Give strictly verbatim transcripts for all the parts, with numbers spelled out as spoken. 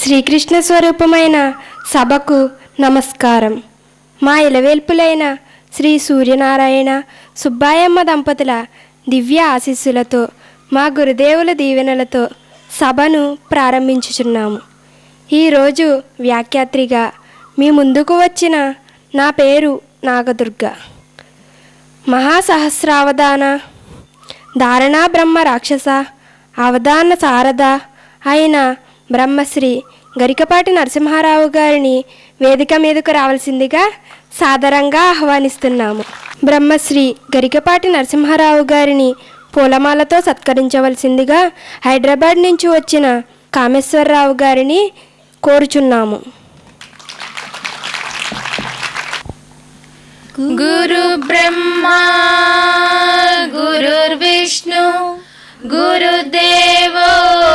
శ్రీకృష్ణ స్వరూపమైన సభకు నమస్కారం. మా ఇలవేల్పులైన శ్రీ సూర్యనారాయణ సుబ్బాయమ్మ దంపతుల దివ్య ఆశీస్సులతో మా గురుదేవుల దీవెనలతో సభను ప్రారంభించుచున్నాము. ఈరోజు వ్యాఖ్యాత్రిగా మీ ముందుకు వచ్చిన నా పేరు నాగదుర్గ. మహాసహస్రావధాన ధారణా బ్రహ్మ రాక్షస అవధాన సారథ అయిన బ్రహ్మశ్రీ గరికపాటి నరసింహారావు గారిని వేదిక మీదకు రావాల్సిందిగా సాదరంగా ఆహ్వానిస్తున్నాము. బ్రహ్మశ్రీ గరికపాటి నరసింహారావు గారిని పూలమాలతో సత్కరించవలసిందిగా హైదరాబాద్ నుంచి వచ్చిన కామేశ్వరరావు గారిని కోరుచున్నాము. గురు బ్రహ్మ గురుర్విష్ణు గురుదేవో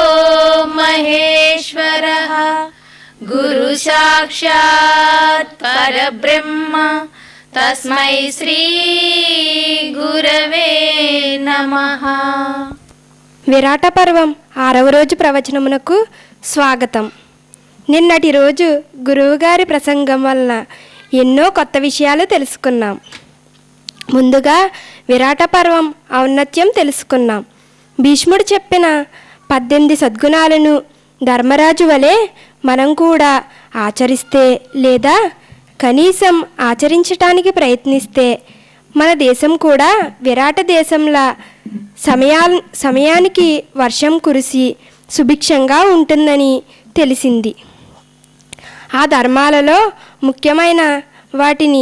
మహేశ్వరః గురు సాక్షాత్ పరబ్రహ్మ తస్మై శ్రీ గురవే నమః. విరాటపర్వం ఆరవ రోజు ప్రవచనమునకు స్వాగతం. నిన్నటి రోజు గురువుగారి ప్రసంగం వలన ఎన్నో కొత్త విషయాలు తెలుసుకున్నాం. ముందుగా విరాటపర్వం ఔన్నత్యం తెలుసుకున్నాం. భీష్ముడు చెప్పిన పద్దెనిమిది సద్గుణాలను ధర్మరాజు వలె మనం కూడా ఆచరిస్తే లేదా కనీసం ఆచరించటానికి ప్రయత్నిస్తే మన దేశం కూడా విరాట దేశంలా సమయా సమయానికి వర్షం కురిసి సుభిక్షంగా ఉంటుందని తెలిసింది. ఆ ధర్మాలలో ముఖ్యమైన వాటిని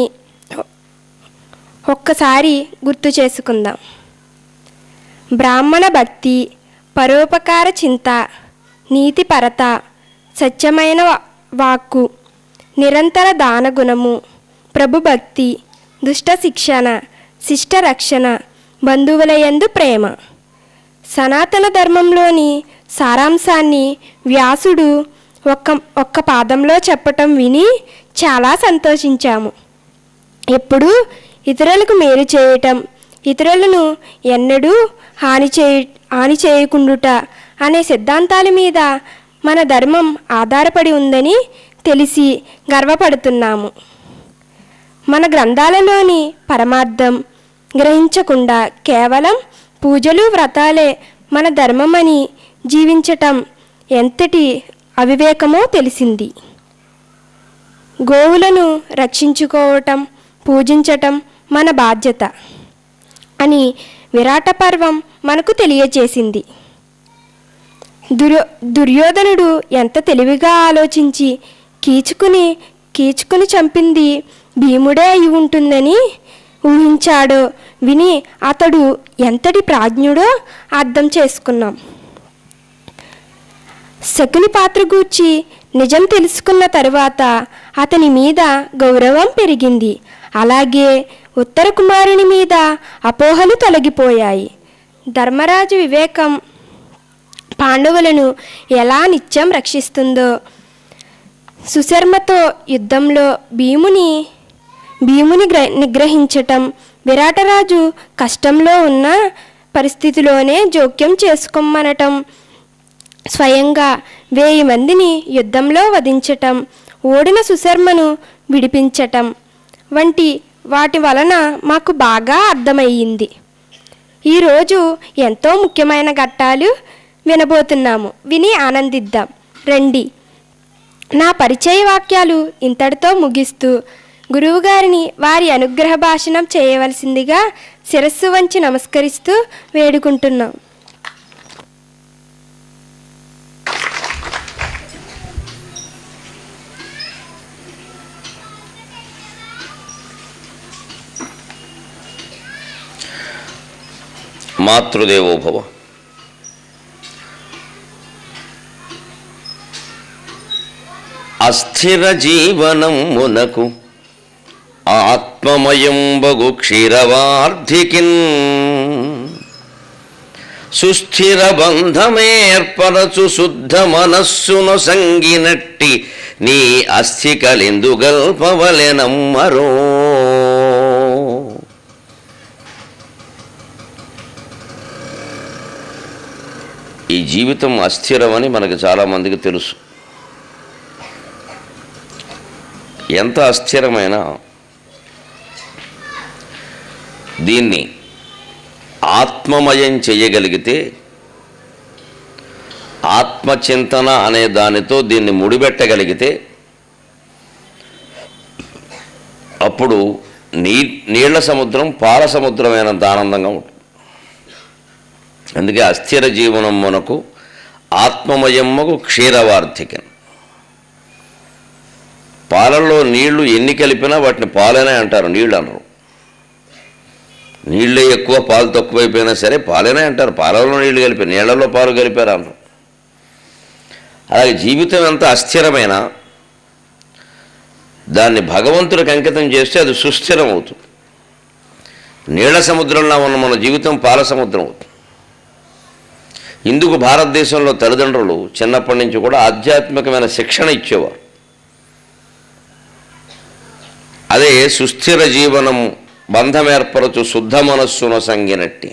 ఒక్కసారి గుర్తు చేసుకుందాం. బ్రాహ్మణ భక్తి, పరోపకార చింత, నీతిపరత, సత్యమైన వాక్కు, నిరంతర దానగుణము, ప్రభుభక్తి, దుష్ట శిక్షణ, శిష్ట రక్షణ, బంధువులయందు ప్రేమ. సనాతన ధర్మంలోని సారాంశాన్ని వ్యాసుడు ఒక్క ఒక్క పాదంలో చెప్పటం విని చాలా సంతోషించాము. ఎప్పుడు ఇతరులకు మేలు చేయటం, ఇతరులను ఎన్నడూ హాని చేయ హాని చేయకుండుట అనే సిద్ధాంతాల మీద మన ధర్మం ఆధారపడి ఉందని తెలిసి గర్వపడుతున్నాము. మన గ్రంథాలలోని పరమార్థం గ్రహించకుండా కేవలం పూజలు వ్రతాలే మన ధర్మమని జీవించటం ఎంతటి అవివేకమో తెలిసింది. గోవులను రక్షించుకోవటం, పూజించటం మన బాధ్యత అని విరాటపర్వం మనకు తెలియజేసింది. దుర్యో దుర్యోధనుడు ఎంత తెలివిగా ఆలోచించి కీచుకుని కీచుకుని చంపింది భీముడే అయి ఉంటుందని ఊహించాడో విని అతడు ఎంతటి ప్రాజ్ఞుడో అర్థం చేసుకున్నాం. శకుని పాత్ర గూర్చి నిజం తెలుసుకున్న తరువాత అతని మీద గౌరవం పెరిగింది. అలాగే ఉత్తర కుమారుని మీద అపోహలు తొలగిపోయాయి. ధర్మరాజు వివేకం పాండవులను ఎలా నిత్యం రక్షిస్తుందో, సుశర్మతో యుద్ధంలో భీముని భీముని నిగ్రహించటం, విరాటరాజు కష్టంలో ఉన్న పరిస్థితిలోనే జోక్యం చేసుకోమనటం, స్వయంగా వెయ్యి మందిని యుద్ధంలో వధించటం, ఓడిన సుశర్మను విడిపించటం వంటి వాటి వలన మాకు బాగా అర్థమయ్యింది. ఈరోజు ఎంతో ముఖ్యమైన ఘట్టాలు వినబోతున్నాము. విని ఆనందిద్దాం రండి. నా పరిచయ వాక్యాలు ఇంతటితో ముగిస్తూ గురువుగారిని వారి అనుగ్రహ భాషణం చేయవలసిందిగా శిరస్సు వంచి నమస్కరిస్తూ వేడుకుంటున్నాం. మాతృదేవో భవ. అస్థిర జీవనం మునకు ఆత్మమయం బగు క్షీరవార్ధికిన్ సుస్థిర బంధమేర్పరచు శుద్ధ మనస్సును సంగినట్టి నీ అస్థికలిందు గల్పవలెనమ్మరో. ఈ జీవితం అస్థిరమని మనకు చాలామందికి తెలుసు. ఎంత అస్థిరమైన దీన్ని ఆత్మమయం చేయగలిగితే, ఆత్మచింతన అనే దానితో దీన్ని ముడిపెట్టగలిగితే అప్పుడు నీ నీళ్ల సముద్రం పాల సముద్రమైనంత ఆనందంగా ఉంటుంది. అందుకే అస్థిర జీవనం మనకు ఆత్మమయమ్మకు క్షీరవార్థికం. పాలల్లో నీళ్లు ఎన్ని కలిపినా వాటిని పాలనే అంటారు, నీళ్ళు అనరు. నీళ్ళే ఎక్కువ పాలు తక్కువైపోయినా సరే పాలనే అంటారు. పాలలో నీళ్లు కలిపి నీళ్లలో పాలు కలిపారు అన్నారు. అలాగే జీవితం ఎంత అస్థిరమైన దాన్ని భగవంతుడికి అంకితం చేస్తే అది సుస్థిరం అవుతుంది. నీళ్ల సముద్రంలో ఉన్న మన జీవితం పాల సముద్రం అవుతుంది. ఇందుకు భారతదేశంలో తల్లిదండ్రులు చిన్నప్పటి నుంచి కూడా ఆధ్యాత్మికమైన శిక్షణ ఇచ్చేవారు. అదే సుస్థిర జీవనం బంధమేర్పరచు శుద్ధ మనస్సున సంగినట్టి.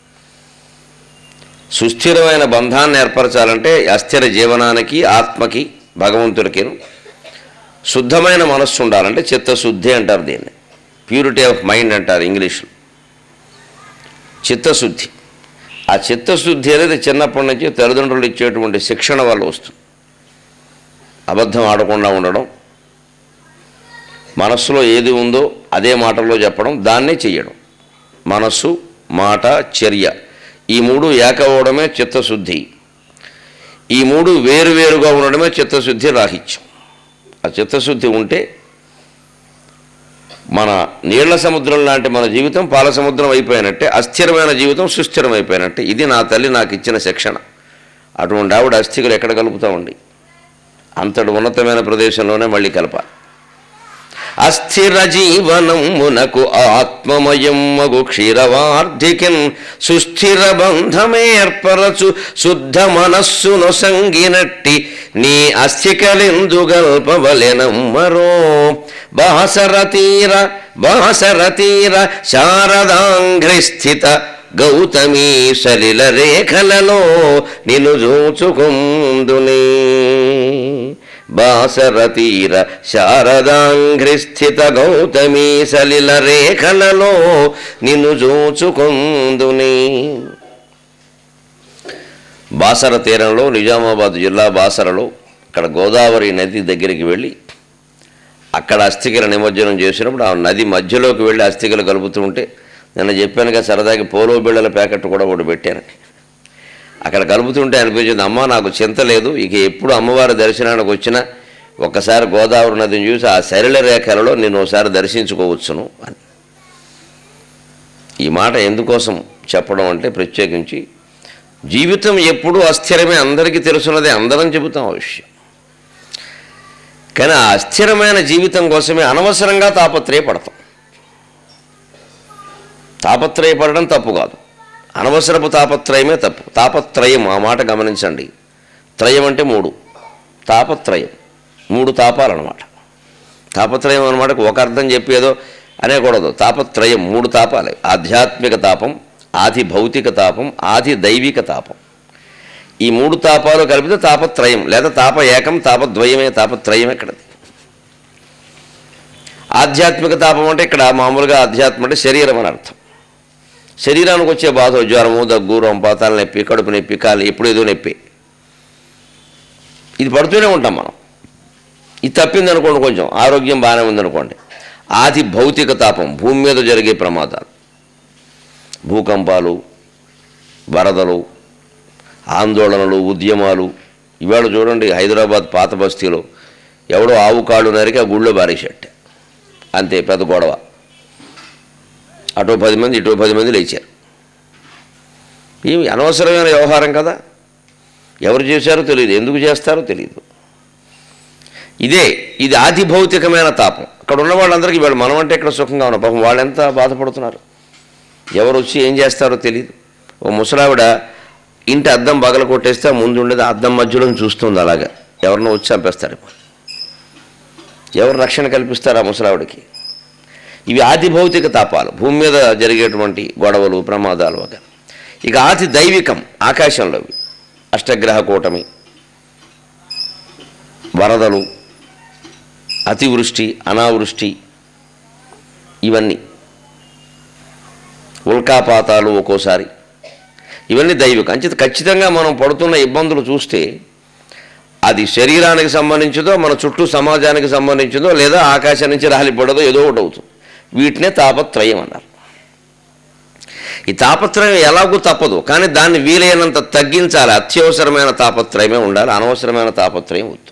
సుస్థిరమైన బంధాన్ని ఏర్పరచాలంటే అస్థిర జీవనానికి, ఆత్మకి, భగవంతుడికి శుద్ధమైన మనస్సు ఉండాలంటే చిత్తశుద్ధి అంటారు దీన్ని. ప్యూరిటీ ఆఫ్ మైండ్ అంటారు ఇంగ్లీష్లో. చిత్తశుద్ధి. ఆ చిత్తశుద్ధి అనేది చిన్నప్పటి నుంచి తల్లిదండ్రులు ఇచ్చేటువంటి శిక్షణ వల్ల వస్తుంది. అబద్ధం ఆడకుండా ఉండడం, మనస్సులో ఏది ఉందో అదే మాటల్లో చెప్పడం, దాన్నే చెయ్యడం. మనస్సు, మాట, చర్య ఈ మూడు ఏకవడమే చిత్తశుద్ధి. ఈ మూడు వేరువేరుగా ఉండడమే చిత్తశుద్ధి రాహిత్యం. ఆ చిత్తశుద్ధి ఉంటే మన నీళ్ల సముద్రం లాంటి మన జీవితం పాల సముద్రం అయిపోయినట్టే, అస్థిరమైన జీవితం సుస్థిరం అయిపోయినట్టే. ఇది నా తల్లి నాకు ఇచ్చిన శిక్షణ. అటువంటి ఆవిడ అస్థికులు ఎక్కడ కలుపుతామండి? అంతటి ఉన్నతమైన ప్రదేశంలోనే మళ్ళీ కలపాలి. అస్థిర జీవనమునకు ఆత్మమయమ్మగు క్షీరవార్ధికిన్ సుస్థిర బంధమేర్పరచు శుద్ధ మనస్సును సంగినట్టి నీ అస్థికలెందుగల్పవలెనమ్మరో. బాసరతీర బాసరతీర శారదాంఘ్రిస్థిత గౌతమీ సలిల రేఖలలో నిన్ను చూచుకుందునే. బాసరతీర శారదాంఘ్రిస్థిత గౌతమీ సలిల రేఖలలో నిన్ను చూచుకుందునే. బాసర తీరంలో, నిజామాబాద్ జిల్లా బాసరలో, అక్కడ గోదావరి నది దగ్గరికి వెళ్ళి అక్కడ అస్థికల నిమజ్జనం చేసినప్పుడు ఆ నది మధ్యలోకి వెళ్ళి అస్థికలు కలుపుతూ ఉంటే, నిన్న చెప్పానుగా సరదాకి పోలో బిళ్ళల ప్యాకెట్ కూడా ఒకటి పెట్టానండి. అక్కడ కలుపుతుంటే అనిపించింది, అమ్మ నాకు చింత లేదు, ఇక ఎప్పుడు అమ్మవారి దర్శనానికి వచ్చినా ఒక్కసారి గోదావరి నదిని చూసి ఆ సరళ రేఖలలో నేను ఒకసారి దర్శించుకోవచ్చును అని. ఈ మాట ఎందుకోసం చెప్పడం అంటే, ప్రత్యేకించి జీవితం ఎప్పుడూ అస్థిరమే, అందరికీ తెలుసున్నదే, అందరం చెబుతాం ఆ విషయం. కానీ ఆ అస్థిరమైన జీవితం కోసమే అనవసరంగా తాపత్రయపడతాం. తాపత్రయపడడం తప్పు కాదు, అనవసరపు తాపత్రయమే తప్పు. తాపత్రయం ఆ మాట గమనించండి. త్రయం అంటే మూడు, తాపత్రయం మూడు తాపాలన్నమాట. తాపత్రయం అన్నమాటకు ఒక అర్థం చెప్పేదో అనేకూడదు. తాపత్రయం మూడు తాపాలే. ఆధ్యాత్మిక తాపం, ఆది భౌతిక తాపం, ఆది దైవిక తాపం. ఈ మూడు తాపాలు కలిపితే తాపత్రయం, లేదా తాప ఏకం, తాపద్వయమే, తాపత్రయం ఎక్కడది. ఆధ్యాత్మిక తాపం అంటే ఇక్కడ మామూలుగా ఆధ్యాత్మం అంటే శరీరం అని అర్థం. శరీరానికి వచ్చే బాధ, జ్వరము, దగ్గు, రొంపాతాల నొప్పి, కడుపు నొప్పి, కాలు, ఎప్పుడు ఏదో నొప్పి, ఇది పడుతూనే ఉంటాం మనం. ఇది తప్పిందనుకోండి, కొంచెం ఆరోగ్యం బాగానే ఉందనుకోండి. ఆది భౌతిక తాపం, భూమి మీద జరిగే ప్రమాదాలు, భూకంపాలు, వరదలు, ఆందోళనలు, ఉద్యమాలు. ఇవాళ చూడండి హైదరాబాద్ పాత బస్తీలో ఎవడో ఆవు కాళ్ళు నరికి ఆ గుళ్ళో బారేసేట్టే, అంతే, పెద్ద గొడవ. అటో పది మంది ఇటో పది మంది లేచారు. ఏమి అనవసరమైన వ్యవహారం కదా. ఎవరు చేశారో తెలియదు, ఎందుకు చేస్తారో తెలియదు. ఇదే ఇది ఆది భౌతికమైన తాపం. అక్కడ ఉన్న వాళ్ళందరికీ వీళ్ళు మనం అంటే ఇక్కడ సుఖంగా ఉన్నారు, పాపం వాళ్ళు ఎంత బాధపడుతున్నారు. ఎవరు వచ్చి ఏం చేస్తారో తెలియదు. ఓ ముసలావిడ ఇంటి అద్దం బగల కొట్టేస్తే ముందు ఉండేది అద్దం మధ్యలో చూస్తుంది, అలాగా ఎవరినో వచ్చి చంపేస్తాడు. ఎవరు రక్షణ కల్పిస్తారు ఆ ముసలావిడికి? ఇవి ఆది భౌతిక తాపాలు, భూమి మీద జరిగేటువంటి గొడవలు, ప్రమాదాలు వగైరా. ఇక ఆది దైవికం ఆకాశంలో అష్టగ్రహ కూటమి, వరదలు, అతివృష్టి, అనావృష్టి, ఇవన్నీ ఉల్కాపాతాలు ఒక్కోసారి, ఇవన్నీ దైవిక అంచేత ఖచ్చితంగా మనం పడుతున్న ఇబ్బందులు చూస్తే అది శరీరానికి సంబంధించిందో, మన చుట్టూ సమాజానికి సంబంధించిందో, లేదా ఆకాశం నుంచి రాలిపడదో ఏదో ఒకటి అవుతుంది. వీటినే తాపత్రయం అన్నారు. ఈ తాపత్రయం ఎలాగూ తప్పదు, కానీ దాన్ని వీలైనంత తగ్గించాలి. అత్యవసరమైన తాపత్రయమే ఉండాలి, అనవసరమైన తాపత్రయం వద్దు.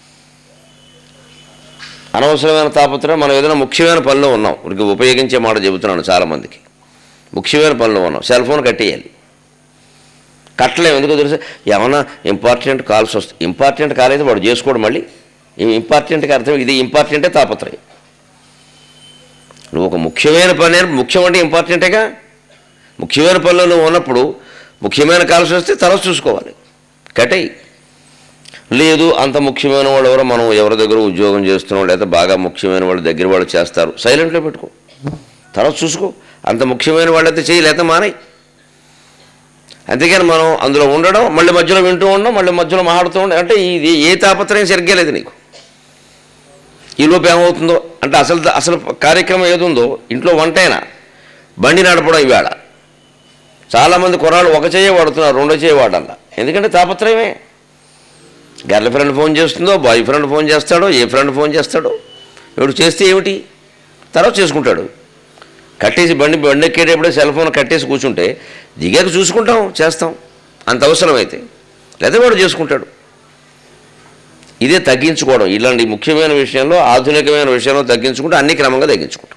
అనవసరమైన తాపత్రయం మనం ఏదైనా ముఖ్యమైన పనిలో ఉన్నాం, ఇక ఉపయోగించే మాట చెబుతున్నాను చాలామందికి. ముఖ్యమైన పనిలో ఉన్నాం, సెల్ ఫోన్ కట్టేయాలి. కట్టలేము, ఎందుకో తెలుసు, ఏమన్నా ఇంపార్టెంట్ కాల్స్ వస్తాయి. ఇంపార్టెంట్ కాల్ అయితే వాడు చేసుకోవడం, మళ్ళీ ఇంపార్టెంట్గా అర్థం ఇది ఇంపార్టెంటే తాపత్రయం. నువ్వు ఒక ముఖ్యమైన పని, ముఖ్యం అంటే ఇంపార్టెంటేగా. ముఖ్యమైన పనిలో నువ్వు ఉన్నప్పుడు ముఖ్యమైన కాల్స్ వస్తే తర్వాత చూసుకోవాలి, కట్టేయి. లేదు అంత ముఖ్యమైన వాళ్ళు ఎవరో, మనం ఎవరి దగ్గర ఉద్యోగం చేస్తున్నాం, లేదా బాగా ముఖ్యమైన వాళ్ళ దగ్గర వాళ్ళు చేస్తారు, సైలెంట్లో పెట్టుకో, తర్వాత చూసుకో. అంత ముఖ్యమైన వాళ్ళైతే చేయి, లేదా మానేయి. అంతేకాని మనం అందులో ఉండడం, మళ్ళీ మధ్యలో వింటూ ఉండడం, మళ్ళీ మధ్యలో మాట్లాడుతూ ఉండడం అంటే ఇది ఏ తాపత్రయం సరిగ్గా లేదు నీకు. ఈలోపు ఏమవుతుందో అంటే అసలు అసలు కార్యక్రమం ఏది ఉందో, ఇంట్లో వంటైనా బండి నడపడం, ఈవేళ చాలామంది కుర్రాళ్ళు ఒక చేయ వాడుతున్నారు, రెండో చేయ వాడాల. ఎందుకంటే తాపత్రయమే. గర్ల్ ఫ్రెండ్ ఫోన్ చేస్తుందో, బాయ్ ఫ్రెండ్ ఫోన్ చేస్తాడో, ఏ ఫ్రెండ్ ఫోన్ చేస్తాడో, ఎవడు చేస్తే ఏమిటి, తర్వాత చేసుకుంటాడు. కట్టేసి బండి బండి ఎక్కేటప్పుడే సెల్ ఫోన్ కట్టేసి కూర్చుంటే దిగాక చూసుకుంటాం, చేస్తాం అంత అవసరమైతే, లేదా వాడు చేసుకుంటాడు. ఇదే తగ్గించుకోవడం. ఇలాంటి ముఖ్యమైన విషయంలో, ఆధునికమైన విషయంలో తగ్గించుకుంటే అన్ని క్రమంగా తగ్గించుకుంటాం.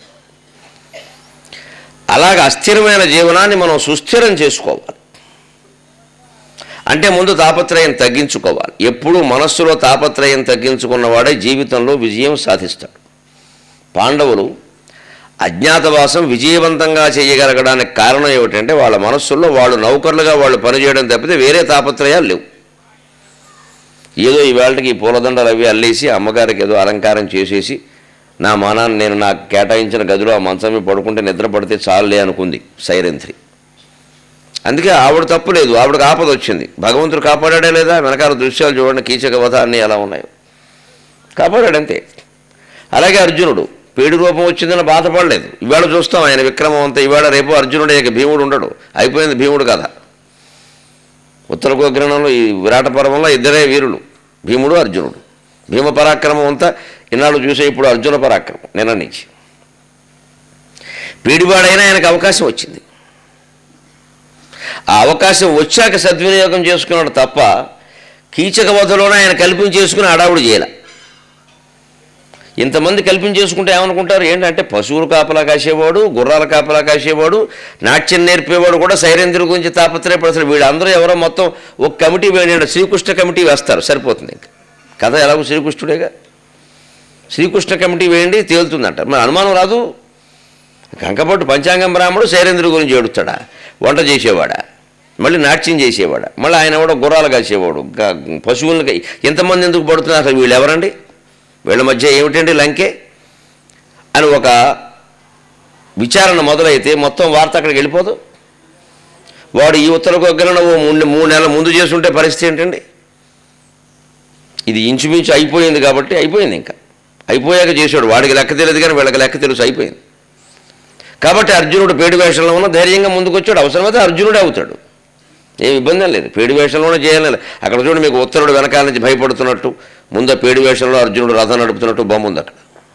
అలాగ అస్థిరమైన జీవనాన్ని మనం సుస్థిరం చేసుకోవాలి. అంటే ముందు తాపత్రయం తగ్గించుకోవాలి. ఎప్పుడూ మనస్సులో తాపత్రయం తగ్గించుకున్నవాడే జీవితంలో విజయం సాధిస్తాడు. పాండవులు అజ్ఞాతవాసం విజయవంతంగా చేయగలగడానికి కారణం ఏమిటంటే వాళ్ళ మనస్సుల్లో వాళ్ళు నౌకర్లుగా వాళ్ళు పనిచేయడం తప్పితే వేరే తాపత్రయాలు లేవు. ఏదో ఈవేళకి ఈ పూలదండలు అవి అల్లేసి అమ్మగారికి ఏదో అలంకారం చేసేసి నా మానాన్ని నేను నాకు కేటాయించిన గదిలో ఆ మంచం మీద పడుకుంటే నిద్ర పడితే చాలులే అనుకుంది సైరంధ్రి. అందుకే ఆవిడ తప్పు లేదు, ఆవిడకి ఆపద వచ్చింది. భగవంతుడు కాపాడాడే లేదా? వెనకాల దృశ్యాలు చూడండి, కీచక వధ అన్నీ ఎలా ఉన్నాయో, కాపాడాడంతే. అలాగే అర్జునుడు పేడు రూపం వచ్చిందని బాధపడలేదు. ఇవాళ చూస్తాం ఆయన విక్రమం అంతా. ఇవాళ రేపు అర్జునుడే, ఇక భీముడు ఉండడు, అయిపోయింది భీముడు కథ. ఉత్తర గోగ్రహణంలో ఈ విరాటపర్వంలో ఇద్దరే వీరులు, భీముడు అర్జునుడు. భీమ పరాక్రమం అంతా ఇన్నాళ్ళు చూసే ఇప్పుడు అర్జున పరాక్రమం నిన్న నుంచి. పీడివాడైనా ఆయనకు అవకాశం వచ్చింది. ఆ అవకాశం వచ్చాక సద్వినియోగం చేసుకున్నాడు తప్ప కీచక వధలోనే ఆయన కల్పించేసుకుని అడావుడు చేయాల. ఇంతమంది కల్పించేసుకుంటే ఏమనుకుంటారు ఏంటంటే పశువులు కాపలా కాసేవాడు, గుర్రాల కాపలా కాసేవాడు, నాట్యం నేర్పేవాడు కూడా సైరేంద్రుల గురించి తాపత్రయపడు. అసలు వీళ్ళందరూ ఎవరో మొత్తం ఒక కమిటీ వేయండి, శ్రీకృష్ణ కమిటీ వేస్తారు, సరిపోతుంది. ఇంకా కథ ఎలాగో శ్రీకృష్ణుడేగా, శ్రీకృష్ణ కమిటీ వేయండి తేలుతుందంట. మరి అనుమానం రాదు. కంకపట్టు పంచాంగం బ్రాహ్మడు సైరేంద్రుడి గురించి ఏడుస్తాడా, వంట చేసేవాడా, మళ్ళీ నాట్యం చేసేవాడా, మళ్ళీ ఆయన కూడా గుర్రాలు కాసేవాడు, పశువులకి ఎంతమంది ఎందుకు పడుతున్నారు, అసలు వీళ్ళు ఎవరండి, వీళ్ళ మధ్య ఏమిటండి లంకే అని ఒక విచారణ మొదలైతే మొత్తం వార్త అక్కడికి వెళ్ళిపోదు. వాడు ఈ ఉత్తర గొగ్గలను ఓ మూడు మూడు నెలల ముందు చేస్తుంటే పరిస్థితి ఏంటండి. ఇది ఇంచుమించు అయిపోయింది కాబట్టి అయిపోయింది. ఇంకా అయిపోయాక చేశాడు, వాడికి లెక్క తెలియదు కానీ వీళ్ళకి లెక్క తెలుసు, అయిపోయింది. కాబట్టి అర్జునుడు పేడి వేషంలో ఉన్న ధైర్యంగా ముందుకు వచ్చాడు. అవసరమైతే అర్జునుడే అవుతాడు, ఏం ఇబ్బంది లేదు. పేడి వేషంలోనే చేయాలి. అక్కడ చూడండి, మీకు ఉత్తరుడు వెనకాల నుంచి భయపడుతున్నట్టు, ముందు పేడి వేషంలో అర్జునుడు రథం నడుపుతున్నట్టు బొమ్మ ఉంది అక్కడ.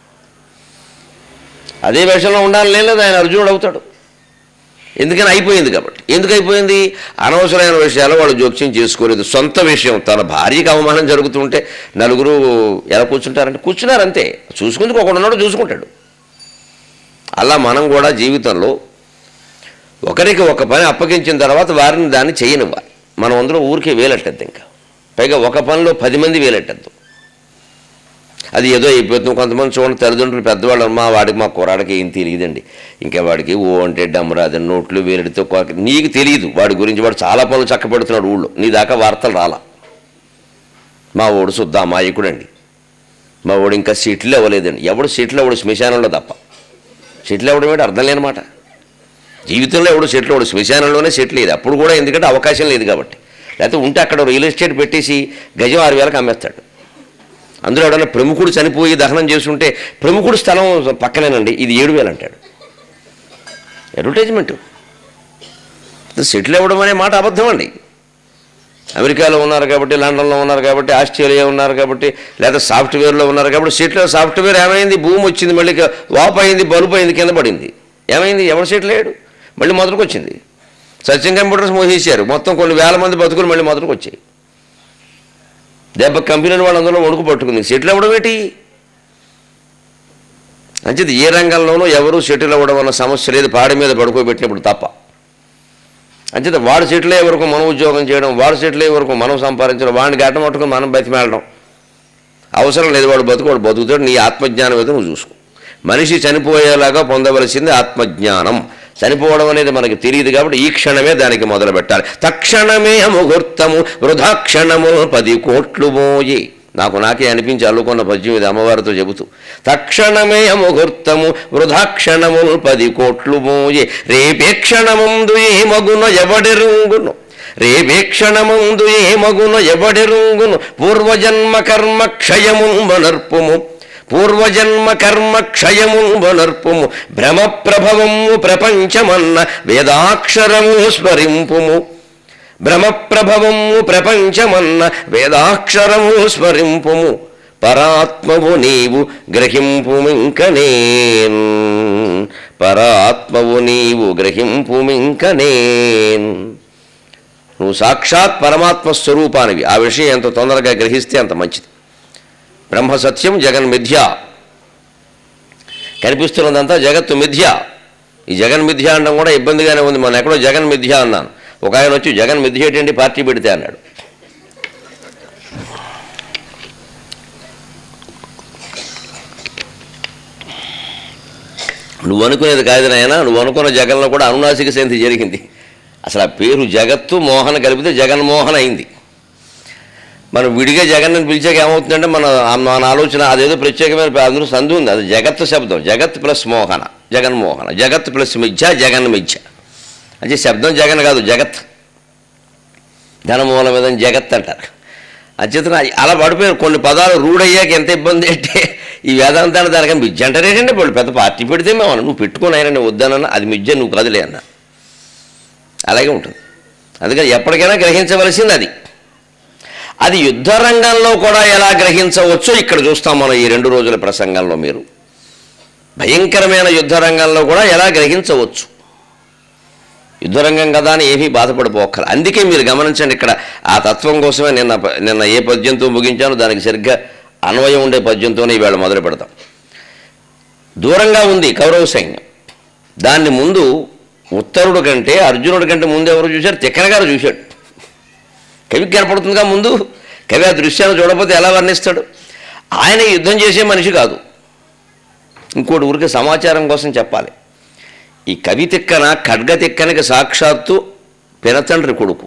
అదే వేషంలో ఉండాలి లేదు, ఆయన అర్జునుడు అవుతాడు. ఎందుకని అయిపోయింది కాబట్టి. ఎందుకు అయిపోయింది? అనవసరమైన విషయాలు వాళ్ళు జోక్యం చేసుకోలేదు. సొంత విషయం, తన భార్యకి అవమానం జరుగుతుంటే నలుగురు ఎలా కూర్చుంటారంటే కూర్చున్నారు అంతే. చూసుకుందుకు ఒకడున్నాడు, చూసుకుంటాడు. అలా మనం కూడా జీవితంలో ఒకరికి ఒక పని అప్పగించిన తర్వాత వారిని దాన్ని చేయనివ్వాలి. మనం అందరూ ఊరికే వేలెట్టద్దు. ఇంకా పైగా ఒక పనిలో పది మంది వేలెట్టద్దు. అది ఏదో అయిపోతుంది. కొంతమంది చూడండి, తల్లిదండ్రులు పెద్దవాళ్ళు, మా వాడికి మా కుర్రాడికి ఏం తెలియదండి, ఇంకా వాడికి ఓ అంటే డమ్మరాదని నోట్లు వేలెడితో నీకు తెలియదు వాడి గురించి. వాడు చాలా పనులు చక్కబెడుతున్నాడు ఊళ్ళో, నీ దాకా వార్తలు రాలా. మా ఓడు శుద్ధ అమాయకుడండి, మా ఓడు ఇంకా సీట్లు ఇవ్వలేదండి. ఎవడు సీట్లు ఎవడు శ్మశానంలో తప్ప. సెటిల్ అవ్వడం ఏంటి అర్థం లేనమాట. జీవితంలో ఎవడు సెటిల్ అవ్వడు, శ్మశానంలోనే సెటిల్ లేదు. అప్పుడు కూడా ఎందుకంటే అవకాశం లేదు కాబట్టి. లేకపోతే ఉంటే అక్కడ రియల్ ఎస్టేట్ పెట్టేసి గజం ఆరు వేలకు అమ్మేస్తాడు. అందులో ఎవడన్నా ప్రముఖుడు చనిపోయి దహనం చేస్తుంటే ప్రముఖుడు స్థలం పక్కనేనండి, ఇది ఏడు వేలు అంటాడు. అడ్వర్టైజ్మెంట్. సెటిల్ అవ్వడం అనే మాట అబద్ధం అండి. అమెరికాలో ఉన్నారు కాబట్టి, లండన్లో ఉన్నారు కాబట్టి, ఆస్ట్రేలియా ఉన్నారు కాబట్టి, లేదా సాఫ్ట్వేర్లో ఉన్నారు కాబట్టి సెటిల్. సాఫ్ట్వేర్ ఏమైంది? భూమి వచ్చింది, మళ్ళీ వాపు అయింది, బలుపు అయింది, కింద పడింది. ఏమైంది? ఎవరు సెటిల్ అయ్యాడు? మళ్ళీ మొదలుకు వచ్చింది. సచిన్ కంప్యూటర్స్ మోసేశారు, మొత్తం కొన్ని వేల మంది బతుకులు మళ్ళీ మొదలుకు వచ్చాయి. దెబ్బ కంపెనీలు వాళ్ళు అందులో వణుకు పట్టుకుంది. సెటిల్ అవ్వడం ఏంటి? అంచేది ఏ రంగంలోనూ ఎవరూ సెటిల్ అవ్వడం అన్న సమస్య లేదు, పాడి మీద పడుకోబెట్టినప్పుడు తప్ప. అంచేత వాడు సెటిల్ అయ్యే వరకు మనం ఉద్యోగం చేయడం, వాడు సెటిల్ అయ్యే వరకు మనం సంపాదించడం, వాడిని గడ్డ పట్టుకుని మనం బతిమేళడం అవసరం లేదు. వాడు బతుకు వాడు బతుకుతాడు. నీ ఆత్మజ్ఞానం ఏదో నువ్వు చూసుకో. మనిషి చనిపోయేలాగా పొందవలసింది ఆత్మజ్ఞానం. చనిపోవడం అనేది మనకి తెలియదు కాబట్టి ఈ క్షణమే దానికి మొదలు పెట్టాలి. తక్షణమే ముహూర్తము వృధాక్షణము పది కోట్లు మోయి. నాకు నాకే అనిపించి అల్లుకున్న పద్యం ఇది అమ్మవారితో చెబుతూ. తక్షణమే ముహూర్తము వృధాక్షణము పది కోట్లు మోయి. రేపే క్షణమందు ఏ మగున ఎవడెరుంగును, రేపే క్షణమందు ఏ మగున ఎవడెరుంగును. పూర్వజన్మ కర్మ క్షయముంబనర్పుము, పూర్వజన్మ కర్మ క్షయముంబనర్పుము. భ్రమ ప్రభవము ప్రపంచమన్న వేదాక్షరము స్మరింపుము, భ్రమ ప్రభవము ప్రపంచమన్న వేదాక్షరము స్మరింపుము. పరాత్మవు నీవు గ్రహింపుమింకనేన్, పరాత్మవు నీవు గ్రహింపుమింకనేన్. నువ్వు సాక్షాత్ పరమాత్మ స్వరూపానివి. ఆ విషయం ఎంత తొందరగా గ్రహిస్తే అంత మంచిది. బ్రహ్మ సత్యం, జగన్ మిథ్య. కనిపిస్తున్నదంతా జగత్తు మిథ్య. ఈ జగన్ మిథ్య అనడం కూడా ఇబ్బందిగానే ఉంది. మనం ఎక్కడో జగన్ మిథ్య అన్నాను, ఒక ఆయన వచ్చి జగన్ మిథ్య ఏంటండి పార్టీ పెడితే అన్నాడు. నువ్వు అనుకునేది కాదు నాయన, నువ్వు అనుకున్న జగన్లో కూడా అనునాసిక సంధి జరిగింది. అసలు ఆ పేరు జగత్తు మోహన్ కలిపితే జగన్మోహన్ అయింది. మనం విడిగా జగన్ అని పిలిచాక ఏమవుతుందంటే మన మన ఆలోచన అదేదో ప్రత్యేకమైన అందులో సంధి ఉంది. అది జగత్ శబ్దం, జగత్ ప్లస్ మోహన, జగన్మోహన. జగత్ ప్లస్ మిథ్య, జగన్ మిథ్య. అంటే శబ్దం జగన్ కాదు, జగత్. ధనమూల మీద జగత్ అంటారు. అంచేతన అలా పడిపోయారు. కొన్ని పదాలు రూఢయ్యాక ఎంత ఇబ్బంది అంటే ఈ వేదాంతాన్ని దానికని మిథ్య అంటారేటండి. వాళ్ళు పెద్ద పార్టీ పెడితే మేము నువ్వు పెట్టుకున్నాయనండి వద్దనన్నా అది మిథ్య, నువ్వు కదలే అన్న. అలాగే ఉంటుంది. అందుకని ఎప్పటికైనా గ్రహించవలసింది అది. అది యుద్ధ రంగంలో కూడా ఎలా గ్రహించవచ్చో ఇక్కడ చూస్తాం మనం ఈ రెండు రోజుల ప్రసంగంలో. మీరు భయంకరమైన యుద్ధ రంగంలో కూడా ఎలా గ్రహించవచ్చు. యుద్ధరంగం కదా అని ఏమీ బాధపడిపోక్కల. అందుకే మీరు గమనించండి, ఇక్కడ ఆ తత్వం కోసమే నిన్న నిన్న ఏ పద్యంతో ముగించానో దానికి సరిగ్గా అన్వయం ఉండే పద్యంతోనే ఈవేళ మొదలు పెడతాం. దూరంగా ఉంది కౌరవ సైన్యం. దాన్ని ముందు ఉత్తరుడు కంటే అర్జునుడి కంటే ముందు ఎవరు చూశారు? తిక్కన గారు చూశాడు. కవికి కనపడుతుందిగా ముందు. కవి ఆ దృశ్యాన్ని చూడకపోతే ఎలా వర్ణిస్తాడు? ఆయన యుద్ధం చేసే మనిషి కాదు, ఇంకోటి ఊరికే సమాచారం కోసం చెప్పాలి. ఈ కవి తిక్కన ఖడ్గ తిక్కనకి సాక్షాత్తు పినతండ్రి కొడుకు.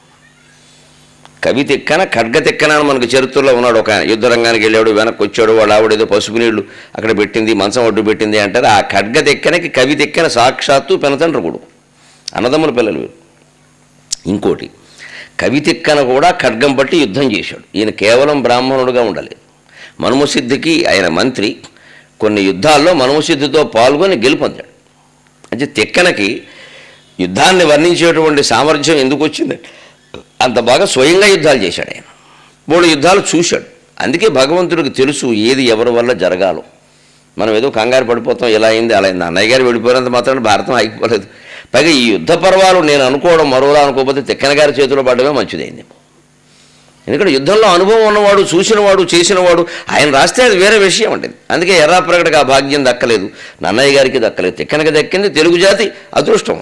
కవి తిక్కన ఖడ్గ తిక్కన అని మనకు చరిత్రలో ఉన్నాడు. ఒక యుద్ధ రంగానికి వెళ్ళాడు, వెనక్కి వచ్చాడు, వాడు ఆవిడేదో పసుపు నీళ్లు అక్కడ పెట్టింది, మంచం ఒడ్డు పెట్టింది అంటారు. ఆ ఖడ్గ తిక్కనకి కవి తిక్కన సాక్షాత్తు పినతండ్రి కొడుకు, అన్నదమ్ముల పిల్లలు వీరు. ఇంకోటి కవి తిక్కన కూడా ఖడ్గం పట్టి యుద్ధం చేశాడు. ఈయన కేవలం బ్రాహ్మణుడుగా ఉండలేదు. మనుమసిద్ధికి ఆయన మంత్రి, కొన్ని యుద్ధాల్లో మనుమసిద్ధితో పాల్గొని గెలుపొందాడు. అంటే తిక్కనకి యుద్ధాన్ని వర్ణించేటువంటి సామర్థ్యం ఎందుకు వచ్చింది? అంత బాగా స్వయంగా యుద్ధాలు చేశాడు ఆయన. మూడు యుద్ధాలు చూశాడు. అందుకే భగవంతుడికి తెలుసు ఏది ఎవరి వల్ల జరగాలో. మనం ఏదో కంగారు పడిపోతాం, ఇలా అయింది అలా అయింది. అన్నయ్య గారు వెళ్ళిపోయినంత మాత్రం భారతం ఆగిపోలేదు. పైగా ఈ యుద్ధ పర్వాలు నేను అనుకోవడం మరోలా అనుకోకపోతే తిక్కన గారి చేతిలో పడడమే మంచిదైంది. ఎందుకంటే యుద్ధంలో అనుభవం ఉన్నవాడు, చూసినవాడు, చేసినవాడు ఆయన రాస్తే అది వేరే విషయం అంటే. అందుకే ఎర్రాప్రగడకు ఆ భాగ్యం దక్కలేదు, నన్నయ్య గారికి దక్కలేదు. తిక్కనకి దక్కింది తెలుగు జాతి అదృష్టం.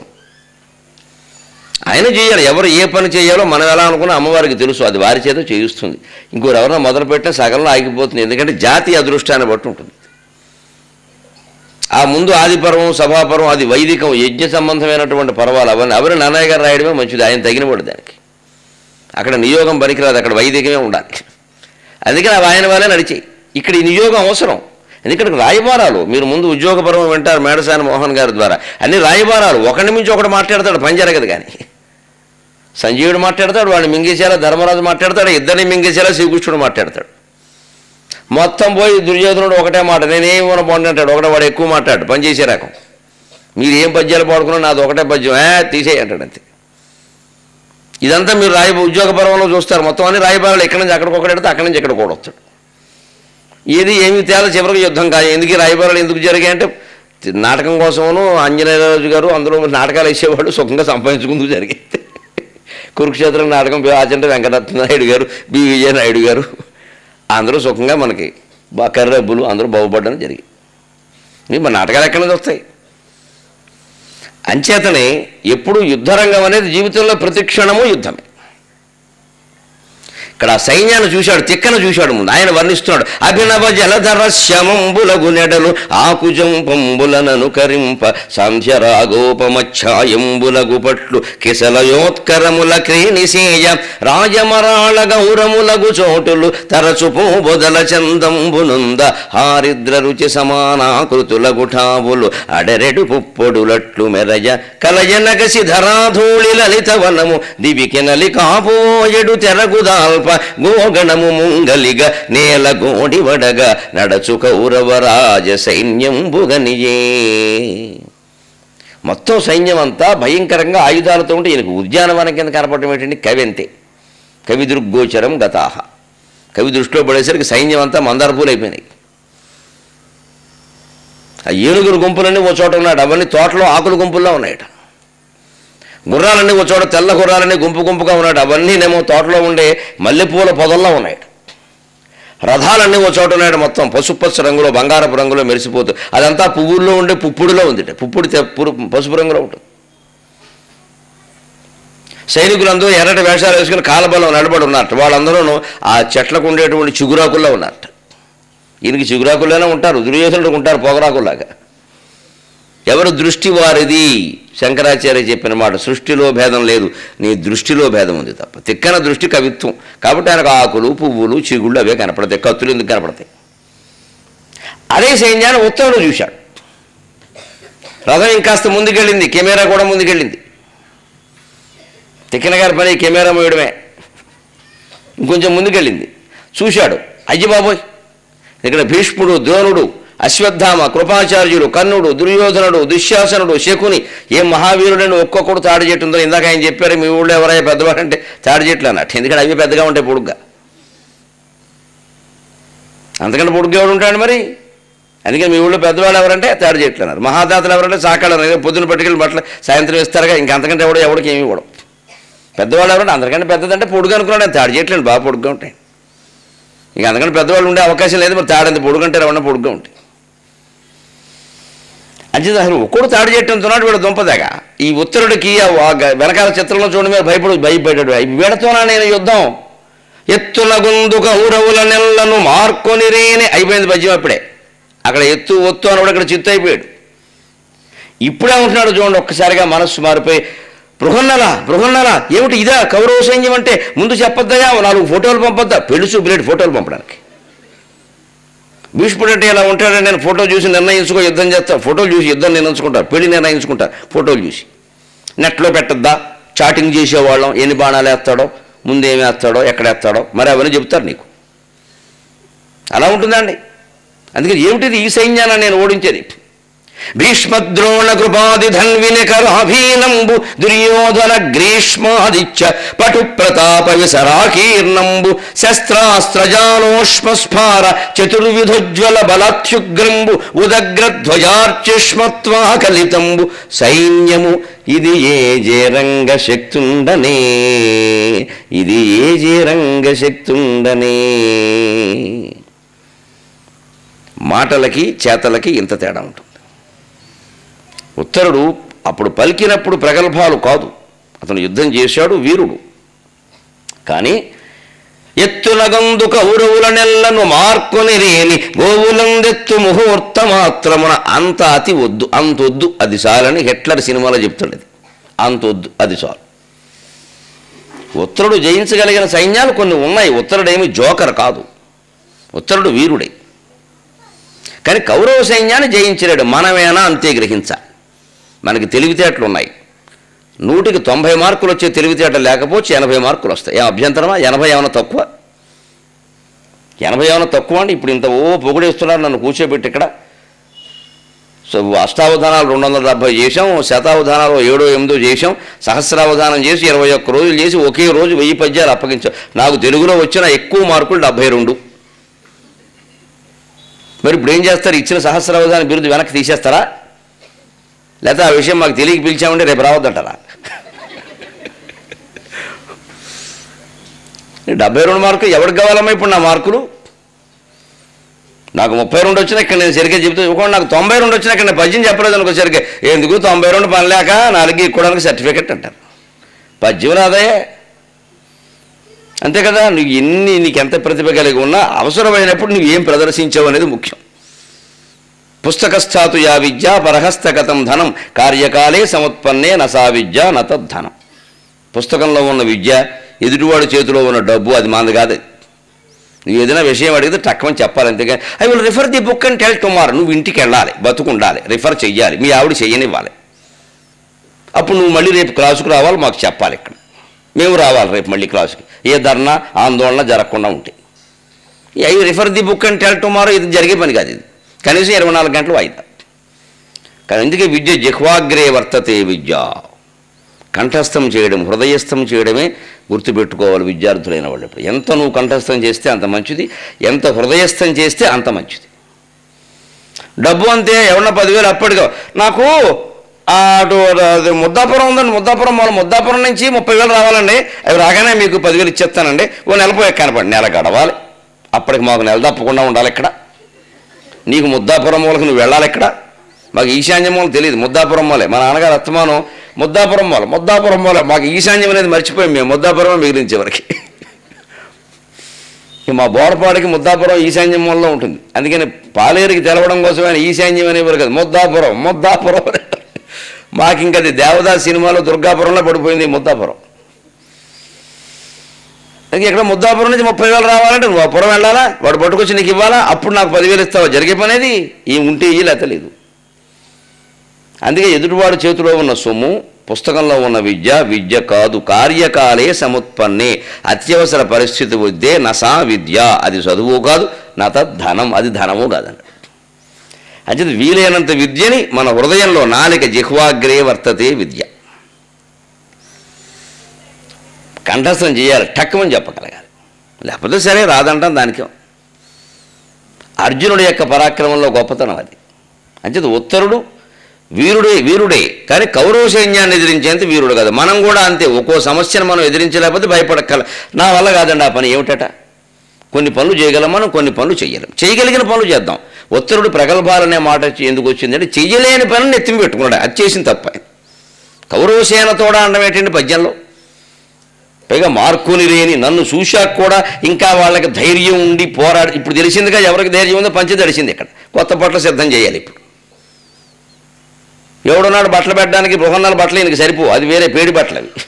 ఆయన చేయాలి. ఎవరు ఏ పని చేయాలో మనం ఎలా అనుకున్నా అమ్మవారికి తెలుసు, అది వారి చేత చేయిస్తుంది. ఇంకోరు ఎవరైనా మొదలుపెట్టినా సగంలో ఆగిపోతుంది. ఎందుకంటే జాతి అదృష్టాన్ని బట్టి ఉంటుంది. ఆ ముందు ఆదిపర్వం, సభాపర్వం అది వైదికం, యజ్ఞ సంబంధమైనటువంటి పర్వాలు అవన్నీ ఎవరు నన్నయ్య గారు రాయడమే మంచిది. ఆయన తగినవాడు దానికి. అక్కడ నియోగం పనికిరాదు, అక్కడ వైదికమే ఉండాలి. అందుకని అవి ఆయన వాళ్ళే నడిచాయి. ఇక్కడ ఈ నియోగం అవసరం. ఎందుకంటే రాయబారాలు మీరు ముందు ఉద్యోగపర్వం వింటారు మేడసాని మోహన్ గారి ద్వారా. అన్ని రాయబారాలు ఒకటి మించి ఒకటి మాట్లాడతాడు, పని జరగదు. కానీ సంజీవుడు మాట్లాడతాడు, వాడిని మింగేసేలా ధర్మరాజు మాట్లాడతాడు, ఇద్దరిని మింగేసేలా శ్రీకృష్ణుడు మాట్లాడతాడు. మొత్తం పోయి దుర్యోధనుడు ఒకటే మాట, నేనేమో బాగుంది అంటాడు. ఒకటే వాడు ఎక్కువ మాట్లాడు, పనిచేసే రకం. మీరు ఏం పద్యాలు పాడుకున్నా నాది ఒకటే పద్యం, ఏ తీసేయి అంటాడు అంతే. ఇదంతా మీరు రాయ ఉద్యోగ పర్వంలో చూస్తారు. మొత్తం అన్ని రాయబారాలు ఎక్కడి నుంచి అక్కడికి ఒకటి పెడితే అక్కడి నుంచి ఎక్కడ కూడా వస్తాడు. ఏది ఏమి తేలా చివరికి యుద్ధం కాదు. ఎందుకు ఈ రాయబారాలు ఎందుకు జరిగాయి అంటే నాటకం కోసమును ఆంజనేయరాజు గారు అందులో నాటకాలు వేసేవాడు సుఖంగా సంపాదించుకుంటూ జరిగాయి. కురుక్షేత్రం నాటకం ఆచంట వెంకటనాయుడు గారు, బి విజయ నాయుడు గారు అందరూ సుఖంగా మనకి కర్రబ్బులు అందరూ బాగుపడడం జరిగింది. మరి నాటకాలు ఎక్కడి నుంచి వస్తాయి? అంచేతనే ఎప్పుడు యుద్ధరంగం అనేది జీవితంలో ప్రతి క్షణము యుద్ధమే. ఇక్కడ ఆ సైన్యాన్ని చూశాడు, తిక్కను చూశాడు. ముందు ఆయన వర్ణిస్తున్నాడు. అభినవ జలధర శమంబులగు నెడలు ఆకుజం పంబులనను కరింప సాంధ్యరాగోపమఛాయంబులగు పట్లు కిసలయోత్కరముల క్రీనిసేయ రాజమరాళ గౌరములగు చోటులు తరచు పోబొదల చందంబునుంద హారిద్ర రుచి సమానాకృతుల గుఠావులు అడరెడు పుప్పొడులట్లు మెరజ కలయనగసి ధరాధూళి లలిత వనము దివికి నలి కాపోయడు తెరగుదాల్ప గోగణము ముంగలిగ నేల గోడి వడగా నడచు కౌరవరాజ సైన్యంబుగనియే. మొత్తం సైన్యం అంతా భయంకరంగా ఆయుధాలతో ఉంటే ఈయనకు ఉద్యానవనం కింద కనపడటం ఏంటంటే కవి అంతే. కవి దృగ్గోచరం గతాహ. కవి దృష్టిలో పడేసరికి సైన్యం అంతా మందార పూలు అయిపోయినాయి. ఆ ఏనుగురు గుంపులన్నీ ఓ చోట ఉన్నాడు, అవన్నీ తోటలో ఆకుల గుంపుల్లో ఉన్నాయట. గుర్రాలన్నీ ఒక చోట తెల్ల గుర్రాలన్నీ గుంపు గుంపుగా ఉన్నాడు, అవన్నీనేమో తోటలో ఉండే మల్లెపూల పొదల్లో ఉన్నాడు. రథాలన్నీ ఒక చోట ఉన్నాడు, మొత్తం పసుపచ్చ రంగులో బంగారపు రంగులో మెరిసిపోతూ. అదంతా పువ్వుల్లో ఉండే పుప్పుడిలో ఉంది, పుప్పుడి పసుపు రంగులో ఉంటుంది. సైనికులందరూ ఎర్రటి వేషాలు వేసుకుని కాలబలం నిలబడి ఉన్నట్టు. వాళ్ళందరూ ఆ చెట్లకు ఉండేటువంటి చిగురాకుల్లో ఉన్నట్టు. ఈయనకి చిగురాకుల్లోనే ఉంటారు, దుర్యోధనుడికి ఉంటారు పొగరాకుల్లాగా. ఎవరు దృష్టి వారిది? శంకరాచార్య చెప్పిన మాట, సృష్టిలో భేదం లేదు, నీ దృష్టిలో భేదం ఉంది తప్ప. తిక్కన దృష్టి కవిత్వం కాబట్టి ఆయనకు ఆకులు పువ్వులు చిగుళ్ళు అవే కనపడతాయి, కత్తులు ఎందుకు కనపడతాయి? అదే సైన్యాన్ని ఉత్తరుడు చూశాడు. రథం ఇంకాస్త ముందుకెళ్ళింది, కెమెరా కూడా ముందుకెళ్ళింది. తిక్కన గారి పని కెమెరా మోయడమే. ఇంకొంచెం ముందుకెళ్ళింది, చూశాడు. అయ్యి బాబోయ్, ఇక్కడ భీష్ముడు, ద్రోణుడు, అశ్వత్థామ, కృపాచార్యులు, కర్ణుడు, దుర్యోధనుడు, దుశ్శాసనుడు, శకుని, ఏ మహావీరుడని ఒక్కొక్కడు తాడి చెట్టు ఉందో. ఇందాక ఆయన చెప్పారు మీ ఊళ్ళో ఎవరైనా పెద్దవాడంటే తాడి చెట్లు అన్నట్టు. ఎందుకంటే అవి పెద్దగా ఉంటాయి పొడుగ్గా. అంతకంటే పొడుగ్గా ఎవడు ఉంటాడు మరి? అందుకని మీ ఊళ్ళో పెద్దవాళ్ళు ఎవరంటే తాడి చెట్లు అన్నారు. మహాదాతలు ఎవరంటే సాకాళ్ళు అన్నారు. పొద్దున పట్టుకెళ్ళి బట్టలు సాయంత్రం ఇస్తారుగా, ఇంకంతకంటే ఎవడో ఎవడికి ఏమి ఇవ్వడం. పెద్దవాళ్ళు ఎవరంటే అందరికంటే పెద్దదంటే పొడుగు అనుకున్నాడు. తాడి చెట్లు అండి బాగా పొడుగ్గా ఉంటాయి. ఇంక అందుకని పెద్దవాళ్ళు ఉండే అవకాశం లేదు. మరి తాడంత పొడుగంటే ఎవరన్నా పొడుగ్గా ఉంటాయి. అంచేత అసలు ఒక్కడు తాడి చెట్టు అంటున్నాడు వీడు దుంపదాగా. ఈ ఉత్తరుడికి వెనకాల చిత్రంలో చూడండి మీరు భయపడు భయపడ్డాడు. వీడతోనా నేను యుద్ధం ఎత్తుల గొందు కౌరవుల నెల్లను మార్కొని రేని అయిపోయింది పద్యం. అప్పుడే అక్కడ ఎత్తు ఒత్తు అని కూడా ఇక్కడ చిత్తు అయిపోయాడు. ఇప్పుడే ఉంటున్నాడు చూడండి, ఒక్కసారిగా మనస్సు మారిపోయి బృహన్నల బృహన్నల ఏమిటి ఇదా కౌరవ సైన్యం అంటే? ముందు చెప్పొద్దయా, నాలుగు ఫోటోలు పంపొద్దా? పెళ్ళి బ్లేడ్ ఫోటోలు పంపడానికి. భీష్ముడు అంటే ఇలా ఉంటాడు, నేను ఫోటో చూసి నిర్ణయించుకో యుద్ధం చేస్తా. ఫోటోలు చూసి యుద్ధం నిర్ణయించుకుంటారు, పెళ్లి నిర్ణయించుకుంటారు ఫోటోలు చూసి. నెట్లో పెట్టద్దా? చాటింగ్ చేసేవాళ్ళం, ఎన్ని బాణాలు వేస్తాడో, ముందేమి వేస్తాడో, ఎక్కడ వేస్తాడో, మరి అవన్నీ చెప్తారు నీకు. అలా ఉంటుందండి. అందుకని ఏమిటిది ఈ సైన్యాన్ని నేను ఓడించేది? భీష్మద్రోణ కృపాది ధన్వినికరాభీనంబు దుర్యోధన గ్రీష్మాదిత్య పటు ప్రతాప విసరాకీర్ణంబు శస్త్రాస్త్రజానోష్మస్ఫార చతుర్విధోజ్వల బలాత్యుగ్రంబు ఉదగ్రధ్వజార్చిష్మత్వా కలితంబు సైన్యము ఇది ఏ జేరంగ శక్తుండనే, ఇది ఏ జేరంగ శక్తుండనే. మాటలకి చేతలకి ఇంత తేడా ఉంటుంది. ఉత్తరుడు అప్పుడు పలికినప్పుడు ప్రగల్భాలు కాదు, అతను యుద్ధం చేశాడు, వీరుడు. కానీ ఎత్తులగందు కౌరవుల నెల్లను మార్కొని రేని గోవులందెత్తు ముహూర్త మాత్రమున అంత అతి వద్దు, అంతొద్దు అది చాలని హిట్లర్ సినిమాలో చెప్తాడు. అంతొద్దు అది చాలు. ఉత్తరుడు జయించగలిగిన సైన్యాలు కొన్ని ఉన్నాయి. ఉత్తరుడేమి జోకర్ కాదు, ఉత్తరుడు వీరుడే. కానీ కౌరవ సైన్యాన్ని జయించలేడు. మనమేనా అంతే గ్రహించాలి. మనకి తెలివితేటలు ఉన్నాయి. నూటికి తొంభై మార్కులు వచ్చే తెలివితేటలు లేకపోతే ఎనభై మార్కులు వస్తాయి. ఏ అభ్యంతరమా? ఎనభై ఏమైనా తక్కువ? ఎనభై ఏమైనా తక్కువ అండి? ఇప్పుడు ఇంత ఓ పొగిడేస్తున్నారు నన్ను కూర్చోబెట్టి ఇక్కడ. సో అష్టావధానాలు రెండు వందల డెబ్బై చేసాం, శతావధానాలు ఏడో ఎనిమిదో చేసాం, సహస్రావధానం చేసి ఇరవై ఒక్క రోజులు చేసి ఒకే రోజు వెయ్యి పద్యాలు అప్పగించాం. నాకు తెలుగులో వచ్చిన ఎక్కువ మార్కులు డెబ్బై రెండు. మరి ఇప్పుడు ఏం చేస్తారు? ఇచ్చిన సహస్రావధాన బిరుదు వెనక్కి తీసేస్తారా? లేకపోతే ఆ విషయం మాకు తెలియక పిలిచామంటే రేపు రావద్దంటారా? డెబ్బై రెండు మార్కులు ఎవరికి కావాలమ్మా ఇప్పుడు నా మార్కులు? నాకు ముప్పై రెండు వచ్చినా ఇక్కడ నేను సరిగ్గా చెబుతూ ఒకటి, నాకు తొంభై రెండు వచ్చినా ఇక్కడ నేను పద్యం చెప్పలేదు అనుకో సరిగ్గా, ఎందుకు తొంభై రెండు పని లేక నాలుగు ఇక్కడానికి సర్టిఫికెట్ అంటారు. పద్యం రాదే, అంతే కదా. నువ్వు ఎన్ని నీకు ఎంత ప్రతిభ కలిగి ఉన్నా అవసరమైనప్పుడు నువ్వు ఏం ప్రదర్శించావు అనేది ముఖ్యం. పుస్తకస్థాతు యా విద్య పరహస్తగతం ధనం కార్యకాలే సముత్పన్నే నసా విద్య నతద్ధనం. పుస్తకంలో ఉన్న విద్య, ఎదుటివాడి చేతిలో ఉన్న డబ్బు అది మంది కాదు. నువ్వు ఏదైనా విషయం అడిగితే టక్కమని చెప్పాలి, అంతేగాని I will refer the book and tell tomorrow. నువ్వు ఇంటికి వెళ్ళాలి, బతుకుండాలి, రిఫర్ చెయ్యాలి, మీ ఆవిడ చెయ్యనివ్వాలి. అప్పుడు నువ్వు మళ్ళీ రేపు క్లాసుకు రావాలి, మాకు చెప్పాలి, ఇక్కడ మేము రావాలి రేపు మళ్ళీ క్లాసుకి. ఏ ధర్నా ఆందోళన జరగకుండా ఉంటాయి. I refer the book and tell tomorrow ఇది జరిగే పని కాదు. ఇది కనీసం ఇరవై నాలుగు గంటలు వాయిదా. కానీ అందుకే విద్య జిహ్వాగ్రే వర్తతే విద్య. కంఠస్థం చేయడం, హృదయస్థం చేయడమే గుర్తుపెట్టుకోవాలి విద్యార్థులైన వాళ్ళు. ఇప్పుడు ఎంత నువ్వు కంఠస్థం చేస్తే అంత మంచిది, ఎంత హృదయస్థం చేస్తే అంత మంచిది. డబ్బు అంతే, ఎవరన్నా పదివేలు అప్పటిగా నాకు అటు ముద్దాపురం ఉందండి, ముద్దాపురం వాళ్ళ ముద్దాపురం నుంచి ముప్పై వేలు రావాలండి, అవి రాగానే మీకు పదివేలు ఇచ్చేస్తానండి, ఓ నెలపోయే కనపడి నెల గడవాలి, అప్పటికి మాకు నెల తప్పకుండా ఉండాలి. ఇక్కడ నీకు ముద్దాపురం మూలకి నువ్వు వెళ్ళాలి. ఇక్కడ మాకు ఈశాన్యం మూల తెలియదు, ముద్దాపురం మూలే. మా నాన్నగారు అత్తమానం ముద్దాపురం మూల, ముద్దాపురం మూల. మాకు ఈశాన్యం అనేది మర్చిపోయాం మేము, ముద్దాపురం మిగిలించే వరకు. మా బోడపాడికి ముద్దాపురం ఈశాన్యం మూలలో ఉంటుంది. అందుకని పాలేరుకి తెలవడం కోసమైనా ఈశాన్యం అనేవారు కదా, ముద్దాపురం ముద్దాపురం. మాకు ఇంకా అది దేవదాస్ సినిమాలో దుర్గాపురంలో పడిపోయింది ముద్దాపురం. అందుకే ఇక్కడ ముద్దాపురం నుంచి ముప్పై వేలు రావాలంటే నువ్వు ఆ పురం వెళ్ళాలా, వాడు పట్టుకొచ్చి నీకు ఇవ్వాలా, అప్పుడు నాకు పదివేలు ఇస్తావా? జరిగే పని అది. ఈ ఉంటే ఇయ్యి, లేత లేదు. అందుకే ఎదుటివాడు చేతిలో ఉన్న సొమ్ము, పుస్తకంలో ఉన్న విద్య విద్య కాదు. కార్యకాలే సముత్పన్నే, అత్యవసర పరిస్థితి వద్దే నసా విద్య, అది చదువు కాదు, నత ధనం, అది ధనము కాదండి. అంటే వీలైనంత విద్యని మన హృదయంలో, నాలిక జిహ్వాగ్రే వర్తతే విద్య. కంఠస్థం చేయాలి, టక్కుమని చెప్పగలగాలి, లేకపోతే సరే రాదంటాం. దానికి అర్జునుడి యొక్క పరాక్రమంలో గొప్పతనం అది. అంచేది ఉత్తరుడు వీరుడే వీరుడే కానీ కౌరవ సైన్యాన్ని ఎదిరించేంత వీరుడు కాదు. మనం కూడా అంతే. ఒక్కో సమస్యను మనం ఎదిరించలేకపోతే భయపడక్కల, నా వల్ల కాదండి ఆ పని. ఏమిటట? కొన్ని పనులు చేయగలం మనం, కొన్ని పనులు చేయలేం. చేయగలిగిన పనులు చేద్దాం. ఉత్తరుడు ప్రగల్భాలనే మాట ఎందుకు వచ్చిందంటే చెయ్యలేని పనులు ఎత్తిమి పెట్టుకున్నాడు, అది చేసిన తప్ప. కౌరవసేన తోడా అనడం ఏంటంటే పద్యంలో, పైగా మార్కుని లేని నన్ను చూశాక కూడా ఇంకా వాళ్ళకి ధైర్యం ఉండి పోరాడి. ఇప్పుడు తెలిసిందిగా ఎవరికి ధైర్యం ఉందో పంచి తడిసింది. ఇక్కడ కొత్త బట్టలు సిద్ధం చేయాలి. ఇప్పుడు ఎవడున్నాడు బట్టలు పెట్టడానికి? బృహన్నాలు బట్టలు ఇంక సరిపో, అది వేరే పేడి బట్టలు అవి.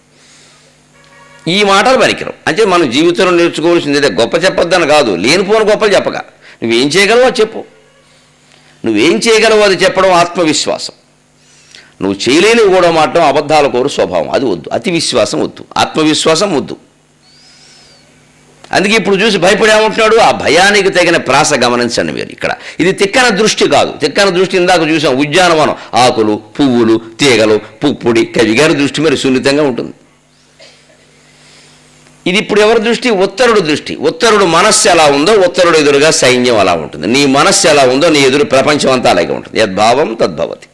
ఈ మాటలు పనికిరం. అంటే మనం జీవితంలో నేర్చుకోవాల్సింది అదే. గొప్ప చెప్పొద్దని కాదు, లేనిపోని గొప్పలు చెప్పగా. నువ్వేం చేయగలవో చెప్పు, నువ్వేం చేయగలవో అది చెప్పడం ఆత్మవిశ్వాసం. నువ్వు చేయలేని కూడా మాటం అబద్ధాల కోరు స్వభావం, అది వద్దు. అతి విశ్వాసం వద్దు, ఆత్మవిశ్వాసం వద్దు. అందుకే ఇప్పుడు చూసి భయపడేమంటున్నాడు. ఆ భయానికి తగిన ప్రాస గమనించండి మీరు. ఇక్కడ ఇది తిక్కన దృష్టి కాదు. తిక్కన దృష్టి ఇందాక చూసాం, ఉద్యానవనం, ఆకులు, పువ్వులు, తీగలు, పుప్పుడి. కవి గారి దృష్టి మరి సున్నితంగా ఉంటుంది. ఇది ఇప్పుడు ఎవరి దృష్టి? ఉత్తరుడు దృష్టి. ఉత్తరుడు మనస్సు ఎలా ఉందో ఉత్తరుడు ఎదురుగా సైన్యం అలా ఉంటుంది. నీ మనస్సు ఎలా ఉందో నీ ఎదురు ప్రపంచం అంతా అలాగే ఉంటుంది. యద్భావం తద్భవతి.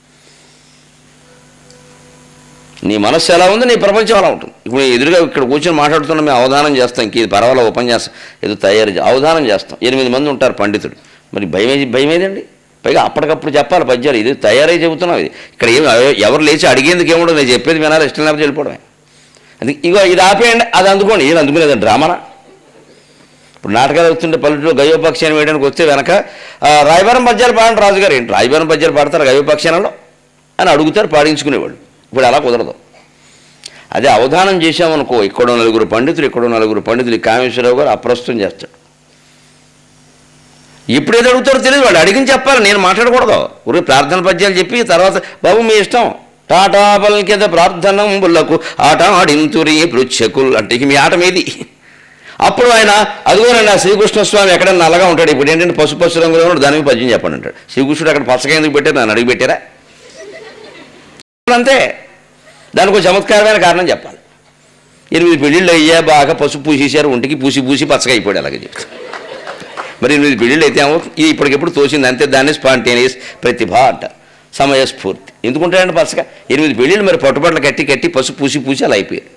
నీ మనస్సు ఎలా ఉందో నీ ప్రపంచం అలా ఉంటుంది. ఇప్పుడు ఎదురుగా ఇక్కడ కూర్చొని మాట్లాడుతున్నా మేము అవధానం చేస్తాం. ఇంక ఇది పర్వాలేదు, ఉపన్యాసం ఏదో తయారు అవధానం చేస్తాం. ఎనిమిది మంది ఉంటారు పండితుడు. మరి భయం భయం ఏదండి? పైగా అప్పటికప్పుడు చెప్పాలి పద్యాలు. ఇది తయారై చెబుతున్నాం. ఇది ఇక్కడ ఏమి ఎవరు లేచి అడిగేందుకు ఏముండదు. నేను చెప్పేది వినాలి, ఇష్టం లేకపోతే వెళ్ళిపోవడమే. అది ఇగో ఇది ఆపేయండి, అది అందుకోండి. ఏది అందుకునేది డ్రామానా? ఇప్పుడు నాటకాలు వస్తుంటే పల్లెటూరు గయోపక్షాన్ని వేయడానికి వస్తే వెనక రాయబారం పద్యాలు పాడండి రాజుగారు. ఏంటి రాయబారం పద్యాలు పాడతారు గయోపక్షాలలో అని అడుగుతారు, పాడించుకునేవాళ్ళు. ఇప్పుడు అలా కుదరదు. అదే అవధానం చేశామనుకో, ఇక్కడో నలుగురు పండితులు ఇక్కడో నలుగురు పండితులు కామేశ్వరరావు గారు అప్రస్తుతం చేస్తాడు. ఇప్పుడు ఏదో అడుగుతారో తెలియదు, వాళ్ళు అడిగిన చెప్పాలి, నేను మాట్లాడకూడదు. ఊరి ప్రార్థన పద్యాలు చెప్పి తర్వాత బాబు మీ ఇష్టం టాటా పల్కెద ప్రార్థనం బుల్లకు ఆట ఆడింతురి పృచ్ఛకులు అంటే మీ ఆట మీది. అప్పుడు ఆయన అదిగోనండి ఆ శ్రీకృష్ణస్వామి ఎక్కడ నల్లగా ఉంటాడు, ఇప్పుడు ఏంటంటే పసుపు పసు రంగులో ఉన్నాడు, దానికి పద్యం చెప్పండి అంటాడు. శ్రీకృష్ణుడు అక్కడ పచ్చగా ఎందుకు పెట్టారు, నన్ను అడిగి పెట్టారా? అంతే, దానికి ఒక చమత్కారమైన కారణం చెప్పాలి. ఎనిమిది పెళ్ళిళ్ళు అయ్యా, బాగా పసుపు పూసేశారు, ఒంటికి పూసి పూసి పచ్చగా అయిపోయాడు. అలాగే చెప్తారు. మరి ఎనిమిది పెళ్ళిళ్ళు అయితే ఏమవుతుంది? ఇది ఇప్పటికెప్పుడు తోసింది అంతే, దాన్ని స్పాంటేనియస్ ప్రతిభ అంటారు, సమయస్ఫూర్తి. ఎందుకుంటాడంటే పచ్చగా ఎనిమిది పెళ్ళిళ్ళు మరి పట్టుబట్టలు కట్టి కట్టి పసుపు పూసి పూసి అలా అయిపోయాడు.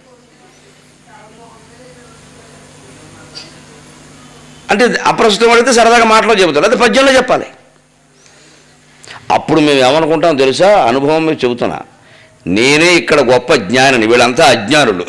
అంటే అప్రస్తుతం అడిగితే సరదాగా మాటలో చెబుతారు, అది పద్యంలో చెప్పాలి. అప్పుడు మేము ఏమనుకుంటాం తెలుసా, అనుభవం మీద చెబుతున్నా, నేనే ఇక్కడ గొప్ప జ్ఞానిని, వీళ్ళంతా అజ్ఞానులు,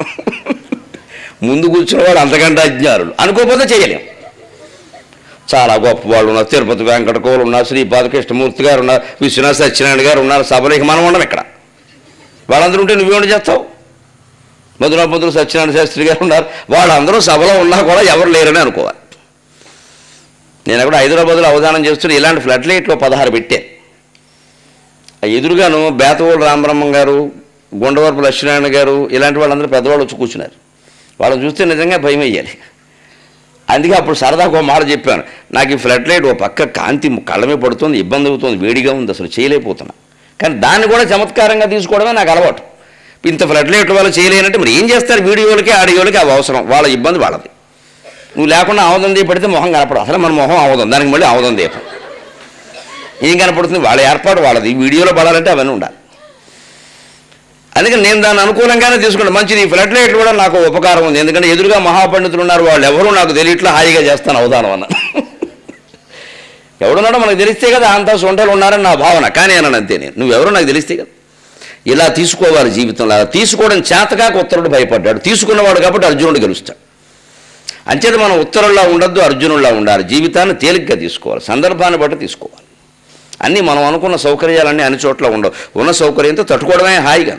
ముందు కూర్చున్నవాడు అంతకంటే అజ్ఞానులు అనుకోకపోతే చేయలేం. చాలా గొప్ప వాళ్ళు ఉన్నారు, తిరుపతి వెంకటకోలు ఉన్నారు, శ్రీపాద కృష్ణమూర్తి గారు ఉన్నారు, విశ్వనాథ సత్యనారాయణ గారు ఉన్నారు, సభలోకి మనం ఉండం ఇక్కడ. వాళ్ళందరూ ఉంటే నువ్వేమిటి చేస్తావు? మధురాపంతులు సత్యనారాయణ శాస్త్రి గారు ఉన్నారు, వాళ్ళందరూ సభలో ఉన్నా కూడా ఎవరు లేరని అనుకోవాలి. నేను ఎక్కడ హైదరాబాద్లో అవధానం చేస్తున్న ఇలాంటి ఫ్లడ్ లైట్లో పదహారు పెట్టాను. ఎదురుగాను బేతవోలు రామబ్రహ్మం గారు, గుండవరపు లక్ష్మీనారాయణ గారు, ఇలాంటి వాళ్ళందరూ పెద్దవాళ్ళు వచ్చి కూర్చున్నారు. వాళ్ళని చూస్తే నిజంగా భయం వేయాలి. అందుకే అప్పుడు సరదాగా ఒక మాట చెప్పాను, నాకు ఈ ఫ్లడ్ లైట్ ఓ పక్క కాంతి కళ్ళమే పడుతుంది, ఇబ్బంది అవుతుంది, వేడిగా ఉంది, అసలు చేయలేకపోతున్నా. కానీ దాన్ని కూడా చమత్కారంగా తీసుకోవడమే నాకు అలవాటు. ఇంత ఫ్లడ్ లైట్ వల్ల చేయలేనంటే మరి ఏం చేస్తారు? వీడియోలకి ఆడియోలకి అవి అవసరం, వాళ్ళ ఇబ్బంది వాళ్ళది. నువ్వు లేకుండా ఆవదం దీపం పెడితే మొహం కనపడదు, అసలు మన మొహం ఆవదం, దానికి మళ్ళీ ఆవదం దీపం ఏం కనపడుతుంది? వాళ్ళ ఏర్పాటు వాళ్ళది, వీడియోలో పడాలంటే అవన్నీ ఉండాలి. అందుకని నేను దాన్ని అనుకూలంగానే తీసుకుంటాను. మంచిది, ఈ ఫ్లడ్ లైట్లు కూడా నాకు ఉపకారం ఉంది, ఎందుకంటే ఎదురుగా మహాపండితులు ఉన్నారు, వాళ్ళు ఎవరు నాకు తెలియట్లా, హాయిగా చేస్తాను అవధానం అన్న. ఎవడున్నాడో మనకు తెలిస్తే కదా, అంతా సొంటలు ఉన్నారని నా భావన. కానీ అన్నాను అంతే, నేను నువ్వెవరో నాకు తెలిస్తే కదా. ఇలా తీసుకోవాలి జీవితంలో. అలా తీసుకోవడం చేతకాక ఉత్తరుడు భయపడ్డాడు, తీసుకున్నవాడు కాబట్టి అర్జునుడు గెలుస్తాడు. అంచేత మనం ఉత్తరుల్లా ఉండొద్దు, అర్జునుల్లా ఉండాలి. జీవితాన్ని తేలిగ్గా తీసుకోవాలి, సందర్భాన్ని బట్టి తీసుకోవాలి. అన్నీ మనం అనుకున్న సౌకర్యాలన్నీ అన్ని చోట్ల ఉండవు, ఉన్న సౌకర్యంతో తట్టుకోవడమే హాయిగా.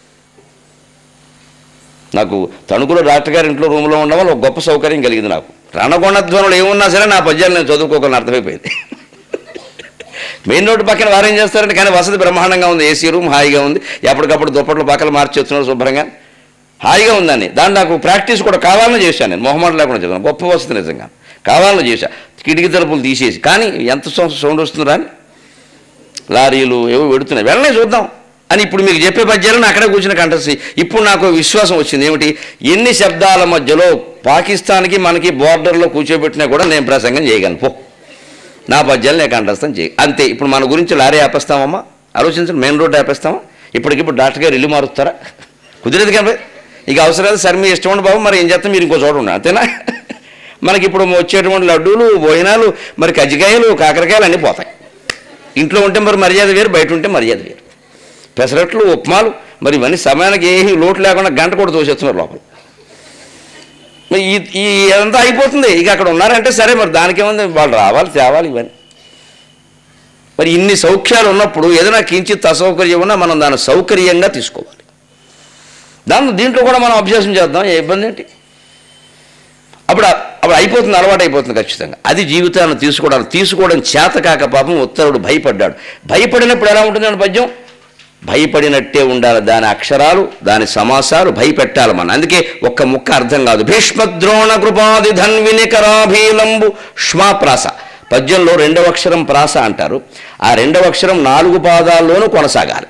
నాకు తణుకులో డాక్టర్ గారి ఇంట్లో రూమ్లో ఉండడం వల్ల ఒక గొప్ప సౌకర్యం కలిగింది. నాకు రణగొండధ్వనులు ఏమున్నా సరే నా పద్యాలు నేను చదువుకోగలను, అర్థమైపోయింది. మెయిన్ రోడ్డు పక్కన వారేం చేస్తారంటే, కానీ వసతి బ్రహ్మాండంగా ఉంది, ఏసీ రూమ్ హాయిగా ఉంది, ఎప్పటికప్పుడు దుప్పట్లు పక్కన మార్చేస్తున్నారు శుభ్రంగా, హాయిగా ఉందని. దాన్ని నాకు ప్రాక్టీస్ కూడా కావాలని చేశాను నేను, మొహమాట లేకుండా చేశాను. గొప్ప వసతి నిజంగా, కావాలని చేశా. కిటికీ తలుపులు తీసేసి, కానీ ఎంత సౌండ్ వస్తుందా అని, లారీలు ఏవో పెడుతున్నాయి, వెళ్ళనే చూద్దాం అని ఇప్పుడు మీకు చెప్పే పద్యాలను అక్కడే కూర్చుని కంటసి. ఇప్పుడు నాకు విశ్వాసం వచ్చింది, ఏమిటి, ఎన్ని శబ్దాల మధ్యలో పాకిస్తాన్కి మనకి బోర్డర్లో కూర్చోబెట్టినా కూడా నేను ప్రసంగం చేయగలను. పో, నా పద్యాలు నేను కంఠస్థం చేయ అంతే. ఇప్పుడు మన గురించి లారీ ఆపేస్తామమ్మా, ఆలోచించండి. మెయిన్ రోడ్డు ఆపేస్తామా? ఇప్పటికిప్పుడు డాక్టర్ గారు ఇల్లు మారుస్తారా? కుదిరేది కానీ ఇక అవసరం సరే మీ ఇష్టం బాబు, మరి ఏం చేస్తాం, మీరు ఇంకో చోట ఉన్నారు అంతేనా? మనకి ఇప్పుడు వచ్చేటువంటి లడ్డూలు, భోజనాలు, మరి కజ్జికాయలు, కాకరకాయలు అన్నీ పోతాయి. ఇంట్లో ఉంటే మరి మర్యాద వేరు, బయట ఉంటే మర్యాద వేరు. పెసరట్లు, ఉప్మాలు, మరి ఇవన్నీ సమయానికి ఏ లోటు లేకుండా గంట కూడా తోసేస్తున్నారు లోపల. మరి ఈ ఈ ఇదంతా అయిపోతుంది. ఇక అక్కడ ఉన్నారంటే సరే, మరి దానికేముంది, వాళ్ళు రావాలి తేవాలి ఇవన్నీ. మరి ఇన్ని సౌఖ్యాలు ఉన్నప్పుడు ఏదైనా కించిత్ అసౌకర్యం ఉన్నా మనం దాన్ని సౌకర్యంగా తీసుకోవాలి. దాని దీంట్లో కూడా మనం అభ్యాసం చేద్దాం, ఏ ఇబ్బంది ఏంటి? అప్పుడు అప్పుడు అయిపోతుంది, అలవాటు అయిపోతుంది ఖచ్చితంగా. అది జీవితాన్ని తీసుకోవడం తీసుకోవడం చేతకాక పాపం ఉత్తరుడు భయపడ్డాడు. భయపడినప్పుడు ఎలా ఉంటుందండి పద్యం? భయపడినట్టే ఉండాలి. దాని అక్షరాలు, దాని సమాసాలు భయపెట్టాలి మనం. అందుకే ఒక్క ముక్క అర్థం కాదు. భీష్మద్రోణ కృపాది ధన్వినికరాభీలంబు ష్మాప్రాస. పద్యంలో రెండవ అక్షరం ప్రాస అంటారు. ఆ రెండవ అక్షరం నాలుగు పాదాల్లోనూ కొనసాగాలి.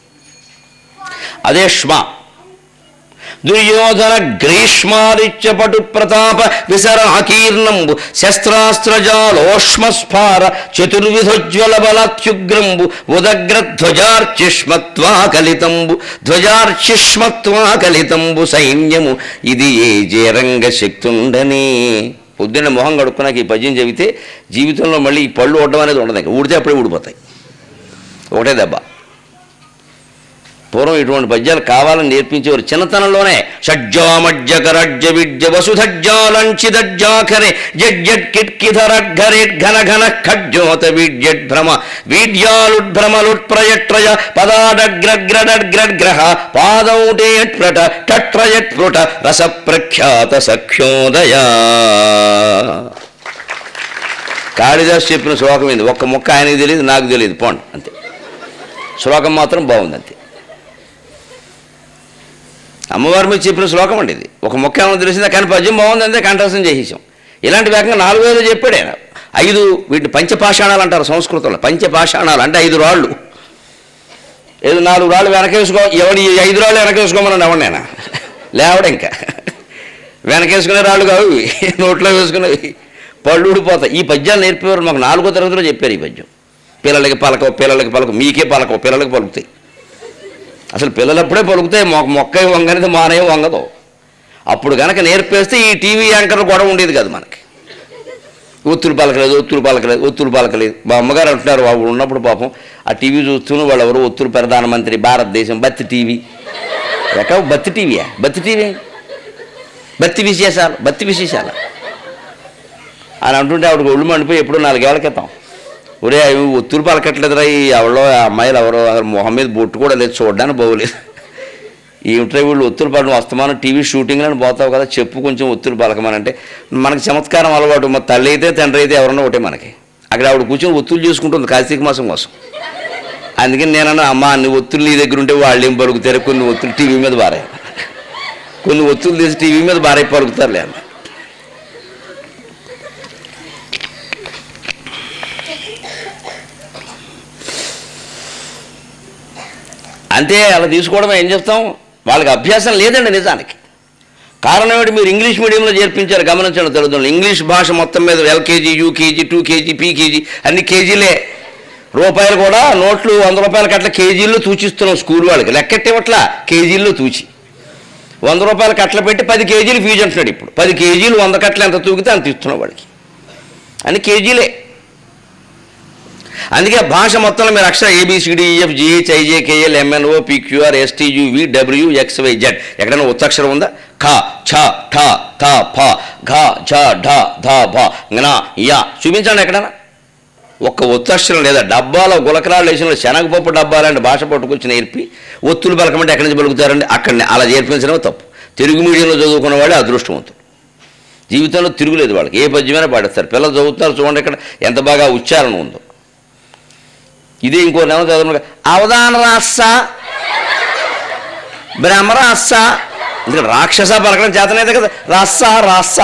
అదే ష్మ. దుర్యోధన గ్రీష్మాదిత్యపటు ప్రతాప విసరాకీర్ణంబు శస్త్రాస్త్రజాలోష్మస్ఫార చతుర్విధోజ్వల బలాత్యుగ్రంబు ఉదగ్రధ్వజార్చిష్మత్వా కలితంబు ధ్వజార్చిష్మత్వా కలితంబు సైన్యము ఇది ఏ జేరంగ శక్తుండని. పొద్దున్న మొహం కడుక్కున్నాక ఈ పద్యం చెబితే జీవితంలో మళ్ళీ ఈ పళ్ళు ఊడడం అనేది ఉండదు. ఊడితే అప్పుడే ఊడిపోతాయి, ఒకటే దెబ్బ. పూర్వం ఇటువంటి పద్యాలు కావాలని నేర్పించేవారు చిన్నతనంలోనే. షడ్జామజ్జకరజ్జ విద్య వసుధజ్జాలంచిదజ్జాఖరే జడ్జడ్ కిట్కిధరఘరేట్ ఘన ఘన ఖడ్జోత విడ్యడ్ భ్రమ వీడ్యాలుడ్భ్రమలుట్ప్రయట్రయ పదాడగ్రగ్రడగ్రగ్రహ పాదౌటేట్ ప్రట టట్రయట్ ప్రుట రస ప్రఖ్యాత సఖ్యోదయ. కాళిదాసు చెప్పిన శ్లోకం ఏంది? ఒక్క ముక్క ఆయనకి తెలియదు, నాకు తెలియదు, పోండి అంతే. శ్లోకం మాత్రం బాగుంది అంతే. అమ్మవారి మీద చెప్పిన శ్లోకం అండి ఇది. ఒక మొక్క ఏమైనా తెలిసిందా, కానీ పద్యం బాగుంది అంతే కంఠస్థం చేసేసాం. ఇలాంటి వేగంగా నాలుగు వేలు చెప్పాడు ఆయన. ఐదు వీటిని పంచపాషాణాలు అంటారు సంస్కృతంలో. పంచపాషాణాలు అంటే ఐదు రాళ్ళు. ఏదో నాలుగు రాళ్ళు వెనకేసుకో, ఎవరి ఐదు రాళ్ళు వెనకేసుకోమని ఎవరినైనా లేవడం, ఇంకా వెనకేసుకునే రాళ్ళు కావు, నోట్లో వేసుకునేవి, పళ్ళు ఊడిపోతాయి. ఈ పద్యాలు నేర్పేవారు మాకు నాలుగో తరగతిలో చెప్పారు. ఈ పద్యం పిల్లలకి పలకవు, పిల్లలకి పలకవు, మీకే పలకవు, పిల్లలకి పలుకుతాయి. అసలు పిల్లలప్పుడే పలుకుతాయి, మొక్క మొక్క వంగనిది మానే వంగదు. అప్పుడు కనుక నేర్పేస్తే ఈ టీవీ యాంకర్ గొడవ ఉండేది కాదు మనకి. ఒత్తులు పలకలేదు, ఒత్తులు పలకలేదు, ఒత్తులు పలకలేదు. మా అమ్మగారు అంటున్నారు, వాళ్ళు ఉన్నప్పుడు పాపం ఆ టీవీ చూస్తూనే వాళ్ళు ఎవరు ఒత్తులు ప్రధానమంత్రి భారతదేశం బత్తి టీవీ ఎక్క బత్తి టీవీయా బత్తి టీవీ బత్తి విశేషాలు బత్తి విశేషాలు అని అంటుంటే ఆవిడకి ఒళ్ళు మండిపోయి ఎప్పుడు నాలుగేళ్ల క్రితం, ఒరే అవి ఒత్తులు పలకట్లేదురా ఈ ఎవరో అమ్మాయిలు ఎవరో మొహం మీద బొట్టు కూడా లేదు, చూడడానికి బాగోలేదు. ఏమిట్రా వీళ్ళు ఒత్తులు పడడం వస్తామని టీవీ షూటింగ్లను పోతావు కదా, చెప్పు కొంచెం ఒత్తులు పలకమనంటే మనకి చమత్కారం అలవాటు. మా తల్లి అయితే తండ్రి అయితే ఎవరన్నా ఒకటే మనకి. అక్కడ ఆవిడ కూర్చొని ఒత్తులు చూసుకుంటుంది కార్తీక మాసం కోసం. అందుకని నేనన్నా, అమ్మ అన్ని ఒత్తులు నీ దగ్గర ఉంటే వాళ్ళు ఏం పలుకుతారు, కొన్ని ఒత్తులు టీవీ మీద బారాయి, కొన్ని ఒత్తులు తీసి టీవీ మీద బారాయి పలుకుతారులే అన్న. అంతే, అలా తీసుకోవడం ఏం చెప్తాం, వాళ్ళకి అభ్యాసం లేదండి నిజానికి. కారణం ఏమిటి, మీరు ఇంగ్లీష్ మీడియంలో చేర్పించారు, గమనించండి తెలుగులో. ఇంగ్లీష్ భాష మొత్తం మీద LKG, UKG, two KG, PKG అన్ని కేజీలే. రూపాయలు కూడా నోట్లు వంద రూపాయలకి అట్లా కేజీల్లో తూచిస్తున్నాం స్కూల్ వాళ్ళకి. లెక్కెట్టేవట్లా కేజీల్లో తూచి వంద రూపాయల కట్టలు పెట్టి పది కేజీలు ఫీజు అంటున్నాడు. ఇప్పుడు పది కేజీలు వంద కట్టలు ఎంత తూగితే అంత ఇస్తున్నాం వాడికి, అన్ని కేజీలే. అందుకే భాష మొత్తంలో మీరు అక్షర A B C D E F G H I J K L M N O P Q R S T U V W X Y Z ఎక్కడైనా ఉత్తక్షరం ఉందా? ఖ ఛ ఠ థ ఫ ఘ ఝ ఢ ధ భ జ్ఞ యా చూపించండి ఎక్కడైనా ఒక్క ఒత్తక్షరం లేదా. డబ్బాలో గులకరాలు వేసిన శనగపప్పు డబ్బాలంటే భాష పట్టుకొచ్చి నేర్పి ఒత్తులు పలకమంటే ఎక్కడి నుంచి పలుకుతారండి, అక్కడనే అలా నేర్పించడం తప్పు. తెలుగు మీడియంలో చదువుకున్న వాళ్ళే అదృష్టవంతులు. జీవితంలో తిరుగులేదు వాళ్ళకి, ఏ పద్యమైనా పాడేస్తారు. పిల్లలు చదువుతున్నారు చూడండి ఇక్కడ ఎంత బాగా ఉచ్చారణ ఉందో. ఇదే ఇంకో నెల చదువు అవధాన రాస్స బ్రహ్మ రాస్స, ఎందుకంటే రాక్షస పలకడం చేతనైతే కదా, రాస్స రాస్స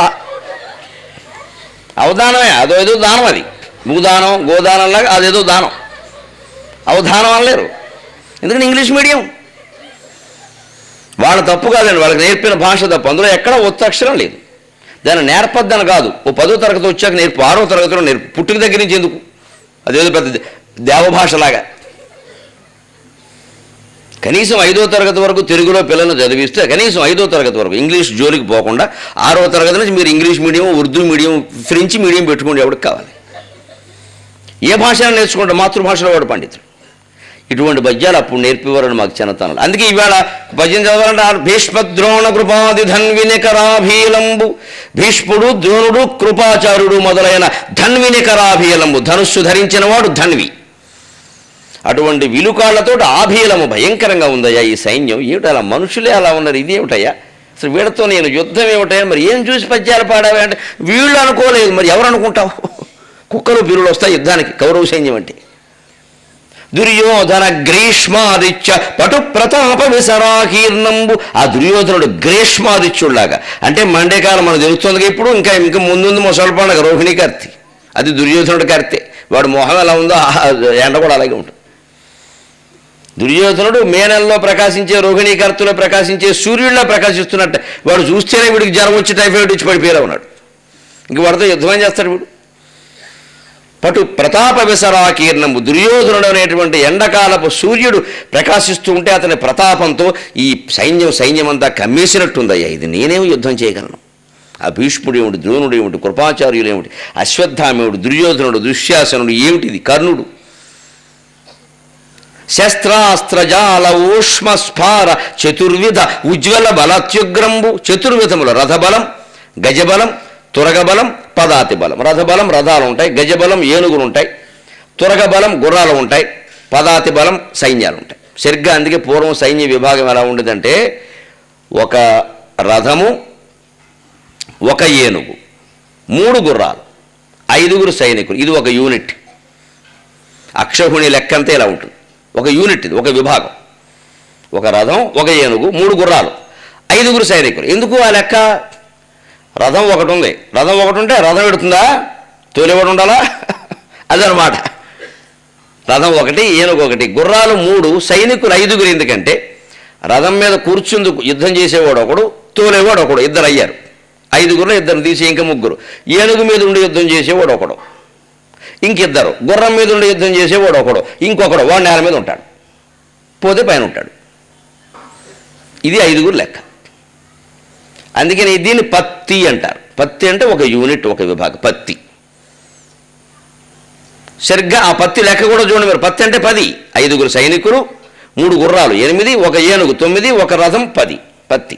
అవధానమే, అదో ఏదో దానం, అది భూదానం గోదానంలాగా అదేదో దానం. అవధానం అనలేరు, ఎందుకంటే ఇంగ్లీష్ మీడియం. వాళ్ళ తప్పు కాదండి, వాళ్ళకి నేర్పిన భాష తప్పు. అందులో ఎక్కడ ఒత్తక్షరం లేదు. దాన్ని నేర్పద్దని కాదు, ఓ పదో తరగతి వచ్చాక నేర్పు, ఆరో తరగతిలో నేర్పు, పుట్టుక దగ్గర నుంచి ఎందుకు, అదేదో పెద్ద దేవభాషలాగా. కనీసం ఐదో తరగతి వరకు తెలుగులో పిల్లలను చదివిస్తే, కనీసం ఐదో తరగతి వరకు ఇంగ్లీష్ జోలికి పోకుండా ఆరో తరగతి నుంచి మీరు English medium, Urdu medium, French medium పెట్టుకోండి, ఎవరికి కావాలి. ఏ భాషను నేర్చుకుంటే మాతృభాషలో వాడు పండితుడు. ఇటువంటి పద్యాలు అప్పుడు నేర్పేవారని మాకు చిన్నతనాలు. అందుకే ఈవేళ పద్యం చదవాలంటే భీష్మద్రోణ కృపాది ధన్వినికరాభీలంబు, భీష్ముడు ద్రోణుడు కృపాచార్యుడు మొదలైన ధన్వినికరాభీలంబు, ధనుస్సు ధరించిన వాడు ధన్వి. అటువంటి విలుకాళ్లతో ఆభీలము భయంకరంగా ఉందయ్యా ఈ సైన్యం. ఏమిటి అలా మనుషులే అలా ఉన్నారు, ఇది ఏమిటయ్యా అసలు వీళ్ళతో నేను యుద్ధం ఏమిటయ్యా, మరి ఏం చూసి పద్యాలు పాడావే అంటే వీళ్ళు అనుకోలేదు, మరి ఎవరు అనుకుంటావు. కుక్కలు పిల్లులు వస్తాయి యుద్ధానికి కౌరవ సైన్యం అంటే. దుర్యోధన గ్రీష్మాదిత్య పటు ప్రతాప విసరాకీర్ణంబు, ఆ దుర్యోధనుడు గ్రీష్మాదిత్యుడిలాగా, అంటే మండేకాలం మనకు తెలుస్తుంది ఇప్పుడు, ఇంకా ఇంకా ముందుంది ముసలి పండుగ రోహిణి కార్తె, అది దుర్యోధనుడి కార్తె. వాడు మొహం ఎలా ఉందో ఎండ కూడా అలాగే ఉంటుంది. దుర్యోధనుడు మే నెలలో ప్రకాశించే రోహిణీ కార్తెలో ప్రకాశించే సూర్యుడిలా ప్రకాశిస్తున్నట్టు, వాడు చూస్తేనే వీడికి జ్వరం వచ్చి టైఫాయిడ్ వచ్చి పడిపోయేలా ఉన్నాడు. ఇంక వాడితో యుద్ధం ఏం చేస్తాడు వీడు. పటు ప్రతాప విసరాకీర్ణము, దుర్యోధనుడు అనేటువంటి ఎండకాలపు సూర్యుడు ప్రకాశిస్తూ ఉంటే అతని ప్రతాపంతో ఈ సైన్యం సైన్యమంతా కమ్మేసినట్టుందయ్యా. ఇది నేనేమి యుద్ధం చేయగలను. ఆ భీష్ముడు ఏమిటి, ద్రోణుడు ఏమిటి, కృపాచార్యులు ఏమిటి, అశ్వత్థామేవుడు, దుర్యోధనుడు, దుశ్శాసనుడు ఏమిటిది, కర్ణుడు. శస్త్రాస్త్రజాల ఊష్మ స్ఫార చతుర్విధ ఉజ్వల బలత్యుగ్రంబు, చతుర్విధముల రథబలం, గజబలం, తురగబలం, పదాతి బలం. రథబలం రథాలు ఉంటాయి, గజబలం ఏనుగులు ఉంటాయి, తురగబలం గుర్రాలు ఉంటాయి, పదాతి బలం సైన్యాలు ఉంటాయి. సరిగ్గా అందుకే పూర్వం సైన్య విభాగం ఎలా ఉండేదంటే ఒక రథము, ఒక ఏనుగు, మూడు గుర్రాలు, ఐదుగురు సైనికులు, ఇది ఒక యూనిట్. అక్షహుణి లెక్కంతా ఇలా ఉంటుంది, ఒక యూనిట్, ఇది ఒక విభాగం. ఒక రథం, ఒక ఏనుగు, మూడు గుర్రాలు, ఐదుగురు సైనికులు. ఎందుకు ఆ లెక్క? రథం ఒకటి ఉంది, రథం ఒకటి ఉంటే రథం ఎడుతుందా? తోలేవాడు ఉండాలా? అదనమాట. రథం ఒకటి, ఏనుగు ఒకటి, గుర్రాలు మూడు, సైనికులు ఐదుగురు. ఎందుకంటే రథం మీద కూర్చుందుకు యుద్ధం చేసేవాడు ఒకడు, తోలేవాడు ఒకడు, ఇద్దరు అయ్యారు. ఐదుగురులో ఇద్దరు తీసి ఇంకా ముగ్గురు. ఏనుగు మీద ఉండి యుద్ధం చేసేవాడు ఒకడు, ఇంకిద్దరు. గుర్రం మీద ఉండి యుద్ధం చేసేవాడు ఒకడు, ఇంకొకడు. వాడు నేల మీద ఉంటాడు, పోతే పైన ఉంటాడు. ఇది ఐదుగురు లెక్క. అందుకని దీన్ని పత్తి అంటారు. పత్తి అంటే ఒక యూనిట్, ఒక విభాగం, పత్తి. సరిగ్గా ఆ పత్తి లెక్క కూడా చూడండి మీరు. పత్తి అంటే పది. ఐదుగురు సైనికులు, మూడు గుర్రాలు ఎనిమిది, ఒక ఏనుగు తొమ్మిది, ఒక రథం పది. పత్తి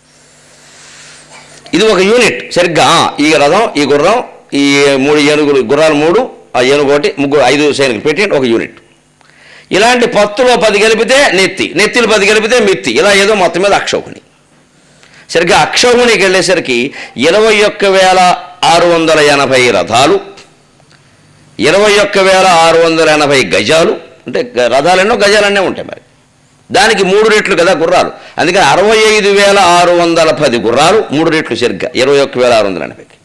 ఇది ఒక యూనిట్. సరిగ్గా ఈ రథం, ఈ గుర్రం, ఈ మూడు ఏనుగులు, గుర్రాలు మూడు, ఆ ఏనుగు ఒకటి, ముగ్గురు, ఐదు సైనికులు పెట్టి ఒక యూనిట్. ఇలాంటి పత్తులో పది కలిపితే నెత్తి, నెత్తిలో పది కలిపితే మిత్తి. ఇలా ఏదో మొత్తం మీద అక్షౌహిణి. సరిగ్గా అక్షౌహిణికి వెళ్ళేసరికి ఇరవై ఒక్క వేల ఆరు వందల ఎనభై రథాలు, ఇరవై ఒక్క వేల ఆరు వందల ఎనభై గజాలు. అంటే రథాలెన్నో గజాలన్నీ ఉంటాయి. మరి దానికి మూడు రెట్లు కదా గుర్రాలు. అందుకని అరవై ఐదు వేల ఆరు వందల పది గుర్రాలు, మూడు రెట్లు సరిగ్గా ఇరవై ఒక్క వేల ఆరు వందల ఎనభైకి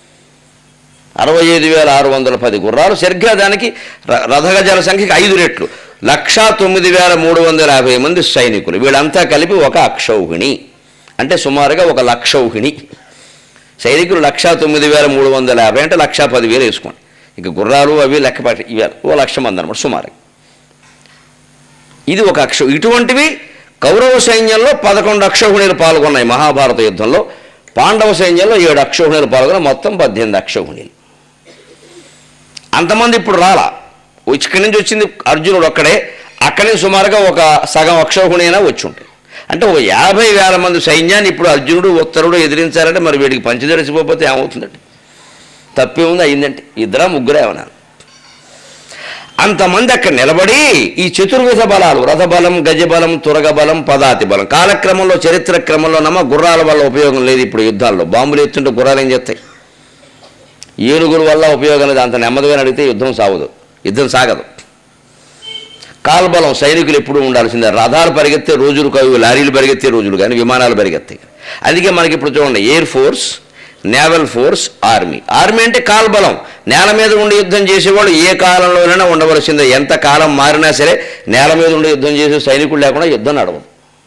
అరవై ఐదు వేల ఆరు వందల పది గుర్రాలు. సరిగ్గా దానికి రథగజాల సంఖ్యకి ఐదు రెట్లు, లక్షా తొమ్మిది వేల మూడు వందల యాభై మంది సైనికులు. వీళ్ళంతా కలిపి ఒక అక్షౌహిణి. అంటే సుమారుగా ఒక లక్షౌహిణి. సైనికులు లక్షా తొమ్మిది వేల మూడు వందల యాభై అంటే లక్షా పదివేలు వేసుకోండి. ఇక గుర్రాలు అవి లెక్కపాటి ఇవి ఓ లక్ష మంది అనమాట సుమారుగా. ఇది ఒక అక్ష. ఇటువంటివి కౌరవ సైన్యంలో పదకొండు అక్షౌహిణీలు పాల్గొన్నాయి మహాభారత యుద్ధంలో. పాండవ సైన్యంలో ఏడు అక్షౌహిణీలు పాల్గొన్నాయి. మొత్తం పద్దెనిమిది అక్షౌహిణీలు. అంతమంది ఇప్పుడు రాలా. ఇక్కడి నుంచి వచ్చింది అర్జునుడు ఒక్కడే. అక్కడి నుంచి సుమారుగా ఒక సగం అక్షౌహిణి అయినా వచ్చి ఉంటుంది. అంటే ఒక యాభై వేల మంది సైన్యాన్ని ఇప్పుడు అర్జునుడు ఉత్తరుడు ఎదిరించారంటే మరి వీడికి పంచదరిసిపోతే ఏమవుతుందండి? తప్పే ఉంది, అయిందంటే ఇద్దరా ముగ్గురే ఏమన్నా. అంతమంది అక్కడ నిలబడి ఈ చతుర్విధ బలాలు, రథబలం, గజబలం, తురగ బలం, పదాతి బలం. కాలక్రమంలో, చరిత్ర క్రమంలో నమ్మ గుర్రాల వల్ల ఉపయోగం లేదు ఇప్పుడు యుద్ధాల్లో. బాంబులు ఎత్తుంటే గుర్రాలు ఏం చేస్తాయి? ఏనుగుల వల్ల ఉపయోగం లేదు. అంత నెమ్మదిగా అడిగితే యుద్ధం సాగదు, యుద్ధం సాగదు. కాల్బలం, సైనికులు ఎప్పుడూ ఉండాల్సిందే. రథాలు పరిగెత్తే రోజులు కావు, లారీలు పరిగెత్తే రోజులు కానీ విమానాలు పరిగెత్తాయి. అందుకే మనకి ఇప్పుడు చూడండి, air force, naval force, army. Army అంటే కాల్బలం. నేల మీద ఉండి యుద్ధం చేసేవాళ్ళు ఏ కాలంలోనైనా ఉండవలసిందే. ఎంత కాలం మారినా సరే నేల మీద ఉండి యుద్ధం చేసే సైనికులు లేకుండా యుద్ధం నడవదు.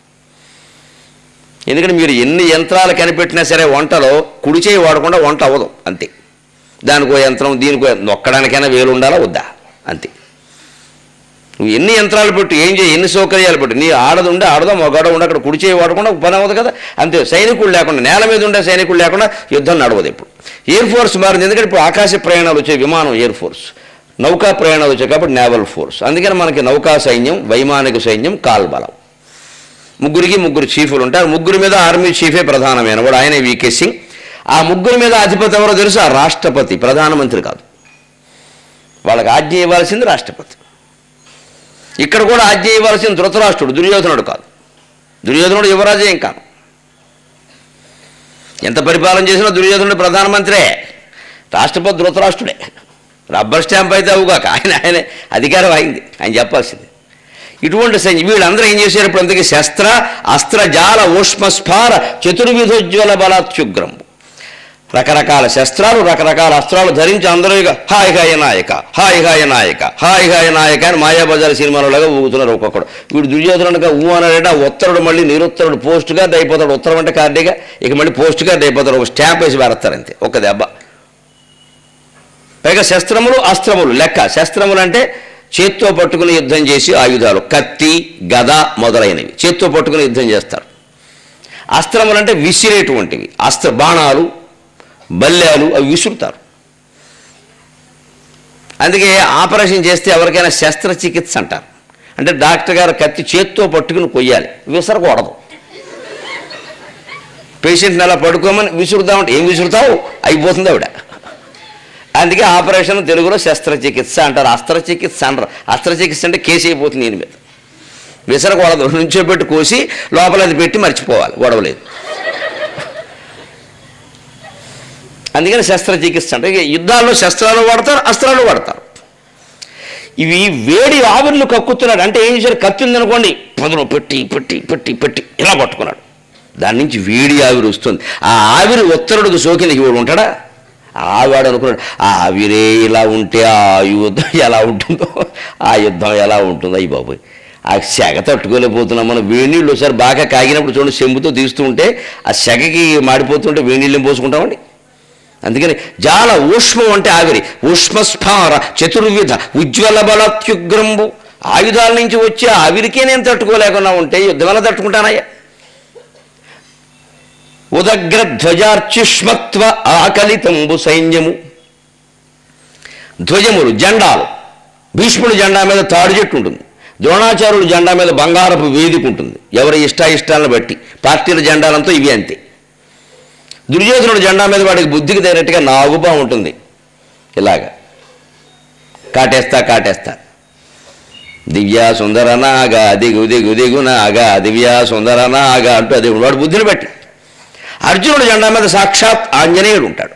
ఎందుకంటే మీరు ఎన్ని యంత్రాలు కనిపెట్టినా సరే వంటలో కుడి చేయి వాడకుండా వంట అవ్వదు. అంతే. దానికో యంత్రం, దీనికో నొక్కడానికైనా వేలు ఉండాలా వద్దా? అంతే. నువ్వు ఎన్ని యంత్రాలు పెట్టు, ఏం చేయి, ఎన్ని సౌకర్యాలు పెట్టు, నీ ఆడదు ఉండే ఆడదో మగడ ఉండే అక్కడ కుడి చేయి వాడకుండా పని అవ్వదు కదా. అంతే. సైనికులు లేకుండా, నేల మీద ఉండే సైనికులు లేకుండా యుద్ధం నడవదు ఇప్పుడు. ఎయిర్ ఫోర్స్ మారింది. ఎందుకంటే ఇప్పుడు ఆకాశ ప్రయాణాలు వచ్చే విమానం ఎయిర్ ఫోర్స్, నౌకా ప్రయాణాలు వచ్చాయి కాబట్టి నేవల్ ఫోర్స్. అందుకని మనకి నౌకా సైన్యం, వైమానిక సైన్యం, కాల్బలం. ముగ్గురికి ముగ్గురు చీఫ్లు ఉంటారు. ముగ్గురి మీద ఆర్మీ చీఫే ప్రధానమైన వాడు, ఆయనే వీకే సింగ్. ఆ ముగ్గురి మీద అధిపతి ఎవరో తెలుసు? ఆ రాష్ట్రపతి, ప్రధానమంత్రి కాదు. వాళ్ళకి ఆజ్ఞ ఇవ్వాల్సింది రాష్ట్రపతి. ఇక్కడ కూడా ఆజ్ఞ ఇవ్వాల్సింది ధృతరాష్ట్రుడు, దుర్యోధనుడు కాదు. దుర్యోధనుడు యువరాజు ఏం కాదు. ఎంత పరిపాలన చేసినా దుర్యోధనుడు ప్రధానమంత్రే, రాష్ట్రపతి ధృతరాష్ట్రుడే. రబ్బర్ స్టాంప్ అయితే అవుగాక ఆయన ఆయన అధికారం అయింది, ఆయన చెప్పాల్సింది. ఇటువంటి సైన్యం వీళ్ళందరూ ఏం చేశారు ఇప్పుడు? అందుకే శస్త్ర అస్త్రజాల ఊష్మస్ఫార చతుర్విధోజ్వల బలాత్యుగ్రం. రకరకాల శస్త్రాలు, రకరకాల అస్త్రాలు ధరించి అందరూ ఇక హాయ్ హాయ నాయక, హాయ్ హాయ నాయక, హాయ్ హాయ నాయక అని మాయాబజార్ సినిమాలలాగా ఊగుతున్నారు ఒక్కొక్కడు. వీడు దుర్యోధనుడుగా ఊ అన్నాడంటే ఆ ఉత్తరుడు మళ్ళీ నిరుత్తరుడు పోస్ట్ గార్డ్ అయిపోతాడు. ఉత్తరం అంటే కార్డీగా, ఇక మళ్ళీ పోస్ట్ గార్డ్ అయిపోతాడు. ఒక స్టాంప్ వేసి పెడతారు అంతే, ఒక దెబ్బ. పైగా శస్త్రములు, అస్త్రములు లెక్క. శస్త్రములు అంటే చేత్తో పట్టుకుని యుద్ధం చేసి ఆయుధాలు, కత్తి, గద మొదలైనవి చేత్తో పట్టుకుని యుద్ధం చేస్తారు. అస్త్రములు అంటే విసిరేటువంటివి, అస్త్ర బాణాలు, బల్యాలు, అవి విసురుతారు. అందుకే ఆపరేషన్ చేస్తే ఎవరికైనా శస్త్రచికిత్స అంటారు. అంటే డాక్టర్ గారు కత్తి చేత్తో పట్టుకుని కొయ్యాలి, విసరకూడదు. పేషెంట్ని అలా పడుకోమని విసురుదామంటే ఏం విసురుతావు, అయిపోతుంది ఆవిడ. అందుకే ఆపరేషన్ తెలుగులో శస్త్రచికిత్స అంటారు, అస్త్రచికిత్స అంటారు. అస్త్రచికిత్స అంటే కేసు అయిపోతుంది దీని మీద. విసరకూడదు, నుంచోబెట్టి కోసి లోపల అది పెట్టి మర్చిపోవాలి, గొడవలేదు. అందుకని శస్త్రచికిత్స అంటే యుద్ధాల్లో శస్త్రాలు వాడతారు, అస్త్రాలు వాడతారు. ఇవి వేడి ఆవిర్లు కక్కుతున్నాడు. అంటే ఏం చేశారు? కత్తి ఉందనుకోండి, పదును పెట్టి పెట్టి పెట్టి పెట్టి ఇలా పట్టుకున్నాడు. దాని నుంచి వేడి ఆవిరి వస్తుంది. ఆ ఆవిరి ఉత్తరుడికి సోకిన ఇవాడు ఉంటాడా? ఆవాడు అనుకున్నాడు ఆ ఆవిరే ఇలా ఉంటే ఆ యుద్ధం ఎలా ఉంటుందో, ఆ యుద్ధం ఎలా ఉంటుందో అయ్యి బాబోయ్ ఆ సెగ తట్టుకోలేకపోతున్నాం మనం. వేడినీళ్ళు ఒకసారి బాగా కాగినప్పుడు చూడండి చెంబుతో తీస్తూ ఉంటే ఆ సెగకి మాడిపోతుంటే వేడినీళ్ళని పోసుకుంటామండి. అందుకని జాల ఊష్మం అంటే ఆవిరి, ఊష్మస్ఫార చతుర్విధ ఉజ్వల బలత్యుగ్రంబు, ఆయుధాల నుంచి వచ్చే ఆవిరికే నేను తట్టుకోలేకుండా ఉంటే యుద్ధం ఎలా తట్టుకుంటానయ్యా? ఉదగ్ర ధ్వజార్చిష్మత్వ ఆకలితంబు సైన్యము, ధ్వజములు జెండాలు. భీష్ముడి జెండా మీద తాడు చెట్టు ఉంటుంది, ద్రోణాచార్యుడి జెండా మీద బంగారపు వేదిక ఉంటుంది. ఎవరి ఇష్టాయిష్టాలను బట్టి పార్టీల జెండాలంతా ఇవి అంతే. దుర్యోధనుడు జెండా మీద వాడికి బుద్ధికి తగినట్టుగా నాగుబా ఉంటుంది, ఇలాగా కాటేస్తా కాటేస్తా దివ్యా సుందర నాగా దిగు దిగు దిగు నాగా దివ్యా సుందర నాగా అంటూ అది వాడు బుద్ధిని బట్టి. అర్జునుడు జెండా మీద సాక్షాత్ ఆంజనేయుడు ఉంటాడు.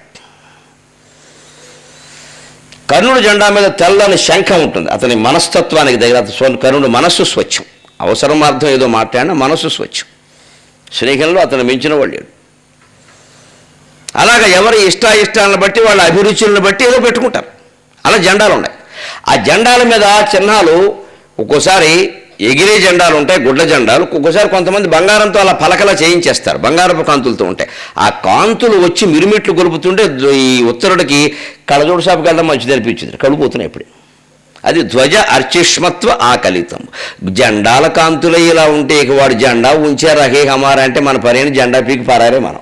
కర్ణుడు జెండా మీద తెల్లని శంఖం ఉంటుంది, అతని మనస్తత్వానికి దగ్గర. కర్ణుడు మనస్సు స్వచ్ఛం, అవసరమార్థం ఏదో మాట్లాడినా మనస్సు స్వచ్ఛం. స్నేహంలో అతను మించిన వాళ్ళు. అలాగ ఎవరి ఇష్టాయిష్టాలను బట్టి వాళ్ళ అభిరుచులను బట్టి ఏదో పెట్టుకుంటారు. అలా జెండాలు ఉన్నాయి. ఆ జెండాల మీద చిహ్నాలు ఒక్కోసారి ఎగిరే జెండాలు ఉంటాయి, గుడ్ల జెండాలు. ఒక్కోసారి కొంతమంది బంగారంతో అలా పలకలా చేయించేస్తారు, బంగారపు కాంతులతో ఉంటాయి. ఆ కాంతులు వచ్చి మిరుమిట్లు గొలుపుతుంటే ఈ ఉత్తరుడికి కళ్ళజోడు షాపుకి వెళ్ళడం మంచిది అనిపించింది, కడుపుతున్నాయి ఇప్పుడే. అది ధ్వజ అర్చిష్మత్వ ఆకలితం. జెండాల కాంతులు ఇలా ఉంటే ఇక వాడు జెండా ఉంచారు అహే హమారా అంటే మన పరేని జెండా పీకి పారారే మనం.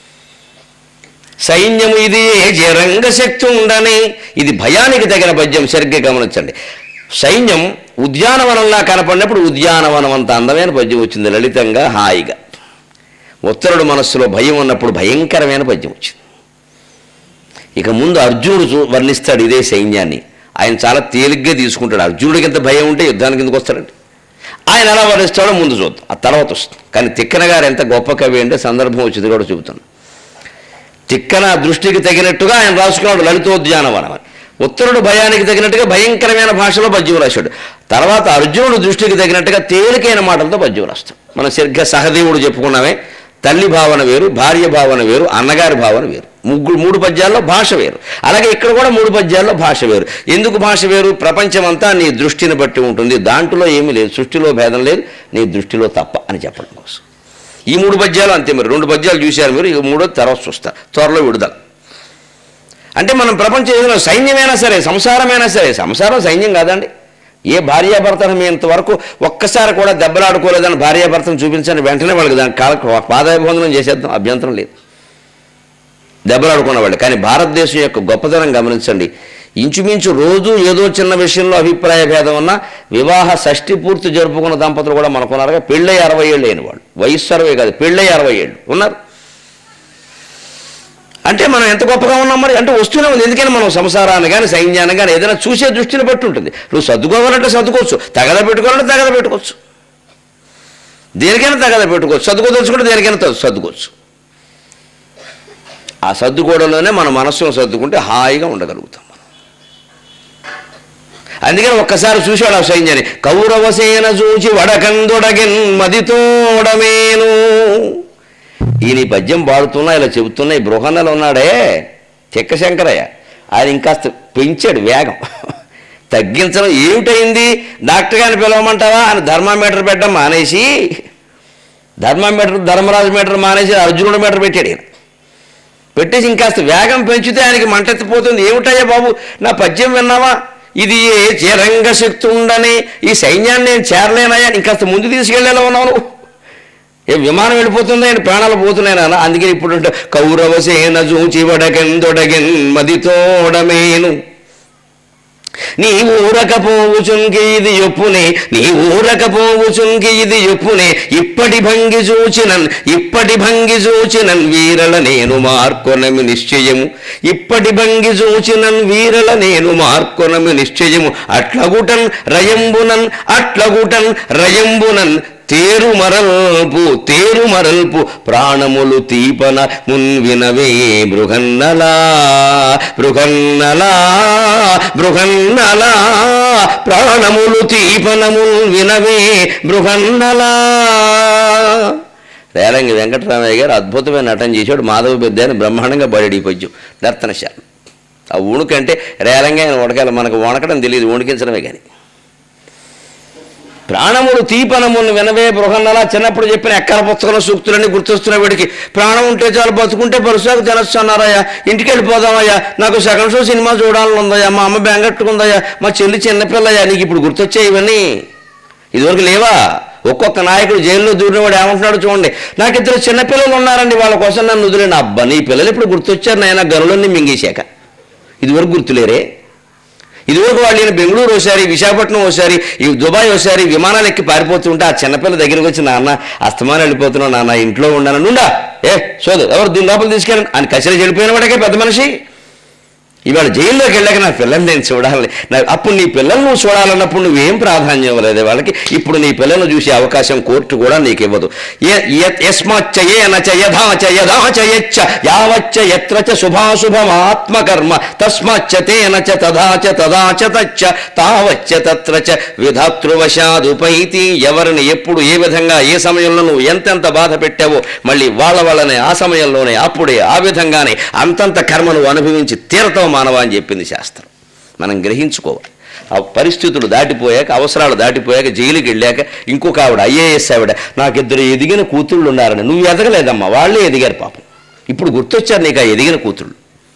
సైన్యము ఇది జరంగ శక్తి ఉండని, ఇది భయానికి తగిన పద్యం, సరిగ్గా గమనించండి. సైన్యం ఉద్యానవనంలా కనపడినప్పుడు ఉద్యానవనం అంత అందమైన పద్యం వచ్చింది, లలితంగా హాయిగా. ఉత్తరుడు మనస్సులో భయం ఉన్నప్పుడు భయంకరమైన పద్యం వచ్చింది. ఇక ముందు అర్జునుడు వర్ణిస్తాడు ఇదే సైన్యాన్ని. ఆయన చాలా తేలిగ్గా తీసుకుంటాడు. అర్జునుడికి ఎంత భయం ఉంటే యుద్ధానికి ఎందుకు వస్తాడండి? ఆయన ఎలా వర్ణిస్తాడో ముందు చూద్దాం, ఆ తర్వాత వస్తుంది. కానీ తిక్కన గారు ఎంత గొప్ప కవి అంటే సందర్భం వచ్చింది కూడా చెబుతాను. తిక్కన దృష్టికి తగినట్టుగా ఆయన రాసుకున్నాడు లలితోద్యానవనం అని. ఉత్తరుడు భయానికి తగినట్టుగా భయంకరమైన భాషలో పద్యం రాశాడు. తర్వాత అర్జునుడు దృష్టికి తగినట్టుగా తేలికైన మాటలతో పద్యం రాస్తాడు. మనం సరిగ్గా సహదేవుడు చెప్పుకున్నామే, తల్లి భావన వేరు, భార్య భావన వేరు, అన్నగారి భావన వేరు. ముగ్గురు మూడు పద్యాల్లో భాష వేరు. అలాగే ఇక్కడ కూడా మూడు పద్యాల్లో భాష వేరు. ఎందుకు భాష వేరు? ప్రపంచమంతా నీ దృష్టిని బట్టి ఉంటుంది, దాంట్లో ఏమీ లేదు, సృష్టిలో భేదం లేదు, నీ దృష్టిలో తప్ప అని చెప్పడం కోసం ఈ మూడు పద్యాలు అంతే. మీరు రెండు పద్యాలు చూశారు, మీరు ఇక మూడో తర్వాత చూస్తారు, త్వరలో విడుదల. అంటే మనం ప్రపంచం ఏదైనా సైన్యమైనా సరే, సంసారమైనా సరే, సంసారం సైన్యం కాదండి. ఏ భార్యాభర్తను మీ ఇంతవరకు ఒక్కసారి కూడా దెబ్బలాడుకోలేదని భార్యాభర్తను చూపించండి, వెంటనే వాళ్ళకి దాని కాల పాదాభివందనం చేసేద్దాం, అభ్యంతరం లేదు, దెబ్బలాడుకున్న వాళ్ళు. కానీ భారతదేశం యొక్క గొప్పతనం గమనించండి. ఇంచుమించు రోజు ఏదో చిన్న విషయంలో అభిప్రాయ భేదం ఉన్నా వివాహ షష్ఠి పూర్తి జరుపుకున్న దంపతులు కూడా మనకున్నారుగా. పెళ్ళై అరవై ఏళ్ళు అయిన వాళ్ళు, వయస్సు అరవై కాదు, పెళ్ళై అరవై ఏళ్ళు ఉన్నారు. అంటే మనం ఎంత గొప్పగా ఉన్నాం మరి. అంటే వస్తూనే ఉంది. ఎందుకని మనం సంసారాన్ని కానీ సైన్యాన్ని కానీ ఏదైనా చూసే దృష్టిని బట్టి ఉంటుంది. నువ్వు సర్దుకోవాలంటే సర్దుకోవచ్చు, తగద పెట్టుకోవాలంటే తగద పెట్టుకోవచ్చు, దేనికైనా తగద పెట్టుకోవచ్చు, సర్దుకోదలుచుకుంటే దేనికైనా సర్దుకోవచ్చు. ఆ సర్దుకోవడంలోనే మన మనస్సును సర్దుకుంటే హాయిగా ఉండగలుగుతాం. అందుకని ఒక్కసారి చూశాడు ఆ సైన్యాన్ని. కౌరవసేన చూచి వడకందొడగెన్ మదితోడమేను. ఈయన ఈ పద్యం పాడుతున్నా ఇలా చెబుతున్నా ఈ బృహన్నలు ఉన్నాడే చెక్కశంకరయ్య, ఆయన ఇంకాస్త పెంచాడు వేగం. తగ్గించడం ఏమిటైంది, డాక్టర్ గారిని పిలవమంటావా అని ధర్మామీటర్ పెట్టడం మానేసి, ధర్మామీటర్ ధర్మరాజు మీటర్ మానేసి అర్జునుడు మీటర్ పెట్టాడు. ఈయన పెట్టేసి ఇంకాస్త వేగం పెంచితే ఆయనకి మంటెత్తిపోతుంది. ఏమిటయ్యా బాబు నా పద్యం విన్నావా, ఇది ఏ చేరంగ శక్తి ఉండని ఈ సైన్యాన్ని నేను చేరలేనయ్యా, ఇంకాస్త ముందు తీసుకెళ్ళేలా ఉన్నావు, ఏ విమానం వెళ్ళిపోతుంది, ఆయన ప్రాణాలు పోతున్నాయి నాన్న. అందుకని ఇప్పుడు కౌరవసేన చూచి వడకెందొడగెన్ మదితోడమేను. నీ ఊరకపోవుచుంకి ఇది ఎప్పునే, నీ ఊరకపోవుచుంకి ఇది ఎప్పునే, ఇప్పటి భంగి చూచినన్ ఇప్పటి భంగి చూచినన్ వీరల నేను మార్కొనమి నిశ్చయము, ఇప్పటి భంగి చూచినన్ వీరల నేను మార్కొనమి నిశ్చయము. అట్లగుటన్ రయంబునన్ అట్లగుటన్ రయంబునన్ తేరు మరల్పు తేరు మరల్పు ప్రాణములు తీపన మున్వినవే బృహన్నలా బృహన్నలా బృహన్నలా ప్రాణములు తీపన మున్వినవే బృహన్నలా. రేలంగి వెంకటరామయ్య గారు అద్భుతమైన నటన చేశాడు. మాధవ పెద్ద అని బ్రహ్మాండంగా బడి పద్యం నర్తనశాల. ఆ ఉణుకంటే రేలంగా ఆయన ఉడకాలి, మనకు వణకడం తెలియదు, ఉణికించడమే కానీ. ప్రాణములు తీపనములు వినవే బృహన్నలా చిన్నప్పుడు చెప్పిన ఎక్కల పుస్తకంలో సూక్తులన్నీ గుర్తొస్తున్న వీడికి. ప్రాణం ఉంటే చాలు, బతుకుంటే పరుసాకు తినొచ్చు అన్నారయ్యా, ఇంటికి వెళ్ళిపోదామయ్యా, నాకు సెకండ్ షో సినిమా చూడాలని ఉందయ్యా, మా అమ్మ బెంగట్టుకుందయ్యా, మా చెల్లి చిన్నపిల్లయ్యా, నీకు ఇప్పుడు గుర్తొచ్చాయి ఇవన్నీ, ఇదివరకు లేవా? ఒక్కొక్క నాయకుడు జైల్లో దూరినవాడు ఏమంటున్నాడు చూడండి, నాకు ఇద్దరు చిన్నపిల్లలు ఉన్నారండి, వాళ్ళ కోసం నన్ను వదిలేను. అబ్బా, నీ పిల్లలు ఇప్పుడు గుర్తొచ్చారు నాయన, గనులన్నీ మింగేశాక. ఇదివరకు గుర్తులేరే? ఇదివరకు వాళ్ళు ఈయన బెంగళూరు ఒకసారి, విశాఖపట్నం ఒకసారి, ఈ దుబాయ్ ఒకసారి విమానాలు ఎక్కి పారిపోతుంటే ఆ చిన్నపిల్ల దగ్గరికి వచ్చి, నాన్న అస్తమానం వెళ్ళిపోతున్నావు నాన్న, ఇంట్లో ఉన్నాను. నుండా ఏ సోదు ఎవరు దీని లోపల తీసుకెళ్ళండి అని కసిరి చెడిపోయిన వాడికే పెద్ద మనిషి. ఇవాళ జైల్లోకి వెళ్ళాక నా పిల్లల్ని నేను చూడాలి, నా అప్పుడు నీ పిల్లలు నువ్వు చూడాలన్నప్పుడు నువ్వేం ప్రాధాన్యం ఇవ్వలేదు వాళ్ళకి. ఇప్పుడు నీ పిల్లలను చూసే అవకాశం కోర్టు కూడా నీకు ఇవ్వదు. యావచ్చ యత్ర చ శుభాశుభమాత్మకర్మ తస్మాచ్చ తేన చ తథా చ తదా చ తచ్చ తావచ్చ తత్ర చ విధాతృవశాదుపైతి. ఎవరిని ఎప్పుడు ఏ విధంగా ఏ సమయంలో నువ్వు ఎంతెంత బాధ పెట్టావో మళ్ళీ వాళ్ళ వాళ్ళనే ఆ సమయంలోనే అప్పుడే ఆ విధంగానే అంతంత కర్మ నువ్వు అనుభవించి తీరతావు మానవ అని చెప్పింది శాస్త్రం. మనం గ్రహించుకోవాలి. ఆ పరిస్థితులు దాటిపోయాక, అవసరాలు దాటిపోయాక, జైలుకి వెళ్ళాక ఇంకొక ఆవిడ ఐఏఎస్ ఆవిడ, నాకిద్దరు ఎదిగిన కూతుళ్ళు ఉన్నారని. నువ్వు ఎదగలేదమ్మా, వాళ్ళే ఎదిగారు పాపం. ఇప్పుడు గుర్తొచ్చారు నీకు ఆ ఎదిగిన కూతుళ్ళు.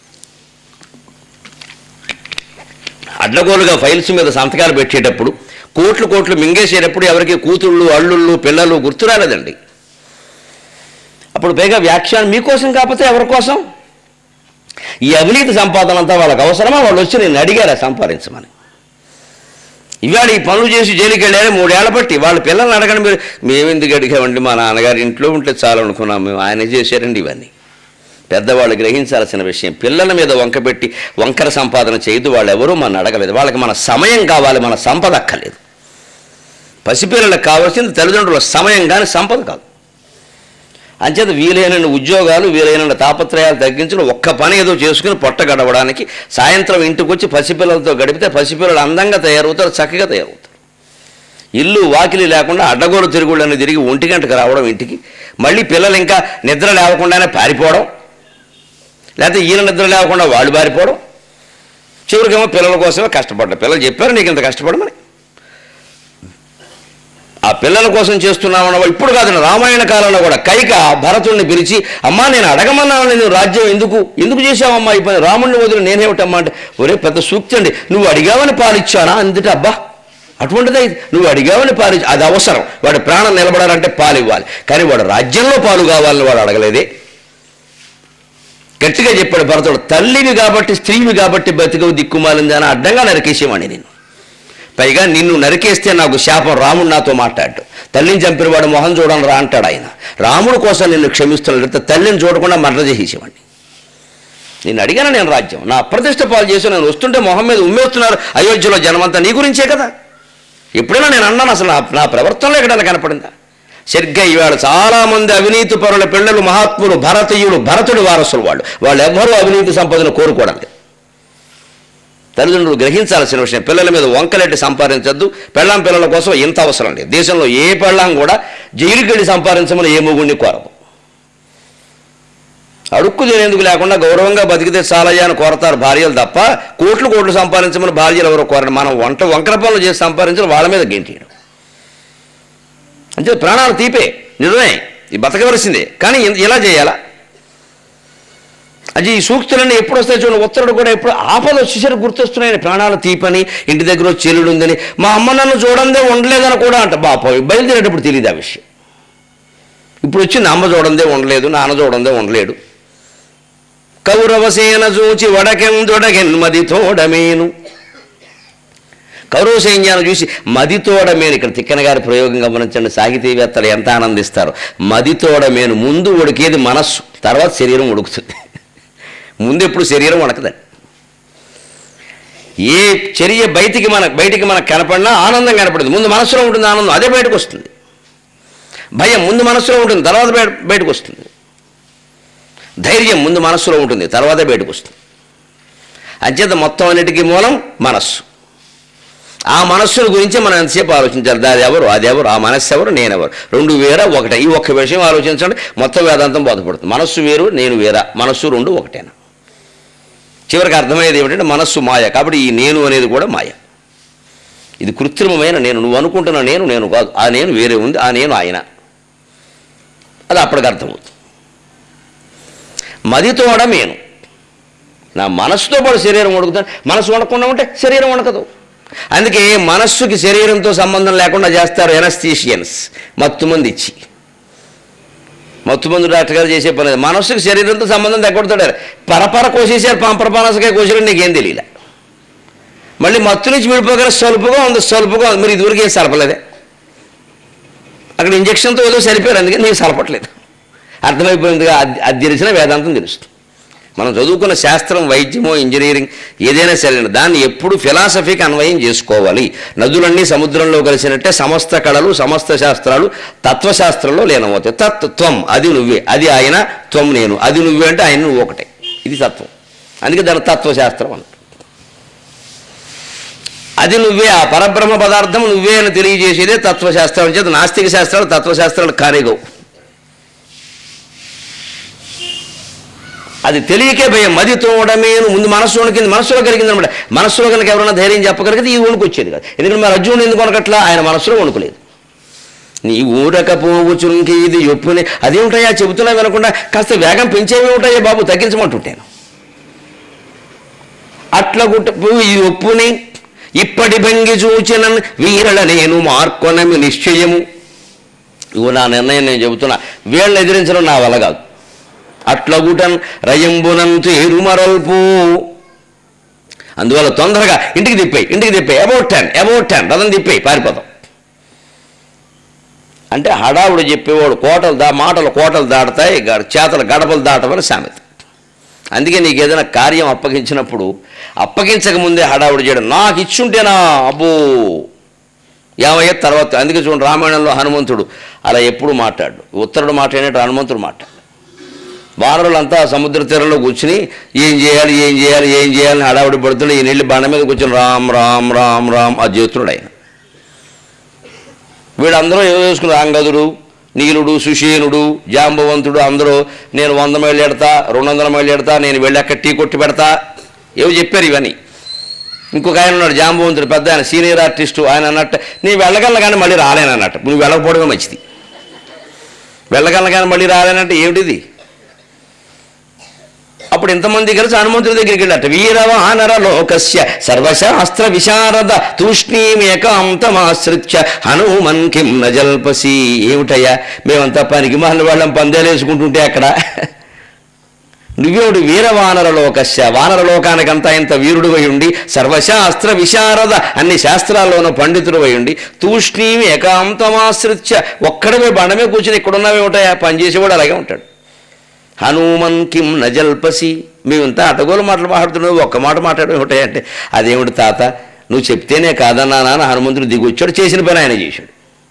అడ్డగోలుగా ఫైల్స్ మీద సంతకాలు పెట్టేటప్పుడు, కోట్లు కోట్లు మింగేసేటప్పుడు ఎవరికి కూతుళ్ళు అల్లుళ్ళు పిల్లలు గుర్తు రాలేదండి. అప్పుడు పైగా వ్యాఖ్యానం మీకోసం కాకపోతే ఎవరి కోసం? ఈ అవినీతి సంపాదన అంతా వాళ్ళకి అవసరమా? వాళ్ళు వచ్చి నేను అడిగారా సంపాదించమని. ఇవాళ ఈ పనులు చేసి జైలుకి వెళ్ళారు మూడేళ్ల బట్టి. వాళ్ళ పిల్లల్ని అడగండి, మీరు మేమెందుకు అడిగామండి, మా నాన్నగారు ఇంట్లో ఉంటే చాలు అనుకున్నాం మేము, ఆయన చేశారండి ఇవన్నీ. పెద్దవాళ్ళు గ్రహించాల్సిన విషయం. పిల్లల మీద వంకపెట్టి వంకర సంపాదన చేయదు. వాళ్ళు ఎవరూ మన అడగలేదు. వాళ్ళకి మన సమయం కావాలి, మన సంపద అక్కర్లేదు. పసిపిల్లలకు కావాల్సింది తల్లిదండ్రుల సమయం కానీ సంపద కాదు. అంచేత వీలైన ఉద్యోగాలు, వీలైన తాపత్రయాలు తగ్గించుకుని ఒక్క పని ఏదో చేసుకుని పొట్ట గడవడానికి సాయంత్రం ఇంటికి వచ్చి పసిపిల్లలతో గడిపితే పసిపిల్లలు అందంగా తయారవుతారు, చక్కగా తయారవుతారు. ఇల్లు వాకిలి లేకుండా అడ్డగోలు తిరుగుళ్ళని తిరిగి ఒంటి గంటకు రావడం ఇంటికి, మళ్ళీ పిల్లలు ఇంకా నిద్ర లేవకుండానే పారిపోవడం, లేకపోతే ఈయన నిద్ర లేకుండా వాళ్ళు పారిపోవడం, చివరికేమో పిల్లల కోసమే కష్టపడ్డా. పిల్లలు చెప్పారు నీకు ఇంత కష్టపడమని. ఆ పిల్లల కోసం చేస్తున్నామన్న ఇప్పుడు కాదు, రామాయణ కాలంలో కూడా కైక భరతుడిని పిలిచి, అమ్మా నేను అడగమన్నాను, నేను రాజ్యం ఎందుకు ఎందుకు చేశావమ్మా ఈ పని, రాముడిని వదిలి నేనేమిటమ్మా అంటే, ఒరే పెద్ద సూక్తి అండి, నువ్వు అడిగావని పాలిచ్చానా అందుట. అబ్బా అటువంటిది, నువ్వు అడిగావని పాలిచ్చి అది అవసరం, వాడి ప్రాణం నిలబడాలంటే పాలు ఇవ్వాలి, కానీ వాడు రాజ్యంలో పాలు కావాలని వాడు అడగలేదే. గట్టిగా చెప్పాడు భరతుడు, తల్లివి కాబట్టి స్త్రీవి కాబట్టి బతికవు దిక్కుమాలింది అని అడ్డంగా నరికేసేవాడిని నేను. పైగా నిన్ను నరికేస్తే నాకు శాపం, రాముడు నాతో మాట్లాడు, తల్లిని చంపిన వాడు మొహం చూడని రా అంటాడు ఆయన. రాముడు కోసం నిన్ను క్షమిస్తున్నాడు, తల్లిని చూడకుండా మర్ర చేసేవాడిని. నేను అడిగాను నేను రాజ్యం, నా అప్రతిష్ట పాలు చేసి నేను వస్తుంటే మొహం మీద ఉమ్మేస్తున్నారు అయోధ్యలో జనమంతా, నీ గురించే కదా. ఎప్పుడైనా నేను అన్నాను అసలు నా ప్రవర్తనలో ఎక్కడైనా కనపడిందా? సరిగ్గా ఇవాళ చాలామంది అవినీతి పరుల పిల్లలు మహాత్ములు, భరతీయులు, భరతుడి వారసులు వాళ్ళు వాళ్ళు ఎవ్వరూ అవినీతి సంపదను కోరుకోవడం లేదు. తల్లిదండ్రులు గ్రహించాల్సిన విషయం, పిల్లల మీద వంకలెట్టి సంపాదించద్దు. పెళ్ళాం పిల్లల కోసం ఎంత అవసరం లేదు. దేశంలో ఏ పెళ్ళాం కూడా జైలుకి వెళ్ళి సంపాదించమని ఏ మొగుడిని కోరదు. అడుక్కు తినేందుకు లేకుండా గౌరవంగా బతికితే చాలయ్యా అని కోరతారు భార్యలు తప్ప, కోట్లు కోట్లు సంపాదించమని భార్యలు ఎవరో కోరడం. మనం వంట వంకర పనులు చేసి సంపాదించడం వాళ్ళ మీద గెంటియడం. అంటే ప్రాణాలు తీపే నిజమే, ఈ బతకవలసిందే, కానీ ఇలా చేయాలా? అది ఈ సూక్తులన్నీ ఎప్పుడు వస్తాయి చూడండి. ఉత్తరుడు కూడా ఎప్పుడు ఆపద వచ్చేసరికి గుర్తొస్తున్నాయని, ప్రాణాలు తీపని, ఇంటి దగ్గర చెల్లుడు ఉందని, మా అమ్మ నన్ను చూడందే ఉండలేదని కూడా అంట. బాప బయలుదేరేటప్పుడు తెలియదు ఆ విషయం. ఇప్పుడు వచ్చింది అమ్మ చూడందే ఉండలేదు, నాన్న చూడందే ఉండలేడు. కౌరవసేన చూచి వడకెందొడగెన్ మది తోడమేను. కౌరవ సైన్యాన్ని చూసి మదితోడమేను. ఇక్కడ తిక్కన గారి ప్రయోగం గమనించండి, సాహితీవేత్తలు ఎంత ఆనందిస్తారు. మదితోడమేను, ముందు ఉడికేది మనస్సు, తర్వాత శరీరం ఉడుకుతుంది. ముందు ఎప్పుడు శరీరం వణకదండి. ఏ చర్య బయటికి మన బయటికి మనకు కనపడినా ఆనందం కనపడదు, ముందు మనసులో ఉంటుంది ఆనందం, అదే బయటకు వస్తుంది. భయం ముందు మనసులో ఉంటుంది, తర్వాత బయటకు వస్తుంది. ధైర్యం ముందు మనస్సులో ఉంటుంది, తర్వాతే బయటకు వస్తుంది. అంచేత మొత్తం అన్నిటికీ మూలం మనస్సు. ఆ మనస్సుల గురించి మనం ఎంతసేపు ఆలోచించాలి. దాది ఎవరు, అది ఎవరు, ఆ మనస్సు ఎవరు, నేనెవరు, రెండు వేరా ఒకటే. ఈ ఒక్క విషయం ఆలోచించండి, మొత్తం వేదాంతం బోధపడుతుంది. మనస్సు వేరు, నేను వేరా, మనస్సు రెండు ఒకటేనా. చివరికి అర్థమయ్యేది ఏమిటంటే మనస్సు మాయ, కాబట్టి ఈ నేను అనేది కూడా మాయ. ఇది కృత్రిమమైన నేను, నువ్వు అనుకుంటున్న నేను నేను కాదు, ఆ నేను వేరే ఉంది, ఆ నేను ఆయన. అది అప్పటికి అర్థమవుతుంది. మదితోడ నేను, నా మనస్సుతో పాటు శరీరం వణుకుతాను. మనస్సు వణకుండా ఉంటే శరీరం వణకదు. అందుకే మనస్సుకి శరీరంతో సంబంధం లేకుండా చేస్తారు ఎనస్థీషియన్స్, మత్తుమంది ఇచ్చి. మత్తుమందు డాక్టర్ గారు చేసే పని మనస్సుకి శరీరంతో సంబంధం తగ్గొడతాడు. పరపర కోసేసారు, పాంపరపానసకాయ కోసారు, నీకేం తెలియలే. మళ్ళీ మత్తు నుంచి విడిపోగానే సలుపుగా ఉంది, సలుపుగా ఉంది. మరి ఇదివరకు ఏం సలపలేదే, అక్కడ ఇంజక్షన్తో ఏదో సరిపోయారు, అందుకే నీకు సలపట్లేదు. అర్థమైపోయిందిగా. అది అది తెలిసిన వేదాంతం తెలుస్తుంది. మనం చదువుకున్న శాస్త్రం, వైద్యమో, ఇంజనీరింగ్ ఏదైనా సరే దాన్ని ఎప్పుడు ఫిలాసఫీకి అన్వయం చేసుకోవాలి. నదులన్నీ సముద్రంలో కలిసినట్టే సమస్త కళలు, సమస్త శాస్త్రాలు తత్వశాస్త్రంలో లీనమవుతాయి. తత్వం అది నువ్వే, అది ఆయన, త్వం నేను, అది నువ్వే అంటే ఆయన నువ్వు ఒకటే. ఇది తత్వం. అందుకే దాని తత్వశాస్త్రం అన్న. అది నువ్వే, ఆ పరబ్రహ్మ పదార్థం నువ్వే అని తెలియజేసేదే తత్వశాస్త్రం. చేత నాస్తిక శాస్త్రాలు తత్వశాస్త్రాలు కారేగవు. అది తెలియకే భయం. మది తోడమేను, ముందు మనస్సు వణికింది, మనస్సులో కలిగింది అనమాట. మనస్సులో కనుక ఎవరైనా ధైర్యం చెప్పగలిగితే ఈ వణుకు వచ్చేది కాదు. ఎందుకంటే మరి అర్జునుడు ఎందుకు వణకట్లా, ఆయన మనస్సులో వణుకులేదు. నీ ఊరకపోవచ్చునికి ఇది ఒప్పుని, అదేమిటాయా చెబుతున్నా వినకుండా కాస్త వేగం పెంచేవి ఉంటాయా బాబు, తగ్గించమంటుంటాను. అట్లా గుట్ట ఈ ఒప్పుని ఇప్పటి భంగి చూచిన వీరల నేను మార్కొనమి నిశ్చయము. ఇగో నా నిర్ణయం నేను చెబుతున్నా, వీళ్ళని ఎదిరించడం నా వల్ల కాదు. అట్లగుటన్ రయంబునంతు ఎరుమరల్పు, అందువల్ల తొందరగా ఇంటికి తిప్పాయి, ఇంటికి తిప్పాయి, అబౌట్ టెన్ అబౌట్ టెన్ రథం తిప్పాయి, పారిపోతాం అంటే హడావుడు చెప్పేవాడు కోటలు దా మాటలు కోటలు దాడతాయి, చేతలు గడపలు దాటమని సామెత. అందుకే నీకు ఏదైనా కార్యం అప్పగించినప్పుడు అప్పగించకముందే హడావుడు చేయడం. నాకు ఇచ్చుంటేనా అబ్బో ఏమయ్యే తర్వాత. అందుకే చూడండి రామాయణంలో హనుమంతుడు అలా ఎప్పుడు మాట్లాడు, ఉత్తరుడు మాట్లాడినట్టు హనుమంతుడు మాట్లాడు. వానరులంతా సముద్ర తీరంలో కూర్చుని ఏం చేయాలి ఏం చేయాలి ఏం చేయాలని హడావుడి పడుతుండే, ఈ నీళ్ళు బండ మీద కూర్చొని రామ్ రామ్ రామ్ రామ్ అది చేస్తున్నాడు ఆయన. వీళ్ళందరూ ఏదో చేసుకున్నారు, అంగదుడు, నీలుడు, సుషేనుడు, జాంబవంతుడు, అందరూ నేను వంద మైళ్ళు ఎడతా, రెండు వందల మైళ్ళు ఎడతా, నేను వెళ్ళి అక్కడ టీ కొట్టి పెడతా, ఏవో చెప్పారు ఇవన్నీ. ఇంకొక ఆయన ఉన్నాడు జాంబవంతుడు, పెద్ద ఆయన, సీనియర్ ఆర్టిస్టు. ఆయన అన్నట్టు నేను వెళ్ళగలను కానీ మళ్ళీ రాలేను అన్నట్టు. నువ్వు వెళ్ళకపోవడమే మంచిది. వెళ్ళగలను కానీ మళ్ళీ రాలేనంటే ఏమిటిది? అప్పుడు ఇంతమంది కలిసి హనుమంతుడి దగ్గరికి వెళ్ళట. వీరవానర లోకస్య సర్వశాస్త్ర విశారద తూష్ణీమేకాంతమాశ్రిత్య హనుమన్ కిం నజల్పసి. ఏమిటయ్యా మేమంతా పనికి మాలిన వాళ్ళం పందేలేసుకుంటుంటే అక్కడ నువ్వేమిటి? వీరవానర లోకస్య, వానర లోకానికంతా ఇంత వీరుడు అయి ఉండి, సర్వశాస్త్ర విశారద అన్ని శాస్త్రాల్లోనూ పండితుడు అయి ఉండి, తూష్ణీమి ఏకాంతమాశ్రిత్య ఒక్కడమే బండమే కూర్చుని ఇక్కడున్నావేమిటయా, పనిచేసేవాడు అలాగే ఉంటాడు. హనుమన్ కిం నజల్పసి, మేమంతా అటగోలు మాటలు మాట్లాడుతున్నావు, ఒక్క మాట మాట్లాడడం ఏమిటాయంటే, అదేమిటి తాత నువ్వు చెప్తేనే కాదన్నా నాన్న. హనుమంతుడు దిగి వచ్చాడు, చేసిన పని ఆయన చేశాడు.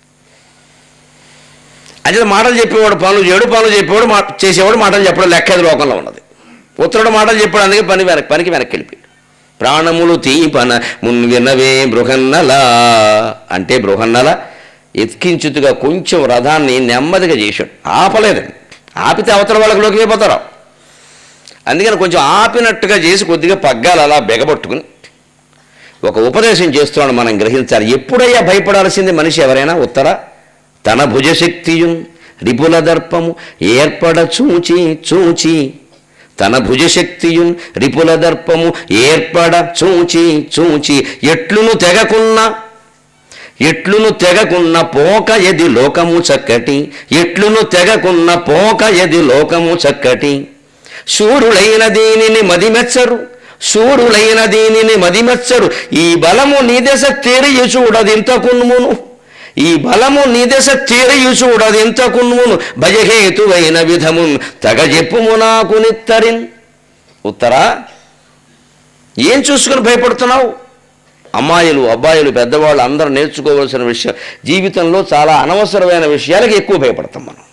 అదే మాటలు చెప్పేవాడు పనులు చేయడు, పనులు చెప్పేవాడు మా చేసేవాడు మాటలు చెప్పడం లెక్కది లోకంలో ఉన్నది. ఉత్తరుడు మాటలు చెప్పాడు, అందుకే పని వెనక్కి పనికి వెనక్కి వెళ్ళిపోయాడు. ప్రాణములు తీపన మున్ వినవే బృహన్నల అంటే బృహన్నల ఎత్కించుతుగా కొంచెం రథాన్ని నెమ్మదిగా చేశాడు, ఆపలేదండి. ఆపితే అవతల వాళ్ళకి లోకి అయిపోతారు. అందుకని కొంచెం ఆపినట్టుగా చేసి కొద్దిగా పగ్గాలు అలా బెగబట్టుకుని ఒక ఉపదేశం చేస్తున్నాడు. మనం గ్రహించాలి. ఎప్పుడయ్యా భయపడాల్సింది మనిషి ఎవరైనా? ఉత్తర తన భుజశక్తియున్ రిపుల దర్పము ఏర్పడ చూచి చూచి, తన భుజశక్తియున్ రిపుల దర్పము ఏర్పడ చూచి చూచి, ఎట్లును తెగకున్న ఎట్లును తెగకున్న పోక ఎది లోకము చక్కటి, ఎట్లును తెగకున్న పోక ఎది లోకము చక్కటి, శూరులైన దీనిని మదిమెచ్చరు, శూరులైన దీనిని మదిమెచ్చరు, ఈ బలము నీ దశ తేరియు చూడదింతకున్మును, ఈ బలము నీ దశ తేరియు చూడదింతకున్మును, భయహేతువైన విధమున్ తగజెప్పుము నాకు నిత్తరిన్. ఉత్తరా ఏం చూసుకుని భయపడుతున్నావు? అమ్మాయిలు అబ్బాయిలు పెద్దవాళ్ళు అందరూ నేర్చుకోవాల్సిన విషయం, జీవితంలో చాలా అనవసరమైన విషయాలకు ఎక్కువ భయపడతాం మనం.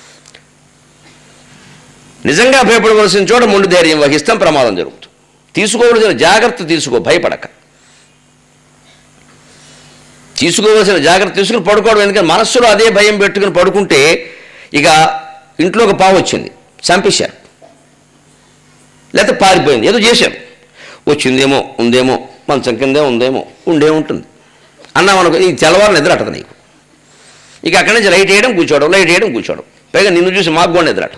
నిజంగా భయపడవలసిన చోట మొండి ధైర్యం వహిస్తాం, ప్రమాదం జరుగుతుంది. తీసుకోవలసిన జాగ్రత్త తీసుకో, భయపడక. తీసుకోవాల్సిన జాగ్రత్త తీసుకుని పడుకోవడం. ఎందుకంటే మనస్సులో అదే భయం పెట్టుకుని పడుకుంటే ఇక ఇంట్లోకి పావు వచ్చింది, చంపేశారు, లేకపోతే పారిపోయింది, ఏదో చేశారు, వచ్చిందేమో ఉందేమో మంచం కిందే ఉందేమో ఉండే ఉంటుంది అన్నామనుకో, ఈ తెల్లవారు నిద్ర అట్టదు నీకు. ఇక అక్కడి నుంచి లైట్ వేయడం కూర్చోవడం, లైట్ వేయడం కూర్చోవడం, పైగా నిన్ను చూసి మాకు కూడా నిద్ర అట్ట.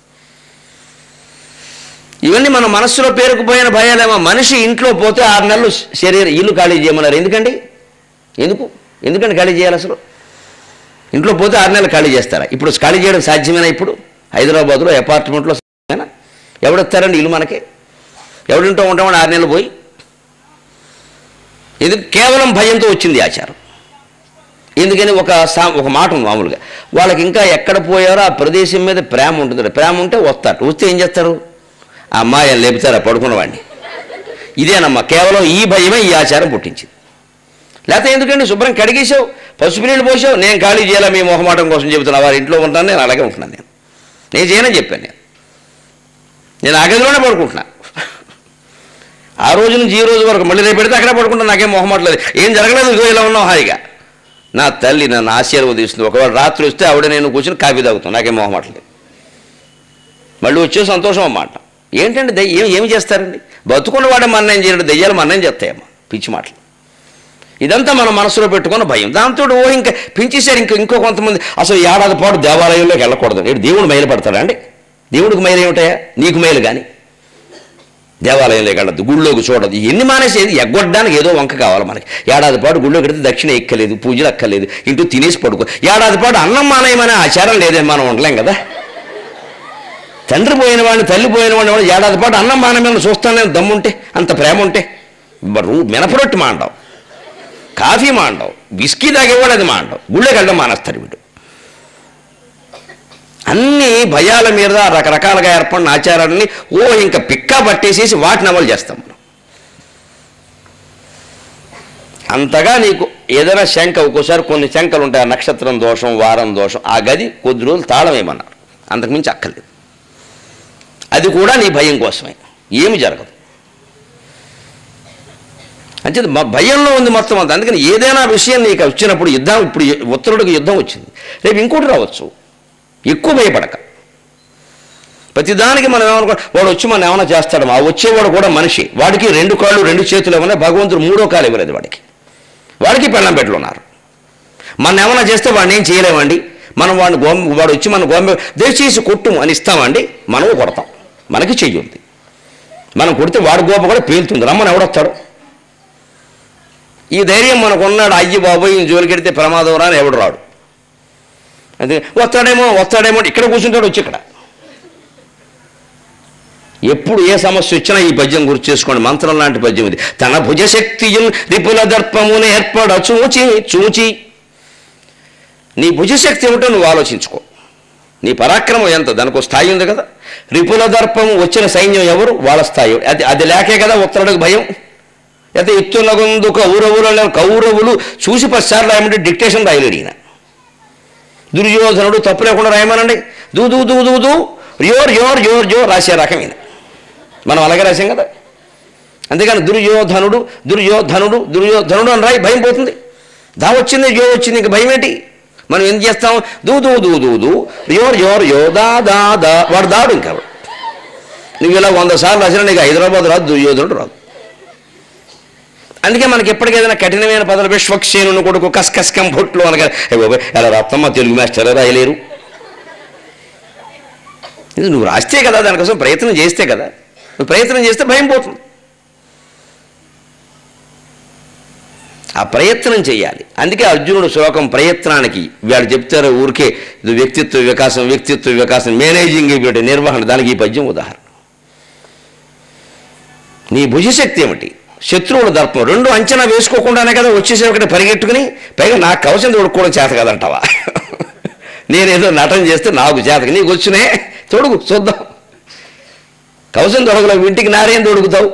ఇవన్నీ మన మనస్సులో పేరుకుపోయిన భయాలేమో. మనిషి ఇంట్లో పోతే ఆరు నెలలు శరీరం ఇల్లు ఖాళీ చేయమన్నారు. ఎందుకండి? ఎందుకు ఎందుకంటే ఖాళీ చేయాలి? అసలు ఇంట్లో పోతే ఆరు నెలలు ఖాళీ చేస్తారా? ఇప్పుడు ఖాళీ చేయడం సాధ్యమేనా? ఇప్పుడు హైదరాబాద్లో అపార్ట్మెంట్లో సాధ్యమేనా? ఎవడొస్తారండి ఇల్లు మనకి? ఎవడింటో ఉంటామని ఆరు నెలలు పోయి ఎందుకు? కేవలం భయంతో వచ్చింది ఆచారం. ఎందుకని ఒక సా ఒక మాట ఉంది మామూలుగా, వాళ్ళకి ఇంకా ఎక్కడ పోయారో ఆ ప్రదేశం మీద ప్రేమ ఉంటుంది. ప్రేమ ఉంటే వస్తారు, వస్తే ఏం చేస్తారు? ఆ అమ్మాయిని లేపుతారా పడుకున్నవాడిని? ఇదేనమ్మా, కేవలం ఈ భయమే ఈ ఆచారం పుట్టించింది. లేకపోతే ఎందుకండి? శుభ్రం కడిగేసావు, పసుపు నీళ్ళు పోసావు, నేను ఖాళీ చేయాలా మీ మొహమాటం కోసం చెబుతున్నా, వారి ఇంట్లో ఉంటాను, నేను అలాగే ఉంటున్నాను, నేను నేను చేయనని చెప్పాను. నేను నేను ఆ గదిలోనే పడుకుంటున్నా. ఆ రోజు నుంచి ఈ రోజు వరకు మళ్ళీ రేపు పెడితే అక్కడే పడుకుంటాను, నాకేం మొహమాటలేదు, ఏం జరగలేదు, ఇదో ఇలా ఉన్నావు హాయిగా. నా తల్లి నన్ను ఆశీర్వదిస్తుంది. ఒకవేళ రాత్రి వస్తే ఆవిడ నేను కూర్చొని కాఫీ తాగుతాను, నాకేం మొహమాటలేదు. మళ్ళీ వచ్చే సంతోషం అన్నమాట. ఏంటంటే దయ్య ఏం ఏమి చేస్తారండి? బతుకున్న వాడే మన్నేం చేయడం, దయ్యాలు మన్నేం చేస్తాయమ్మా, పిచ్చి మాటలు. ఇదంతా మన మనసులో పెట్టుకున్న భయం. దాంతో ఓ ఇంకా పెంచేశారు. ఇంకో ఇంకో కొంతమంది అసలు ఏడాది పాటు దేవాలయంలోకి వెళ్ళకూడదు. దేవుడు మైలు పడతాడా అండి? దేవుడికి మైలు ఏమిటాయా? నీకు మైలు కానీ దేవాలయంలోకి వెళ్ళద్దు, గుళ్ళోకి చూడదు. ఎన్ని మానేసేది? ఎగ్గొట్టడానికి ఏదో వంక కావాలి మనకి. ఏడాది పాటు గుళ్ళోకి వెడితే దక్షిణ ఎక్కలేదు, పూజలు అక్కర్లేదు, ఇంటూ తినేసి పడుకో. ఏడాది పాటు అన్నం మానేయమనే ఆచారం లేదని మనం ఉండలేం కదా. తండ్రి పోయిన వాడిని, తల్లి పోయిన వాడిని ఏడాది పాటు అన్నం మానమని చూస్తానే దమ్ముంటే, అంత ప్రేమ ఉంటే. మినపరొట్టి మాండవు, కాఫీ మాండవు, బిస్కీ తాగేవాడు అది మాండవు, గుళ్ళోకి వెళ్ళడం మానేస్తారు వీడు. అన్ని భయాల మీద రకరకాలుగా ఏర్పడిన ఆచారాలని ఓ ఇంకా పిక్కా పట్టేసేసి వాటిని అమలు చేస్తాం మనం. అంతగా నీకు ఏదైనా శంక, ఒక్కోసారి కొన్ని శంకలు ఉంటాయి, నక్షత్రం దోషం, వారం దోషం, ఆ గది కొద్ది రోజులు తాళం ఏమన్నారు, అంతకుమించి అక్కర్లేదు. అది కూడా నీ భయం కోసమే, ఏమి జరగదు. అంటే మా భయంలో ఉంది మొత్తం అంతా. అందుకని ఏదైనా విషయం నీకు వచ్చినప్పుడు యుద్ధం, ఇప్పుడు ఉత్తరుడికి యుద్ధం వచ్చింది, రేపు ఇంకోటి రావచ్చు. ఎక్కువ భయపడక. ప్రతిదానికి మనం ఏమనుకో, వాడు వచ్చి మనం ఏమైనా చేస్తాడు, ఆ వచ్చేవాడు కూడా మనిషి, వాడికి రెండు కాళ్ళు రెండు చేతులు ఏమన్నా, భగవంతుడు మూడో కాలు ఇవ్వలేదు వాడికి, వాడికి పెళ్ళం పెట్లు ఉన్నారు. మనం ఏమైనా చేస్తే వాడిని ఏం చేయలేమండి. మనం వాడిని గోం వాడు వచ్చి మన గోంబె దయచేసి కొట్టుము అని ఇస్తామండి, మనము కొడతాం, మనకి చెయ్యి ఉంది. మనం కొడితే వాడి గోప కూడా పేలుతుంది, రమ్మని ఎవడొస్తాడు? ఈ ధైర్యం మనకు ఉన్నాడు. అయ్యి బాబోయ్ ఈయన జోలికెడితే ప్రమాదం రా అని ఎవడు రాడు. అదే వస్తాడేమో వస్తాడేమో ఇక్కడ కూర్చుంటాడు వచ్చి ఇక్కడ. ఎప్పుడు ఏ సమస్య వచ్చినా ఈ పద్యం గుర్తు చేసుకోండి, మంత్రం లాంటి పద్యం ఇది. తన భుజశక్తియు రిపుల దర్పమును ఏర్పడ చూచి చూచి. నీ భుజశక్తి ఏమిటో నువ్వు ఆలోచించుకో, నీ పరాక్రమం ఎంత, దానికి స్థాయి ఉంది కదా. రిపుల దర్పము వచ్చిన సైన్యం ఎవరు? వాళ్ళ స్థాయి. అది అది లేకే కదా ఉత్తరుడికి భయం. అయితే ఎత్తునగొందు కౌరవులు కౌరవులు చూసి పశ్చారు రాయమంటే డిక్టేషన్ రాయలేడు ఈయన. దుర్యోధనుడు తప్పు లేకుండా రాయమనండి, దూ దూ దూ దూ దూ యోర్ యోర్ యోర్ జో రాసే రకం ఈయన. మనం అలాగే రాసాం కదా. అంతేగాని దుర్యోధనుడు దుర్యోధనుడు దుర్యోధనుడు అని రాయి, భయం పోతుంది. దా వచ్చింది జో వచ్చింది, ఇంక భయం ఏంటి? మనం ఏం చేస్తాం? దూ దూ దూ దూ దూ యోర్ యోర్ యో దా దా దా, వాడు దాడు. ఇంకా నువ్వు ఇలా వంద సార్లు రాసినా నీకు హైదరాబాద్ రాదు, దుర్యోధనుడు రాదు. అందుకే మనకి ఎప్పటికేదైనా కఠినమైన పదాలు, విశ్వక్షేణుని కొడుకు కస్కస్కం భొట్లు అనగా ఎలా రాత్తమ్మ తెలుగు మాస్టర్ రాయలేరు. ఇది నువ్వు రాస్తే కదా, దానికోసం ప్రయత్నం చేస్తే కదా. నువ్వు ప్రయత్నం చేస్తే భయం పోతుంది. ఆ ప్రయత్నం చేయాలి. అందుకే అర్జునుడు శ్లోకం ప్రయత్నానికి వాడు చెప్తారు ఊరికే ఇది వ్యక్తిత్వ వికాసం, వ్యక్తిత్వ వికాసం, మేనేజింగ్ నిర్వహణ, దానికి ఈ పద్యం ఉదాహరణ. నీ భుజశక్తి ఏమిటి, శత్రువుల దర్పం, రెండు అంచనా వేసుకోకుండానే కదా వచ్చేసేవాడు పరిగెట్టుకుని. పైగా నాకు కవచం తొడుక్కోవడం చేత కదంటావా? నేనేదో నటన చేస్తే నాకు చేతకి, నీకు వచ్చినే తొడుగు చూద్దాం. కవచం తొడగలేవు, ఇంటికి నారేం తొడుగుతావు?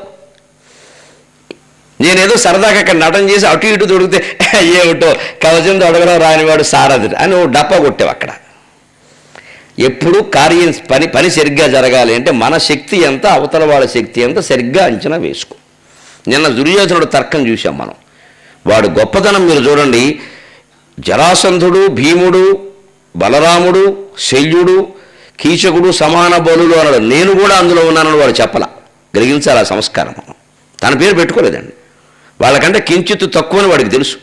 నేనేదో సరదాగా అక్కడ నటన చేసి అటు ఇటు తొడిగితే ఏమిటో కవచం తొడగడం రానివాడు సారథి అని ఓ డప్ప కొట్టావు అక్కడ. ఎప్పుడు కార్యం పని పని సరిగ్గా జరగాలి అంటే మన శక్తి ఎంత, అవతల వాళ్ళ శక్తి ఎంత సరిగ్గా అంచనా వేసుకో. నిన్న దుర్యోధనుడు తర్కం చూసాం మనం. వాడు గొప్పతనం మీరు చూడండి. జరాసంధుడు, భీముడు, బలరాముడు, శల్యుడు, కీచకుడు సమాన బలులు అన్నాడు. నేను కూడా అందులో ఉన్నానని వాడు చెప్పలా. కలిగించాలి ఆ సంస్కారం. తన పేరు పెట్టుకోలేదండి. వాళ్ళకంటే కించిత్తు తక్కువని వాడికి తెలుసు.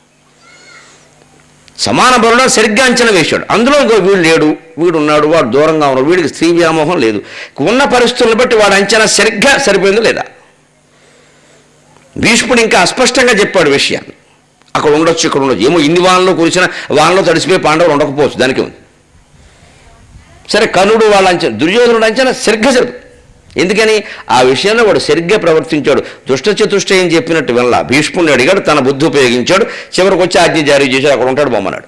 సమాన బలుడు సరిగ్గా అంచనా వేశాడు. అందులో వీడు లేడు, వీడు ఉన్నాడు, వాడు దూరంగా ఉన్నాడు, వీడికి స్త్రీ వ్యామోహం లేదు. ఉన్న పరిస్థితులను బట్టి వాడు అంచనా సరిగ్గా సరిపోయిందో లేదా. భీష్ముడు ఇంకా అస్పష్టంగా చెప్పాడు విషయాన్ని. అక్కడ ఉండొచ్చు, ఇక్కడ ఉండొచ్చు, ఏమో ఇన్ని వానలో కురిసిన వానలో తడిసిపోయి పాండవులు ఉండకపోవచ్చు, దానికి ఉంది. సరే కర్ణుడు వాళ్ళ అంచనా, దుర్యోధనుడు అంచనా సరిగ్గా సరి. ఎందుకని ఆ విషయంలో వాడు సరిగ్గా ప్రవర్తించాడు. దుష్ట చతుష్టయం చెప్పినట్టు వెళ్ళా. భీష్ముడిని అడిగాడు, తన బుద్ధి ఉపయోగించాడు, చివరికి వచ్చి ఆజ్ఞ జారీ చేశాడు, అక్కడ ఉంటాడు బొమ్మన్నాడు.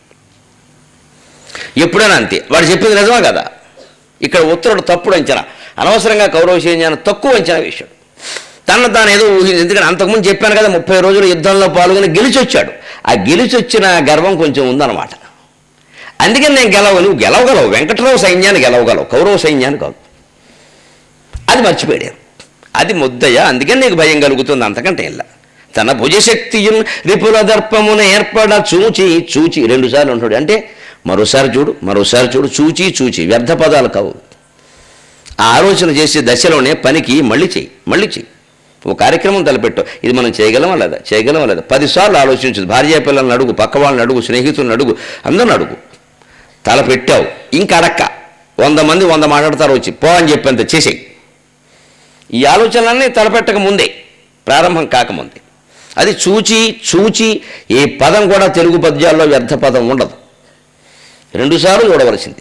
ఎప్పుడైనా అంతే. వాడు చెప్పింది నిజమా కదా. ఇక్కడ ఉత్తరుడు తప్పుడు అంచనా, అనవసరంగా కౌరవ సైన్యాన్ని తక్కువ అంచనా వేశాడు. తనను తాను ఏదో ఊహించి, ఎందుకంటే అంతకుముందు చెప్పాను కదా ముప్పై రోజులు యుద్ధంలో పాల్గొని గెలిచొచ్చాడు. ఆ గెలిచొచ్చిన గర్వం కొంచెం ఉందన్నమాట. అందుకని నేను గెలవు, నువ్వు గెలవగలవు, వెంకటరావు సైన్యాన్ని గెలవగలవు, కౌరవ సైన్యాన్ని కాదు. అది మర్చిపోయాడు. అది ముద్దయ్య, అందుకని నీకు భయం కలుగుతుంది, అంతకంటే ఇలా. తన భుజశక్తియున్ రిపుల దర్పమును ఏర్పడ చూచి చూచి రెండుసార్లు ఉంటాడు. అంటే మరోసారి చూడు, మరోసారి చూడు, చూచి చూచి వ్యర్థ పదాలు కావు. ఆ ఆలోచన చేసే దశలోనే పనికి మళ్ళీ చెయ్యి, మళ్ళీ చెయ్యి. ఓ కార్యక్రమం తలపెట్టు, ఇది మనం చేయగలమా లేదా, చేయగలమా లేదా, పదిసార్లు ఆలోచించదు. భార్య పిల్లల్ని అడుగు, పక్క వాళ్ళని అడుగు, స్నేహితులను అడుగు, అందరిని అడుగు. తలపెట్టావు, ఇంక అడక్క, వంద మంది వంద మాట్లాడతారు, వచ్చి పో అని చెప్పేంత చేసేయి. ఈ ఆలోచనలన్నీ తలపెట్టక ముందే, ప్రారంభం కాకముందే. అది చూచి చూచి. ఏ పదం కూడా తెలుగు పద్యాల్లో వ్యర్థ పదం ఉండదు. రెండుసార్లు చూడవలసింది.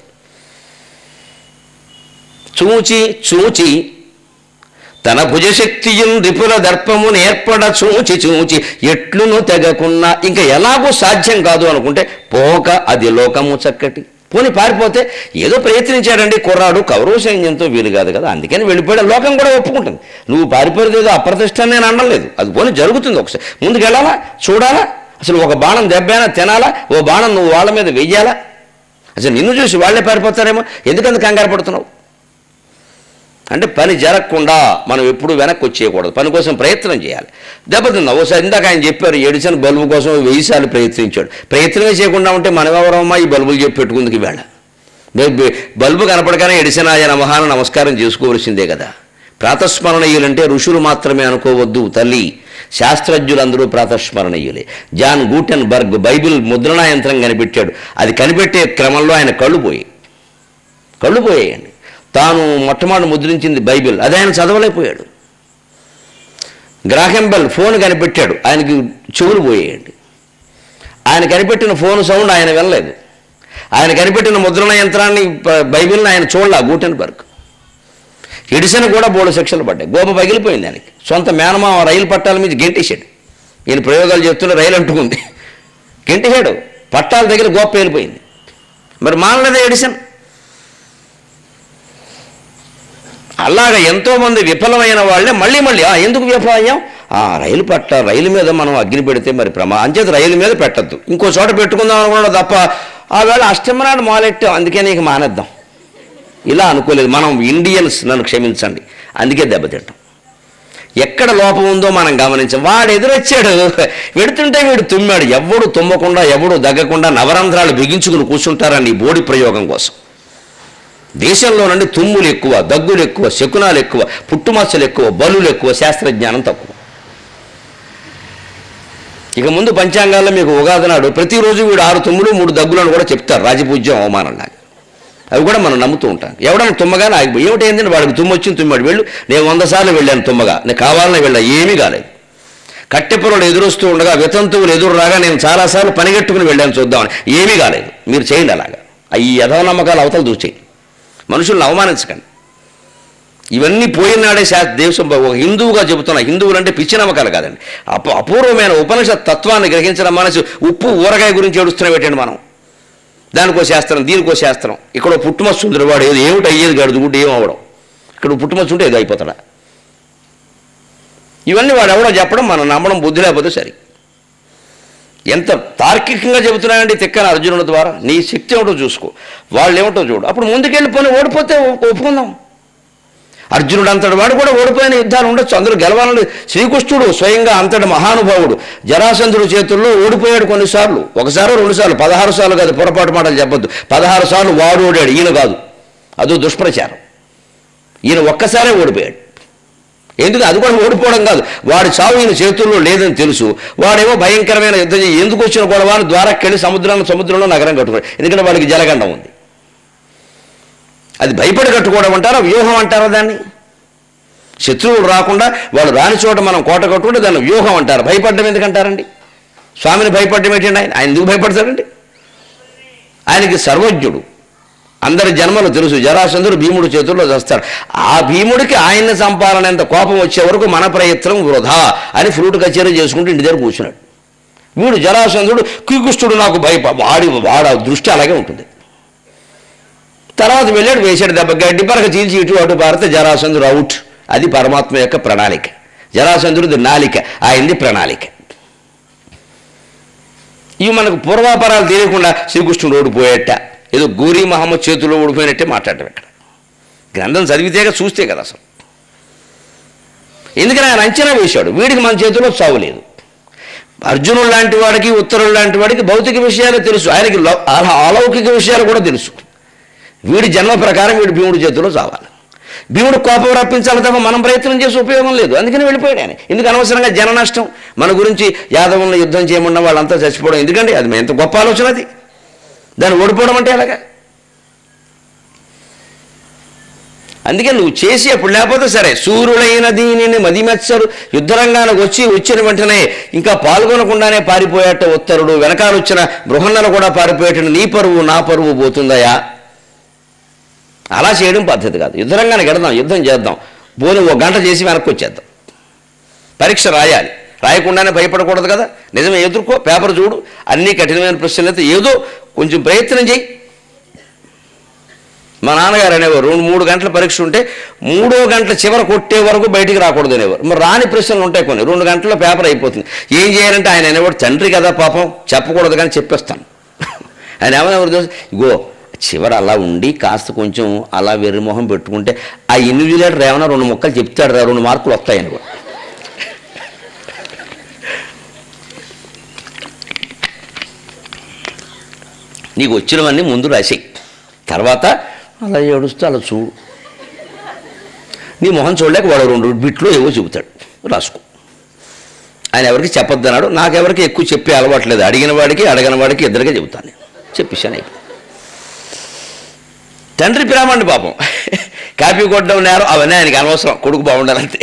చూచి చూచి తన భుజశక్తియున్ రిపుల దర్పమును ఏర్పడ చూచి చూచి ఎట్లును తెగకున్నా ఇంకా ఎలాగో సాధ్యం కాదు అనుకుంటే పోక అది లోకము చక్కటి. పోని పారిపోతే ఏదో ప్రయత్నించాడండి కుర్రాడు, కౌరవ సైన్యంతో వీలు కాదు కదా, అందుకని వెళ్ళిపోయాడు. లోకం కూడా ఒప్పుకుంటుంది. నువ్వు పారిపోయేది ఏదో అప్రతిష్ట నేను అనలేదు. అది పోనీ జరుగుతుంది. ఒకసారి ముందుకు వెళ్ళాలా, చూడాలా, అసలు ఒక బాణం దెబ్బైనా తినాలా, ఓ బాణం నువ్వు వాళ్ళ మీద వెయ్యాలా, అసలు నిన్ను చూసి వాళ్ళే పారిపోతారేమో, ఎందుకంత కంగారు పడుతున్నావు అంటే పని జరగకుండా మనం ఎప్పుడు వెనక్కి వచ్చేయకూడదు, పని కోసం ప్రయత్నం చేయాలి. దెబ్బతిందాం. ఓసారి ఇందాక ఆయన చెప్పారు, ఎడిసన్ బల్బు కోసం వెయ్యి సార్లు ప్రయత్నించాడు. ప్రయత్నమే చేయకుండా ఉంటే మనం ఎవరమ్మా ఈ బల్బులు చెప్పి పెట్టుకుందుకు వేళ. బల్బు కనపడగానే ఎడిసన్ ఆయన మహాన నమస్కారం చేసుకోవలసిందే కదా. ప్రాతస్మరణీయులంటే ఋషులు మాత్రమే అనుకోవద్దు తల్లి, శాస్త్రజ్ఞులందరూ ప్రాతస్మరణీయులే. జాన్ గూటెన్ బర్గ్ బైబిల్ ముద్రణా యంత్రం కనిపెట్టాడు. అది కనిపెట్టే క్రమంలో ఆయన కళ్ళు పోయాయి, కళ్ళు పోయాయండి. తాను మొట్టమొదటి ముద్రించింది బైబిల్, అది ఆయన చదవలేకపోయాడు. గ్రాహం బెల్ ఫోన్ కనిపెట్టాడు, ఆయనకి చెవులు పోయేయండి. ఆయన కనిపెట్టిన ఫోన్ సౌండ్ ఆయన వినలేదు. ఆయన కనిపెట్టిన ముద్రణ యంత్రాన్ని బైబిల్ని ఆయన చూడలే గూటెన్బర్గ్. ఎడిసన్ కూడా బోర్డు శిక్షలు పడ్డాయి. గోప పగిలిపోయింది ఆయనకి. సొంత మేనమామ రైలు పట్టాల మీద గెంటేశాడు. ఈయన ప్రయోగాలు చేస్తుంటే రైలు అంటుకుంది, గెంటేశాడు, పట్టాల దగ్గర గోప వెళ్ళిపోయింది. మరి మానలేదే ఎడిసన్. అలాగా ఎంతోమంది విఫలమైన వాళ్ళే మళ్ళీ మళ్ళీ ఎందుకు విఫలమయ్యాం, ఆ రైలు పట్ట రైలు మీద మనం అగ్ని పెడితే మరి ప్రమా అంచేత రైలు మీద పెట్టద్దు, ఇంకో చోట పెట్టుకుందాం అనుకున్నాడు తప్ప ఆ వేళ అష్టమనాడు మాలెట్టాం, అందుకే నీకు మానేద్దాం ఇలా అనుకోలేదు. మనం ఇండియన్స్, నన్ను క్షమించండి, అందుకే దెబ్బతింటాం. ఎక్కడ లోపం ఉందో మనం గమనించాం. వాడు ఎదురొచ్చాడు, వెడుతుంటే వీడు తుమ్మాడు. ఎవడు తుమ్మకుండా ఎవడు దగ్గకుండా నవరంధ్రాలు బిగించుకుని కూర్చుంటారండి ఈ బోడి ప్రయోగం కోసం. దేశంలో నుండి తుమ్ములు ఎక్కువ, దగ్గులు ఎక్కువ, శకునాలు ఎక్కువ, పుట్టుమచ్చలు ఎక్కువ, బలులు ఎక్కువ, శాస్త్రజ్ఞానం తక్కువ. ఇక ముందు పంచాంగాల్లో మీకు ఉగాది నాడు ప్రతిరోజు వీడు ఆరు తుమ్ములు మూడు దగ్గులను కూడా చెప్తారు, రాజపూజ్యం అవమానంలాగా. అవి కూడా మనం నమ్ముతూ ఉంటాం. ఎవడన్నా తుమ్మగానే ఆగిపోయి ఏమిటైందని వాడికి తుమ్ము వచ్చింది, తుమ్మాడు. వెళ్ళు, నేను వంద సార్లు వెళ్ళాను తుమ్మగా, నేను కావాలని వెళ్ళా, ఏమీ కాలేదు. కట్టెపొరలు ఎదురొస్తూ ఉండగా వితంతువులు ఎదురు రాగా నేను చాలాసార్లు పనిగట్టుకుని వెళ్ళాను చూద్దామని, ఏమీ కాలేదు. మీరు చేయండి అలాగా. ఈ యథవ నమ్మకాలు అవతల దూచేయి, మనుషులను అవమానించకండి. ఇవన్నీ పోయినాడే శాస్త్ర దేశం ఒక హిందువుగా చెబుతున్నా. హిందువులు అంటే పిచ్చి నమ్మకాలు కాదండి, అప అపూర్వమైన ఉపనిషత్ తత్వాన్ని గ్రహించడం మనసు. ఉప్పు ఊరగాయ గురించి ఏడుస్తున్నా పెట్టండి మనం, దానికో శాస్త్రం దీనికో శాస్త్రం. ఇక్కడ పుట్టుమచ్చు ఉంది, వాడు ఏదో ఏమిటి అయ్యేది గడుదు గుడ్డు ఏం అవ్వడం. ఇక్కడ పుట్టుమచ్చు ఉంటే ఏదో అయిపోతాడా. ఇవన్నీ వాడు ఎవడో చెప్పడం, మనం నమ్మడం, బుద్ధి లేకపోతే సరి. ఎంత తార్కికంగా చెబుతున్నాయండి తిక్కన అర్జునుడి ద్వారా. నీ శక్తి ఏమిటో చూసుకో, వాళ్ళు ఏమిటో చూడు, అప్పుడు ముందుకెళ్ళిపోయి ఓడిపోతే ఒప్పుకుందాం. అర్జునుడు అంతటి వాడు కూడా ఓడిపోయిన యుద్ధాలు ఉండొచ్చు, అందులో గెలవాలని శ్రీకృష్ణుడు స్వయంగా అంతటి మహానుభావుడు జరాసంధుడి చేతుల్లో ఓడిపోయాడు కొన్నిసార్లు, ఒకసారి రెండుసార్లు, పదహారు సార్లు కాదు, పొరపాటు మాటలు చెప్పొద్దు, పదహారు సార్లు వాడు ఓడాడు, ఈయన కాదు, అదో దుష్ప్రచారం. ఈయన ఒక్కసారే ఓడిపోయాడు. ఎందుకు? అది కూడా ఓడిపోవడం కాదు, వాడి చావు ఈయన చేతుల్లో లేదని తెలుసు, వాడేమో భయంకరమైన యుద్ధం చేసి ఎందుకు వచ్చిన గొడవ అని ద్వారకెళ్ళి సముద్రాన్ని సముద్రంలో నగరం కట్టుకున్నాడు. ఎందుకంటే వాడికి జలగండం ఉంది. అది భయపడి కట్టుకోవడం అంటారా, వ్యూహం అంటారా దాన్ని? శత్రువులు రాకుండా వాళ్ళు రాని చోట మనం కోట కట్టుకుంటే దాన్ని వ్యూహం అంటారు. భయపడ్డం ఎందుకంటారండి? స్వామిని భయపడ్డం ఏంటండి? ఆయన ఆయన ఎందుకు భయపడతాడండి? ఆయనకి సర్వజ్ఞుడు, అందరి జన్మలు తెలుసు. జరాసంధుడు భీముడు చేతుల్లో చేస్తాడు. ఆ భీముడికి ఆయన్ని చంపాలనేంత కోపం వచ్చే వరకు మన ప్రయత్నం వృధా అని ఫ్లూట్ కచేరీ చేసుకుంటూ ఇంటి దగ్గర కూర్చున్నాడు. వీడు జరాసంధుడు శ్రీకృష్ణుడు నాకు భయప వాడి వాడ దృష్టి అలాగే ఉంటుంది. తర్వాత వెళ్ళాడు, వేసాడు దెబ్బ, గడ్డి పరక చీల్చి ఇటు అటు పారితే జరాసంధుడు అవుట్. అది పరమాత్మ యొక్క ప్రణాళిక. జరాసంధుడిది నాలిక, ఆయనది ప్రణాళిక. ఇవి మనకు పూర్వాపరాలు తెలియకుండా శ్రీకృష్ణుడు ఓడిపోయేట, ఏదో గూరీ మహమ్మద్ చేతుల్లో ఓడిపోయినట్టే మాట్లాడటం. ఇక్కడ గ్రంథం చదివితేగా చూస్తే కదా అసలు. ఎందుకని ఆయన అంచనా వేశాడు, వీడికి మన చేతిలో చావు లేదు. అర్జునుడు లాంటి వాడికి, ఉత్తరుడు లాంటి వాడికి భౌతిక విషయాలు తెలుసు, ఆయనకి అలౌకిక విషయాలు కూడా తెలుసు. వీడి జన్మ ప్రకారం వీడు భీముడి చేతిలో చావాలి. భీముడు కోపం రప్పించాలి తప్ప మనం ప్రయత్నం చేసి ఉపయోగం లేదు. అందుకని వెళ్ళిపోయాడు ఆయన. ఎందుకు అనవసరంగా జన నష్టం? మన గురించి యాదవులను యుద్ధం చేయమన్న వాళ్ళంతా చచ్చిపోవడం ఎందుకండి? అది ఎంత గొప్ప ఆలోచన అది. దాన్ని ఓడిపోవడం అంటే అలాగా. అందుకే నువ్వు చేసి అప్పుడు లేకపోతే సరే, సూర్యుడైన దీనిని మదిమెచ్చరు యుద్ధరంగానికి వచ్చి వచ్చిన వెంటనే ఇంకా పాల్గొనకుండానే పారిపోయేట ఉత్తరుడు, వెనకాల వచ్చిన బృహన్నలు కూడా పారిపోయేట నీ పరువు నా పరువు పోతుందయా? అలా చేయడం పద్ధతి కాదు. యుద్ధరంగానికి వెడదాం, యుద్ధం చేద్దాం, పోనీ ఒక గంట చేసి వెనక్కి వచ్చేద్దాం. పరీక్ష రాయాలి, రాయకుండానే భయపడకూడదు కదా. నిజమే, ఎదుర్కో, పేపర్ చూడు, అన్నీ కఠినమైన ప్రశ్నలు అయితే ఏదో కొంచెం ప్రయత్నం చేయి. మా నాన్నగారు అనేవారు, రెండు మూడు గంటల పరీక్ష ఉంటే మూడో గంటల చివర కొట్టే వరకు బయటికి రాకూడదు అనేవారు. మరి రాని ప్రశ్నలు ఉంటాయి కొన్ని, రెండు గంటల్లో పేపర్ అయిపోతుంది. ఏం చేయాలంటే ఆయన అనేవాడు, తండ్రి కదా పాపం, చెప్పకూడదు కానీ చెప్పేస్తాను. ఆయన ఏమనేవారు తెలుసు, ఇగో చివర అలా ఉండి కాస్త కొంచెం అలా వెర్రిమొహం పెట్టుకుంటే ఆ ఇన్విజిలేటర్ ఏమైనా రెండు ముక్కలు చెప్తాడు రా, రెండు మార్కులు వస్తాయని కూడా. నీకు వచ్చినవన్నీ ముందు రాసేయి, తర్వాత అలా ఏడుస్తూ అలా చూడు. నీ మొహం చూడలేక వాడు రెండు బిట్లు ఏవో చెబుతాడు, రాసుకో. ఆయన ఎవరికి చెప్పొద్దన్నాడు, నాకెవరికి ఎక్కువ చెప్పే అలవాట్లేదు. అడిగిన వాడికి అడగని వాడికి ఇద్దరికే చెబుతాను నేను, చెప్పేశాను. అయిపోయి తండ్రి పిరామండి పాపం, కాపీ కొట్టడం నేరం అవన్నీ ఆయనకి అనవసరం, కొడుకు బాగుండాలంతే.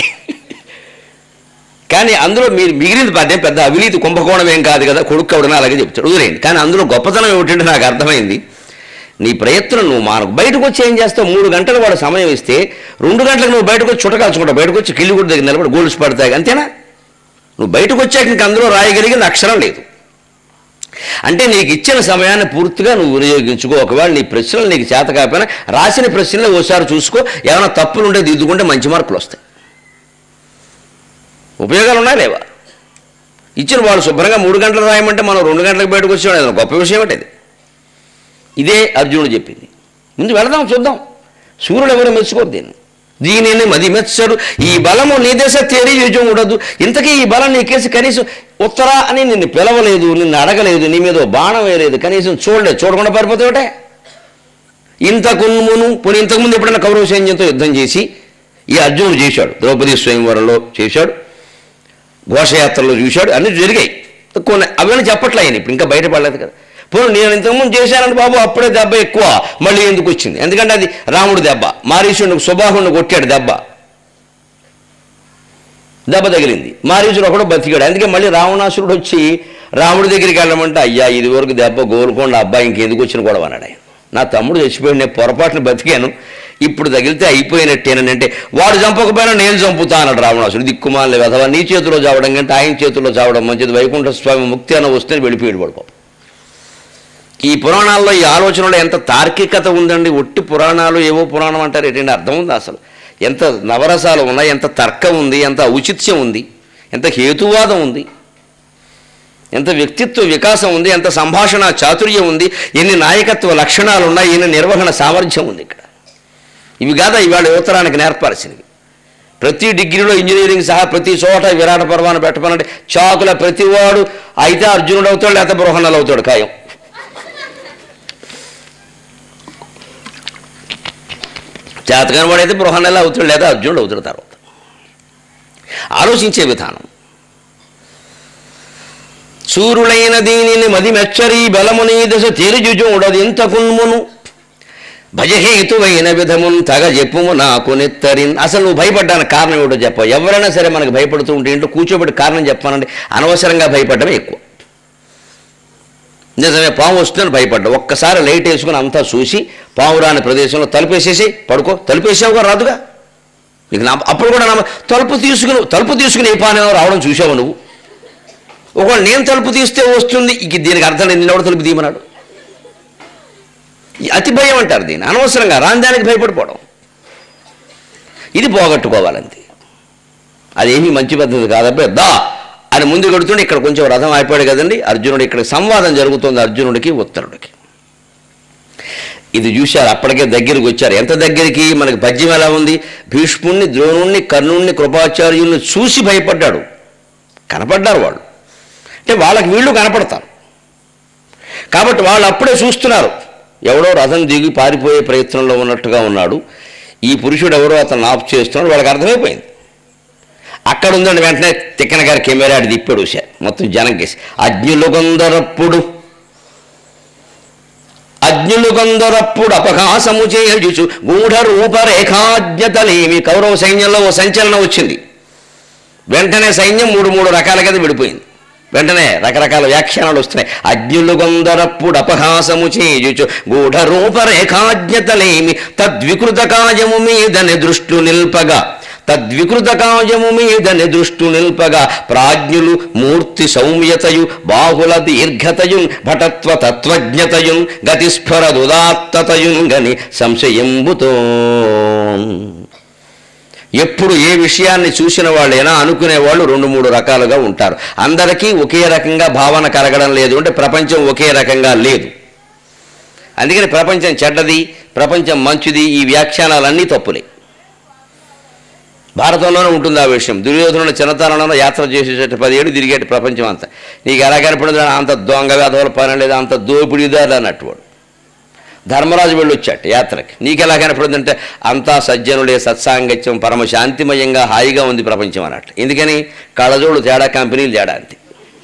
కానీ అందులో మీరు మిగిలింది పద్యం పెద్ద అవినీతి కుంభకోణం ఏం కాదు కదా, కొడుకు అవడమే అలాగే చెప్తాడు, వదిలేయండి. కానీ అందులో గొప్పతనం ఏమిటంటే నాకు అర్థమైంది, నీ ప్రయత్నం నువ్వు మానకు. బయటకు వచ్చి ఏం చేస్తావు, మూడు గంటలు వాడు సమయం ఇస్తే రెండు గంటలకు నువ్వు బయటకు వచ్చి చుట్టకాల్చుకుంటావు, బయటకు వచ్చి కిల్లి గుడి దగ్గర నిలబడి గోల్డ్స్ పడతాయి, అంతేనా? నువ్వు బయటకు వచ్చాక ఇంక అందులో రాయగలిగిన అక్షరం లేదు. అంటే నీకు ఇచ్చిన సమయాన్ని పూర్తిగా నువ్వు వినియోగించుకో. ఒకవేళ నీ ప్రశ్నలు నీకు చేత కాకపోయినా రాసిన ప్రశ్నలు ఓసారి చూసుకో, ఏమైనా తప్పులు ఉంటే దిద్దుకుంటే మంచి మార్కులు వస్తాయి. ఉపయోగాలు ఉన్నాయి లేవా? ఇచ్చిన వాళ్ళు శుభ్రంగా మూడు గంటలు రాయమంటే మనం రెండు గంటలకు బయటకు వచ్చేవాడు, ఏదైనా గొప్ప విషయం అంటే ఇది. ఇదే అర్జునుడు చెప్పింది. ముందు వెళదాం, చూద్దాం. సూర్యుడు ఎవరు మెచ్చుకోరు దీన్ని. దీనిని మది మెచ్చరు, ఈ బలము నీ దశ తేరి యుజం ఉండదు. ఇంతకీ ఈ బలం నీ కేసు కనీసం ఉత్తరా అని నిన్ను పిలవలేదు, నిన్ను అడగలేదు, నీ మీద బాణం వేయలేదు, కనీసం చూడలేదు. చూడకుండా పారిపోతావుటే. ఇంతకుమును పోనీ ఇంతకుముందు ఎప్పుడైనా కౌరవ సైన్యంతో యుద్ధం చేసి ఈ అర్జునుడు చేశాడు, ద్రౌపది స్వయంవరంలో చేశాడు, ఘోషయాత్రలో చూశాడు, అన్నీ జరిగాయి. కొన్ని అవన్నీ చెప్పట్లే ఆయన, ఇప్పుడు ఇంకా బయటపడలేదు కదా. పోను నేను ఇంతకుముందు చేశానంటే బాబు అప్పుడే దెబ్బ ఎక్కువ, మళ్ళీ ఎందుకు వచ్చింది? ఎందుకంటే అది రాముడు దెబ్బ, మారీచుడిని సుబాహుడిని కొట్టాడు దెబ్బ, దెబ్బ తగిలింది, మారీచుడు ఒకడు బతికాడు. అందుకే మళ్ళీ రావణాసురుడు వచ్చి రాముడి దగ్గరికి వెళ్ళమంటే, అయ్యా ఇది వరకు దెబ్బ గోలుకోండి అబ్బాయి, ఇంకెందుకు వచ్చిన గొడవ అన్నాడు ఆయన. నా తమ్ముడు చచ్చిపోయాడు, నేను పొరపాటును బతికాను, ఇప్పుడు తగిలితే అయిపోయినట్టేనంటే వాడు చంపకపోయినా నేను చంపుతా అన్నాడు రావణాసుడు. దిక్కుమాల వెధవ, నీ చేతిలో చావడం కంటే ఆయన చేతిలో చావడం మంచిది, వైకుంఠ స్వామి ముక్తి అన్న వస్తే వెళ్ళిపోయాడు వాడు పాపం. ఈ పురాణాల్లో ఈ ఆలోచనలో ఎంత తార్కికత ఉందండి. ఒట్టి పురాణాలు ఏవో పురాణం అంటారు ఏంటంటే అర్థం ఉంది అసలు. ఎంత నవరసాలు ఉన్నాయి, ఎంత తర్కం ఉంది, ఎంత ఔచిత్యం ఉంది, ఎంత హేతువాదం ఉంది, ఎంత వ్యక్తిత్వ వికాసం ఉంది, ఎంత సంభాషణ చాతుర్యం ఉంది, ఎన్ని నాయకత్వ లక్షణాలు ఉన్నాయి, ఎన్ని నిర్వహణ సామర్థ్యం ఉంది. ఇక్కడ ఇవి కాదా ఇవాళ యువతరానికి నేర్పాల్సినవి. ప్రతి డిగ్రీలో ఇంజనీరింగ్ సహా ప్రతి చోట విరాట పర్వాన్ని పెట్టమనంటే చాకుల ప్రతివాడు అయితే అర్జునుడు అవుతాడు, లేకపోతే బృహన్నలు అవుతాడు ఖాయం. చేతకాని వాడైతే బృహన్నలు అవుతాడు, లేదా అర్జునుడు అవుతాడు. తర్వాత ఆలోచించే విధానం. సూర్యుడైన దీనిని మది మెచ్చరి బలముని దశ తీరుజుజూడది ఇంత కున్మును భజహేతువైన విధమున్ తగ చెప్పుము నాకు నెత్తరిన్. అసలు నువ్వు భయపడ్డానికి కారణం ఏమిటో చెప్ప. ఎవరైనా సరే మనకు భయపడుతూ ఉంటే ఇంట్లో కూర్చోబెట్టి కారణం చెప్పానండి. అనవసరంగా భయపడమే ఎక్కువ. నిజమే, పాము వస్తుందని భయపడ్డా. ఒక్కసారి లైట్ వేసుకుని అంతా చూసి పాము రాని ప్రదేశంలో తలుపేసేసి పడుకో. తలుపేసావుగా రాదుగా నీకు. నా అప్పుడు కూడా నా తలుపు తీసుకుని తలుపు తీసుకుని ఏ పానేమో రావడం చూసావు నువ్వు. ఒకవేళ నేను తలుపు తీస్తే వస్తుంది. ఇక దీనికి అర్థం లేదు, నిన్నెవడు తలుపు తీయమన్నాడు. అతి భయం అంటారు దీన్ని. అనవసరంగా రాందానికి భయపడిపోవడం. ఇది పోగొట్టుకోవాలంతే. అదేమీ మంచి పద్ధతి కాదబ్బే. దా అని ముందు కొడుతుండే ఇక్కడ కొంచెం రథం అయిపోయాడు కదండి అర్జునుడు. ఇక్కడ సంవాదం జరుగుతుంది అర్జునుడికి ఉత్తరుడికి. ఇది చూశారు, అప్పటికే దగ్గరికి వచ్చారు. ఎంత దగ్గరికి? మనకి పద్యం ఎలా ఉంది? భీష్ముణ్ణి, ద్రోణుణ్ణి, కర్ణుణ్ణి, కృపాచార్యుల్ని చూసి భయపడ్డాడు. కనపడ్డారు వాళ్ళు. అంటే వాళ్ళకి వీళ్ళు కనపడతారు కాబట్టి వాళ్ళు అప్పుడే చూస్తున్నారు. ఎవడో రథం దిగి పారిపోయే ప్రయత్నంలో ఉన్నట్టుగా ఉన్నాడు. ఈ పురుషుడు ఎవరో అతను ఆఫ్ చేస్తున్నాడు. వాళ్ళకి అర్థమైపోయింది. అక్కడ ఉందండి. వెంటనే తిక్కన గారి కెమెరా అడి తిప్పాడు సార్ మొత్తం జనం కేసి. అజ్ఞులు కొందరప్పుడు అజ్ఞులు కొందరప్పుడు అపహాసము చేయుచు గూఢ రూపరేఖాజ్ఞతలేమి. కౌరవ సైన్యంలో ఓ సంచలనం వచ్చింది. వెంటనే సైన్యం మూడు మూడు రకాల కింద విడిపోయింది. వెంటనే రకరకాల వ్యాఖ్యానాలు వస్తున్నాయి. అజ్ఞులు కొందరప్పుడు అపహాసము చేయుచు గూఢ రూపరేఖాజ్ఞతలేమి తద్వికృత కాయము మీదని దృష్టి నిల్పగా తద్వికృత కాయము మీదని దృష్టి నిల్పగా ప్రాజ్ఞులు మూర్తి సౌమ్యతయు బాహుల దీర్ఘతయున్ భటత్వ తత్వజ్ఞతయున్ గతిస్ఫరదుదాత్తతయున్ గని సంశయంబుతో. ఎప్పుడు ఏ విషయాన్ని చూసిన వాళ్ళైనా అనుకునేవాళ్ళు రెండు మూడు రకాలుగా ఉంటారు. అందరికీ ఒకే రకంగా భావన కలగడం లేదు. అంటే ప్రపంచం ఒకే రకంగా లేదు. అందుకని ప్రపంచం చెడ్డది, ప్రపంచం మంచిది, ఈ వ్యాఖ్యానాలన్నీ తప్పులే. భారతంలోనే ఉంటుంది ఆ విషయం. దుర్యోధనుడు చిన్నతనంలో యాత్ర చేసేటట్టు పదిహేడు తిరిగేటి ప్రపంచం అంతా. నీకు ఎలా కనపడింది? అంత దొంగ వేధవల పని లేదు, అంత దోపిడీదారులు అన్నట్టు వాడు. ధర్మరాజు వెళ్ళి వచ్చాట యాత్రకి. నీకెలా కనపడుతుందంటే అంతా సజ్జనులే, సత్సాంగత్యం, పరమ శాంతిమయంగా హాయిగా ఉంది ప్రపంచం అన్నట్టు. ఎందుకని? కళ్ళజోడు తేడా, కంపెనీలు తేడా అంతే.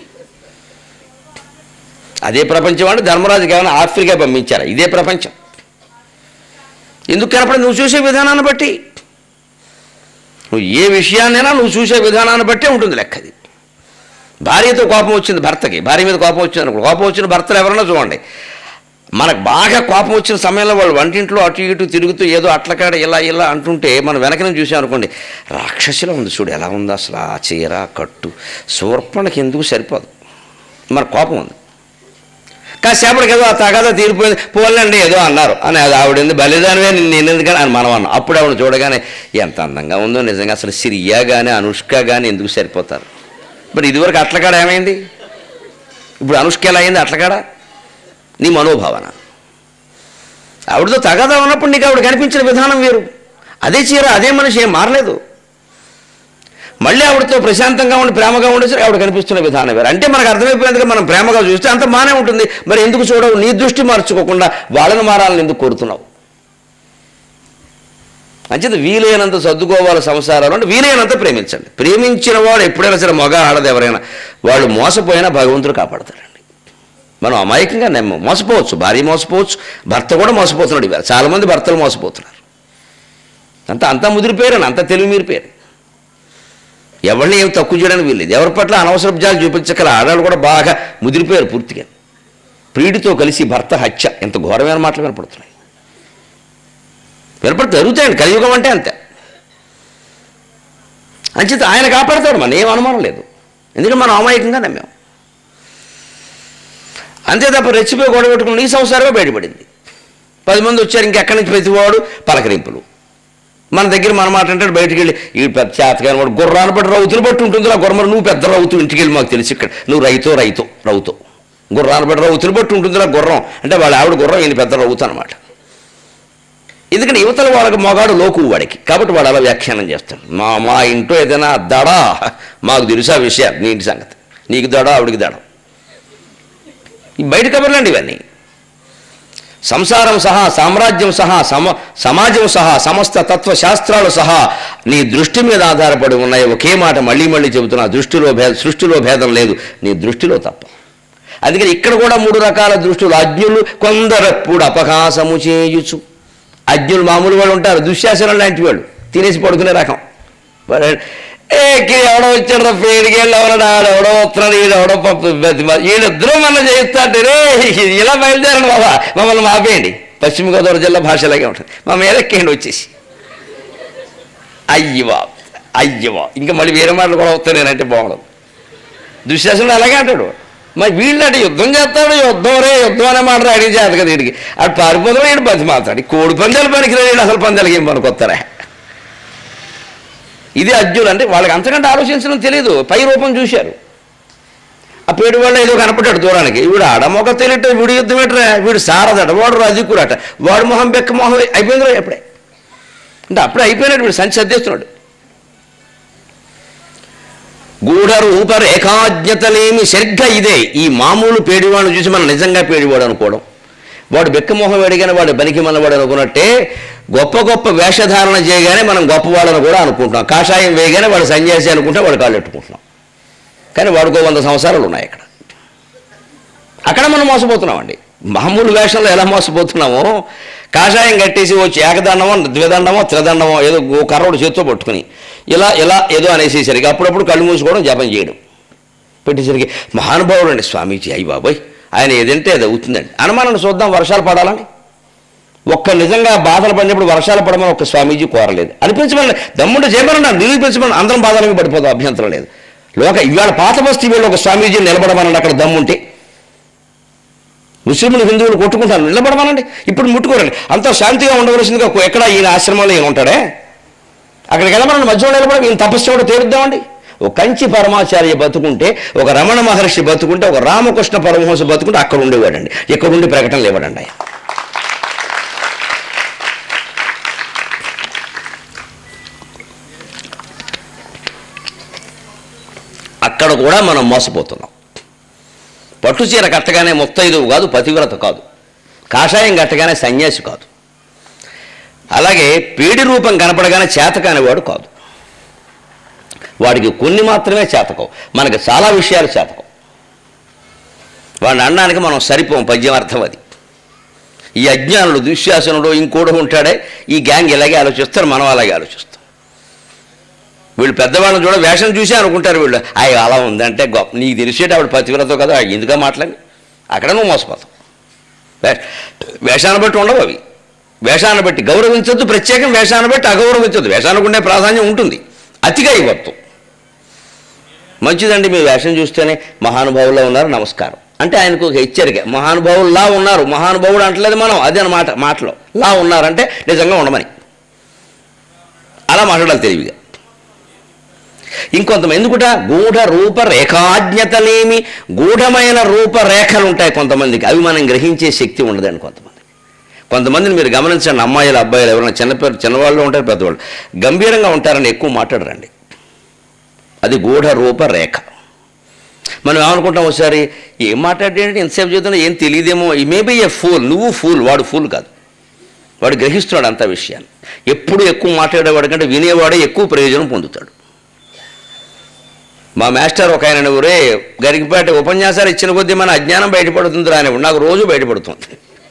అదే ప్రపంచం అంటే ధర్మరాజుకి ఏమైనా ఆఫ్రికా పంపించారా? ఇదే ప్రపంచం. ఎందుకు కనపడదు? నువ్వు చూసే విధానాన్ని బట్టి. నువ్వు ఏ విషయాన్నైనా నువ్వు చూసే విధానాన్ని బట్టే ఉంటుంది లెక్కది. భార్యతో కోపం వచ్చింది భర్తకి, భార్య మీద కోపం వచ్చింది అనుకో. కోపం వచ్చిన భర్తలు ఎవరన్నా చూడండి, మనకు బాగా కోపం వచ్చిన సమయంలో వాళ్ళు వంటింట్లో అటు ఇటు తిరుగుతూ ఏదో అట్లకాడ ఇలా ఇలా అంటుంటే మనం వెనక నుంచి చూసాం అనుకోండి, రాక్షసులా ఉంది చూడు, ఎలా ఉంది అసలు ఆ చీర కట్టు, శూర్పణకి ఎందుకు సరిపోదు. మన కోపం ఉంది. కాసేపటికి ఏదో ఆ తగాదా తీరిపోయింది, పోలండి ఏదో అన్నారు అని అది ఆవిడ బలిదానమే నేను ఎందుకని అని మనం అన్నాం. అప్పుడు ఆవిడ చూడగానే ఎంత అందంగా ఉందో నిజంగా, అసలు సిరియా కానీ అనుష్క కానీ ఎందుకు సరిపోతారు. మరి ఇదివరకు అట్లకాడ ఏమైంది, ఇప్పుడు అనుష్క ఎలా అయింది అట్లకాడ? నీ మనోభావన. ఆవిడతో తగాదా ఉన్నప్పుడు నీకు ఆవిడ కనిపించిన విధానం వేరు. అదే చీర అదే మనిషి ఏం మారలేదు. మళ్ళీ ఆవిడతో ప్రశాంతంగా ఉండి ప్రేమగా ఉండేసరికి ఆవిడ కనిపిస్తున్న విధానం వేరు. అంటే మనకు అర్థమైపోయింది, మనం ప్రేమగా చూస్తే అంత బాగానే ఉంటుంది. మరి ఎందుకు చూడవు? నీ దృష్టి మార్చుకోకుండా వాళ్ళని మారాలని ఎందుకు కోరుతున్నావు? అంచేత వీలైనంత సర్దుకోవాలి సంసారాలు. అంటే వీలైనంత ప్రేమించండి. ప్రేమించిన వాడు ఎప్పుడైనా సరే, మగ ఆడదు ఎవరైనా, వాళ్ళు మోసపోయినా భగవంతుడు కాపాడతాడండి. మనం అమాయకంగా నమ్మ మోసపోవచ్చు, భార్య మోసపోవచ్చు, భర్త కూడా మోసపోతున్నాడు. ఇవాళ చాలామంది భర్తలు మోసపోతున్నారు. అంత అంతా ముదిరిపోయారని, అంత తెలివి మీరిపోయారు. ఎవరిని ఏమి తక్కువ చేయడానికి వీల్లేదు. ఎవరి పట్ల అనవసరపు జాలు చూపించగల ఆడవాళ్ళు కూడా బాగా ముదిరిపోయారు పూర్తిగా. ప్రియుడితో కలిసి భర్త హత్య, ఎంత ఘోరమైన మాటలు వినపడుతున్నాయి. వినపడి జరుగుతాయండి. కలియుగం అంటే అంతే. అంచేత ఆయన కాపాడతాడు, మన ఏం అనుమానం లేదు. ఎందుకంటే మనం అమాయకంగా నమ్మాం. అంతే తప్ప రెచ్చిపోయి గొడవ పెట్టుకుని నీ సంసారమే బయటపడింది. పది మంది వచ్చారు, ఇంకెక్కడి నుంచి ప్రతివాడు పలకరింపులు. మన దగ్గర మన మాట అంటే బయటికి వెళ్ళి ఈ పెద్ద చేతగాని వాడు గుర్రాన్ని బట్టి రౌతులు బట్టి ఉంటుంది. ఆ గుర్ర నువ్వు పెద్ద రౌతు, ఇంటికి వెళ్ళి మాకు తెలిసి ఇక్కడ నువ్వు రైతో రైతో రౌతో గుర్రాన్ని బట్టి రౌతులు బట్టి ఉంటుంది. ఆ గుర్రం అంటే వాళ్ళ ఆవిడ గుర్రం, ఈయన పెద్ద రౌతు అనమాట. ఎందుకంటే యువతల వాళ్ళకి మగాడు లోకు వాడికి, కాబట్టి వాడు అలా వ్యాఖ్యానం చేస్తాడు. మా మా ఇంట్లో ఏదైనా దడా మాకు తెలుసా విషయాలు, నీ ఇంటి సంగతి, నీకు దడ ఆవిడికి దడ, బయట కబర్లండి ఇవన్నీ. సంసారం సహా, సామ్రాజ్యం సహా, సమ సమాజం సహా, సమస్త తత్వశాస్త్రాలు సహా నీ దృష్టి మీద ఆధారపడి ఉన్నాయి. ఒకే మాట మళ్ళీ మళ్ళీ చెబుతున్నా, దృష్టిలో భేద సృష్టిలో భేదం లేదు, నీ దృష్టిలో తప్ప. అందుకని ఇక్కడ కూడా మూడు రకాల దృష్టులు. అజ్ఞులు కొందరప్పుడు అపహాసము చేయుచు, అజ్ఞులు మామూలు వాళ్ళు ఉంటారు, దుశ్శాసనం లాంటి వాళ్ళు, తినేసి పడుకునే రకం. ఏకి ఎవడో వచ్చాడు పేడికెళ్ళి ఎవరో ఎవడో వస్తున్నాడు, వీడు ఎవడో వీళ్ళిద్దరూ మనం చేయిస్తాంటే రే ఇలా బయలుదేరండి బాబా, మమ్మల్ని మాపేయండి. పశ్చిమ గోదావరి జిల్లా భాషలాగే ఉంటుంది. మా మీద ఎక్కేయండి వచ్చేసి, అయ్యవా అయ్యవా ఇంకా మళ్ళీ వేరే మాటలు కూడా వస్తాను నేనంటే బాగుండదు. దుశ్శాసనుడు అలాగే అంటాడు. మరి వీళ్ళంటే యుద్ధం చేస్తాడు, యుద్ధం రే యుద్ధం అనే మాట అడిగి చేత కదా వీడికి, అటు పారిపోతాడు, వీడు బతి మాట్లాడి కోడి పందాలు పనికిరాడు, అసలు పందాలకి ఏం పనికొస్తారా. ఇది అజ్ఞులు అంటే వాళ్ళకి అంతకంటే ఆలోచించడం తెలియదు, పై రూపం చూశారు. ఆ పేడు వాళ్ళు ఏదో కనపడ్డాడు దూరానికి, వీడు ఆడమొక తెలియట, వీడు యుద్ధం పెట్టరా, వీడు సారదట, వాడు రజికుడట, వాడు మొహం బెక్క మొహం అయిపోయిందో ఎప్పుడే అంటే అప్పుడే అయిపోయినాడు, వీడు సంచి సర్దేస్తున్నాడు. గూఢ రూప రేఖాజ్ఞతలేమి సరిగ్గా ఇదే. ఈ మామూలు పేడివాడిని చూసి మనం నిజంగా పేడివాడు అనుకోవడం, వాడు బెక్కమొహం అడిగానే వాడు బనికి మనవాడు అనుకున్నట్టే, గొప్ప గొప్ప వేషధారణ చేయగానే మనం గొప్పవాళ్ళని కూడా అనుకుంటున్నాం. కాషాయం వేయగానే వాడు సన్యాసి అనుకుంటే వాడు కాళ్ళు ఎట్టుకుంటున్నాం. కానీ వాడికో వంద సంవత్సరాలు ఉన్నాయి అక్కడ. అక్కడ మనం మోసపోతున్నామండి. మామూలు వేషంలో ఎలా మోసపోతున్నామో, కాషాయం కట్టేసి వచ్చి ఏకదండమో ద్విదండమో త్రిదండమో ఏదో కర్రోడు చేత్తో పట్టుకుని ఇలా ఇలా ఏదో అనేసేసరికి అప్పుడప్పుడు కళ్ళు మూసుకోవడం, జపం చేయడం, పెట్టేసరికి మహానుభావుడు అండి స్వామీజీ, అయ్యి బాబాయ్ ఆయన ఏదంటే అది అవుతుందండి. అనుమానం చూద్దాం వర్షాలు పడాలని. ఒక్క నిజంగా బాధలు పడినప్పుడు వర్షాలు పడమని ఒక్క స్వామీజీ కోరలేదు. అనిపించమని దమ్ముంటే చేయమని నిరూపించమని అందరం బాధలకి పడిపోతాం, అభ్యంతరం లేదు. లోక ఇవాళ పాత బస్తీ వీళ్ళు ఒక స్వామీజీ నిలబడమనండి అక్కడ దమ్ముంటే. ముస్లింలు హిందువులు కొట్టుకుంటారు, నిలబడమనండి. ఇప్పుడు ముట్టుకోరండి, అంత శాంతిగా ఉండవలసిందిగా ఎక్కడ ఈయన ఆశ్రమంలో ఈయన ఉంటాడే, అక్కడికి వెళ్ళమనండి, మధ్యలో నిలబడి ఈయన తపస్సు కూడా తేరుద్దామండి. ఒక కంచి పరమాచార్య బతుకుంటే, ఒక రమణ మహర్షి బతుకుంటే, ఒక రామకృష్ణ పరమహంస బతుకుంటే అక్కడ ఉండేవాడండి, ఎక్కడుండి ప్రకటనలు ఇవ్వడండి. అక్కడ కూడా మనం మోసపోతున్నాం. పట్టు చీర కట్టగానే ముత్తైదువు కాదు, పతివ్రత కాదు, కాషాయం కట్టగానే సన్యాసి కాదు, అలాగే పేడి రూపం కనపడగానే చేతకానివాడు కాదు. వాడికి కొన్ని మాత్రమే చేతకవు, మనకి చాలా విషయాలు చేతకవు. వాడిని అనడానికి మనం సరిపోం, పద్యం అర్థం అది. ఈ అజ్ఞానుడు దుశ్శాసనుడు ఇంకోడు ఉంటాడే, ఈ గ్యాంగ్ ఇలాగే ఆలోచిస్తారు, మనం అలాగే ఆలోచిస్తాం. వీళ్ళు పెద్దవాళ్ళని చూడ వేషం చూసి అనుకుంటారు వీళ్ళు, అయ్యి అలా ఉందంటే గొప్ప, నీకు తెలిసేట ఆవిడ పతివ్రత కదా, ఎందుగా మాట్లాడి అక్కడ నువ్వు మోసపోతావు. వేషాన్ని బట్టి ఉండవు అవి, వేషాన్ని బట్టి గౌరవించొద్దు, ప్రత్యేకం వేషాన్ని బట్టి అగౌరవించొద్దు. వేషానికి ఉండే ప్రాధాన్యం ఉంటుంది, అతిగా ఇవ్వద్దు. మంచిదండి, మీ వేషం చూస్తేనే మహానుభావుల్లో ఉన్నారు, నమస్కారం అంటే ఆయనకు ఒక హెచ్చరిక. మహానుభావుల్లా ఉన్నారు, మహానుభావుడు అంటలేదు మనం, అదే అన్నమాట మాటలో లా ఉన్నారంటే నిజంగా ఉండమని అలా మాట్లాడాలి తెలివిగా. ఇంకొంతమంది ఎందుకుట గూఢ రూప రేఖాజ్ఞతలేమి, గూఢమైన రూపరేఖలు ఉంటాయి కొంతమందికి, అవి మనం గ్రహించే శక్తి ఉండదండి కొంతమంది. కొంతమందిని మీరు గమనించండి, అమ్మాయిలు అబ్బాయిలు ఎవరైనా చిన్నపిల్ల చిన్నవాళ్ళు ఉంటారు, పెద్దవాళ్ళు గంభీరంగా ఉంటారని ఎక్కువ మాట్లాడరండి, అది గూఢ రూప రేఖ. మనం ఏమనుకుంటాం ఒకసారి, ఏం మాట్లాడేంటి ఎంతసేపు చేస్తున్నా, ఏం తెలియదేమో, ఈ మేబీ ఏ ఫూల్, నువ్వు ఫూల్, వాడు ఫూల్ కాదు, వాడు గ్రహిస్తున్నాడు అంత విషయాన్ని. ఎప్పుడు ఎక్కువ మాట్లాడేవాడు కంటే వినేవాడే ఎక్కువ ప్రయోజనం పొందుతాడు. మా మాస్టర్ ఒక ఆయన, ఊరే గరికపాటి ఉపన్యాసాలు ఇచ్చిన కొద్దీ మన అజ్ఞానం బయటపడుతుంది ఆయన, నాకు రోజు బయటపడుతుంది.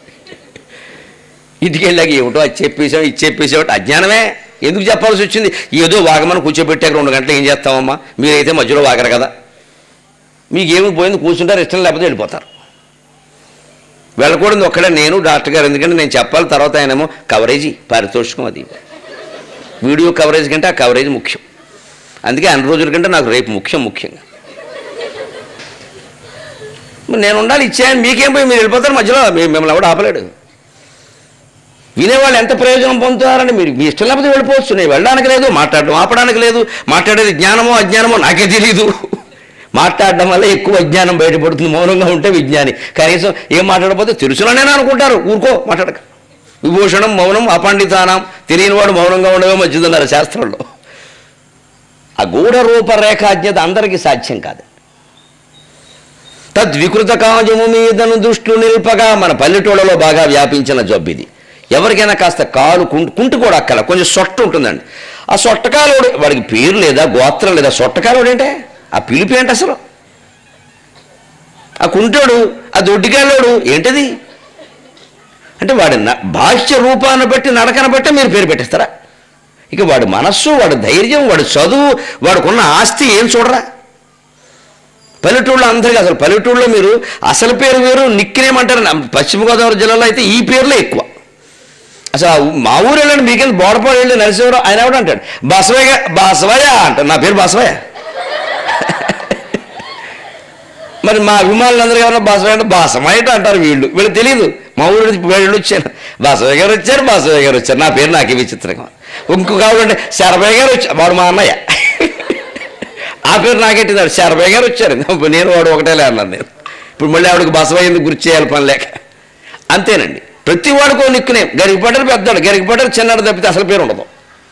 ఇంటికి వెళ్ళాక ఏమిటో అది చెప్పేసాం ఇది చెప్పేసాం, అజ్ఞానమే. ఎందుకు చెప్పాల్సి వచ్చింది, ఏదో వాగమని కూర్చోబెట్టాక రెండు గంటలు ఏం చేస్తామమ్మా, మీరైతే మధ్యలో వాగరు కదా, మీకేమి పోయింది కూర్చుంటారు, ఇష్టం లేకపోతే వెళ్ళిపోతారు. వెళ్ళకూడదు ఒక్కడే నేను డాక్టర్ గారు, ఎందుకంటే నేను చెప్పాలి, తర్వాత ఆయనేమో కవరేజీ పారితోషికం, అది వీడియో కవరేజ్ కంటే ఆ కవరేజ్ ముఖ్యం. అందుకే అన్ని రోజుల కంటే నాకు రేపు ముఖ్యం. ముఖ్యంగా నేను ఉండాలి, ఇచ్చాను, మీకేం పోయి మీరు వెళ్ళిపోతారు మధ్యలో, మిమ్మల్ని ఎవడు ఆపలేడు. వినేవాళ్ళు ఎంత ప్రయోజనం పొందుతారని మీరు మీ ఇష్టం లేకపోతే వెళ్ళిపోవచ్చు. నేను వెళ్ళడానికి లేదు, మాట్లాడడం ఆపడానికి లేదు, మాట్లాడేది జ్ఞానమో అజ్ఞానమో నాకే తెలీదు. మాట్లాడడం వల్ల ఎక్కువ అజ్ఞానం బయటపడుతుంది. మౌనంగా ఉంటే విజ్ఞాని, కనీసం ఏం మాట్లాడకపోతే తెలుసుననే అనుకుంటారు, ఊరుకో మాట్లాడక. విభూషణం మౌనం అపండితానం, తెలియనివాడు మౌనంగా ఉండగా మంచిదన్నారు శాస్త్రంలో. ఆ గూఢ రూపరేఖాజ్ఞత అందరికీ సాధ్యం కాదు. తద్వికృత కాజము మీదను దృష్టిలు నిల్పగా మన పల్లెటూళ్ళలో బాగా వ్యాపించిన జబ్బు ఇది. ఎవరికైనా కాస్త కాలు కుంటు కుంటు కూడా అక్కల కొంచెం సొట్ట ఉంటుందండి. ఆ సొట్టకాలోడు వాడికి పేరు లేదా గోత్రం లేదా, సొట్టకాలోడు ఏంటే ఆ పిలిపి ఏంటి అసలు? ఆ కుంటోడు ఆ దొడ్డికాలోడు ఏంటిది అంటే వాడి భాష్య రూపాన్ని బట్టి నడకను బట్టి మీరు పేరు పెట్టేస్తారా? ఇక వాడి మనస్సు, వాడి ధైర్యం, వాడి చదువు, వాడికున్న ఆస్తి ఏం చూడరా? పల్లెటూళ్ళు అందరికీ అసలు పల్లెటూళ్ళలో మీరు అసలు పేరు వేరు నిక్కినేమంటారు. పశ్చిమ గోదావరి జిల్లాలో అయితే ఈ పేర్లే ఎక్కువ. అసలు మా ఊరు వెళ్ళండి, మీకేం బోడపాడు వెళ్ళి నరసింహరావు ఆయన కూడా అంటాడు బసవయ్య బాసవయ్య అంటాడు. నా పేరు బాసవయ్య. మరి మా అభిమానులందరూ ఎవరన్నా బాసవయ్య అంటే బాసమయ్య అంటారు. వీళ్ళు వీళ్ళు తెలియదు. మా ఊరు వీళ్ళు వచ్చారు, బాసవయ్య గారు వచ్చారు, బాసవయ్య గారు వచ్చారు. నా పేరు నాకే విచిత్రంగా. ఇంకొక కావాలంటే శరభయ్య గారు వచ్చారు, వాడు మా అన్నయ్య. ఆ పేరు నాకెట్టినాడు, శరభయ్య గారు వచ్చారు. నేను వాడు ఒకటేలే అన్నాను నేను. ఇప్పుడు మళ్ళీ ఆవిడకి బసవయ్య ఎందుకు గుర్తు చేయాలి పని లేక. అంతేనండి, ప్రతి వాడికో నిక్కునే. గరికపాటారు పెద్దాడు, గరికపాటారు చిన్నాడు తప్పితే అసలు పేరు ఉండదు.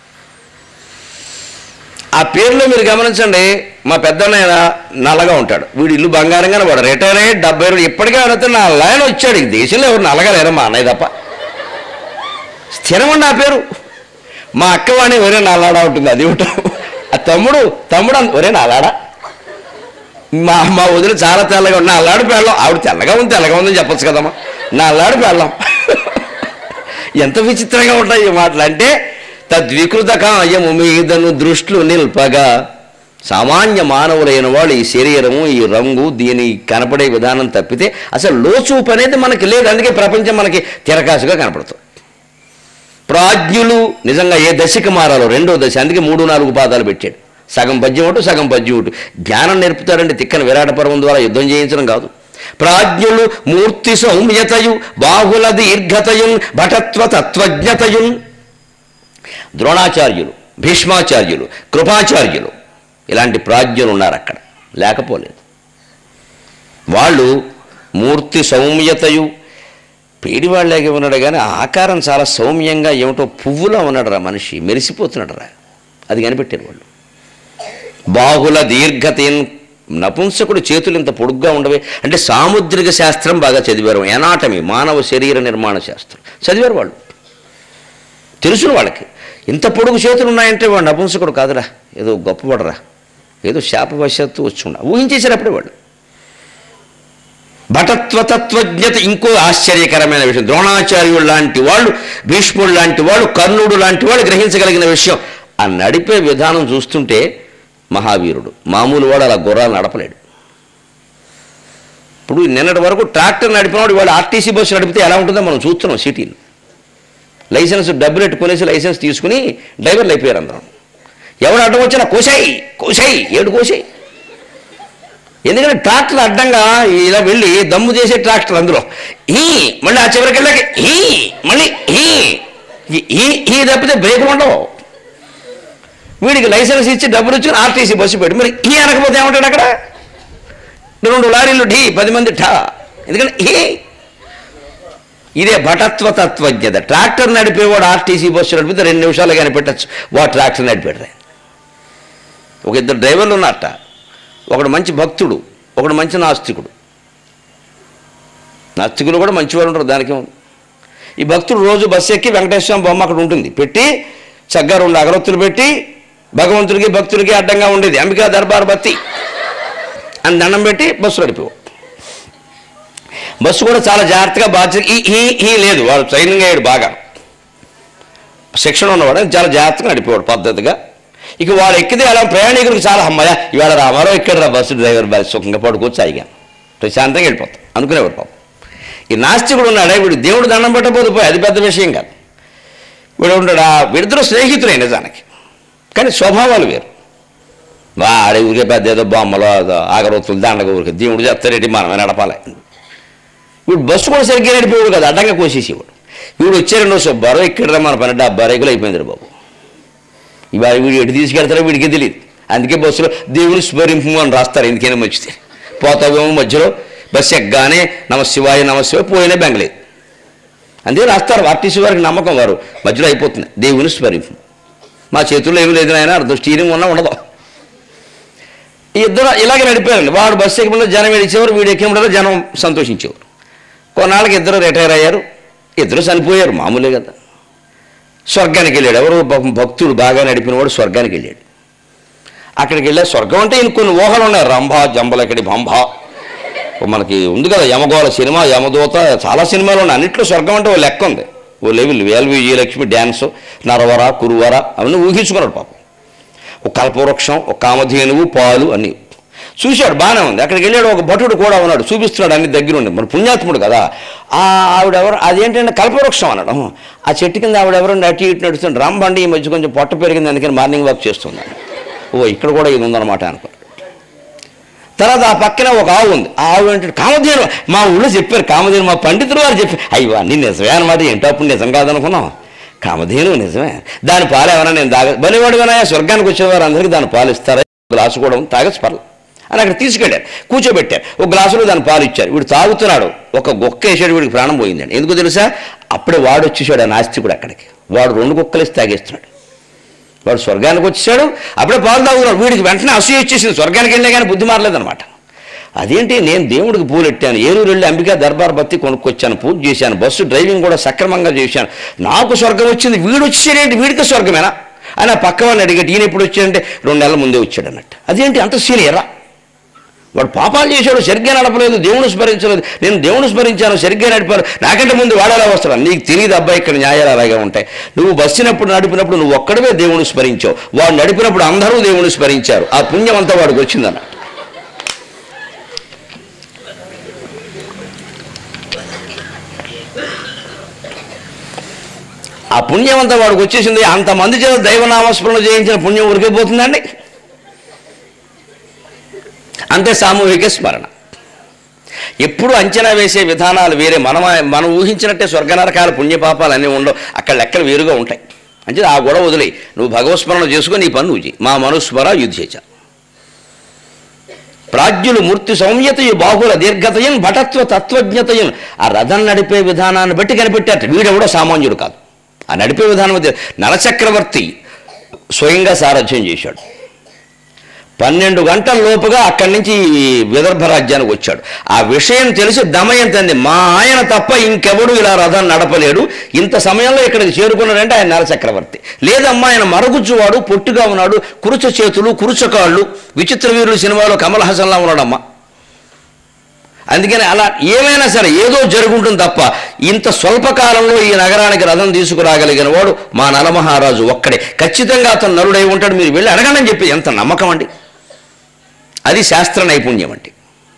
ఆ పేరులో మీరు గమనించండి, మా పెద్దన్నయ్య నల్లగా ఉంటాడు, వీడు ఇల్లు బంగారంగానే, వాడు రిటైర్ అయ్యి డెబ్బై రోజులు ఇప్పటికే అడిగితే నా లైన్ వచ్చాడు. ఈ దేశంలో ఎవరు నల్లగా లేరు, మా అన్నయ్య తప్ప. స్థిరమండి ఆ పేరు. మా అక్క వాడిని ఒరే నల్లాడా ఉంటుంది, అది ఉంటాం. ఆ తమ్ముడు తమ్ముడు ఒరే నల్లాడా. మా మా వదిలి చాలా తెల్లగా ఉంది, నల్లాడు పెళ్ళం. ఆవిడ తెల్లగా ఉంది తెల్లగా ఉందని చెప్పచ్చు కదమ్మా, నల్లాడు పెళ్ళం. ఎంత విచిత్రంగా ఉంటాయి ఈ మాటలు. అంటే తద్వికృత కాయము మీదను దృష్టిలు నిల్పగా, సామాన్య మానవులైన వాళ్ళు ఈ శరీరము, ఈ రంగు, దీని కనపడే విధానం తప్పితే అసలు లోచూపు అనేది మనకి లేదు. అందుకే ప్రపంచం మనకి తిరకాసుగా కనపడుతుంది. ప్రాజ్ఞులు నిజంగా ఏ దశకి మారాలో రెండో దశ. అందుకే మూడు నాలుగు పాదాలు పెట్టాడు. సగం పద్యం ఒకటి, సగం పద్యం ఒకటి. జ్ఞానం నేర్పుతాడండి తిక్కన. విరాటపర్వం ద్వారా యుద్ధం చేయించడం కాదు. ప్రాజ్ఞులు మూర్తి సౌమ్యతయు బాహుల దీర్ఘతయున్ భటత్వ తత్వజ్ఞతయున్. ద్రోణాచార్యులు, భీష్మాచార్యులు, కృపాచార్యులు ఇలాంటి ప్రాజ్ఞులు ఉన్నారు అక్కడ, లేకపోలేదు. వాళ్ళు మూర్తి సౌమ్యతయు, పేడివాళ్ళలాగే ఉన్నాడు కానీ ఆకారం చాలా సౌమ్యంగా ఏమిటో పువ్వులో ఉన్నాడు రా మనిషి, మెరిసిపోతున్నాడు రా, అది కనిపెట్టారు వాళ్ళు. బాహుల దీర్ఘతయన్, నపుంసకుడు చేతులు ఇంత పొడుగ్గా ఉండవే అంటే సాముద్రిక శాస్త్రం బాగా చదివారు. ఎనాటమీ, మానవ శరీర నిర్మాణ శాస్త్రం చదివారు వాళ్ళు, తెలుసును వాళ్ళకి. ఇంత పొడుగు చేతులు ఉన్నాయంటే వాడు నపుంసకుడు కాదురా, ఏదో గొప్పవాడరా, ఏదో శాపవశాత్తు వచ్చి ఉండ ఊహించేసారప్పుడే వాళ్ళు. భటత్వతత్వజ్ఞత ఇంకో ఆశ్చర్యకరమైన విషయం. ద్రోణాచార్యుడు లాంటి వాళ్ళు, భీష్ముడు లాంటి వాళ్ళు, కర్ణుడు లాంటి వాళ్ళు గ్రహించగలిగిన విషయం. ఆ నడిపే విధానం చూస్తుంటే మహావీరుడు, మామూలు వాడు అలా గుర్రాలు నడపలేడు. ఇప్పుడు నిన్నటి వరకు ట్రాక్టర్ నడిపినవాడు ఇవాళ ఆర్టీసీ బస్సు నడిపితే ఎలా ఉంటుందో మనం చూస్తున్నాం సిటీలో. లైసెన్స్ డబ్బులు పెట్టుకునేసి లైసెన్స్ తీసుకుని డ్రైవర్లు అయిపోయారు అందరం. ఎవడు అడ్డం వచ్చినా కోసాయి కోసాయి ఏడు కోసాయి. ఎందుకంటే ట్రాక్టర్ అడ్డంగా ఇలా వెళ్ళి దమ్ము చేసే ట్రాక్టర్ అందులో ఈ మళ్ళీ ఆ చివరికి వెళ్ళాక ఈ మళ్ళీ ఈ ఈ తప్పితే బ్రేకులు ఉండవు. వీడికి లైసెన్స్ ఇచ్చి డబ్బులు ఇచ్చుకుని ఆర్టీసీ బస్సు పెట్టి మరి ఈ అనకపోతే ఏమంటాడు అక్కడ? రెండు లారీలు ఢీ, పది మంది ఠా. ఎందుకంటే ఈ ఇదే భటత్వ తత్వజ్ఞత. ట్రాక్టర్ నడిపేవాడు ఆర్టీసీ బస్సు నడిపితే రెండు నిమిషాలు కానీ పెట్టచ్చు, వాడు ట్రాక్టర్ నడిపాడు. ఒక ఇద్దరు డ్రైవర్లు ఉన్నట్ట, ఒకడు మంచి భక్తుడు, ఒకడు మంచి నాస్తికుడు. నాస్తికులు కూడా మంచివారు ఉంటారు, దానికే ఉంది. ఈ భక్తుడు రోజు బస్సు ఎక్కి వెంకటేశ్వర బొమ్మ అక్కడ ఉంటుంది పెట్టి చక్కగా రెండు అగరొత్తులు పెట్టి భగవంతుడికి భక్తుడికి అడ్డంగా ఉండేది అంబికా దర్బార్ బత్తి అని దండం పెట్టి బస్సు నడిపేవాడు. బస్సు కూడా చాలా జాగ్రత్తగా బాధ్యత ఈ ఈ ఈ లేదు, వాడు ట్రైనింగ్ అయ్యాడు బాగా, శిక్షణ ఉన్నవాడు, చాలా జాగ్రత్తగా నడిపేవాడు పద్ధతిగా. ఇక వాడు ఎక్కితే అలా ప్రయాణికుడికి చాలా అమ్మాయ ఇవాళ రామారో ఎక్కడ రా బస్సు డ్రైవర్ బాగా సుఖంగా పడుకోవచ్చు, అయిగా ప్రశాంతంగా వెళ్ళిపోతాం అనుకునేవాడు పాపం. ఈ నాస్తికుడు ఉన్నాడే వీడు దేవుడు దండం పెట్టబోదు పోయి, అది పెద్ద విషయం కాదు. వీడు ఉంటాడు, వీడిద్దరు స్నేహితులే నిజానికి, కానీ స్వభావాలు వేరు. వాడే ఊరికే పెద్ద ఏదో బొమ్మలో ఆగరొత్తులు దండగా ఊరికే దేవుడు చెప్తారేంటి మనమే నడపాలి. వీడు బస్సు కూడా సరిగ్గా నడిపేవాడు కదా, అడ్డంగా కోసేసేవాడు. వీడు వచ్చే రెండో సుబ్బారో ఇక్కడ మన పని డెబ్బై రేకులు అయిపోయింది బాబు. ఇవాళ వీడు ఎటు తీసుకెళ్తారో వీడికి తెలియదు. అందుకే బస్సులో దేవుని స్మరింపు అని రాస్తారు, ఎందుకైనా మంచిది. పోతావేమో మధ్యలో బస్సు ఎగ్గానే నమశివాయ నమశివాయ పోయినా బెంగలేదు. అంతే రాస్తారు. ఆర్టీసీ వారికి నమ్మకం, వారు మధ్యలో అయిపోతుంది. దేవుని స్మరింపు, మా చేతుల్లో ఏమి లేదు ఆయన అర్థం, స్టీరింగ్ ఉన్నా ఉండదు. ఇద్దరు ఇలాగే నడిపారండి. వాడు బస్సు ఎక్కిన జనం ఏడిచేవారు, వీడు ఎక్కిన జనం సంతోషించేవారు. కొన్నాళ్ళకి ఇద్దరు రిటైర్ అయ్యారు, ఇద్దరు చనిపోయారు, మామూలే కదా. స్వర్గానికి వెళ్ళాడు. ఎవరు భక్తుడు బాగా నడిపినవాడు స్వర్గానికి వెళ్ళాడు. అక్కడికి వెళ్ళా. స్వర్గం అంటే ఇంక కొన్ని ఊహలు ఉన్నాయి. రంభ, జంబలకడి, బంభ, మనకి ఉంది కదా యమగోళ సినిమా, యమదూత, చాలా సినిమాలు ఉన్నాయి. అన్నింటిలో స్వర్గం అంటే ఓ లెక్క ఉంది, ఓ లెవెల్. వేల్ విజయలక్ష్మి డ్యాన్స్, నరవర, కురువర అవన్నీ ఊహించుకున్నాడు పాపం. ఒక కల్పవృక్షం, ఒక కామధేనువు, పాలు అన్నీ చూశాడు, బాగానే ఉంది. అక్కడికి వెళ్ళాడు. ఒక భటుడు కూడా ఉన్నాడు, చూపిస్తున్నాడు అన్ని దగ్గరుండి. మన పుణ్యాత్ముడు కదా. ఆ ఆవిడెవరు, అదేంటంటే కల్పవృక్షం అన్నాడు. ఆ చెట్టు కింద ఆవిడెవరు అటు ఇటు నడుస్తుంది. రంబండి ఈ మధ్య కొంచెం పొట్ట పెరిగింది, అందుకని మార్నింగ్ వాక్ చేస్తుంది. ఓ ఇక్కడ కూడా ఇది ఉందన్నమాట అనుకో. తర్వాత ఆ పక్కన ఒక ఆవు ఉంది. ఆ ఆవు ఏంటంటే కామధేను. మా ఊళ్ళో చెప్పారు కామధేను, మా పండితులు వారు చెప్పారు. అయ్యో అన్నీ నిజమే అనమాట. ఏంటో అప్పుడు నిజం కాదనుకున్నాం. కామధేను నిజమే, దాని పాలు ఏమన్నా నేను తాగ బలివాడు వినాయా, స్వర్గానికి వచ్చేవారు అందరికీ దాని పాలు ఇస్తారా, గ్లాసు కూడా తాగచ్చు పర్లేదు అని అక్కడ తీసుకెళ్ళారు, కూర్చోబెట్టారు. ఒక గ్లాసులో దాని పాలు ఇచ్చారు. వీడు తాగుతున్నాడు. ఒక గొక్క వేసాడు, వీడికి ప్రాణం పోయిందండి. ఎందుకు తెలుసా? అప్పుడే వాడు వచ్చేసాడు, ఆ నాస్తికుడు అక్కడికి. వాడు రెండు గొక్కలు ఇస్తే తాగేస్తున్నాడు. వాడు స్వర్గానికి వచ్చేసాడు, అప్పుడే పాలు తాగుతున్నాడు. వీడికి వెంటనే అసూయ వచ్చేసింది. స్వర్గానికి వెళ్ళే కానీ బుద్ధి మారలేదనమాట. అదేంటి, నేను దేవుడికి పూలు ఎట్టాను, ఏలూరు వెళ్ళి అంబికా దర్బార్ బత్తి కొనుక్కొచ్చాను, పూజ చేశాను, బస్సు డ్రైవింగ్ కూడా సక్రమంగా చేశాను, నాకు స్వర్గం వచ్చింది, వీడు వచ్చేసేంటి, వీడికి స్వర్గమేనా అని ఆ పక్క వాడిని అడిగాడు. ఈయన ఎప్పుడు వచ్చాడంటే రెండు నెలల ముందే వచ్చాడు అన్నట్టు. అదేంటి అంత సీనియరా? వాడు పాపాలు చేశాడు, సరిగ్గా నడపలేదు, దేవుని స్మరించలేదు. నేను దేవుని స్మరించాను, సరిగ్గా నడిపాను, నాకంటే ముందు వాడేలా వస్తాడు. నీకు తెలియదు అబ్బాయి, ఇక్కడ న్యాయాలు అలాగే ఉంటాయి. నువ్వు బస్సునప్పుడు నడిపినప్పుడు నువ్వు ఒక్కడవే దేవుని స్మరించావు, వాడు నడిపినప్పుడు అందరూ దేవుని స్మరించారు. ఆ పుణ్యం అంతా వాడికి వచ్చిందన్న. ఆ పుణ్యం అంతా వాడికి వచ్చేసింది. అంతమంది చేత దైవనామస్మరణ చేయించిన పుణ్యం ఉరికిపోతుందండి. అంతే సామూహిక స్మరణ. ఎప్పుడు అంచనా వేసే విధానాలు వేరే. మనం మనం ఊహించినట్టే స్వర్గనరకాల పుణ్యపాపాలు అన్నీ ఉండవు, అక్కడ లెక్కలు వేరుగా ఉంటాయి. అంటే ఆ గొడవ వదిలే, నువ్వు భగవత్స్మరణ చేసుకుని నీ పని నువ్వు. మా మనుస్మర యుద్ధేచ. ప్రాజ్ఞులు మూర్తి సౌమ్యతయు బాహుల దీర్ఘతయన్ భటత్వ తత్వజ్ఞతయన్. ఆ రథం నడిపే విధానాన్ని బట్టి కనిపెట్టారు. వీడెవడో సామాన్యుడు కాదు. ఆ నడిపే విధానం నలచక్రవర్తి స్వయంగా సారథ్యం చేశాడు. పన్నెండు గంటల లోపుగా అక్కడి నుంచి విదర్భ రాజ్యానికి వచ్చాడు. ఆ విషయం తెలిసి దమయంతి అంది, మా ఆయన తప్ప ఇంకెవడు ఇలా రథం నడపలేడు, ఇంత సమయంలో ఇక్కడికి చేరుకున్నాడంటే ఆయన నరచక్రవర్తి. లేదమ్మా ఆయన మరుగుజ్జువాడు, పొట్టుగా ఉన్నాడు, కురుచ చేతులు కురుచ కాళ్ళు, విచిత్ర వీరుడు సినిమాలో కమల్ హాసన్లా ఉన్నాడమ్మా. అందుకని అలా ఏమైనా సరే ఏదో జరుగుంటుంది తప్ప ఇంత స్వల్పకాలంలో ఈ నగరానికి రథం తీసుకురాగలిగిన వాడు మా నలమహారాజు ఒక్కడే. ఖచ్చితంగా అతను నరుడై ఉంటాడు, మీరు వెళ్ళి అడగండి అని చెప్పి ఎంత నమ్మకం అండి. అది శాస్త్ర నైపుణ్యం అంటే.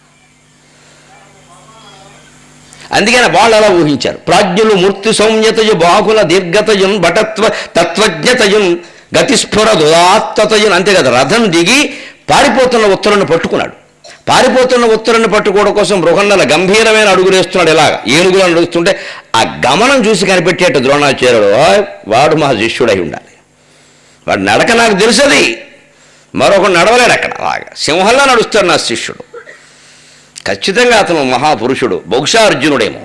అందుకని వాళ్ళు అలా ఊహించారు. ప్రాజ్ఞులు మూర్తి సౌమ్యతయు బాహుల దీర్ఘతయున్ భటత్వ తత్వజ్ఞతయున్ గతిస్ఫుర దురాత్తతయున్. అంతే కదా, రథం దిగి పారిపోతున్న ఉత్తరాన్ని పట్టుకున్నాడు. పారిపోతున్న ఉత్తరాన్ని పట్టుకోవడం కోసం బృహన్నల గంభీరమైన అడుగులేస్తున్నాడు. ఇలాగ ఏనుగులు అడుగుతుంటే ఆ గమనం చూసి కనిపెట్టేట ద్రోణాచార్యుడు, వాడు మా శిష్యుడై ఉండాలి, వాడు నడక నాకు తెలుసది, మరొకడు నడవలేడు అక్కడ, అలాగా సింహంలా నడుస్తాడు నా శిష్యుడు, ఖచ్చితంగా అతను మహాపురుషుడు, బహుశా అర్జునుడేమో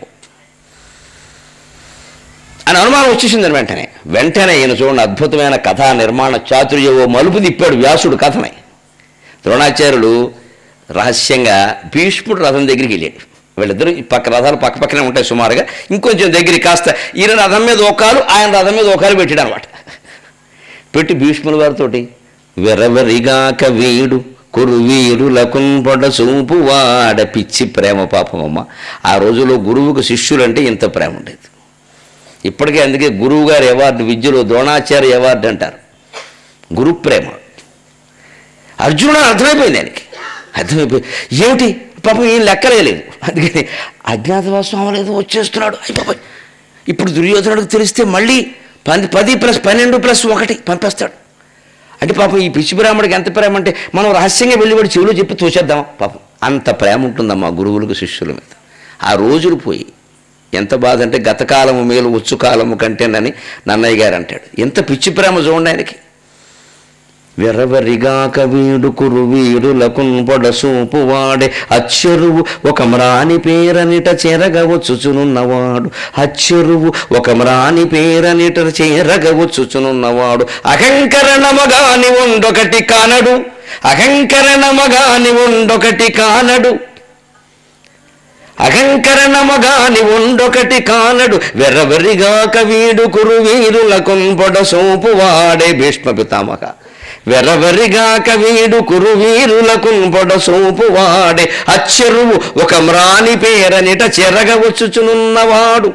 అని అనుమానం వచ్చేసిందని వెంటనే వెంటనే ఈయన చూడండి అద్భుతమైన కథా నిర్మాణ చాతుర్యవో మలుపు తిప్పాడు వ్యాసుడు కథని. ద్రోణాచార్యుడు రహస్యంగా భీష్ముడు రథం దగ్గరికి వెళ్ళాడు. వీళ్ళిద్దరూ పక్క రథాలు పక్క పక్కనే ఉంటాయి సుమారుగా, ఇంకొంచెం దగ్గరికి కాస్త ఈయన రథం మీద ఓకాలు ఆయన రథం మీద ఓకాలు పెట్టాడు అనమాట. పెట్టి భీష్ముల వారితోటి వెరవరిగాక వీడు కురువీరులకున్ పొడ చూపు వాడ పిచ్చి ప్రేమ పాపమమ్మ. ఆ రోజుల్లో గురువుకు శిష్యులంటే ఇంత ప్రేమ ఉండేది. ఇప్పటికే అందుకే గురువు గారి అవార్డు విద్యలో ద్రోణాచార్య అవార్డు అంటారు. గురు ప్రేమ. అర్జునుడు అర్థమైపోయింది ఆయనకి, అర్థమైపోయి ఏమిటి పాపం ఏం లెక్కలేదు. అందుకని అజ్ఞాతవాసం అవ్వలేదు, వచ్చేస్తున్నాడు. అయ్యి బాబాయ్ ఇప్పుడు దుర్యోధనుడికి తెలిస్తే మళ్ళీ పది పది ప్లస్ పన్నెండు ప్లస్ ఒకటి పంపేస్తాడు. అంటే పాపం ఈ పిచ్చి బ్రాహ్మడికి ఎంత ప్రేమ అంటే మనం రహస్యంగా వెళ్ళివాడి చెవిలో చెప్పి తోచేద్దామా? పాపం అంత ప్రేమ ఉంటుందమ్మా గురువులకు శిష్యుల మీద. ఆ రోజులు పోయి ఎంత బాధ అంటే గతకాలము మేలు వచ్చు కాలము కంటేనని నన్నయ్య గారు అంటాడు. ఎంత పిచ్చి ప్రేమ చూడండి ఆయనకి. వెరవరిగాక వీడు కురు వీరులకున్ పొడసూపు వాడే అచ్చెరువు ఒక మ్రాని పేరనిట చేరగవచ్చుచునున్నవాడు అచ్చెరువు ఒక మ్రాని పేరనిట చేరగవచ్చుచునున్నవాడు అహంకరణమగాని ఉండొకటి కానడు అహంకరణమగాని ఉండొకటి కానడు అహంకరణమగాని ఉండొకటి కానడు వెరవరిగాక వీడు కురు వీరులకున్ పొడసూపు వాడే భీష్మ పితామహ వెరవరిగాక వీడు కురు వీరులకున్ పొడసూపు వాడే అచ్చెరువు ఒక మ్రాని పేరనిట చెరగవచ్చుచునున్నవాడు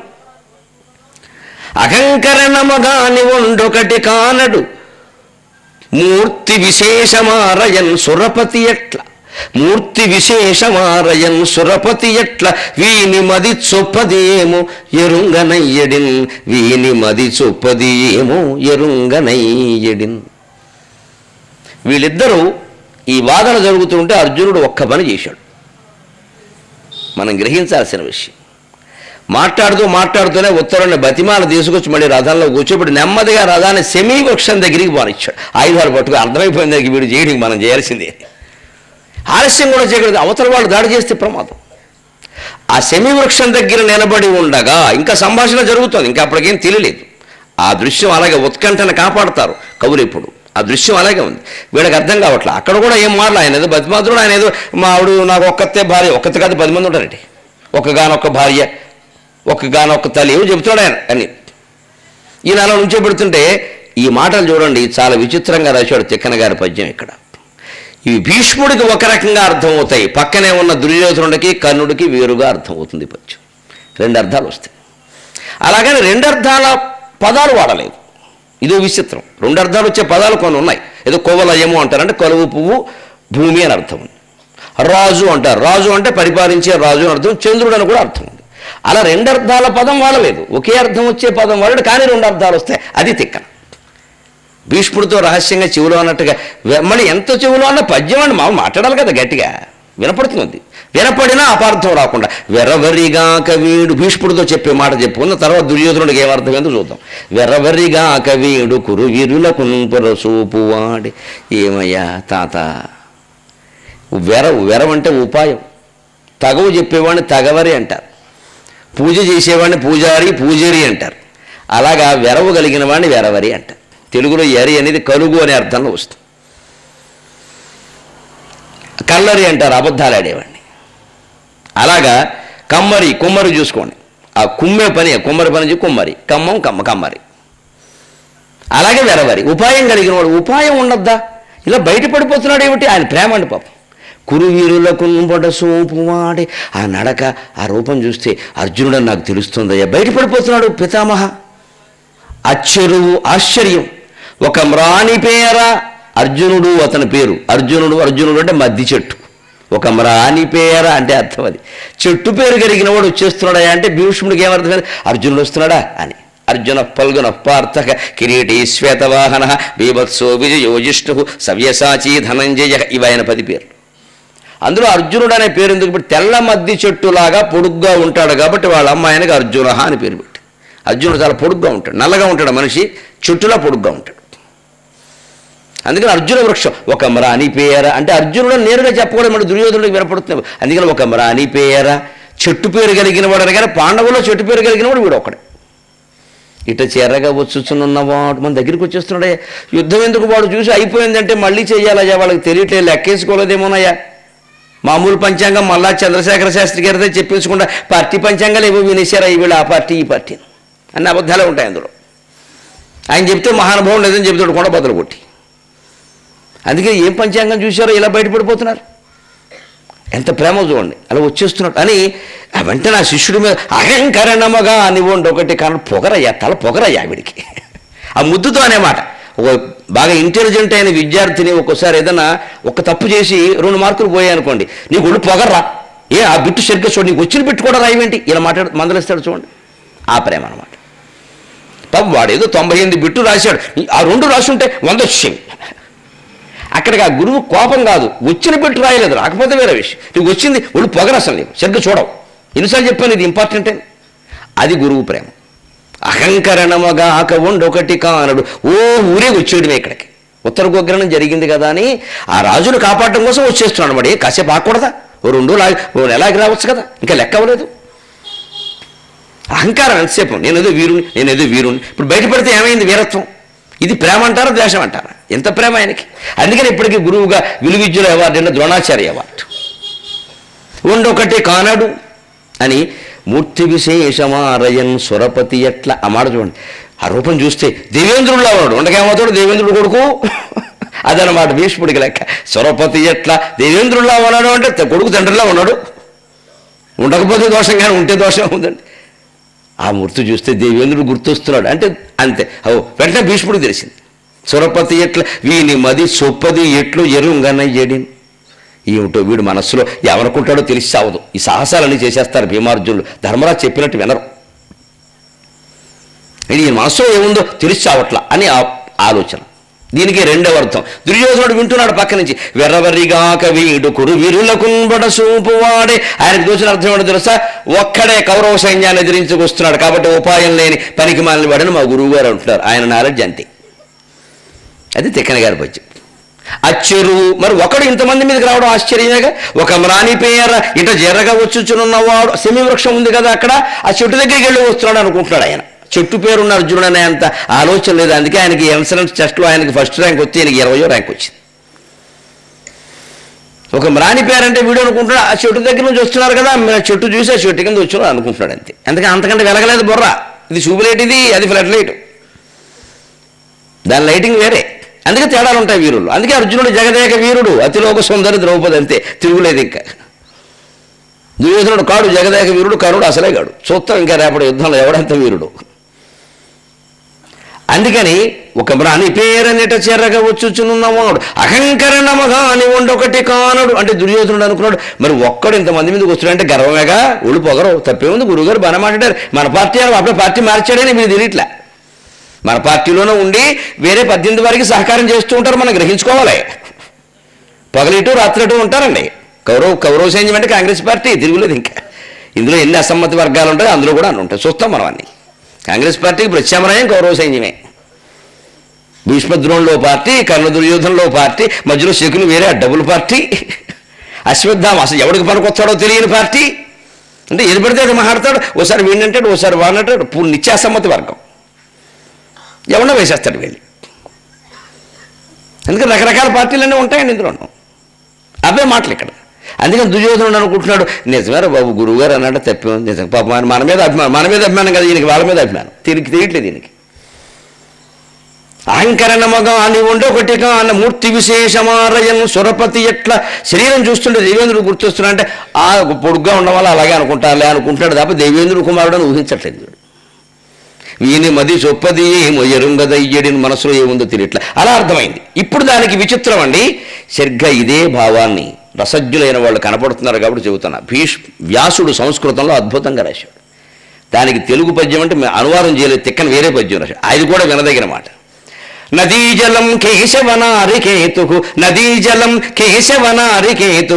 అహంకరణమగాని ఉండొకటి కానడు మూర్తి విశేషమారయన్ సురపతి ఎట్ల మూర్తి విశేషమారయన్ సురపతి ఎట్ల వీని మది చొప్పది ఏమో ఎరుంగనయ్యడిన్ వీని మది చొప్పది ఏమో ఎరుంగనయ్యడిన్. వీళ్ళిద్దరూ ఈ వాదన జరుగుతుంటే అర్జునుడు ఒక్క పని చేశాడు. మనం గ్రహించాల్సిన విషయం, మాట్లాడుతూ మాట్లాడుతూనే ఉత్తరాన్ని బతిమాల తీసుకొచ్చి మళ్ళీ రథంలో కూర్చోబెట్టి నెమ్మదిగా రథాన్ని సెమీవృక్షం దగ్గరికి పోనిచ్చాడు. ఆయుధాలు పట్టుకు అర్థమైపోయిన దగ్గర వీడు చేయడానికి మనం చేయాల్సిందే. ఆలస్యం కూడా చేయకూడదు, అవతల వాళ్ళు దాడి చేస్తే ప్రమాదం. ఆ సెమీవృక్షం దగ్గర నిలబడి ఉండగా ఇంకా సంభాషణ జరుగుతుంది, ఇంకా అప్పటికేం తెలియలేదు. ఆ దృశ్యం అలాగే ఉత్కంఠను కాపాడతారు కవులు ఇప్పుడు. ఆ దృశ్యం అలాగే ఉంది, వీళ్ళకి అర్థం కావట్లే. అక్కడ కూడా ఏం మాటలు, ఆయన ఏదో బతిమాతుడు, ఆయన ఏదో మా ఆవిడ నాకు ఒక్కతే భార్య, ఒక్కతే కాదు పది మంది ఉంటారండి, ఒక్కగానొక్క భార్య ఒక్కగానొక్క తల్లి ఏమో చెబుతాడు ఆయన అని. ఈయన అలా నుంచో పెడుతుంటే ఈ మాటలు చూడండి, చాలా విచిత్రంగా రాశాడు తిక్కన గారి పద్యం ఇక్కడ. ఇవి భీష్ముడికి ఒక రకంగా అర్థమవుతాయి, పక్కనే ఉన్న దుర్యోధనుడికి కర్ణుడికి వేరుగా అర్థమవుతుంది పద్యం. రెండు అర్థాలు వస్తాయి. అలాగని రెండు అర్థాల పదాలు వాడలేదు, ఇదో విచిత్రం. రెండు అర్థాలు వచ్చే పదాలు కొన్ని ఉన్నాయి. ఏదో కోవలయము అంటారంటే కలువు పువ్వు భూమి అని అర్థం ఉంది. రాజు అంటారు, రాజు అంటే పరిపాలించే రాజు అని అర్థం, చంద్రుడు అని కూడా అర్థం ఉంది. అలా రెండు అర్థాల పదం వాడలేదు, ఒకే అర్థం వచ్చే పదం వాడాడు, కానీ రెండు అర్థాలు వస్తాయి. అది తిక్కన. భీష్ముడితో రహస్యంగా చెవులో అన్నట్టుగా, మళ్ళీ ఎంత చెవులో అన్న పద్యం అని మామూలు మాట్లాడాలి కదా, గట్టిగా వినపడుతుంది. వినపడినా అపార్థం రాకుండా వెరవరిగాక వీడు భీష్ముడితో చెప్పే మాట చెప్పుకున్న తర్వాత దుర్యోధనుడికి ఏమర్థం ఏందో చూద్దాం. వెరవరిగాక వీడు కురు వీరులకు పొరసూపు వాడి. ఏమయ్యా తాత, వెరవు వెరవంటే ఉపాయం, తగవు చెప్పేవాడిని తగవరి అంటారు, పూజ చేసేవాడిని పూజారి పూజారి అంటారు. అలాగా వెరవు కలిగిన వాడిని వెరవరి అంటారు. తెలుగులో ఎరి అనేది కలుగు అనే అర్థంలో వస్తుంది. కల్లరి అంటారు అబద్ధాలు ఆడేవాడిని. అలాగా కమ్మరి కుమ్మరి చూసుకోండి, ఆ కుమ్మే పని కుమ్మరి పని కుమ్మరి, కమ్మం కమ్మ కమ్మరి. అలాగే వెరవరి ఉపాయం కలిగిన వాడు. ఉపాయం ఉండద్దా, ఇలా బయటపడిపోతున్నాడు ఏమిటి, ఆయన ప్రేమ అండి పాపం. కురువీరులకు పొడసూపు వాడే ఆ నడక, ఆ రూపం చూస్తే అర్జునుడని నాకు తెలుస్తుందయ్యా, బయటపడిపోతున్నాడు పితామహ. అచ్చెరువు ఆశ్చర్యం, ఒక మ్రాని పేర అర్జునుడు అతని పేరు. అర్జునుడు అర్జునుడు అంటే మద్ది చెట్టు, ఒక మ్రాని పేర అంటే అర్థం అది. చెట్టు పేరు కలిగిన వాడు వచ్చేస్తున్నాడా అంటే భీష్ముడికి ఏమర్థం, అర్జునుడు వస్తున్నాడా అని. అర్జున పల్గున పార్థక కిరీటి శ్వేతవాహన బీభత్సో విజయో జిష్ణు సవ్యసాచి ధనంజయ, ఇవి ఆయన పది పేర్లు. అందులో అర్జునుడు అనే పేరు ఎందుకు పెట్టి, తెల్ల మద్ది చెట్టులాగా పొడుగ్గా ఉంటాడు కాబట్టి వాళ్ళ అమ్మాయినికి అర్జున అని పేరు పెట్టి. అర్జునుడు చాలా పొడుగ్గా ఉంటాడు, నల్లగా ఉంటాడు మనిషి, చెట్టులా పొడుగ్గా ఉంటాడు. అందుకని అర్జున వృక్షం. ఒక మ్రాని పేర అంటే అర్జునుడు నేరుగా చెప్పకూడదు, మన దుర్యోధనుడికి వినపడుతున్నావు. అందుకని ఒక మ్రాని పేర చెట్టు పేరు కలిగిన వాడు అనగానే పాండవులో చెట్టు పేరు కలిగిన వాడు వీడు ఒకడే. ఇట చెరగా వచ్చుచున్నవాడు మన దగ్గరికి వచ్చేస్తున్నాడే. యుద్ధం ఎందుకు, వాడు చూసి అయిపోయిందంటే మళ్ళీ చెయ్యాలయ్యా, వాళ్ళకి తెలియట్లేదు, లెక్కేసుకోలేదేమోనయ్యా. మామూలు పంచాంగం మళ్ళా చంద్రశేఖర శాస్త్రి గారితో చెప్పించకుండా పార్టీ పంచాంగాలు ఏవో వినేశారా, వీళ్ళు ఆ పార్టీ ఈ పార్టీ అన్ని అబద్ధాలే ఉంటాయి అందులో. ఆయన చెప్తే మహానుభావుడు లేదని చెప్తాడు కొండ బదులు కొట్టి. అందుకే ఏం పంచాంగం చూశారో ఇలా బయటపడిపోతున్నారు. ఎంత ప్రేమ చూడండి, అలా వచ్చేస్తున్నాడు అని వెంటనే నా శిష్యుడి మీద అహంకరణమగా అనివ్వండి ఒకటి, కానీ పొగరయ్యా, తల పొగరయ్యా వీడికి. ఆ ముద్దుతో అనేమాట. ఒక బాగా ఇంటెలిజెంట్ అయిన విద్యార్థిని ఒక్కోసారి ఏదైనా ఒక తప్పు చేసి రెండు మార్కులు పోయాయి అనుకోండి, నీకు ఒళ్ళు పొగర్రా, ఏ ఆ బిట్టు సరిగ్గా చూడండి, నీకు వచ్చిన బిట్టు కూడా రాయవేంటి, ఇలా మాట్లాడు మందలిస్తాడు చూడండి. ఆ ప్రేమ అనమాట. పాపం వాడు ఏదో తొంభై ఎనిమిది బిట్టు రాశాడు, ఆ రెండు రాసుంటే వంద వచ్చేవి. అక్కడికి ఆ గురువు కోపం కాదు, వచ్చిన బిట్టు రాయలేదు, రాకపోతే వేరే విషయం. నీకు వచ్చింది ఒళ్ళు పొగరు, అసలు నీకు సరిగ్గా చూడవు, ఎన్నిసార్లు చెప్పాను ఇది ఇంపార్టెంట్ అని. అది గురువు ప్రేమ. అహంకరణమగా ఆక ఉండొకటి కానడు, ఓ ఊరే వచ్చేయడమే ఇక్కడికి. ఉత్తర గోగ్రహణం జరిగింది కదా అని ఆ రాజును కాపాడడం కోసం వచ్చేస్తున్నాడు. మరి కాసేపు ఆకూడదా? ఓ రెండు లాగి ఓ నెలాగి రావచ్చు కదా, ఇంకా లెక్క అవ్వలేదు. అహంకారం ఎంతసేపు, నేనేదో వీరుని నేనేదో వీరుని. ఇప్పుడు బయటపడితే ఏమైంది వీరత్వం? ఇది ప్రేమ అంటారా ద్వేషం అంటారా? ఎంత ప్రేమ ఆయనకి. అందుకని ఇప్పటికీ గురువుగా విలువిద్యుల అవార్డు అంటే ద్రోణాచార్య అవార్డు. ఉండొకటి కానడు అని మూర్తి విశేషమారయన్ సురపతి ఎట్లా ఆ మాట చూడండి. ఆ రూపం చూస్తే దేవేంద్రుడిలో ఉన్నాడు. ఉండకేమవుతాడు దేవేంద్రుడు కొడుకు అదనమాట భీష్ముడికి లెక్క. సురపతి ఎట్లా దేవేంద్రుడిలా ఉన్నాడు అంటే కొడుకు తండ్రిలా ఉన్నాడు. ఉండకపోతే దోషం కానీ ఉంటే దోషం ఉందండి. ఆ మూర్తి చూస్తే దేవేంద్రుడు గుర్తొస్తున్నాడు అంటే అంతే. ఓ వెంటనే భీష్ముడికి తెలిసింది. సురపతి ఎట్లా వీని మది చొప్పది ఎట్లు ఎరుంగనయ్యడిన్. ఏమిటో వీడు మనస్సులో ఎవరుకుంటాడో తెలిసి సావదు. ఈ సాహసాలన్నీ చేసేస్తారు భీమార్జునులు. ధర్మరాజు చెప్పినట్టు వినరు. ఇది ఈ మనస్సులో ఏముందో తెలిసి చావట్లా అని ఆలోచన. దీనికి రెండవ అర్థం. దుర్యోధనుడు వింటున్నాడు పక్క నుంచి. వెర్రవరిగాక వీడు కురు విరులకుంబడ సూపు వాడే. ఆయనకు దోచిన అర్థం ఏంటో తెలుసా? ఒక్కడే కౌరవ సైన్యాన్ని ఎదిరించుకొస్తున్నాడు కాబట్టి ఉపాయం లేని పనికి మాలిన వాడని మా గురువు గారు అంటున్నారు. ఆయన నాలెడ్జ్ అంతే. అది తిక్కన గారి పద్యం. అచ్చెరు మరి ఒకడు ఇంతమంది మీదకి రావడం ఆశ్చర్యమేగా. ఒక మ్రాని పేర ఇట జరగ వచ్చుచున్నవాడు సెమి వృక్షం ఉంది కదా అక్కడ, ఆ చెట్టు దగ్గరికి వెళ్ళి వస్తున్నాడు అనుకుంటున్నాడు ఆయన. చెట్టు పేరున్న అర్జునుడు అనే అంత ఆలోచన లేదు. అందుకే ఆయనకి ఎన్సరెన్స్ టెస్ట్లో ఆయనకి ఫస్ట్ ర్యాంక్ వచ్చి ఆయనకి ఇరవయో ర్యాంక్ వచ్చింది. ఒక మ్రాని పేరంటే వీడు అనుకుంటున్నాడు ఆ చెట్టు దగ్గర నుంచి వస్తున్నారు కదా, చెట్టు చూసి ఆ చెట్టు కింద వచ్చినాడు అనుకుంటున్నాడు అంతే. అందుకే అంతకంటే వెలగలేదు బొర్ర. ఇది ట్యూబ్ లైట్, ఇది అది ఫ్లడ్ లైట్, దాని లైటింగ్ వేరే. అందుకే తేడాలు ఉంటాయి వీరులు. అందుకే అర్జునుడు జగదేక వీరుడు, అతిలోక సుందరి ద్రౌపది అంతే, తిరుగులేదు ఇంకా. దుర్యోధనుడు కాడు జగదేక వీరుడు, కరుడు అసలే కాడు. చూస్తాం ఇంకా రేపటి యుద్ధంలో ఎవడంత వీరుడు. అందుకని ఒక మ్రాని పేరనిట చెరగ వచ్చుచున్నవాడు అహంకరణమగా అని ఉండొకటి కానడు అంటే దుర్యోధనుడు అనుకున్నాడు. మరి ఒక్కడు ఇంతమంది మీదకి వస్తున్నాడంటే గర్వమేగా, ఒళ్ళు పొగరు. తప్పేముంది, గురువుగారు బాగా మాట్లాడారు. మన పార్టీ అప్పుడే పార్టీ మార్చాడని మీరు తెలియట్లే. మన పార్టీలోనే ఉండి వేరే పద్దెనిమిది వారికి సహకారం చేస్తూ ఉంటారు, మనం గ్రహించుకోవాలి. పగలిటు రాత్రిటు ఉంటారండి. కౌరవ కౌరవ సైన్యం అంటే కాంగ్రెస్ పార్టీ, తిరుగులేదు ఇంకా. ఇందులో ఎన్ని అసమ్మతి వర్గాలు ఉంటాయి అందులో కూడా అన్ని ఉంటాయి. చూస్తాం మనం అన్ని. కాంగ్రెస్ పార్టీకి ప్రత్యామ్నాయం కౌరవ సైన్యమే. భీష్మద్రోణులో పార్టీ, కర్ణ దుర్యోధనలో పార్టీ, మధ్యలో శకులు వేరే డబుల్ పార్టీ, అశ్వత్థామ అసలు ఎవడికి పనికొస్తాడో తెలియని పార్టీ. అంటే ఏది పడితే అది మాట్లాడతాడు. ఓసారి వీడినంటాడు, ఓసారి వాడినంటాడు. పూర్తి నిత్యాసమ్మతి వర్గం. ఎవడో వేసేస్తాడు వెళ్ళి. అందుకని రకరకాల పార్టీలన్నీ ఉంటాయండి ఇందులోనూ. అవే మాటలు ఇక్కడ. అందుకని దుర్యోధనుడు అనుకుంటున్నాడు నిజమేరా బాబు గురువుగారు అన్నాడు తప్పే నిజం. పాప మన మీద అభిమానం మన మీద అభిమానం కదా ఈయనకి, వాళ్ళ మీద అభిమానం తిరిగి తెలియట్లేదు ఈయనకి. అహంకరణమగా అని ఉండొకటిగా అన్న మూర్తి విశేషమారయన్ సురపతి ఎట్లా. శరీరం చూస్తుంటే దేవేంద్రుడు గుర్తొస్తున్నా అంటే ఆ పొడుగ్గా ఉండడం వల్ల అలాగే అనుకుంటారులే అనుకుంటాడు తప్ప దేవేంద్రుడు కుమారుడు అని ఊహించట్లేదు. వీని మది చొప్పది ఏమో ఎరుంగదయ్యడిని మనసులో ఏముందో తెలియట్లా. అలా అర్థమైంది. ఇప్పుడు దానికి విచిత్రం అండి. సరిగ్గా ఇదే భావాన్ని రసజ్ఞులైన వాళ్ళు కనపడుతున్నారు కాబట్టి చెబుతున్నా. భీష్ వ్యాసుడు సంస్కృతంలో అద్భుతంగా రాశాడు. దానికి తెలుగు పద్యం అంటే అనువాదం చేయలేదు, తిక్కని వేరే పద్యం రాశాడు. అది కూడా వినదగిన మాట. నదీజలం కేశవనారికేతు నదీజలం కేశవనారికేతు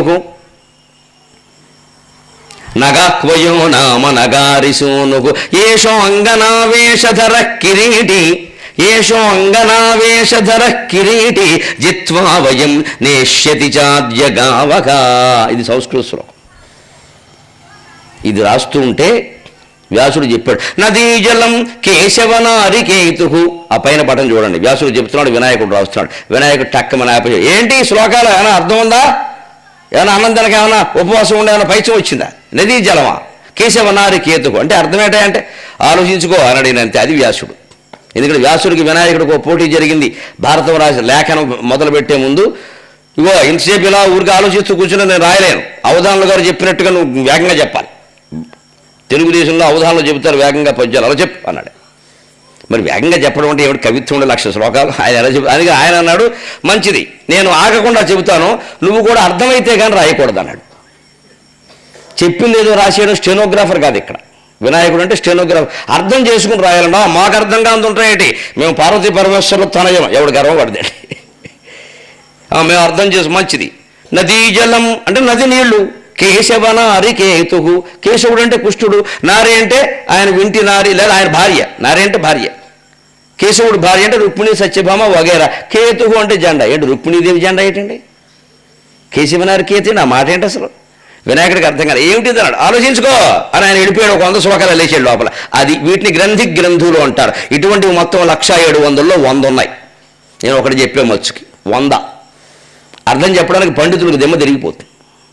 నగాక్వయో నామ నగారిసూనుగు ఏషో అంగనావేషధర కిరీటి ఏషో అంగనావేషధర కిరీటి జిత్వా వయం నేష్యతి చాద్యగావగా. ఇది సంస్కృత శ్లోకం. ఇది రాస్తూ ఉంటే వ్యాసుడు చెప్పాడు నదీజలం కేశవనారికేతు. ఆ పైన పటం చూడండి. వ్యాసుడు చెప్తున్నాడు, వినాయకుడు రాస్తున్నాడు. వినాయకుడు టక్కమని ఆపి ఏంటి శ్లోకాలు ఏమైనా అర్థం ఉందా? ఏమైనా అన్నందానికి ఏమైనా ఉపవాసం ఉండే ఏమైనా పైచం వచ్చిందా? నదీ జలమా కేశవనారికేతుకు అంటే అర్థం ఏంటంటే ఆలోచించుకో అనడినంతే. అది వ్యాసుడు. ఎందుకంటే వ్యాసుడికి వినాయకుడికి ఒక పోటీ జరిగింది. భారతం రాసి లేఖనం మొదలుపెట్టే ముందు ఇగో ఇంతసేపు ఇలా ఊరికి ఆలోచిస్తూ కూర్చుని నేను రాయలేను, అవధానులు గారు చెప్పినట్టుగా నువ్వు వేగంగా చెప్పాలి. తెలుగుదేశంలో అవధానంలో చెబుతారు వేగంగా పద్యాలు, అలా చెప్పు అన్నాడు. మరి వేగంగా చెప్పడం అంటే ఏమిటి? కవిత్వం ఉండే లక్ష శ్లోకాలు ఆయన ఎలా చెప్పు. అందుకే ఆయన అన్నాడు మంచిది నేను ఆగకుండా చెబుతాను, నువ్వు కూడా అర్థమైతే కానీ రాయకూడదు అన్నాడు. చెప్పింది ఏదో రాసేయడం స్టెనోగ్రాఫర్ కాదు ఇక్కడ. వినాయకుడు అంటే స్టెనోగ్రాఫర్. అర్థం చేసుకుని రాయాలన్నా మాకు అర్థంగా అందుంటాయేంటి? మేము పార్వతీ పరమేశ్వరులు తనయం ఎవడు గర్వపడదండి. మేము అర్థం చేసి మంచిది. నదీ జలం అంటే నది నీళ్లు. కేశవనారి కేతు. కేశవుడు అంటే కుష్ఠుడు, నారి అంటే ఆయన వింటి నారి లేదా ఆయన భార్య. నారి అంటే భార్య. కేశవుడు భార్య అంటే రుక్మిణి సత్యభామ వగేరా. కేతువు అంటే జెండా ఏంటి? రుక్మిణీదేవి జెండా ఏంటండి? కేశవనారి కేతు నా మాట ఏంటి అసలు? వినాయకుడికి అర్థం కాదు. ఏమిటి అన్నాడు, ఆలోచించుకో అని ఆయన వెళ్ళిపోయాడు. ఒక వంద శ్లోకాలు లేచాడు లోపల. అది వీటిని గ్రంథి గ్రంథులు అంటారు. ఇటువంటివి మొత్తం లక్ష ఏడు వందల్లో వంద ఉన్నాయి. నేను ఒకటి చెప్పే మచ్చుకి వంద అర్థం చెప్పడానికి పండితులకు దిమ్మ తిరిగిపోతుంది.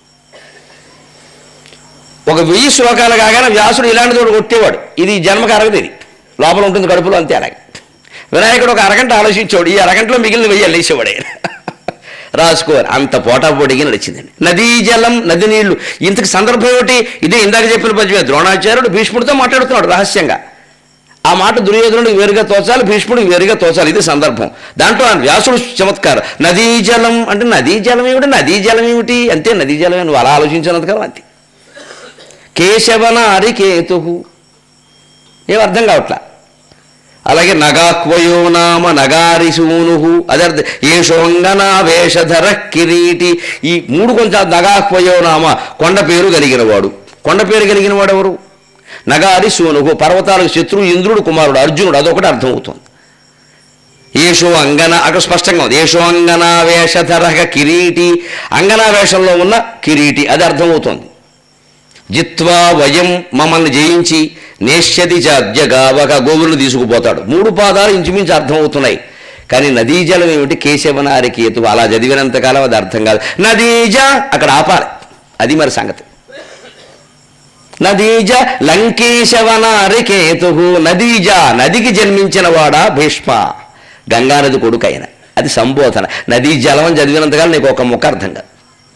ఒక వెయ్యి శ్లోకాలు కాగానే వ్యాసుడు ఇలాంటి తోడు కొట్టేవాడు. ఇది జన్మకు అరగదు, ఇది లోపల ఉంటుంది కడుపులో, అంతే. అలాగే వినాయకుడు ఒక అరగంట ఆలోచించాడు. ఈ అరగంటలో మిగిలిన వెయ్యి లేచేవాడు ఆయన. రాసుకోవాలి. అంత పోటాపోటీగా నడిచిందండి. నదీ జలం, నది నీళ్లు. ఇంతకు సందర్భం ఏమిటి? ఇదే ఇందాక చెప్పిన పద్యమే. ద్రోణాచార్యుడు భీష్ముడితో మాట్లాడుతున్నాడు రహస్యంగా. ఆ మాట దుర్యోధనుడికి వేరుగా తోచాలి, భీష్ముడికి వేరుగా తోచాలి. ఇది సందర్భం. దాంట్లో వ్యాసుడు చమత్కారం. నదీ జలం అంటే నదీ జలం ఏమిటి? నదీ జలం ఏమిటి అంతే. నదీ జలం నువ్వు అలా ఆలోచించినందుకు అంతే. కేశవన అరికేతు ఏం అర్థం కావట్లా. అలాగే నగాక్వయో నామ నగారిశూను, అదే అర్థం. ఏషోంగనా వేషధర కిరీటి. ఈ మూడు కొంచెం. నగాక్వయో నామ కొండ పేరు కలిగిన వాడు. కొండ పేరు కలిగిన వాడు ఎవరు? నగారి శూనుహు పర్వతాలకు శత్రువు, ఇంద్రుడు కుమారుడు అర్జునుడు. అదొకటి అర్థమవుతుంది. ఏషో అంగన అక్కడ స్పష్టంగా ఉంది. ఏషో అంగనా వేషధర కిరీటి, అంగనా వేషంలో ఉన్న కిరీటి, అది అర్థమవుతోంది. జిత్వా వయం మమ్మల్ని జయించి నేష్యతి చద్యగావక గోవులను తీసుకుపోతాడు. మూడు పాదాలు ఇంచుమించు అర్థమవుతున్నాయి. కానీ నదీజలం ఏమిటి? కేశవనారి కేతు. అలా చదివినంతకాలం అది అర్థం కాదు. నదీజ అక్కడ ఆపాలి. అది మరి సంగతి. నదీజ లంకేశవనారి కేతు. నదీజ నదికి జన్మించిన వాడా భీష్మ, గంగానది కొడుకు అయిన. అది సంబోధన. నదీ జలం చదివినంతకాలం నీకు ఒక ముఖ అర్థం కాదు.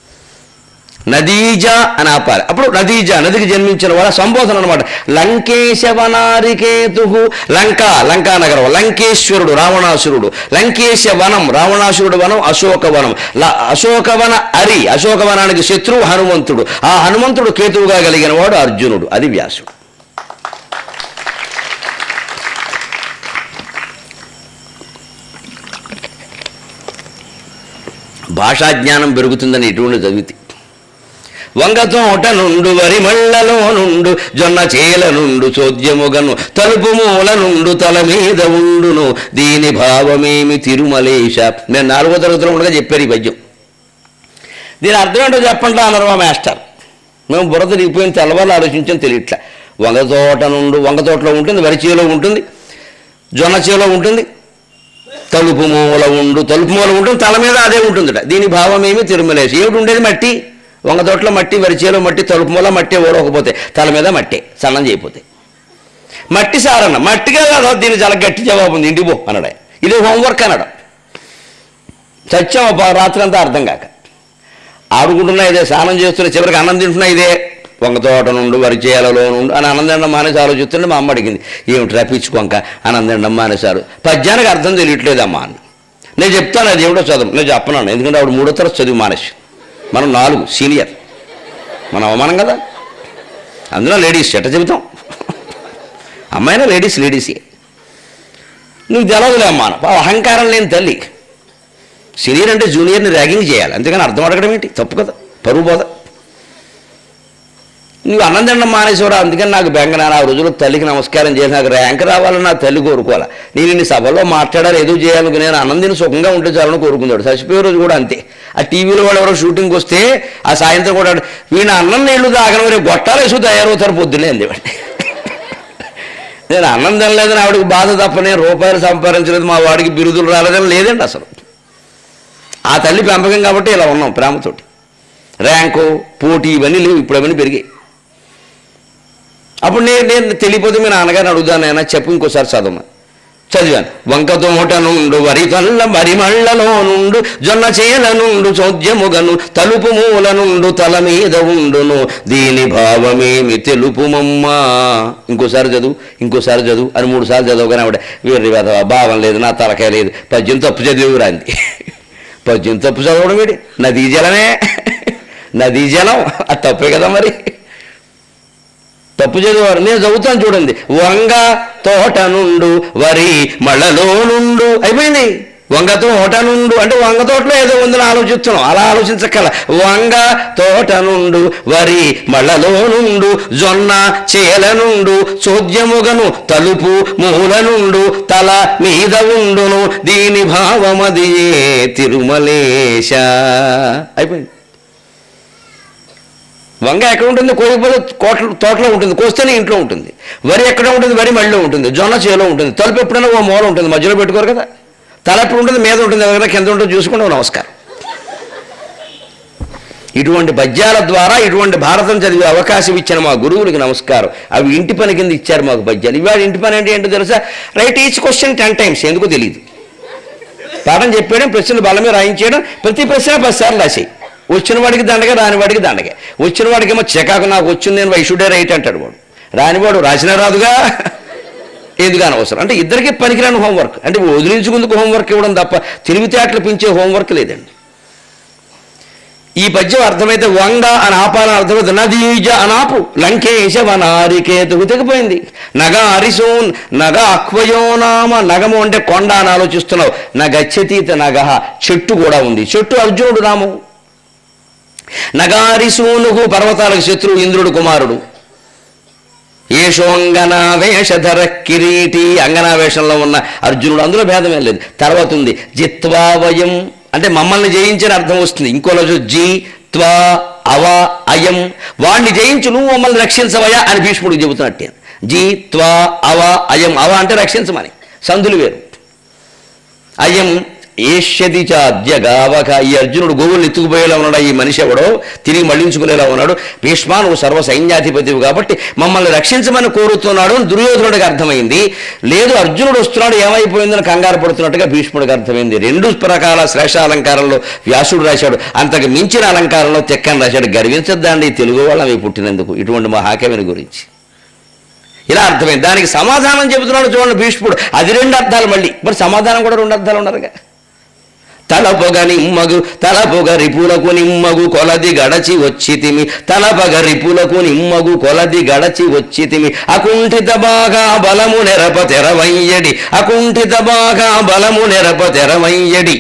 నదీజ అని ఆపాలి. అప్పుడు నదీజ నదికి జన్మించిన వాడు సంబోధన అనమాట. లంకేశవనారికేతు. లంక లంకా నగరం. లంకేశ్వరుడు రావణాసురుడు. లంకేశ వనం రావణాసురుడు వనం అశోకవనం. అశోకవన అరి అశోకవనానికి శత్రువు హనుమంతుడు. ఆ హనుమంతుడు కేతువుగా కలిగిన వాడు అర్జునుడు. అది వ్యాసుడు. భాషాజ్ఞానం పెరుగుతుందని ఇటువంటి చదివితే. వంగతోట నుండు వరి మళ్ళలో నుండు జొన్న చేల నుండు చోద్యముగను తలుపు మూల నుండు తల మీద ఉండును దీని భావమేమి తిరుమలేశ. నేను నాలుగో తరగతిలో ఉండగా చెప్పారు ఈ పద్యం. దీని అర్థం ఏంటో చెప్పండి అన్నారు మా మాస్టర్. మేము బుర్ర తిరిగిపోయిన తెల్లవాళ్ళు ఆలోచించని తెలియట్లే. వంగతోట నుండు వంగతోటలో ఉంటుంది, వరి చేలో ఉంటుంది, జొన్న చేలో ఉంటుంది, తలుపు మూల ఉండు తలుపు మూల ఉంటుంది, తల మీద అదే ఉంటుందిట. దీని భావమేమి తిరుమలేశ. ఏమిటి ఉండేది? మట్టి. వంగతోటలో మట్టి, వరిచేలో మట్టి, తలుపు మూల మట్టి ఓడకపోతే తల మీద మట్టి సన్నం చేయకపోతే మట్టి సారన్న. మట్టిగా కాదు, దీన్ని చాలా గట్టి జవాబు ఉంది. ఇంటికి పో అన్నాడు. ఇది హోంవర్క్ అన్నాడు. సత్యం రాత్రి అంతా అర్థం కాక ఆడుకుంటున్నా ఇదే, స్నానం చేస్తున్నా, చివరికి అన్నం తింటున్నా ఇదే. వంగతోట నుండు వరిచేలలో నుండు అని అనందండం మానేసి ఆలోచిస్తుంటే మా అమ్మ అడిగింది, ఏమిటి రప్పించుకోక అనందండం మానేశారు, పద్యానికి అర్థం తెలియట్లేదమ్మా అని. నేను చెప్తాను అది ఏమిటో చదువు. నేను చెప్పన్నాను, ఎందుకంటే ఆవిడ మూడో తరగతి చదివి మానేసి, మనం నాలుగు సీనియర్, మనం అవమానం కదా. అందులో లేడీస్ ఎట్ట చెబుతాం, అమ్మాయినా లేడీస్ లేడీసే. నువ్వు తెలవదులే అమ్మా, అహంకారం లేని తల్లి. సీనియర్ అంటే జూనియర్ని ర్యాగింగ్ చేయాలి, అంతేగాని అర్థం అడగడం ఏంటి? తప్పు కదా, పరువు పోదా. నువ్వు అన్నం తినడం మానేసేవారు, అందుకని నాకు బెంగనా. ఆ రోజుల్లో తల్లికి నమస్కారం చేసి నాకు ర్యాంక్ రావాలని నా తల్లి కోరుకోవాలి. నేను ఇన్ని సభల్లో మాట్లాడాలి, ఏదో చేయాలని, నేను అన్నం తిని సుఖంగా ఉంటే చాలని కోరుకుంటాడు. చచ్చిపోయే రోజు కూడా అంతే. ఆ టీవీలో వాడు ఎవరో షూటింగ్కి వస్తే ఆ సాయంత్రం కూడా వీణ అన్నం నీళ్లు తాగడం రేపు గొట్టాలు వేసు తయారవుతారు పొద్దున్నే అందేవాడి. నేను అన్నం తినలేదని ఆవిడకి బాధ తప్ప నేను రూపాయలు సంపాదించలేదు, మా వాడికి బిరుదులు రాలేదని లేదండి అసలు. ఆ తల్లి పెంపకం కాబట్టి ఇలా ఉన్నాం ప్రేమతోటి. ర్యాంకు పోటీ ఇవన్నీ లేవు, ఇప్పుడు అవన్నీ పెరిగాయి. అప్పుడు నేను నేను తెలియపోతే మీ నాన్నగారిని అడుగుతాను, అయినా చెప్పు ఇంకోసారి చదవమని. చదివాను. వంకతోట నుండు వరి తల్ల వరి మళ్ళలో నుండు జొన్న చేల నుండు చోద్యముగను తలుపు మూల నుండు తల మీద ఉండును దీని భావమేమి తెలుపుమమ్మా. ఇంకోసారి చదువు ఇంకోసారి చదువు అని మూడు సార్లు చదవగానే ఆవిడ వీరి భావం లేదు, నా తలకాయ లేదు, పద్యం తప్పు చదివురా అంది. పద్యం తప్పు చదవడం ఏంటి? నదీ జలమే, నదీ జలం అది తప్పే కదా మరి. తప్పు చదివారు. నేను చదువుతాను చూడండి. వంగ తోట నుండు వరి మళ్ళలో నుండు అయిపోయింది. వంగ తోట నుండు అంటే వంగ తోటలో ఏదో ఉందని ఆలోచిస్తున్నాం. అలా ఆలోచించక్కల. వంగ తోట నుండు వరి మళ్ళలో నుండు జొన్న చేల నుండు చోద్యముగను తలుపు మూల నుండు తల మీద ఉండును దీని భావమదియే తిరుమలేశ. అయిపోయింది. వంగ ఎక్కడ ఉంటుంది? కోయకపోతే కోట తోటలో ఉంటుంది, కోస్తేనే ఇంట్లో ఉంటుంది. వరి ఎక్కడ ఉంటుంది? వరి మళ్ళీ ఉంటుంది. జొన్న చేలో ఉంటుంది. తలుపు ఎప్పుడైనా ఓ మూల ఉంటుంది, మధ్యలో పెట్టుకోరు కదా. తల ఎప్పుడు ఉంటుంది? మీద ఉంటుంది, ఎవరైనా కింద ఉంటుంది చూసుకుంటే నమస్కారం. ఇటువంటి పద్యాల ద్వారా ఇటువంటి భారతం చదివే అవకాశం ఇచ్చిన మా గురువులకి నమస్కారం. అవి ఇంటి పని కింద ఇచ్చారు మాకు పద్యాలు. ఇవాళ ఇంటి పని అంటే ఏంటో తెలుసా? Write each question ten times. ఎందుకో తెలియదు. పాఠం చెప్పేయడం, ప్రశ్నలు బలమే రాయించేయడం, ప్రతి ప్రశ్న పది సార్లు రాసేయి. వచ్చిన వాడికి దండగా, రాని వాడికి దండగా. వచ్చిన వాడికి ఏమో చెకాకు నాకు వచ్చింది నేను వైషుడే రైట్ అంటాడు వాడు. రానివాడు రాసినా రాదుగా, ఎందుకు అనవసరం. అంటే ఇద్దరికీ పనికిరాని హోంవర్క్. అంటే వదిలించుకుందుకు హోంవర్క్ ఇవ్వడం తప్ప తెలివితేటలు పెంచే హోంవర్క్ లేదండి. ఈ పద్యం అర్థమైతే వంగ అని ఆపాలని అర్థమైతే నదీజ అనాపు లంకేశ వనారికేతుకు తెగిపోయింది. నగ అరిసోన్ నగ అక్వయోనామ. నగము అంటే కొండ అని ఆలోచిస్తున్నావు. నగచ్చతీత నగ చెట్టు కూడా ఉంది. చెట్టు అర్జునుడు నామం. నగారిసూనుగు పర్వతాలకు శత్రువు ఇంద్రుడు కుమారుడు. ఏషోంగనావేషధర కిరీటి. అంగనావేషంలో ఉన్న అర్జునుడు. అందులో భేదమే లేదు. తర్వాత ఉంది జిత్వావయం అంటే మమ్మల్ని జయించిన అర్థం వస్తుంది. ఇంకోలో జీ త్వా అవ అయం. వాణ్ణి జయించు, నువ్వు మమ్మల్ని రక్షించవయా అని భీష్ముడికి చెబుతున్నట్టే. జీ త్వా అవ అయం. అవ అంటే రక్షించమని, సందులు వేరు. అయం ఏష్యది చాద్యగావక. ఈ అర్జునుడు గోవుల్ని ఎత్తుకుపోయేలా ఉన్నాడు. ఈ మనిషి ఎవడో తిరిగి మళ్లించుకునేలా ఉన్నాడు. భీష్మా నువ్వు సర్వ సైన్యాధిపతివి కాబట్టి మమ్మల్ని రక్షించమని కోరుతున్నాడు అని దుర్యోధనుడికి అర్థమైంది. లేదు అర్జునుడు వస్తున్నాడు ఏమైపోయిందని కంగారు పడుతున్నట్టుగా భీష్ముడికి అర్థమైంది. రెండు ప్రకార శ్రేష్ఠ అలంకారంలో వ్యాసుడు రాశాడు. అంతకు మించిన అలంకారంలో తెక్కని రాశాడు. గర్వించద్దండి తెలుగు వాళ్ళవి పుట్టినందుకు ఇటువంటి మహాకవిని గురించి. ఇలా అర్థమైంది. దానికి సమాధానం చెబుతున్నాడు చూడండి భీష్ముడు. అది రెండు అర్థాలు. మళ్ళీ మరి సమాధానం కూడా రెండు అర్థాలు ఉన్నారుగా. తలపొగ నిమ్మగు తలపొగ రిపులకు నిమ్మగు కొలది గడచి వచ్చితిమి. తలపగ రిపులకు నిమ్మగు కొలది గడచి వచ్చితిమి. అకుంఠిత బాగా బలము నెరప తెరవయ్యడి. అకుంఠిత బాగా బలము నెరప తెరవయ్యడి.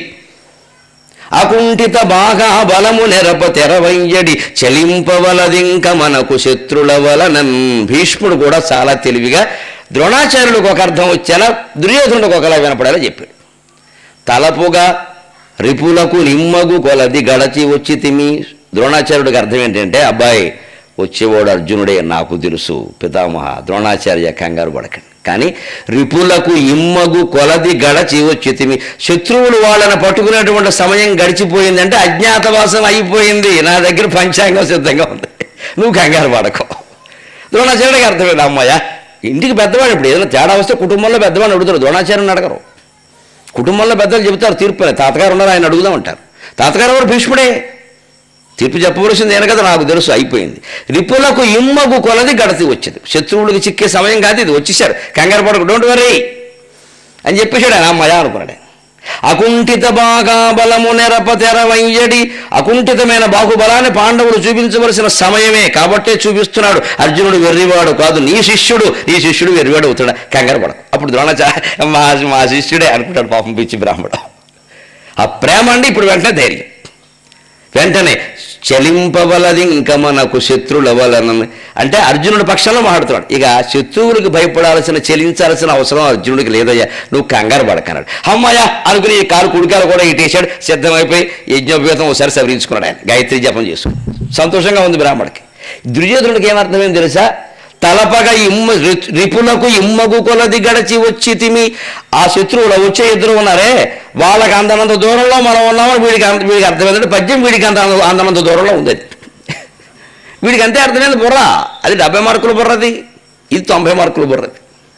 అకుంఠిత బాగా బలము నెరప తెరవయ్యడి. చలింపవలదింక మనకు శత్రుల వలనన్. భీష్ముడు కూడా చాలా తెలివిగా ద్రోణాచార్యులకు ఒక అర్థం వచ్చేలా దుర్యోధనుడికి ఒకలా వినపడేలా చెప్పాడు. తలపుగా రిపులకు నిమ్మగు కొలది గడచి వచ్చి తిమి. ద్రోణాచార్యుడికి అర్థం ఏంటంటే అబ్బాయి వచ్చేవాడు అర్జునుడే నాకు తెలుసు పితామహ ద్రోణాచార్య కంగారు పడకండి. కానీ రిపులకు ఇమ్మగు కొలది గడచి వచ్చి తిమి. శత్రువులు వాళ్ళని పట్టుకునేటువంటి సమయం గడిచిపోయింది అంటే అజ్ఞాతవాసం అయిపోయింది. నా దగ్గర పంచాంగం సిద్ధంగా ఉంది, నువ్వు కంగారు పడకో. ద్రోణాచార్యుడికి అర్థమైంది అమ్మాయ ఇంటికి పెద్దవాడు. ఇప్పుడు ఏదైనా తేడా వస్తే కుటుంబంలో పెద్దవాడిని అడుగుతారు, ద్రోణాచార్యుని అడగరు. కుటుంబంలో పెద్దలు చెబుతారు తీర్పునే. తాతగారు ఉన్నారు ఆయన అడుగుదాం అంటారు. తాతగారు ఎవరు? భీష్ముడే. తీర్పు చెప్పవలసింది ఏన కదా నాకు తెలుసు. అయిపోయింది. రిపులకు ఇమ్మగు కొలది గడతి వచ్చేది. శత్రువులకు చిక్కే సమయం కాదు ఇది. వచ్చేసాడు, కంగారు పడకు, డోంట్ వరీ అని చెప్పేశాడు ఆయన. అమ్మయా అనుకున్నాడు. అకుంఠిత బాగా బలము నెరప తెరవయ్యడి. అకుంఠితమైన బాహుబలాన్ని పాండవులు చూపించవలసిన సమయమే కాబట్టే చూపిస్తున్నాడు. అర్జునుడు వెర్రివాడు కాదు, నీ శిష్యుడు. నీ శిష్యుడు వెర్రివాడు అవుతాడు, కంగారు పడకు. అప్పుడు ద్రోణాచార్య మా మా శిష్యుడే అనుకుంటాడు పాపం పిచ్చి బ్రాహ్మడు. ఆ ప్రేమ అండి ఇప్పుడు వెంటనే ధైర్యం. వెంటనే చలింపవలది ఇంకా మనకు శత్రుల వలన అంటే అర్జునుడి పక్షంలో మాట్లాడుతున్నాడు. ఇక శత్రువులకు భయపడాల్సిన చెలించాల్సిన అవసరం అర్జునుడికి లేదయ్యా, నువ్వు కంగారు పడకన్నాడు. అమ్మాయ్యా అనుకుని ఈ కారు కుడికారు కూడా ఇటేశాడు. సిద్ధమైపోయి యజ్ఞోపేతం ఒకసారి సవరించుకున్నాడు. ఆయన గాయత్రి జపం చేసుకుని సంతోషంగా ఉంది బ్రాహ్మడికి. దుర్యోధనుడికి ఏమర్థమైంది తెలుసా? తలపగ ఇమ్మ రిపులకు ఇమ్మగు కొలది గడచి వచ్చి తిమి. ఆ శత్రువులు వచ్చే ఇద్దరు ఉన్నారే వాళ్ళకి అందనంత దూరంలో మనం ఉన్నామని వీడికి వీడికి అర్థమైందంటే పద్యం వీడికి అంత అందనంత దూరంలో ఉంది. వీడికి అంతే అర్థమైంది బుర్ర. అది డెబ్బై మార్కుల బుర్రది, ఇది తొంభై మార్కుల బుర్రది.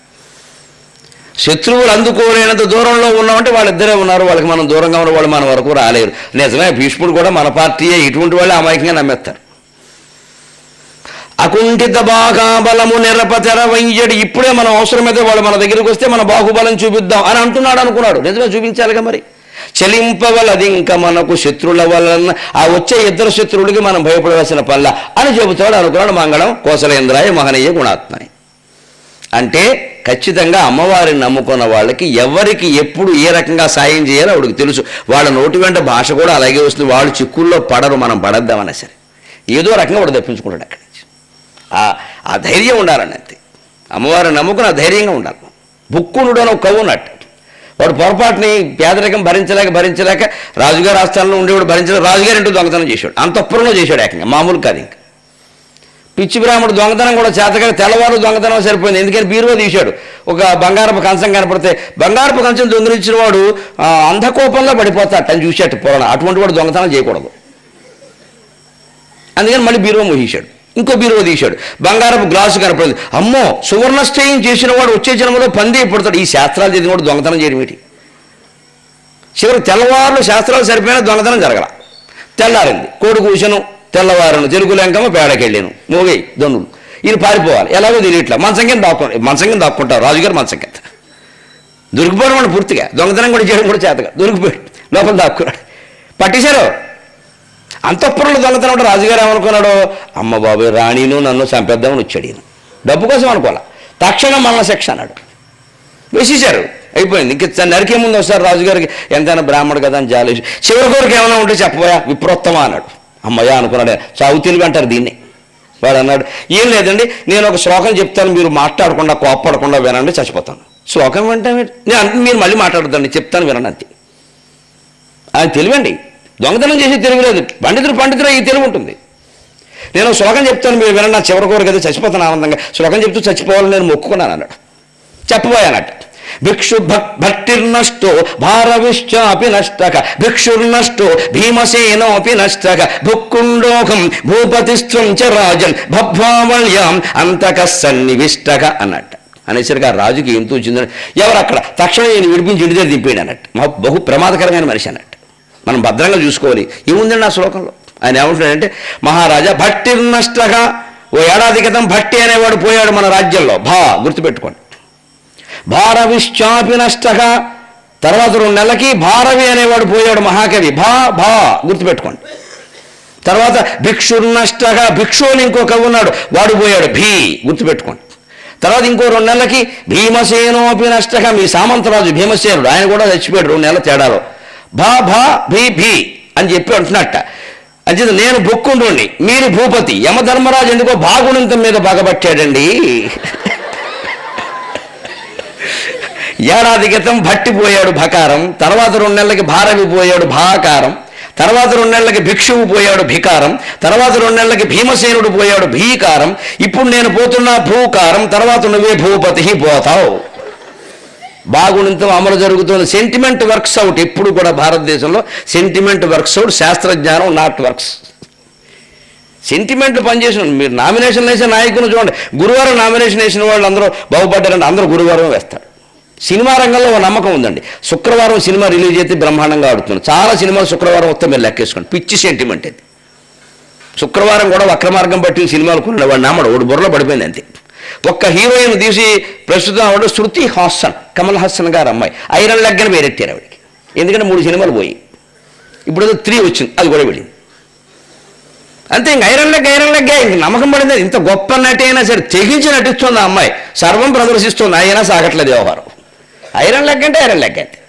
శత్రువులు అందుకోలేనంత దూరంలో ఉన్నామంటే వాళ్ళిద్దరే ఉన్నారు, వాళ్ళకి మనం దూరంగా ఉన్న వాళ్ళు మన వరకు రాలేరు. నిజమే భీష్ముడు కూడా మన పార్టీయే. ఇటువంటి వాళ్ళు అమాయకంగా నమ్మేస్తారు. అకుంఠిత బాగా బలము నెరప తెరవయ్యడి. ఇప్పుడే మనం అవసరమైతే వాళ్ళు మన దగ్గరికి వస్తే మన బాహుబలం చూపిద్దాం అని అంటున్నాడు అనుకున్నాడు. నిజమే చూపించాలిగా మరి. చలింపవలది ఇంకా మనకు శత్రువుల వలన. ఆ వచ్చే ఇద్దరు శత్రువులకి మనం భయపడవలసిన పల్ల అని చెబుతాడు అనుకున్నాడు. మంగళం కోసలేంద్రాయ మహనీయ గుణాత్మని. అంటే ఖచ్చితంగా అమ్మవారిని నమ్ముకున్న వాళ్ళకి ఎవరికి ఎప్పుడు ఏ రకంగా సాయం చేయాలో ఆవిడకి తెలుసు. వాళ్ళ నోటి వెంట భాష కూడా అలాగే వస్తుంది. వాళ్ళు చిక్కుల్లో పడరు, మనం పడద్దామన్నా సరే ఏదో రకంగా వాడు తప్పించుకుంటాడు అక్కడి నుంచి. ఆ ధైర్యం ఉండాలని అంతే. అమ్మవారిని నమ్ముకుని ఆ ధైర్యంగా ఉండాలి. బుక్కునుడు అని ఒక కవి ఉన్నట్టు, వాడు పొరపాటుని పేదరికం భరించలేక భరించలేక రాజుగారి ఆస్థానంలో ఉండేవాడు భరించలేక రాజుగారి ఇంటూ దొంగతనం చేశాడు. అంతఃపురంలో చేశాడు ఏకంగా, మామూలు కాదు. ఇంకా పిచ్చి బ్రాహ్మణుడు దొంగతనం కూడా చేతగా తెల్లవారు దొంగతనం సరిపోయింది. ఎందుకని బీరువా తీశాడు, ఒక బంగారపు కంచం కనపడితే బంగారపు కంచం దొంగిలించిన వాడు అంధకోపంలో పడిపోతాడు అని చూశాడు పురాణం. అటువంటి వాడు దొంగతనం చేయకూడదు. అందుకని మళ్ళీ బీరువా మూసేశాడు, ఇంకో బీరువా తీశాడు, బంగారపు గ్లాసు కనపడింది. అమ్మో సువర్ణస్థయం చేసిన వాడు వచ్చే జన్మలో పంది పడతాడు. ఈ శాస్త్రాలు చదివిన వాడు దొంగతనం చేయడం ఏంటి? చివరి తెల్లవారులు శాస్త్రాలు సరిపోయినా దొంగతనం జరగల. తెల్లారింది, కోడి కూసను తెల్లవారును తెలుగు లెంకమ్మ పేడకెళ్ళాను మోగై దొన్నులు. ఈయన పారిపోవాలి, ఎలాగో తెలియట్లా. మంచం కింద దాక్కు మంచం కింద దాక్కుంటారు రాజుగారు మంచం కింద. దొరికిపోవడం వాడు పూర్తిగా, దొంగతనం కూడా చేయడం కూడా చేతగా దొరికిపోయాడు, లోపల దాక్కున్నాడు. పట్టేశారు. అంతఃపురంలో దొంగతనం అంటే రాజుగారు ఏమనుకున్నాడు, అమ్మ బాబు రాణిను నన్ను చంపేద్దామని వచ్చాడు ఈయన. డబ్బు కోసం అనుకోవాలా. తక్షణం మరణ శిక్ష అన్నాడు. వేసేశారు, అయిపోయింది. ఇంక నరికే ముందు వస్తారు రాజుగారికి, ఎంతైనా బ్రాహ్మడు కదా అని జాలేసి. చివరి కోరిక ఏమైనా ఉంటే చెప్పబోయా, విప్రోత్తమా అన్నాడు. అమ్మయ్య అనుకున్నాడు. చావు తెలివి అంటారు దీన్ని. వాడు అన్నాడు, ఏం లేదండి నేను ఒక శ్లోకం చెప్తాను, మీరు మాట్లాడకుండా కోప్పడకుండా వినండి, చచ్చిపోతాను. శ్లోకం వింటే మీరు మళ్ళీ మాట్లాడదండి, చెప్తాను వినండి అంతే. ఆయన తెలివండి, దొంగతనం చేసి తెలియలేదు. పండితుడు పండితుడు ఈ తెలివి ఉంటుంది. నేను శ్లోకం చెప్తాను మీరు వినండి, నా చివరి కోరిక కదా, చచ్చిపోతాను ఆనందంగా. శ్లోకం చెప్తూ చచ్చిపోవాలని నేను మొక్కుకున్నాను అన్నాడు. చెప్పబోయానట్టు. భిక్షు భక్తిర్నష్టో భారవిశ్చాపి నష్టక భిక్షుర్నష్టో భీమసేనోపి నష్టక భుక్కుండోకం భూపతిస్త్వం చ రాజన్ భద్వావళ్యాం అంతక సన్నివిష్టక అన్నట్టు. అనేసరికి ఆ రాజుకి ఏం తోచిందని, ఎవరు అక్కడ తక్షణం నేను విడిపించి ఇంటి దగ్గర దింపేయండి అన్నట్టు. మా బహు ప్రమాదకరమైన మనిషి అన్నట్టు. మనం భద్రంగా చూసుకోవాలి. ఏముందండి ఆ శ్లోకంలో? ఆయన ఏమంటున్నాడంటే, మహారాజా భట్టిర్నష్టగా ఓ ఏడాది క్రితం భట్టి అనేవాడు పోయాడు మన రాజ్యంలో. భా గుర్తుపెట్టుకోండి. భారవిశ్చాపి నష్టగా తర్వాత రెండు నెలలకి భారవి అనేవాడు పోయాడు మహాకవి. భా భా గుర్తుపెట్టుకోండి. తర్వాత భిక్షుర్నష్టగా భిక్షు అని ఇంకో కవి ఉన్నాడు, వాడు పోయాడు. భీ గుర్తుపెట్టుకోండి. తర్వాత ఇంకో రెండు నెలలకి భీమసేనోపి నష్టగా మీ సామంతరాజు భీమసేనుడు, ఆయన కూడా చచ్చిపోయాడు రెండు నెలల తేడాలో. భా భా భీ భీ అని చెప్పి అంటున్నట్ట. అంచేత నేను బొక్కుంటుండి, మీరు భూపతి. యమధర్మరాజు ఎందుకో భాగుణింతం మీద బాగపట్టాడండి. ఏడాది క్రితం భట్టి పోయాడు భకారం, తర్వాత రెండు నెలలకి భారవి పోయాడు భాకారం, తర్వాత రెండు నెలలకి భిక్షువు పోయాడు భికారం, తర్వాత రెండు నెలలకి భీమసేనుడు పోయాడు భీకారం, ఇప్పుడు నేను పోతున్నా భూకారం, తర్వాత నువ్వే భూపతి పోతావు. బాగుణింతం అమలు జరుగుతున్న సెంటిమెంట్ వర్క్స్ అవుట్. ఎప్పుడు కూడా భారతదేశంలో సెంటిమెంట్ వర్క్స్ అవుట్, శాస్త్రజ్ఞానం నాట్ వర్క్స్. సెంటిమెంట్లు పనిచేసిన మీరు నామినేషన్ వేసే నాయకులు చూడండి, గురువారం నామినేషన్ వేసిన వాళ్ళు అందరూ బాగుపడ్డారంటే అందరూ గురువారం వేస్తారు. సినిమా రంగంలో ఒక నమ్మకం ఉందండి, శుక్రవారం సినిమా రిలీజ్ అయితే బ్రహ్మాండంగా ఆడుతుంది. చాలా సినిమాలు శుక్రవారం వస్తే మీరు లెక్కేసుకోండి. పిచ్చి సెంటిమెంట్ ఇది. శుక్రవారం కూడా వక్రమార్గం పట్టిన సినిమాలు కొన్ని వాడు నమ్మడు, వాడు బుర్రలో పడిపోయింది అంతే. ఒక్క హీరోయిన్ తీసి ప్రస్తుతం ఆవిడ శృతి హాసన్, కమల్ హాసన్ గారు అమ్మాయి, ఐరన్ లెగ్ అని పేరెట్టారు ఆవిడకి. ఎందుకంటే మూడు సినిమాలు పోయి ఇప్పుడు ఏదో త్రీ వచ్చింది, అది కూడా వెళ్ళింది అంతే. ఇంక ఐరన్ లెగ్ ఐరన్ లెగ్గా ఇంక నమ్మకం పడింది. ఇంత గొప్ప నటి అయినా సరే తెగించి నటిస్తుంది ఆ అమ్మాయి, సర్వం ప్రదర్శిస్తుంది, అయినా సాగట్లేదు వ్యవహారం. ఐరన్ లెగ్ అంటే ఐరన్ లెగ్ అంతే.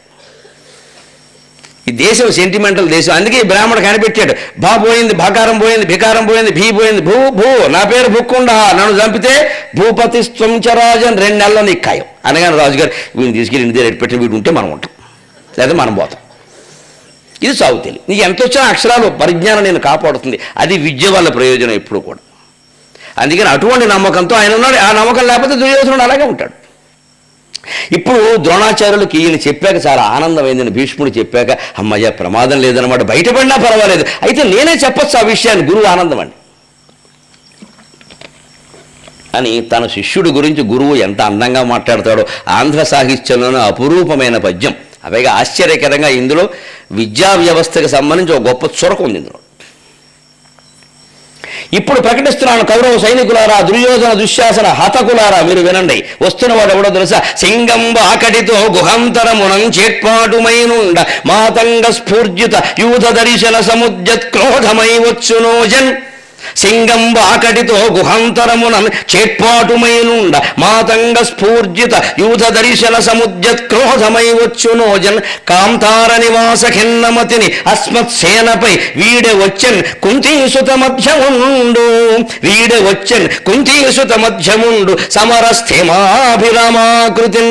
ఈ దేశం సెంటిమెంటల్ దేశం. అందుకే ఈ బ్రాహ్మణుడు కనిపెట్టాడు, భా పోయింది భకారం పోయింది భికారం పోయింది భీ పోయింది భూ భూ నా పేరు భుక్కుండా, నన్ను చంపితే భూపతి స్వంచరాజన్ రెండు నెలల్లో నీకు ఖాయం అనగానే రాజుగారు వీడిని తీసుకెళ్ళి ఇంటి దగ్గర పెట్టి వీడు ఉంటే మనం ఉంటాం, లేదా మనం పోతాం. ఇది సాగు తెలివి. నీకు ఎంత వచ్చినా అక్షరాలు పరిజ్ఞానం నేను కాపాడుతుంది. అది విద్య వల్ల ప్రయోజనం ఎప్పుడు కూడా. అందుకని అటువంటి నమ్మకంతో ఆయన ఉన్నాడు. ఆ నమ్మకం లేకపోతే దుర్యోధనుడు అలాగే ఉంటాడు. ఇప్పుడు ద్రోణాచార్యులకి ఈయన చెప్పాక చాలా ఆనందమైందని భీష్ముడు చెప్పాక, అమ్మయ్య ప్రమాదం లేదన్నమాట, బయటపడినా పర్వాలేదు, అయితే నేనే చెప్పొచ్చు ఆ విషయాన్ని, గురువు ఆనందం అండి అని తన శిష్యుడి గురించి గురువు ఎంత అందంగా మాట్లాడతాడో. ఆంధ్ర సాహిత్యంలోనే అపురూపమైన పద్యం. పైగా ఆశ్చర్యకరంగా ఇందులో విద్యా వ్యవస్థకు సంబంధించి ఒక గొప్ప చొరక ఉంది ఇందులో. ఇప్పుడు ప్రకటిస్తున్నాను, కౌరవ సైనికులారా, దుర్యోధన దుశ్శాసన హతకులారా, మీరు వినండి. వస్తున్నవాడు ఎవడో తెలుసా? సింగంబ ఆకటితో గుహంతరమునం చేట్పాటుమైనుండ మాతంగ స్ఫూర్జిత యూథ దర్శన సముద్యత్ క్రోధమై వచ్చునోజన్ సింగం వాకటితో గుహాంతరమునన్ చేట్పాటుమైనుండ మాతంగ స్ఫూర్జిత యూథ దర్శన సముద్యత్క్రోధమై వచ్చునోజన్ కాంతార నివాస ఖిన్నమతిని అస్మత్సేనపై వీడె వచ్చెన్ కుంతీసుత మధ్యముండు వీడె వచ్చెన్ కుంతీసుత మధ్యముండు సమరస్థిమాభిరామాకృతిన్.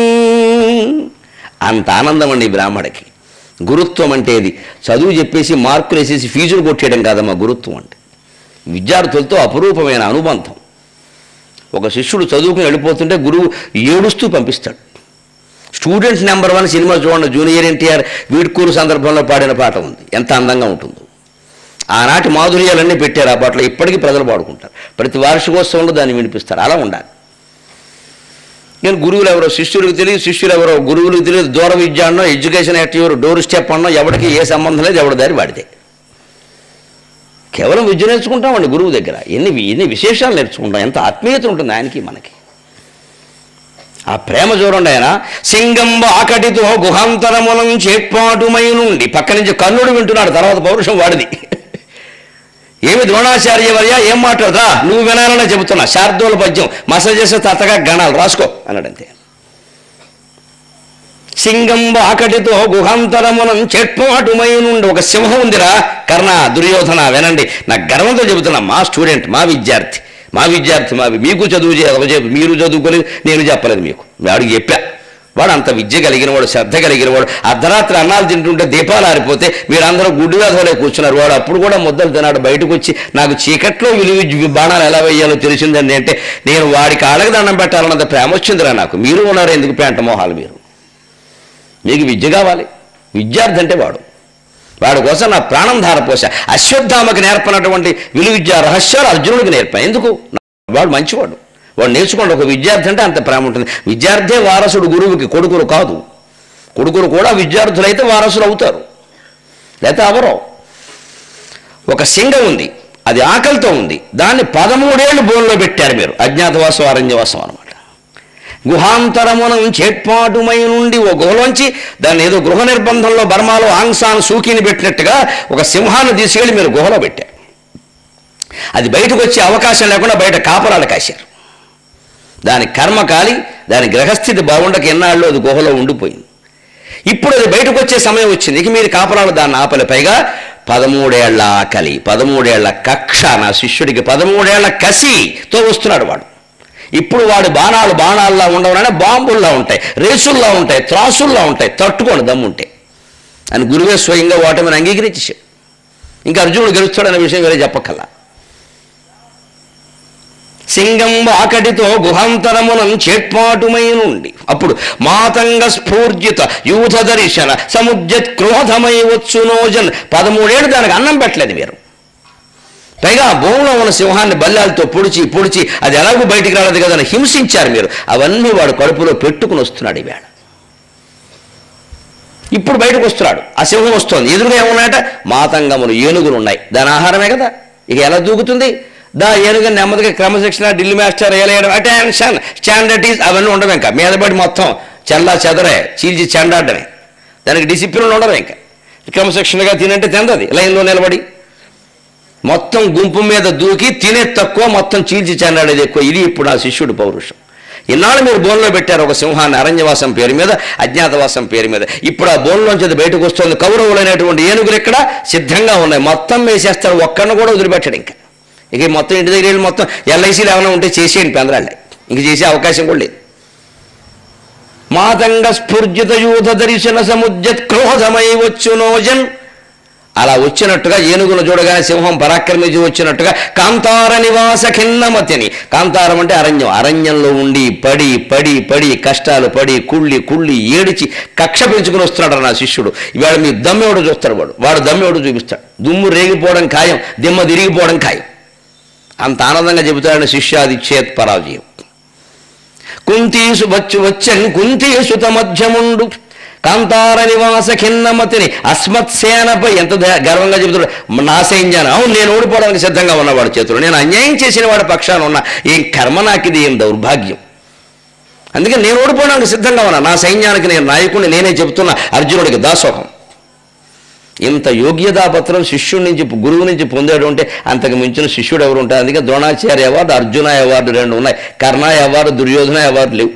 అంత ఆనందం అండి బ్రాహ్మడికి. గురుత్వం అంటే ఇది చదువు చెప్పేసి మార్కులు వేసేసి ఫీజులు కొట్టేయడం కాదమ్మా గురుత్వం అంటే. విద్యార్థులతో అపురూపమైన అనుబంధం. ఒక శిష్యుడు చదువుకుని వెళ్ళిపోతుంటే గురువు ఏడుస్తూ పంపిస్తాడు. స్టూడెంట్స్ నెంబర్ వన్ సినిమా చూడండి, జూనియర్ ఎన్టీఆర్ వీడ్కూరు సందర్భంలో పాడిన పాట ఉంది, ఎంత అందంగా ఉంటుందో. ఆనాటి మాధుర్యాలన్నీ పెట్టారు ఆ పాటలో, ఇప్పటికీ ప్రజలు పాడుకుంటారు. ప్రతి వార్షికోత్సవంలో దాన్ని వినిపిస్తారు. అలా ఉండాలి. నేను గురువులు ఎవరో శిష్యులకు తెలియదు, శిష్యులు ఎవరో గురువులకు తెలియదు. దూర విద్య అన్నో ఎడ్యుకేషన్ యాక్టివ్ డోర్ స్టెప్ అన్నో ఎవరికి ఏ సంబంధం లేదు, ఎవరి దారి వాడితే. కేవలం విద్య నేర్చుకుంటామండి గురువు దగ్గర. ఎన్ని ఎన్ని విశేషాలు నేర్చుకుంటాం, ఎంత ఆత్మీయత ఉంటుంది ఆయనకి మనకి. ఆ ప్రేమ చూడండి. ఆయన సింగంబ ఆకటితో గుహాంతరములం చేట్పాటుమై నుండి పక్క నుంచి కర్ణుడు వింటున్నాడు, తర్వాత పౌరుషం వాడిది. ఏమి ద్రోణాచార్యవర్య ఏం మాట్లాడదా, నువ్వు వినాలనే చెబుతున్నా. శార్దూల పద్యం మసజస తతగా గణాలు రాసుకో అన్నాడంతే. సింగంబ ఆకటితో గుహాంతరమునం చేట్పాటుమై నుండి ఒక సింహం ఉందిరా కర్ణ దుర్యోధన వినండి. నా గర్వంతో చెబుతున్నా, మా స్టూడెంట్, మా విద్యార్థి మా విద్యార్థి మావి మీకు చదువు చెప్పు, మీరు చదువుకోలేదు, నేను చెప్పలేదు మీకు, వాడికి చెప్పా. వాడు అంత విద్య కలిగినవాడు, శ్రద్ధ కలిగినవాడు. అర్ధరాత్రి అన్నాలు తింటుంటే దీపాలు ఆరిపోతే మీరందరూ గుడ్డివాధోలే కూర్చున్నారు. వాడు అప్పుడు కూడా ముద్దలు తిన్నాడు. బయటకు వచ్చి నాకు చీకట్లో విలువ బాణాలు ఎలా వేయాలో తెలిసిందండి అంటే, నేను వాడికి ఆళ్ళకి దండం పెట్టాలన్నంత ప్రేమ వచ్చిందిరా నాకు. మీరు ఉన్నారు ఎందుకు పేంట మోహాలు మీరు? మీకు విద్య కావాలి. విద్యార్థి అంటే వాడు. వాడి కోసం నా ప్రాణం ధారపోసా. అశ్వత్థామకి నేర్పనటువంటి విలువ విద్యా రహస్యాలు అర్జునుడికి నేర్పాను. ఎందుకు? వాడు మంచివాడు, వాడు నేర్చుకోండి. ఒక విద్యార్థి అంటే అంత ప్రేమ ఉంటుంది. విద్యార్థే వారసుడు గురువుకి, కొడుకులు కాదు. కొడుకులు కూడా విద్యార్థులైతే వారసులు అవుతారు, లేకపోతే అవరో. ఒక సింగం ఉంది, అది ఆకలితో ఉంది. దాన్ని పదమూడేళ్ళు బోన్లో పెట్టారు మీరు. అజ్ఞాతవాసం అరణ్యవాసం అనమాట. గుహాంతరమునం చేట్పాటుమై నుండి ఓ గుహలోంచి దాన్ని ఏదో గృహ నిర్బంధంలో బర్మాలో ఆంగ్సాన్ సూకీని పెట్టినట్టుగా ఒక సింహాన్ని తీసుకెళ్ళి మీరు గుహలో పెట్టారు. అది బయటకు వచ్చే అవకాశం లేకుండా బయట కాపలాలు కాశారు. దాని కర్మ కాలి, దాని గ్రహస్థితి బాగుండక ఎన్నాళ్ళు అది గుహలో ఉండిపోయింది. ఇప్పుడు అది బయటకు వచ్చే సమయం వచ్చింది. ఇక మీరు కాపలాలు దాన్ని ఆపలే. పైగా పదమూడేళ్ల ఆకలి, పదమూడేళ్ల కక్ష. నా శిష్యుడికి పదమూడేళ్ల కసితో వస్తున్నాడు వాడు. ఇప్పుడు వాడి బాణాలు బాణాల్లో ఉండవనే బాంబుల్లా ఉంటాయి, రేసుల్లా ఉంటాయి, త్రాసుల్లా ఉంటాయి. తట్టుకోండి దమ్ముంటే అని గురువే స్వయంగా ఓటమిని అంగీకరించేశాడు. ఇంకా అర్జునుడు గెలుస్తాడనే విషయం వేరే చెప్పకల్లా. సింగం ఆకటితో గుహాంతరమునం చేట్పాటుమై నుండి అప్పుడు మాతంగ స్ఫూర్జిత యూథ దర్శన సముద్యత్ క్రోధమై వచ్చునోజన్. పదమూడేళ్ళు దానికి అన్నం పెట్టలేదు మీరు. పైగా భూమిలో ఉన్న సింహాన్ని బల్లాలతో పొడిచి పొడిచి అది ఎలాగూ బయటికి రాలేదు కదా అని హింసించారు మీరు. అవన్నీ వాడు కడుపులో పెట్టుకుని వస్తున్నాడు ఈవేళ. ఇప్పుడు బయటకు వస్తున్నాడు. ఆ సింహం వస్తుంది. ఎదురుగా ఏమున్నాయట? మాతంగములు, ఏనుగులు ఉన్నాయి. దాని ఆహారమే కదా. ఇక ఎలా దూకుతుంది? దా ఏనుగు నెమ్మదిగా క్రమశిక్షణ, ఢిల్లీ మాస్టర్ వేయడం, అటెన్షన్, స్టాండర్టీస్ అవన్నీ ఉండవు. ఇంకా మీదపడి మొత్తం చల్లా చెదరే చీల్చి చెండాడమే. దానికి డిసిప్లిన్ ఉండదు. ఇంకా క్రమశిక్షణగా తినంటే తిందది లైన్లో నిలబడి. మొత్తం గుంపు మీద దూకి తినే తక్కువ, మొత్తం చీల్చి చెండాడేది ఎక్కువ. ఇది ఇప్పుడు ఆ శిష్యుడు పౌరుషం. ఇన్నాళ్ళు మీరు బోన్లో పెట్టారు ఒక సింహాన్ని, అరణ్యవాసం పేరు మీద, అజ్ఞాతవాసం పేరు మీద. ఇప్పుడు ఆ బోన్లోంచి అది బయటకు వస్తుంది. కౌరవులైనటువంటి ఏనుగులు ఇక్కడ సిద్ధంగా ఉన్నాయి. మొత్తం వేసేస్తారు, ఒక్కడిని కూడా వదిలిపెట్టాడు. ఇంకా ఇక మొత్తం ఇంటి దగ్గర వెళ్ళి మొత్తం ఎల్ఐసీలు ఏమైనా ఉంటే చేసేయండి పెందరాళ్ళే. ఇంక చేసే అవకాశం కూడా లేదు. మాతంగ స్ఫూర్జిత యూథ దర్శన సముద్యత్ క్రోధమై వచ్చునోజన్. అలా వచ్చినట్టుగా ఏనుగును చూడగానే సింహం పరాక్రమించి వచ్చినట్టుగా కాంతార నివాస ఖిన్నమతిని. కాంతారం అంటే అరణ్యం. అరణ్యంలో ఉండి పడి పడి పడి కష్టాలు పడి కుళ్ళి కుళ్ళి ఏడిచి కక్ష పెంచుకుని వస్తున్నాడు నా శిష్యుడు. ఇవాళ మీ దమ్మెవడు చూస్తాడు, వాడు వాడు దమ్మెవడు చూపిస్తాడు. దుమ్ము రేగిపోవడం ఖాయం, దిమ్మ తిరిగిపోవడం ఖాయం. అంత ఆనందంగా చెబుతాడని శిష్యాది చేత్ పరాజయం. కుంతీసు వచ్చు వచ్చని కుంతీసుత మధ్యముండు కాంతార నివాస ఖిన్నమతిని అస్మత్సేనపై. ఎంత గర్వంగా చెబుతాడు, నా సైన్యాన్ని. అవును, నేను ఓడిపోవడానికి సిద్ధంగా ఉన్నవాడు చేతులు, నేను అన్యాయం చేసిన వాడి పక్షాన ఉన్నా. ఏం కర్మ నాకిది, ఏం దౌర్భాగ్యం. అందుకే నేను ఓడిపోవడానికి సిద్ధంగా ఉన్నా. నా సైన్యానికి నేను నాయకుడిని, నేనే చెబుతున్నా. అర్జునుడికి దాసోహం. ఇంత యోగ్యతాపత్రం శిష్యుడి నుంచి గురువు నుంచి పొందాడు అంటే అంతకు మించిన శిష్యుడు ఎవరు ఉంటారు? అందుకే ద్రోణాచార్య అవార్డు, అర్జున అవార్డు రెండు ఉన్నాయి. కర్ణ అవార్డు, దుర్యోధన అవార్డు లేవు.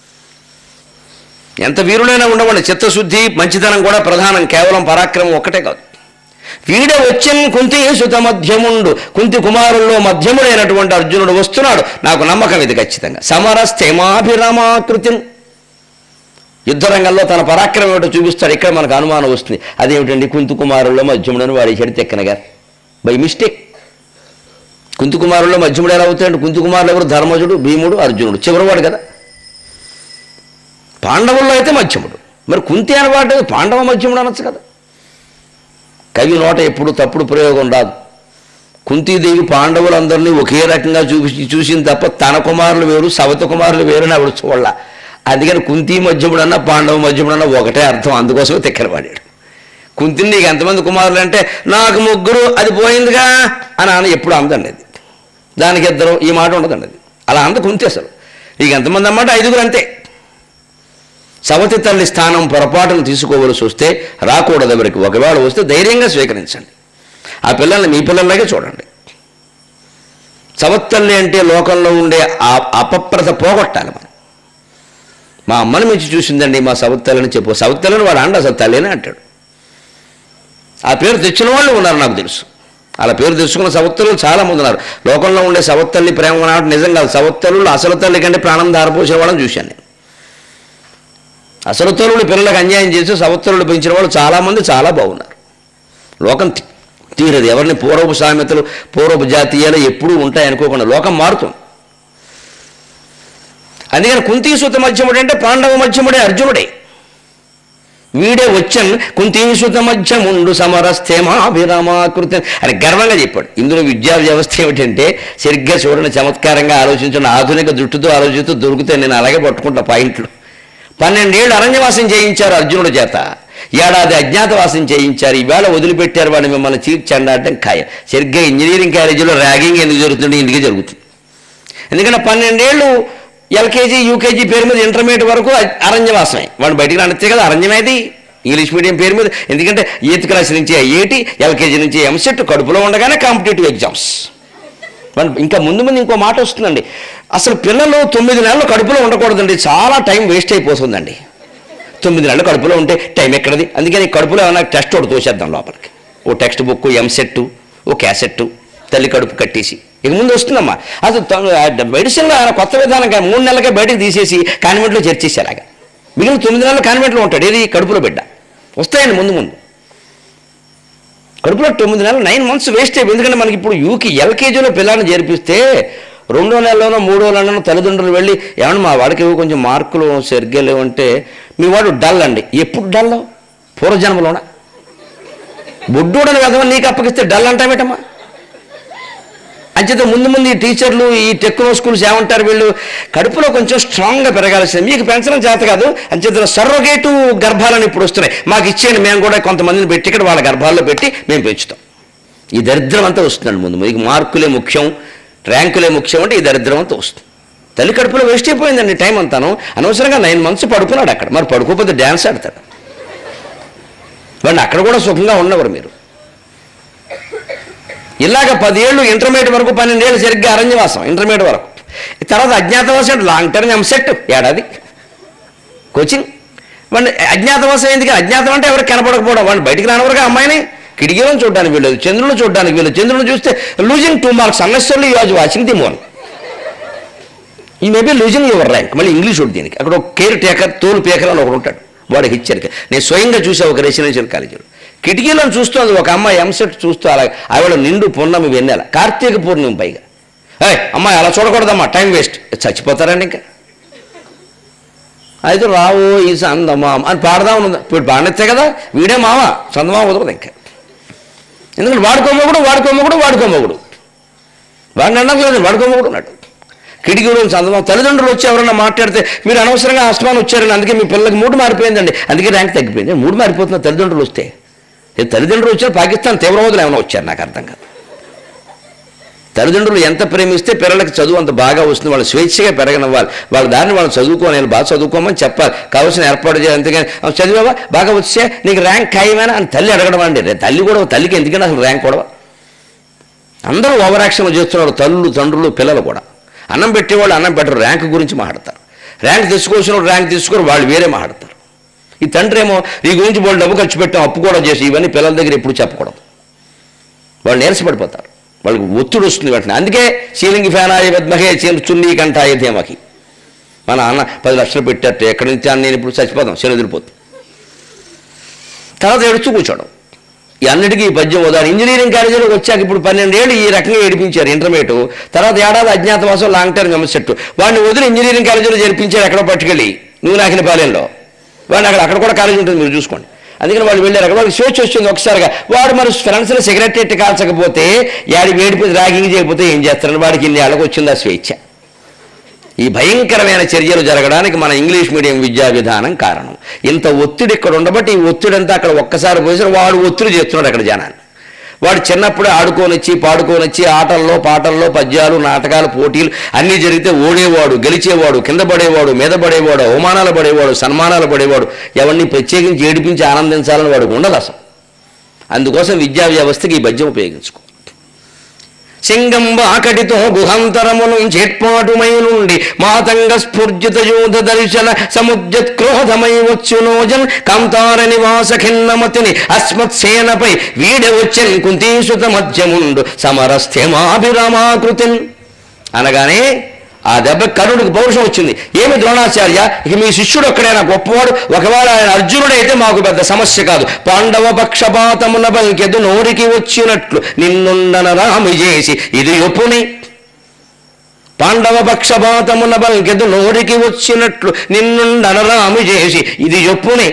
ఎంత వీరులైనా ఉండవండి, చిత్తశుద్ధి మంచితనం కూడా ప్రధానం, కేవలం పరాక్రమం ఒక్కటే కాదు. వీడే వచ్చన్ కుంతి సుత మధ్యముండు, కుంతి కుమారుల్లో మధ్యముడైనటువంటి అర్జునుడు వస్తున్నాడు, నాకు నమ్మకం ఇది ఖచ్చితంగా. సమరస్థేమాభిరమాకృతిని యుద్ధరంగంలో తన పరాక్రమం ఏమిటో చూపిస్తాడు. ఇక్కడ మనకు అనుమానం వస్తుంది, అదేమిటండి కుంతి కుమారుల్లో మధ్యముడని వాడి చెడు తెక్కనగా బై మిస్టేక్. కుంతి కుమారుల్లో మధ్యముడు ఎలా అవుతాయండి? కుంతి కుమారులు ఎవరు? ధర్మజుడు, భీముడు, అర్జునుడు, చివరివాడు కదా. పాండవుల్లో అయితే మధ్యముడు, మరి కుంతి అనవాడు పాండవ మధ్యముడు అనొచ్చు కదా. కవి నోట ఎప్పుడు తప్పుడు ప్రయోగం రాదు. కుంతీదేవి పాండవులందరినీ ఒకే రకంగా చూపించి చూసింది తప్ప తన కుమారులు వేరు సవతి కుమారులు వేరుని ఆవిడ చూడాల. అందుకని కుంతి మధ్యముడన్నా పాండవ మధ్యముడన్నా ఒకటే అర్థం, అందుకోసమే తిక్కరవాడాడు. కుంతిని నీకు ఎంతమంది కుమారులు అంటే నాకు ముగ్గురు, అది పోయిందిగా అని అన్న ఎప్పుడు అందండి. అది దానికి ఇద్దరు, ఈ మాట ఉండదండి. అది అలా అంద కుంతి అసలు. నీకు ఎంతమంది అన్నమాట? ఐదుగురు అంతే. సవతి తల్లి స్థానం పొరపాటును తీసుకోవలసి వస్తే రాకూడదు ఎవరికి. ఒకవేళ వస్తే ధైర్యంగా స్వీకరించండి. ఆ పిల్లల్ని మీ పిల్లల్లాగే చూడండి. సవత్తల్లి అంటే లోకంలో ఉండే ఆ అపప్రత పోగొట్టాలి మనం. మా అమ్మని మంచి చూసిందండి మా సవత్తల్లని చెప్పు. సవత్తల్లని వాడు అండ అసలు తల్లినే అంటాడు. ఆ పేరు తెచ్చిన వాళ్ళు ఉన్నారు నాకు తెలుసు. అలా పేరు తెచ్చుకున్న సవత్తలు చాలామంది ఉన్నారు. లోకంలో ఉండే సవత్తల్ని ప్రేమ నాటి నిజం కాదు. సవత్తలు అసలు తల్లి కంటే ప్రాణం ధారపోసే వాళ్ళని చూశాను నేను. అసలు తల్లులు పిల్లలకు అన్యాయం చేసి సవత్తరులు పెంచిన వాళ్ళు చాలామంది చాలా బాగున్నారు. లోకం తీరదు. ఎవరిని పూర్వపు సామెతలు పూర్వపు జాతీయాలు ఎప్పుడూ ఉంటాయనుకోకుండా లోకం మారుతుంది. అందుకని కుంతీసుత మధ్యముడు అంటే పాండవ మధ్యముడే అర్జునుడే. వీడే వచ్చన్ కుంతీసుత మధ్యముండు సమరస్థేమాభిరామాకృతి అని గర్వంగా చెప్పాడు. ఇందులో విద్యా వ్యవస్థ ఏమిటంటే సరిగ్గా చూడని చమత్కారంగా ఆలోచించిన ఆధునిక దృష్టితో ఆలోచిస్తూ దొరికితే నేను అలాగే పట్టుకుంటా పాయింట్లు. పన్నెండేళ్ళు అరణ్యవాసం చేయించారు అర్జునుడి చేత, ఏడాది అజ్ఞాతవాసం చేయించారు. ఈవేళ వదిలిపెట్టారు వాడిని మిమ్మల్ని చీర్చండాటం ఖాయం. సరిగ్గా ఇంజనీరింగ్ కాలేజీలో ర్యాగింగ్ ఎందుకు జరుగుతుంది? ఇందుకే జరుగుతుంది. ఎందుకంటే పన్నెండేళ్ళు ఎల్కేజీ యూకేజీ పేరు మీద ఇంటర్మీడియట్ వరకు అరణ్యవాసమే. వాడు బయటికి రానిస్తే కదా అరణ్యమేది ఇంగ్లీష్ మీడియం పేరు మీద. ఎందుకంటే ఎయిత్ క్లాస్ నుంచి ఐఐటి, ఎల్కేజీ నుంచి ఎంసెట్, కడుపులో ఉండగానే కాంపిటేటివ్ ఎగ్జామ్స్. ఇంకా ముందు ముందు ఇంకో మాట వస్తుందండి. అసలు పిల్లలు తొమ్మిది నెలలు కడుపులో ఉండకూడదండి, చాలా టైం వేస్ట్ అయిపోతుందండి. తొమ్మిది నెలలు కడుపులో ఉంటే టైం ఎక్కడది? అందుకని కడుపులో ఏమైనా టెస్ట్ ఒకటి తోసేద్దాం లోపలికి. ఓ టెక్స్ట్ బుక్, ఎంసెట్, ఓ క్యాసెట్, తల్లి కడుపు కట్టేసి ఇక ముందు వస్తుందమ్మా. అసలు మెడిసిన్లో ఆయన కొత్త విధానంగా మూడు నెలలకే బయటకు తీసేసి కాన్వెంట్లో చేర్చేసేలాగా. మిగిలిన తొమ్మిది నెలలు కాన్వెంట్లో ఉంటాడు. ఏది? కడుపులో బిడ్డ. వస్తాయండి ముందు ముందు. కడుపులో తొమ్మిది నెలలు నైన్ మంత్స్ వేస్ట్ అయిపోయి. ఎందుకంటే మనకి ఇప్పుడు యూకి ఎల్కేజీలో పిల్లల్ని చేర్పిస్తే రెండో నెలలోనో మూడో నెలలోనో తల్లిదండ్రులు వెళ్ళి ఏమన్నా మా వాడికి కొంచెం మార్కులు సరిగ్గా లేవంటే మీ వాడు డల్ అండి. ఎప్పుడు డల్? పూర్వజన్మలోన బొడ్డోడని విధంగా నీకు అప్పగిస్తే డల్ అంటామేటమ్మా. అంచేత ముందు ముందు ఈ టీచర్లు ఈ టెక్నో స్కూల్స్ ఏమంటారు, వీళ్ళు కడుపులో కొంచెం స్ట్రాంగ్గా పెరగాల్సింది. మీకు పెంచడం చేత కాదు, అంచేత సర్రోగేటు గర్భాలను ఇప్పుడు వస్తున్నాయి. మాకు ఇచ్చేయండి, మేము కూడా కొంతమందిని పెట్టి ఇక్కడ వాళ్ళ గర్భాల్లో పెట్టి మేము పెంచుతాం. ఈ దరిద్రం అంతా వస్తుందండి ముందు. మీకు మార్కులే ముఖ్యం, ర్యాంకులే ముఖ్యం అంటే ఈ దరిద్రం అంతా వస్తుంది. తల్లి కడుపులో వేస్ట్ అయిపోయిందండి టైం అంతాను. అనవసరంగా నైన్ మంత్స్ పడుకున్నాడు అక్కడ. మరి పడుకోకపోతే డ్యాన్స్ ఆడతాడు వాడిని. అక్కడ కూడా సుఖంగా ఉన్నవారు మీరు. ఇలాగ పదేళ్ళు ఇంటర్మీడియట్ వరకు, పన్నెండేళ్ళు సరిగ్గా అరణ్యవాసం ఇంటర్మీడియట్ వరకు. తర్వాత అజ్ఞాతవాసం లాంగ్ టర్మ్ ఎంసెట్ ఏడాది కోచింగ్. వాడిని అజ్ఞాతవాసం ఎందుకు? అజ్ఞాతం అంటే ఎవరికి కనపడకపోవడం. వాడిని బయటికి రానివరగా అమ్మాయిని కిటికీలను చూడడానికి వీళ్ళు, చంద్రుని చూడడానికి వీళ్ళు. చంద్రుని చూస్తే losing two marks unnecessarily you was watching the moon. ఈ మేబీ లూజింగ్ యువర్ ర్యాంక్. మళ్ళీ ఇంగ్లీష్ ఉంటుంది దీనికి. అక్కడ ఒక కేర్ టేకర్, తోలు పేకర్ అని ఒకడు ఉంటాడు, వాడికి హెచ్చరిక. నేను స్వయంగా చూసా ఒక రెసిడెన్షియల్ కాలేజీలో. కిటికీలను చూస్తుంది ఒక అమ్మాయి ఎంసెట్ చూస్తూ. అలా ఆవిడ నిండు పూర్ణమి వెన్నెల, కార్తీక పూర్ణమి పైగా. ఏ అమ్మాయి అలా చూడకూడదమ్మా, టైం వేస్ట్. చచ్చిపోతారండి ఇంకా. అయితే రావు ఈ సందమామ అని పాడదాం ఇప్పుడు పాడనెత్తే కదా. వీడే మామ, సందమామ కుదరదు ఇంకా. ఎందుకంటే వాడుకోమొగుడు వాడుకోమొగుడు వాడుకోమొగుడు వాడిని అనట్లేదు, వాడుకోమొగుడు ఉన్నాడు. కిటికీలో సందమామ. తల్లిదండ్రులు వచ్చి ఎవరైనా మాట్లాడితే మీరు అనవసరంగా ఆస్మాన్ వచ్చారని, అందుకే మీ పిల్లలకి మూడు మారిపోయిందండి, అందుకే ర్యాంక్ తగ్గిపోయింది. మూడు మారిపోతున్న తల్లిదండ్రులు వస్తే. తల్లిదండ్రులు వచ్చారు పాకిస్తాన్ తీవ్రవాదులు ఏమైనా వచ్చారు నాకు అర్థం కాదు. తల్లిదండ్రులు ఎంత ప్రేమిస్తే పిల్లలకి చదువు అంత బాగా వస్తుంది. వాళ్ళు స్వేచ్ఛగా పెరగనివ్వాలి. వాళ్ళ దాన్ని వాళ్ళు చదువుకోని బాగా చదువుకోమని చెప్పాలి. కావాల్సిన ఏర్పాటు చేయాలి. అంతేగాని చదివావా బాగా వచ్చే నీకు ర్యాంక్ ఖాయమేనా అని తల్లి అడగడం అండి. తల్లి కూడా తల్లికి ఎందుకంటే అసలు ర్యాంక్ కూడా అందరూ ఓవరాక్షన్ చేస్తున్నారు. తల్లులు తండ్రులు పిల్లలు కూడా. అన్నం పెట్టేవాళ్ళు అన్నం పెట్టరు, ర్యాంక్ గురించి మాట్లాడతారు. ర్యాంక్ తెచ్చుకోవాల్సిన ర్యాంక్ తీసుకొని వాళ్ళు వేరే మాట్లాడతారు. ఈ తండ్రి ఏమో నీ గురించి వాళ్ళు డబ్బు ఖర్చు పెట్టాం అప్పు కూడా చేసి ఇవన్నీ పిల్లల దగ్గర ఎప్పుడు చెప్పకూడదు. వాళ్ళు నీరసపడిపోతారు, వాళ్ళకి ఒత్తిడి వస్తుంది వెంటనే. అందుకే సీలింగ్ ఫ్యానాయ విద్మహే చున్నీ కంఠాయ ధీమహి. మన అన్న పది లక్షలు పెట్టారు ఎక్కడి నుంచి అన్న నేను ఇప్పుడు చచ్చిపోతాం శని వదిలిపోతుంది. తర్వాత ఏడుస్తూ కూర్చోవడం. ఈ అన్నిటికీ ఈ పద్యం ఉదాహరణ. ఇంజనీరింగ్ కాలేజీలోకి వచ్చాక ఇప్పుడు పన్నెండేళ్ళు ఈ రకంగా ఏడిపించారు ఇంటర్మీడియట్. తర్వాత ఏడాది అజ్ఞాతవాసం లాంగ్ టర్మ్ విమర్శట్టు వాడిని వదిలి ఇంజనీరింగ్ కాలేజీలో చేర్పించారు ఎక్కడో పట్టుకెళ్ళి నువ్వు నాకిన పాలెంలో. వాడిని అక్కడ అక్కడ కూడా కాలేజీ ఉంటుంది మీరు చూసుకోండి. అందుకని వాళ్ళు వెళ్ళారు. అక్కడ వాళ్ళకి స్వేచ్ఛ వచ్చింది ఒకసారిగా. వాడు మరి ఫ్రెండ్స్ని సిగరెట్ ఎట్టి కాల్చకపోతే యాడి వేడిపోయి ర్యాగింగ్ చేయకపోతే ఏం చేస్తారని వాడికి ఇన్ని ఏళ్ళకి వచ్చింది ఆ స్వేచ్ఛ. ఈ భయంకరమైన చర్యలు జరగడానికి మన ఇంగ్లీష్ మీడియం విద్యా విధానం కారణం. ఇంత ఒత్తిడి ఇక్కడ ఉండబట్టి ఈ ఒత్తిడి అంతా అక్కడ ఒక్కసారి పోసి వాడు ఒత్తిడి చేస్తున్నాడు అక్కడ జనాన్ని. వాడు చిన్నప్పుడే ఆడుకోనొచ్చి పాడుకోనొచ్చి ఆటల్లో పాటల్లో పద్యాలు నాటకాలు పోటీలు అన్నీ జరిగితే ఓడేవాడు, గెలిచేవాడు, కింద పడేవాడు, మీద పడేవాడు, అవమానాలు పడేవాడు, సన్మానాలు పడేవాడు. ఎవరిని ప్రత్యేకించి ఏడిపించి ఆనందించాలని వాడికి ఉండదు అసలు. అందుకోసం విద్యా వ్యవస్థకి ఈ పద్యం ఉపయోగించుకో. సింగంబ ఆకటితో గుహంతరమును చేట్పాటుమై నుండి మాతంగ స్ఫూర్జిత యూధ దర్శన సముద్యత్క్రోధమై వచ్చునోజన్ కాంతార నివాస ఖిన్నమతిని అస్మత్సేనపై వీడ వచ్చన్ కుంతీసుత మధ్యముండు సమరస్థ్యమాభిరామాకృతిన్ అనగానే ఆ దెబ్బ కర్ణుడికి పౌరుషం వచ్చింది. ఏమి ద్రోణాచార్య, ఇక మీ శిష్యుడు ఒక్కడైనా గొప్పవాడు, ఒకవేళ ఆయన అర్జునుడైతే మాకు పెద్ద సమస్య కాదు. పాండవ పక్షపాతమున బల్కెదు నోరికి వచ్చినట్లు నిన్నుండన రామి చేసి ఇది ఒప్పుని. పాండవ పక్షపాతమున బల్కెదు నోరికి వచ్చినట్లు నిన్నుండన రామి చేసి ఇది ఒప్పుని.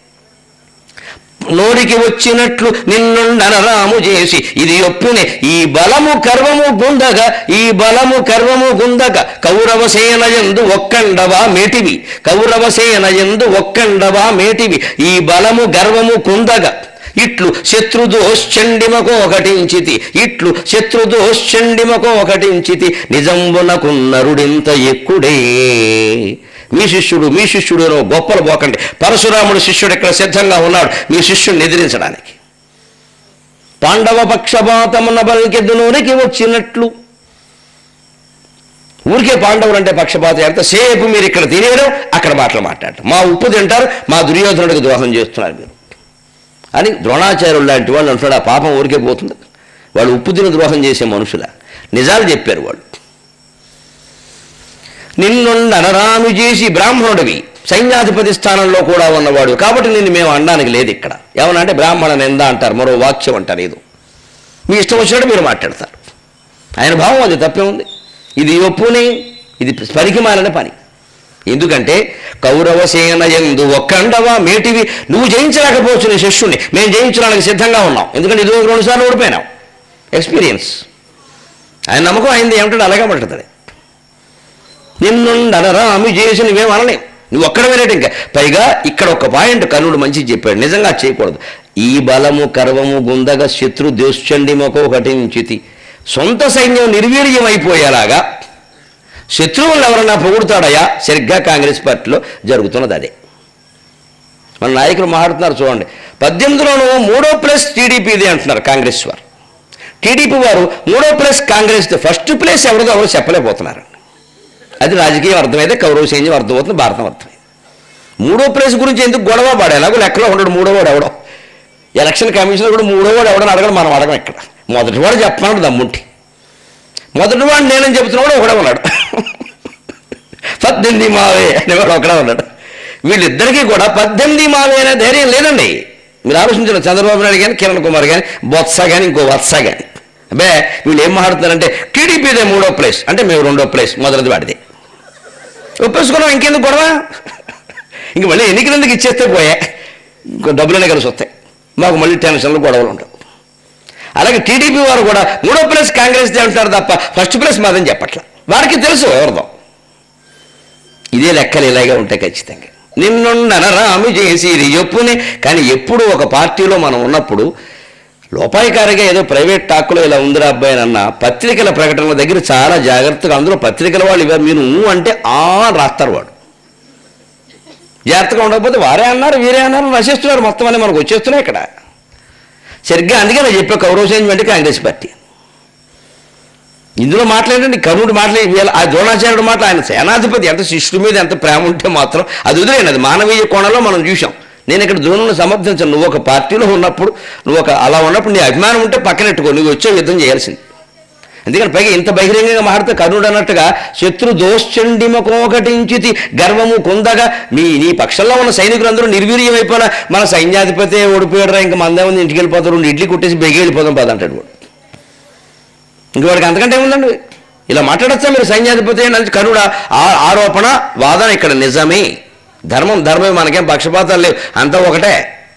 నోరికి వచ్చినట్లు నిన్నుండనరాము చేసి ఇది ఒప్పునే. ఈ బలము కర్వము గుందగా ఈ బలము కర్వము గుందగా కౌరవసేన యందు ఒక్కండవా మేటివి. కౌరవసేన యందు ఒక్కండవా మేటివి. ఈ బలము గర్వము కుందగా ఇట్లు శత్రుదోశ్చండిమకో ఒకటించితి. ఇట్లు శత్రుదోశ్చండిమకో ఒకటించితి నిజంబునకున్నరుడింత ఎక్కుడే. మీ శిష్యుడు మీ శిష్యుడు అనో గొప్పలు పోకండి. పరశురాముడు శిష్యుడు ఇక్కడ సిద్ధంగా ఉన్నాడు మీ శిష్యుడిని ఎదిరించడానికి. పాండవ పక్షపాతమున బల్కెద్దు నోరికి వచ్చినట్లు. ఊరికే పాండవులు అంటే పక్షపాతం ఎంతసేపు మీరు ఇక్కడ తినేయడం అక్కడ మాటలు మాట్లాడటం. మా ఉప్పు తింటారు, మా దుర్యోధనుడికి ద్రోహం చేస్తున్నారు మీరు అని ద్రోణాచార్యులు లాంటి వాళ్ళు అంటున్నాడు. ఆ పాపం ఊరికే పోతుంది. వాళ్ళు ఉప్పు తిని ద్రోహం చేసే మనుషుల నిజాలు చెప్పారు వాళ్ళు. నిన్నుండనరామి చేసి బ్రాహ్మణుడివి, సైన్యాధిపతి స్థానంలో కూడా ఉన్నవాడు కాబట్టి నిన్ను మేము అనడానికి లేదు ఇక్కడ. ఏమన్నా అంటే బ్రాహ్మణ నింద అంటారు, మరో వాక్యం అంటారు. ఏదో మీ ఇష్టం వచ్చినట్టు మీరు మాట్లాడతారు. ఆయన భావం అది తప్పే ఉంది. ఇది ఒప్పుని, ఇది పనికిమాలిన పని. ఎందుకంటే కౌరవసేన యందు ఒక్కండవా మేటివి. నువ్వు జయించలేకపోవచ్చు నీ శిష్యుణ్ణి, మేము జయించడానికి సిద్ధంగా ఉన్నాం. ఎందుకంటే ఇది రెండు సార్లు ఓడిపోయినాం. ఎక్స్పీరియన్స్. ఆయన నమ్మకం అయింది ఏమిటంటే అలాగే మాట్లాడతాడు. నిన్నుండనరామి చేసి నువ్వేం అనలేం, నువ్వు ఒక్కడ వినట్టు. ఇంకా పైగా ఇక్కడ ఒక పాయింట్ కర్ణుడు మంచి చెప్పాడు, నిజంగా చేయకూడదు. ఈ బలము కర్వము గుందగా శత్రు దోశ్చండిమకో ఘటించితి. సొంత సైన్యం నిర్వీర్యం అయిపోయేలాగా శత్రువులను ఎవరన్నా పొగుడుతాడయా. సరిగ్గా కాంగ్రెస్ పార్టీలో జరుగుతున్నది అదే. మన నాయకులు మాట్లాడుతున్నారు చూడండి. పద్దెనిమిదిలోనూ మూడో ప్లేస్ టీడీపీది అంటున్నారు కాంగ్రెస్ వారు. టీడీపీ వారు మూడో ప్లేస్ కాంగ్రెస్, ఫస్ట్ ప్లేస్ ఎవరిదో ఎవరు చెప్పలేకపోతున్నారు. అది రాజకీయం అర్థమైతే కౌరవ సైన్యం అర్థమవుతుంది, భారతం అర్థమైంది. మూడో ప్లేస్ గురించి ఎందుకు గొడవ పడే, ఎలాగో లెక్కలో ఉండడు మూడో వాడు ఎవడో. ఎలక్షన్ కమిషనర్ కూడా మూడో వాడు ఎవడని అడగడం మనం అడగం. ఇక్కడ మొదటివాడు చెప్పన్నాడు దమ్ముంటి. మొదటివాడు నేనని చెబుతున్నాడు ఒకడే ఉన్నాడు. పద్దెనిమిది మావే అనేవాడు ఒకడే ఉన్నాడు. వీళ్ళిద్దరికీ కూడా పద్దెనిమిది మావే అనే ధైర్యం లేదండి. మీరు ఆలోచించారు చంద్రబాబు నాయుడు కానీ కిరణ్ కుమార్ కానీ బొత్స కానీ ఇంకో వత్స కానీ. అబ్బే వీళ్ళు ఏం మాట్లాడుతున్నారంటే టీడీపీదే మూడో ప్లేస్ అంటే మేము రెండో ప్లేస్, మొదటిది వాడిదే. ఒప్పేసుకున్నాం, ఇంకెందుకు గొడవ. ఇంక మళ్ళీ ఎన్నికలు ఎందుకు ఇచ్చేస్తే పోయా, ఇంకో డబ్బులనే కలిసి వస్తాయి, మాకు మళ్ళీ టెన్షన్లు గొడవలు ఉండవు. అలాగే టీడీపీ వారు కూడా మూడో ప్లేస్ కాంగ్రెస్దే అంటారు తప్ప ఫస్ట్ ప్లేస్ మాదని చెప్పట్ల. వారికి తెలుసు ఎవరిదో. ఇదే లెక్కలు ఇలాగే ఉంటాయి ఖచ్చితంగా. నిన్నుండనరామి చేసి ఇది చెప్పునే. కానీ ఎప్పుడు ఒక పార్టీలో మనం ఉన్నప్పుడు లోపాయికారిగా ఏదో ప్రైవేట్ టాక్లో ఇలా ఉందిరా అబ్బాయి అన్న పత్రికల ప్రకటనల దగ్గర చాలా జాగ్రత్తగా, అందులో పత్రికల వాళ్ళు ఇవాళ మీరు అంటే ఆ రాస్తారు వాడు. జాగ్రత్తగా ఉండకపోతే వారే అన్నారు వీరే అన్నారు రచిస్తున్నారు, మొత్తం అన్నీ మనకు వచ్చేస్తున్నాయి ఇక్కడ. సరిగ్గా అందుకే నేను చెప్పే కౌరవ సైన్యం అంటే కాంగ్రెస్ పార్టీ. ఇందులో మాట్లాడండి కర్ణుడు మాట్లాడి ఆ ద్రోణాచార్యుడు మాట, ఆయన సేనాధిపతి ఎంత శిష్యుడి మీద ఎంత ప్రేమ ఉంటే మాత్రం అది వదిలేయండి, అది మానవీయ కోణంలో మనం చూసాం. నేను ఇక్కడ ద్రోణుని సమర్థించను. నువ్వు ఒక పార్టీలో ఉన్నప్పుడు, నువ్వు ఒక అలా ఉన్నప్పుడు నీ అభిమానం ఉంటే పక్కనెట్టుకో, నువ్వు వచ్చే యుద్ధం చేయాల్సింది. అందుకని పైగా ఇంత బహిరంగంగా మాట్లాడితే కర్ణుడు అన్నట్టుగా శత్రు దోశ్చండిమకోకటించితి గర్వము కొందగా మీ నీ పక్షంలో ఉన్న సైనికులందరూ నిర్వీర్యం అయిపోయినా మన సైన్యాధిపతి ఓడిపోయాడరా, ఇంకా మందే ఉంది, ఇంటికి వెళ్ళిపోతారు, రెండు ఇడ్లీ కుట్టేసి బెగి వెళ్ళిపోదాం పదంటాడు వాడు. ఇంక వాడికి అంతకంటే ఏముందండి, ఇలా మాట్లాడచ్చా మీరు సైన్యాధిపతి అని? కర్ణుడు ఆరోపణ వాదన ఇక్కడ నిజమే. ధర్మం ధర్మమే, మనకేం పక్షపాతాలు లేవు, అంతా ఒకటే.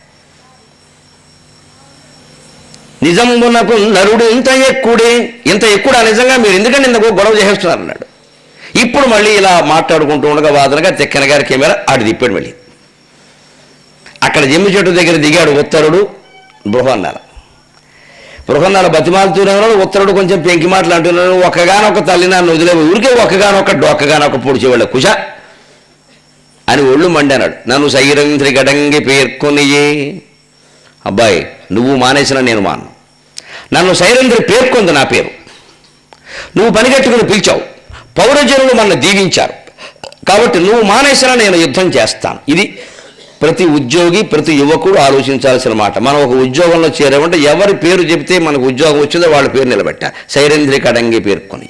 నిజమునకు నరుడు ఇంత ఎక్కుడే, ఇంత ఎక్కుడా నిజంగా మీరు ఎందుకంటే ఇంతకు గొడవ చేసేస్తున్నారు అన్నాడు. ఇప్పుడు మళ్ళీ ఇలా మాట్లాడుకుంటూ ఉండగా వాదనగా తిక్కన గారి కెమెరా ఆడు తిప్పాడు. మళ్ళీ అక్కడ జమ్మి చెట్టు దగ్గర దిగాడు ఉత్తరుడు బృహన్నాల. బృహన్నాల బతిమాలుతూనేవాడు, ఉత్తరుడు కొంచెం పెంకి మాటలు అంటున్నాడు. ఒక్కగానొక్క తల్లి నన్ను వదిలే, ఊరికే ఒక్కగానొక్క డొక్కగానొక్క పొడిచేవాళ్ళ కుష అని ఒళ్ళు మండాడు. నన్ను సైరంధ్రి గడంగి పేర్కొనియే, అబ్బాయి నువ్వు మానేసిన నేను మాను, నన్ను సైరంధ్రి పేర్కొంది నా పేరు, నువ్వు పనిగట్టుకుని పిలిచావు, పౌరజనులు మన దీవించారు కాబట్టి నువ్వు మానేసినా నేను యుద్ధం చేస్తాను. ఇది ప్రతి ఉద్యోగి ప్రతి యువకుడు ఆలోచించాల్సిన మాట. మనం ఒక ఉద్యోగంలో చేరామంటే ఎవరి పేరు చెబితే మనకు ఉద్యోగం వచ్చిందో వాళ్ళ పేరు నిలబెట్టాలి. సైరంధ్రి కడంగి పేర్కొని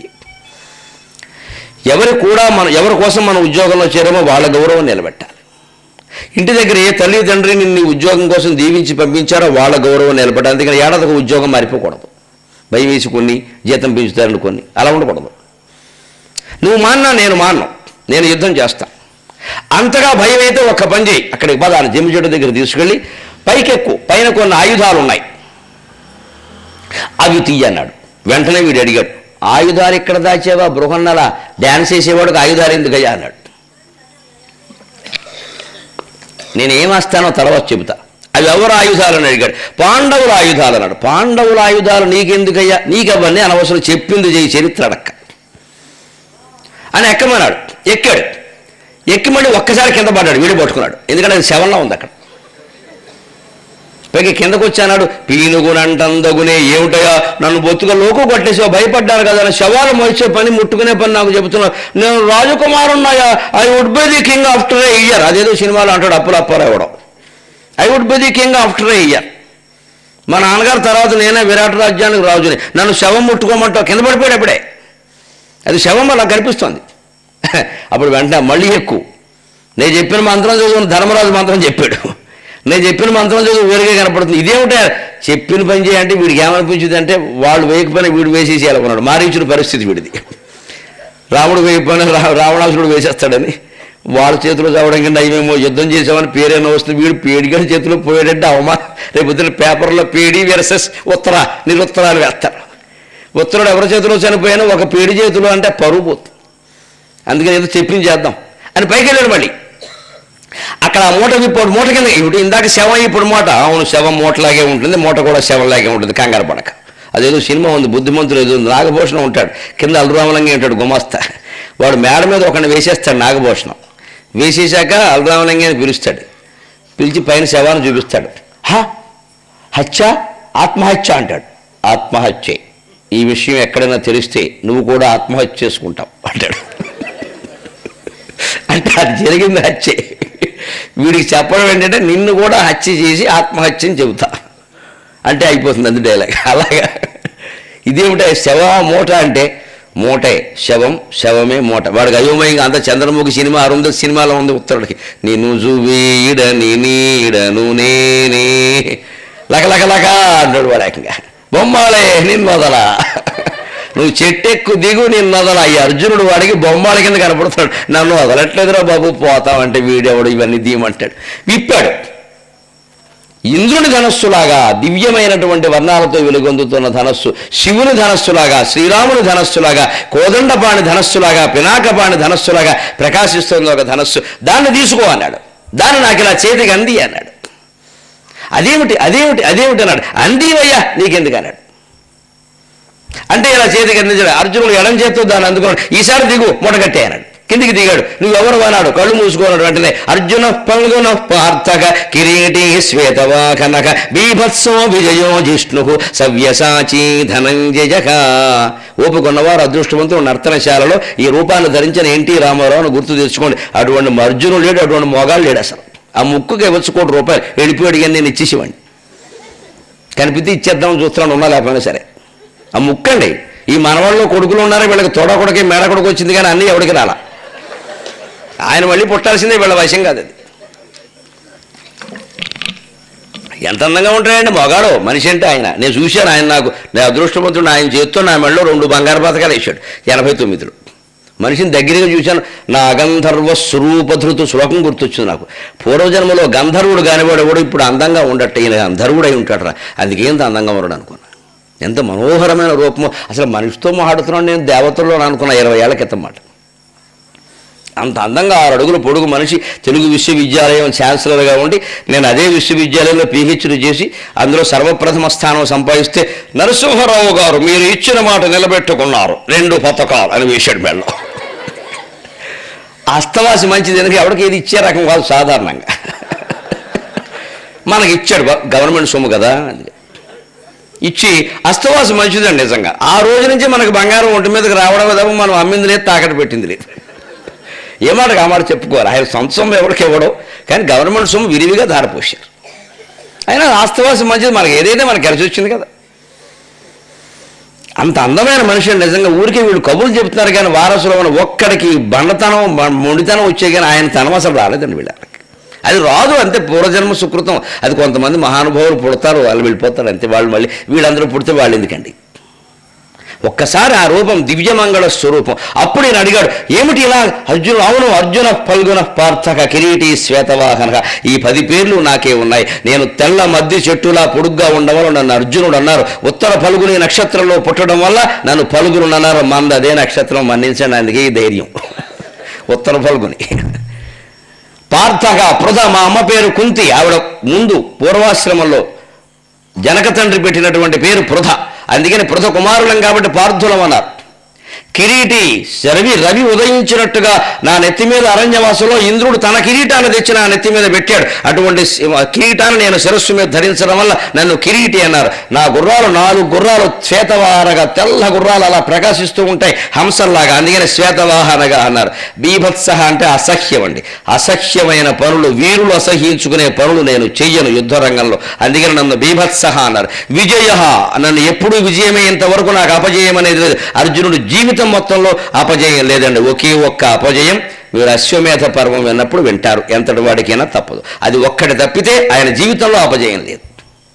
ఎవరు కూడా మన ఎవరి కోసం మనం ఉద్యోగంలో చేరామో వాళ్ళ గౌరవం నిలబెట్టాలి. ఇంటి దగ్గర ఏ తల్లిదండ్రి నిన్ను ఉద్యోగం కోసం దీవించి పంపించారో వాళ్ళ గౌరవం నిలబెట్టాలి. అందుకని ఏడాదికి ఉద్యోగం మారిపోకూడదు, భయం వేసి కొన్ని జీతం పెంచుతారని కొన్ని అలా ఉండకూడదు. నువ్వు మాన్నా నేను మాన్ను, నేను యుద్ధం చేస్తాను. అంతగా భయం అయితే ఒక్క పని చేయి, అక్కడికి పదాలు జమ్మి చెట్టు దగ్గర తీసుకెళ్ళి పైకెక్కు, పైన కొన్ని ఆయుధాలు ఉన్నాయి అవి తీయన్నాడు. వెంటనే వీడు అడిగాడు, ఆయుధాలు ఎక్కడ దాచేవా బృహన్నలా, డ్యాన్స్ వేసేవాడికి ఆయుధాలు ఎందుకయ్యా అన్నాడు. నేనేమేస్తానో తర్వాత చెబుతా. అవి ఎవరు ఆయుధాలు అని అడిగాడు. పాండవుల ఆయుధాలు అన్నాడు. పాండవుల ఆయుధాలు నీకెందుకయ్యా, నీకవన్నీ అనవసరం, చెప్పింది చేయి, చరిత్ర అడక్క అని ఎక్కమన్నాడు. ఎక్కాడు. ఎక్కి మళ్ళీ ఒక్కసారి కింద పడ్డాడు, వీడి పట్టుకున్నాడు. ఎందుకంటే అది శవంలా ఉంది అక్కడ. పైకి కిందకు వచ్చానాడు. పీనుగునంటందగునే, ఏమిటయా నన్ను బొత్తుగా లోకు కొట్టేసా, భయపడ్డాను కదా, శవాలు మోసే పని ముట్టుకునే పని నాకు చెబుతున్నావు. నేను రాజకుమారున్నాయా, I would be the king after a year. అదేదో సినిమాలో అంటాడు అప్పుల అప్పారావు ఇవ్వడం, I would be the king after a year. మా నాన్నగారు తర్వాత నేనే విరాట రాజ్యానికి రాజుని, నన్ను శవం ముట్టుకోమంటావు. కింద పడిపోయాడు అప్పుడే, అది శవం అలా కనిపిస్తోంది. అప్పుడు వెంటనే మళ్ళీ ఎక్కువ, నేను చెప్పిన మంత్రం చదువుకుని ధర్మరాజు మంత్రం చెప్పాడు, నేను చెప్పిన మంత్రం చదువు వేరుగా కనపడుతుంది. ఇదేమిటా చెప్పిన పని చేయంటే వీడికి ఏమనిపించింది అంటే వాళ్ళు వేయకపోయినా వీడు వేసేసి అనుకున్నాడు. మారీచుడు పరిస్థితి వీడిది. రాముడు వేయకపోయినా రా రావణాసురుడు వేసేస్తాడని వాళ్ళ చేతిలో చావడం కింద అయ్యేమో యుద్ధం చేసామని పేరైనా వస్తుంది. వీడు పేడిగడి చేతిలో పోయాడంటే అవమానం. రేపు పొద్దున పేపర్లో పేడి వెర్సెస్ ఉత్తర నిరుత్తరాలు వేస్తారు. ఉత్తరుడు ఎవరి చేతిలో చనిపోయానో ఒక పేడి చేతిలో అంటే పరువు పోతుంది. అందుకని ఏదో చెప్పింది చేద్దాం అని పైకి వెళ్ళాడు. మళ్ళీ అక్కడ ఆ మూట విప్పాడు. మూట కింద ఇప్పుడు ఇందాక శవం, ఇప్పుడు మూట. అవును, శవం మూటలాగే ఉంటుంది, మూట కూడా శవంలాగే ఉంటుంది, కంగారు పడక. అదేదో సినిమా ఉంది, బుద్ధిమంతులు ఏదో నాగభూషణం ఉంటాడు, కింద అల్రామలంగా ఉంటాడు గుమస్తా. వాడు మేడ మీద ఒకరిని వేసేస్తాడు నాగభూషణం. వేసేసాక అల్రామలంగా అని పిలుస్తాడు. పిలిచి పైన శవాన్ని చూపిస్తాడు. హా హత్య, ఆత్మహత్య అంటాడు. ఆత్మహత్య, ఈ విషయం ఎక్కడైనా తెలిస్తే నువ్వు కూడా ఆత్మహత్య చేసుకుంటావు అంటాడు. అంటే అది జరిగింది హత్యే. వీడికి చెప్పడం ఏంటంటే నిన్ను కూడా హత్య చేసి ఆత్మహత్యని చెబుతా అంటే అయిపోతుంది అందు డైలాగ్. అలాగా ఇదేమిటా శవ మూట అంటే మూటే, శవం శవమే మూట. వాడికి అయోమయంగా అంత చంద్రముఖి సినిమా అరుంధతి సినిమాలో ఉంది ఉత్తరుడికి. నేను జువీడని నీడను నేనే లకలకలక అంటాడు వాడు ఏకంగా. బొమ్మాలే నిన్ను వదలా, నువ్వు చెట్టెక్కు దిగు నిన్ను వదలా. ఈ అర్జునుడు వాడికి బొమ్మాల కింద కనపడుతున్నాడు. నన్ను వదలట్లేదురా బాబు, పోతామంటే వీడెవడు ఇవన్నీ దీయమంటాడు. విప్పాడు. ఇంద్రుని ధనస్సులాగా దివ్యమైనటువంటి వర్ణాలతో వెలుగొందుతున్న ధనస్సు, శివుని ధనస్సులాగా, శ్రీరాముని ధనస్సులాగా, కోదండపాణి ధనస్సులాగా, పినాకపాణి ధనస్సులాగా ప్రకాశిస్తుంది ఒక ధనస్సు. దాన్ని తీసుకో అన్నాడు. దాన్ని నాకు ఇలా చేతికి అంది అన్నాడు. అదేమిటి అదేమిటి అదేమిటి అన్నాడు. అందివయ్యా నీకెందుకు అన్నాడు. అంటే ఇలా చేతికి అందించాడు. అర్జునుడు ఎడం చేత్తో దాన్ని అందుకున్నాడు. ఈసారి దిగు మూటగట్టే అన్నాడు. కిందికి దిగాడు. నువ్వెవరు అన్నాడు. కళ్ళు మూసుకున్నాడు. వెంటనే అర్జున పల్గున పార్థక కిరీటి శ్వేతవాకనక బీభత్సో విజయో జిష్ణు సవ్యసాచి ధనంజయక. ఓపుకున్నవారు అదృష్టవంతుడు. నర్తనశాలలో ఈ రూపాన్ని ధరించిన ఎన్టీ రామారావును గుర్తు తెచ్చుకోండి. అటువంటి అర్జునుడు లేడు, అటువంటి మొగాళ్ళు లేడు అసలు. ఆ ముక్కుకి ఇవ్వచ్చు కోటి రూపాయలు వెళ్ళిపోయాడు కానీ నేను ఇచ్చేసేవాడిని. కనిపిస్తే ఇచ్చేద్దామని చూస్తున్నాను, ఉన్నా లేకపోయినా సరే. ఆ ముక్కండి. ఈ మనవాళ్ళు కొడుకులు ఉన్నారు, వీళ్ళకి తోడ కొడుకు మేడ కొడుకు వచ్చింది కానీ అన్నీ ఎవరికి రాలా. ఆయన మళ్ళీ పుట్టాల్సిందే, వీళ్ళ వశం కాదు అది. ఎంత అందంగా ఉంటాడండి మొగాడు మనిషి అంటే ఆయన. నేను చూశాను ఆయన. నాకు నేను అదృష్టవంతుడు. ఆయన చేత్తో నా మెడలో రెండు బంగారు పథకాలు వేసాడు ఎనభై తొమ్మిదిలో. మనిషిని దగ్గరగా చూశాను. నా అగంధర్వ స్వరూపధృతు శ్లోకం గుర్తొచ్చింది నాకు. పూర్వజన్మలో గంధర్వుడు కానివాడు కూడా ఇప్పుడు అందంగా ఉండట. ఈయన గంధర్వుడు అయి ఉంటాడరా, అందుకేంత అందంగా ఉన్నాడు అనుకున్నా. ఎంత మనోహరమైన రూపము. అసలు మనిషితో మాట్లాడుతున్నాడు నేను దేవతల్లో అనుకున్నా ఇరవై ఏళ్ల క్రితం మాట. అంత అందంగా ఆరు అడుగులు పొడుగు మనిషి. తెలుగు విశ్వవిద్యాలయం ఛాన్సలర్గా ఉండి నేను అదే విశ్వవిద్యాలయంలో పీహెచ్డీ చేసి అందులో సర్వప్రథమ స్థానం సంపాదిస్తే నరసింహారావు గారు మీరు ఇచ్చిన మాట నిలబెట్టుకున్నారు, రెండు పథకాలు అని వేశాడు మేళ్ళలో. అస్తవాసి మంచిది ఎందుకు ఎవరికి ఏది ఇచ్చే రకం కాదు సాధారణంగా. మనకి ఇచ్చాడు గవర్నమెంట్ సొమ్ము కదా, ఇచ్చి అస్తవాసి మంచిదండి నిజంగా. ఆ రోజు నుంచి మనకు బంగారం ఒంటి మీదకి రావడం తప్ప మనం అమ్మింది లేదు, తాకట్టు పెట్టింది లేదు. ఏ మాటకు ఆ మాట చెప్పుకోవాలి. ఆయన సొంత సొమ్ము ఎవరికి ఇవ్వడం, కానీ గవర్నమెంట్ సొమ్ము విరివిగా ధారపోశారు. అయినా ఆస్తవాసి మంచిది, మనకి ఏదైతే మనకు కలిసి వచ్చింది కదా. అంత అందమైన మనిషి నిజంగా. ఊరికే వీళ్ళు కబుర్లు చెప్తున్నారు కానీ వారసులో ఉన్న ఒక్కడికి బండతనం మొండితనం వచ్చే కానీ ఆయన తనం అసలు రాలేదండి వీళ్ళకి. అది రాదు అంతే, పూర్వజన్మ సుకృతం. అది కొంతమంది మహానుభావులు పుడతారు, వాళ్ళు వెళ్ళిపోతారు అంతే. వాళ్ళు మళ్ళీ వీళ్ళందరూ పుడితే వాళ్ళు ఎందుకండి. ఒక్కసారి ఆ రూపం దివ్యమంగళ స్వరూపం. అప్పుడు నేను అడిగాడు ఏమిటి ఇలా అర్జును. అవును అర్జున పల్గున పార్థక కిరీటి శ్వేతవాహన. ఈ పది పేర్లు నాకే ఉన్నాయి. నేను తెల్ల మద్ది చెట్టులా పొడుగ్గా ఉండవల్ల నన్ను అర్జునుడు అన్నారు. ఉత్తర పలుగుని నక్షత్రంలో పుట్టడం వల్ల నన్ను పలుగును అన్నారు. మంద అదే నక్షత్రం మన్నించండి, అందుకే ఈ ధైర్యం. ఉత్తర పలుగుని పార్థక పృథ. మా అమ్మ పేరు కుంతి. ఆవిడ ముందు పూర్వాశ్రమంలో జనక తండ్రి పెట్టినటువంటి పేరు పృథ. అందుకని పృథ కుమారులం కాబట్టి పార్థులం అన్నారు. కిరీటి రవి రవి ఉదయించినట్టుగా నా నెత్తి మీద అరణ్యవాసంలో ఇంద్రుడు తన కిరీటాన్ని తెచ్చి నా నెత్తి మీద పెట్టాడు. అటువంటి కిరీటాన్ని నేను శిరస్సు మీద ధరించడం వల్ల నన్ను కిరీటి అన్నారు. నా గుర్రాలు నాలుగు గుర్రాలు శ్వేతవాహనగా, తెల్ల గుర్రాలు అలా ప్రకాశిస్తూ ఉంటాయి హంసల్లాగా, అందుకని శ్వేతవాహనగా అన్నారు. బీభత్స అంటే అసహ్యం అండి. అసహ్యమైన పనులు, వీరులు అసహ్యించుకునే పనులు నేను చెయ్యను యుద్ధ రంగంలో, అందుకని నన్ను బీభత్స అన్నారు. విజయ నన్ను ఎప్పుడూ విజయమే, ఇంతవరకు నాకు అపజయం అనేది లేదు. అర్జునుడు జీవితం మొత్తంలో అపజయం లేదండి. ఒకే ఒక్క అపజయం మీరు అశ్వమేధ పర్వం విన్నప్పుడు వింటారు, ఎంతటి వాడికైనా తప్పదు. అది ఒక్కటి తప్పితే ఆయన జీవితంలో అపజయం లేదు.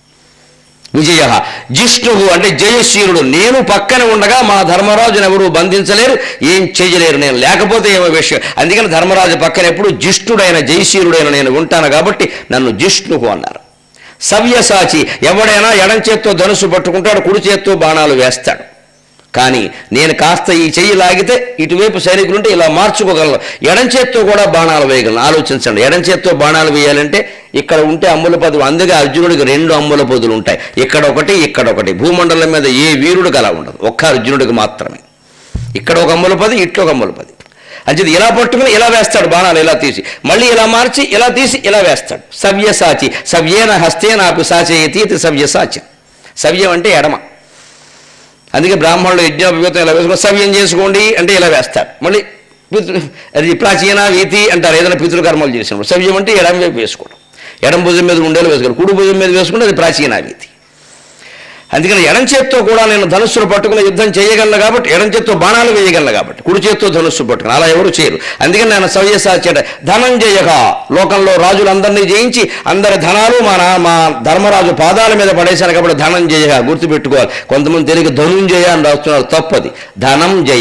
విజయ జిష్ణువు అంటే జయశీలుడు. నేను పక్కన ఉండగా మా ధర్మరాజును ఎవరు బంధించలేరు, ఏం చేయలేరు. నేను లేకపోతే ఏమో విషయం. అందుకని ధర్మరాజు పక్కన ఎప్పుడు జిష్ణుడైన జయశీలుడైన నేను ఉంటాను కాబట్టి నన్ను జిష్ణువు అన్నారు. సవ్యసాచి ఎవడైనా ఎడం చేత్తో ధనుసు పట్టుకుంటాడు, కుడి చేత్తో బాణాలు వేస్తాడు. కానీ నేను కాస్త ఈ చెయ్యి లాగితే ఇటువైపు సైనికులుంటే ఇలా మార్చుకోగలను. ఎడం చేత్తో కూడా బాణాలు వేయగలను. ఆలోచించండి, ఎడం చేత్తో బాణాలు వేయాలంటే ఇక్కడ ఉంటే అమ్ముల పదులు. అందుకే అర్జునుడికి రెండు అమ్ముల పదులు ఉంటాయి, ఇక్కడ ఒకటి ఇక్కడ ఒకటి. భూమండలం మీద ఏ వీరుడికి అలా ఉండదు, ఒక్క అర్జునుడికి మాత్రమే. ఇక్కడ ఒక అమ్ముల పది, ఇట్లో ఒక అమ్ముల పది. అంచేది ఇలా పట్టుకుని ఇలా వేస్తాడు బాణాలు, ఇలా తీసి మళ్ళీ ఇలా మార్చి ఇలా తీసి ఇలా వేస్తాడు. సవ్యసాచి సవ్యేన హస్తేన పిశాచయతి ఇది సవ్యసాచి. సవ్యం అంటే ఎడమ. అందుకే బ్రాహ్మణులు యజ్ఞోపవీతం ఇలా వేసుకుని సవ్యం చేసుకోండి అంటే ఇలా వేస్తారు. మళ్ళీ పితృ అది ప్రాచీన వీతి అంటారు ఏదైనా పితృకర్మలు చేసినప్పుడు. సవ్యం అంటే ఎడం వైపు వేసుకోవడం. ఎడం భుజం మీద ఉండేలు వేసుకోవడం, కుడి భుజం మీద వేసుకుంటే అది ప్రాచీన వీతి. అందుకని ఎడం చేత్తో కూడా నేను ధనుస్సును పట్టుకుని యుద్ధం చేయగలను కాబట్టి, ఎడం చేత్తో బాణాలు వేయగలను కాబట్టి, కుడి చేత్తో ధనుస్సు పట్టుకుని అలా ఎవరు చేయరు. అందుకని నేను సవ్యసాచి ధనంజయగా లోకంలో రాజులందరినీ జయించి అందరి ధనాలు మా నా మా ధర్మరాజు పాదాల మీద పడేశాను కాబట్టి ధనంజయగా గుర్తుపెట్టుకోవాలి. కొంతమంది తెలియక ధనుంజయ అని రాస్తున్నారు, తప్పది. ధనంజయ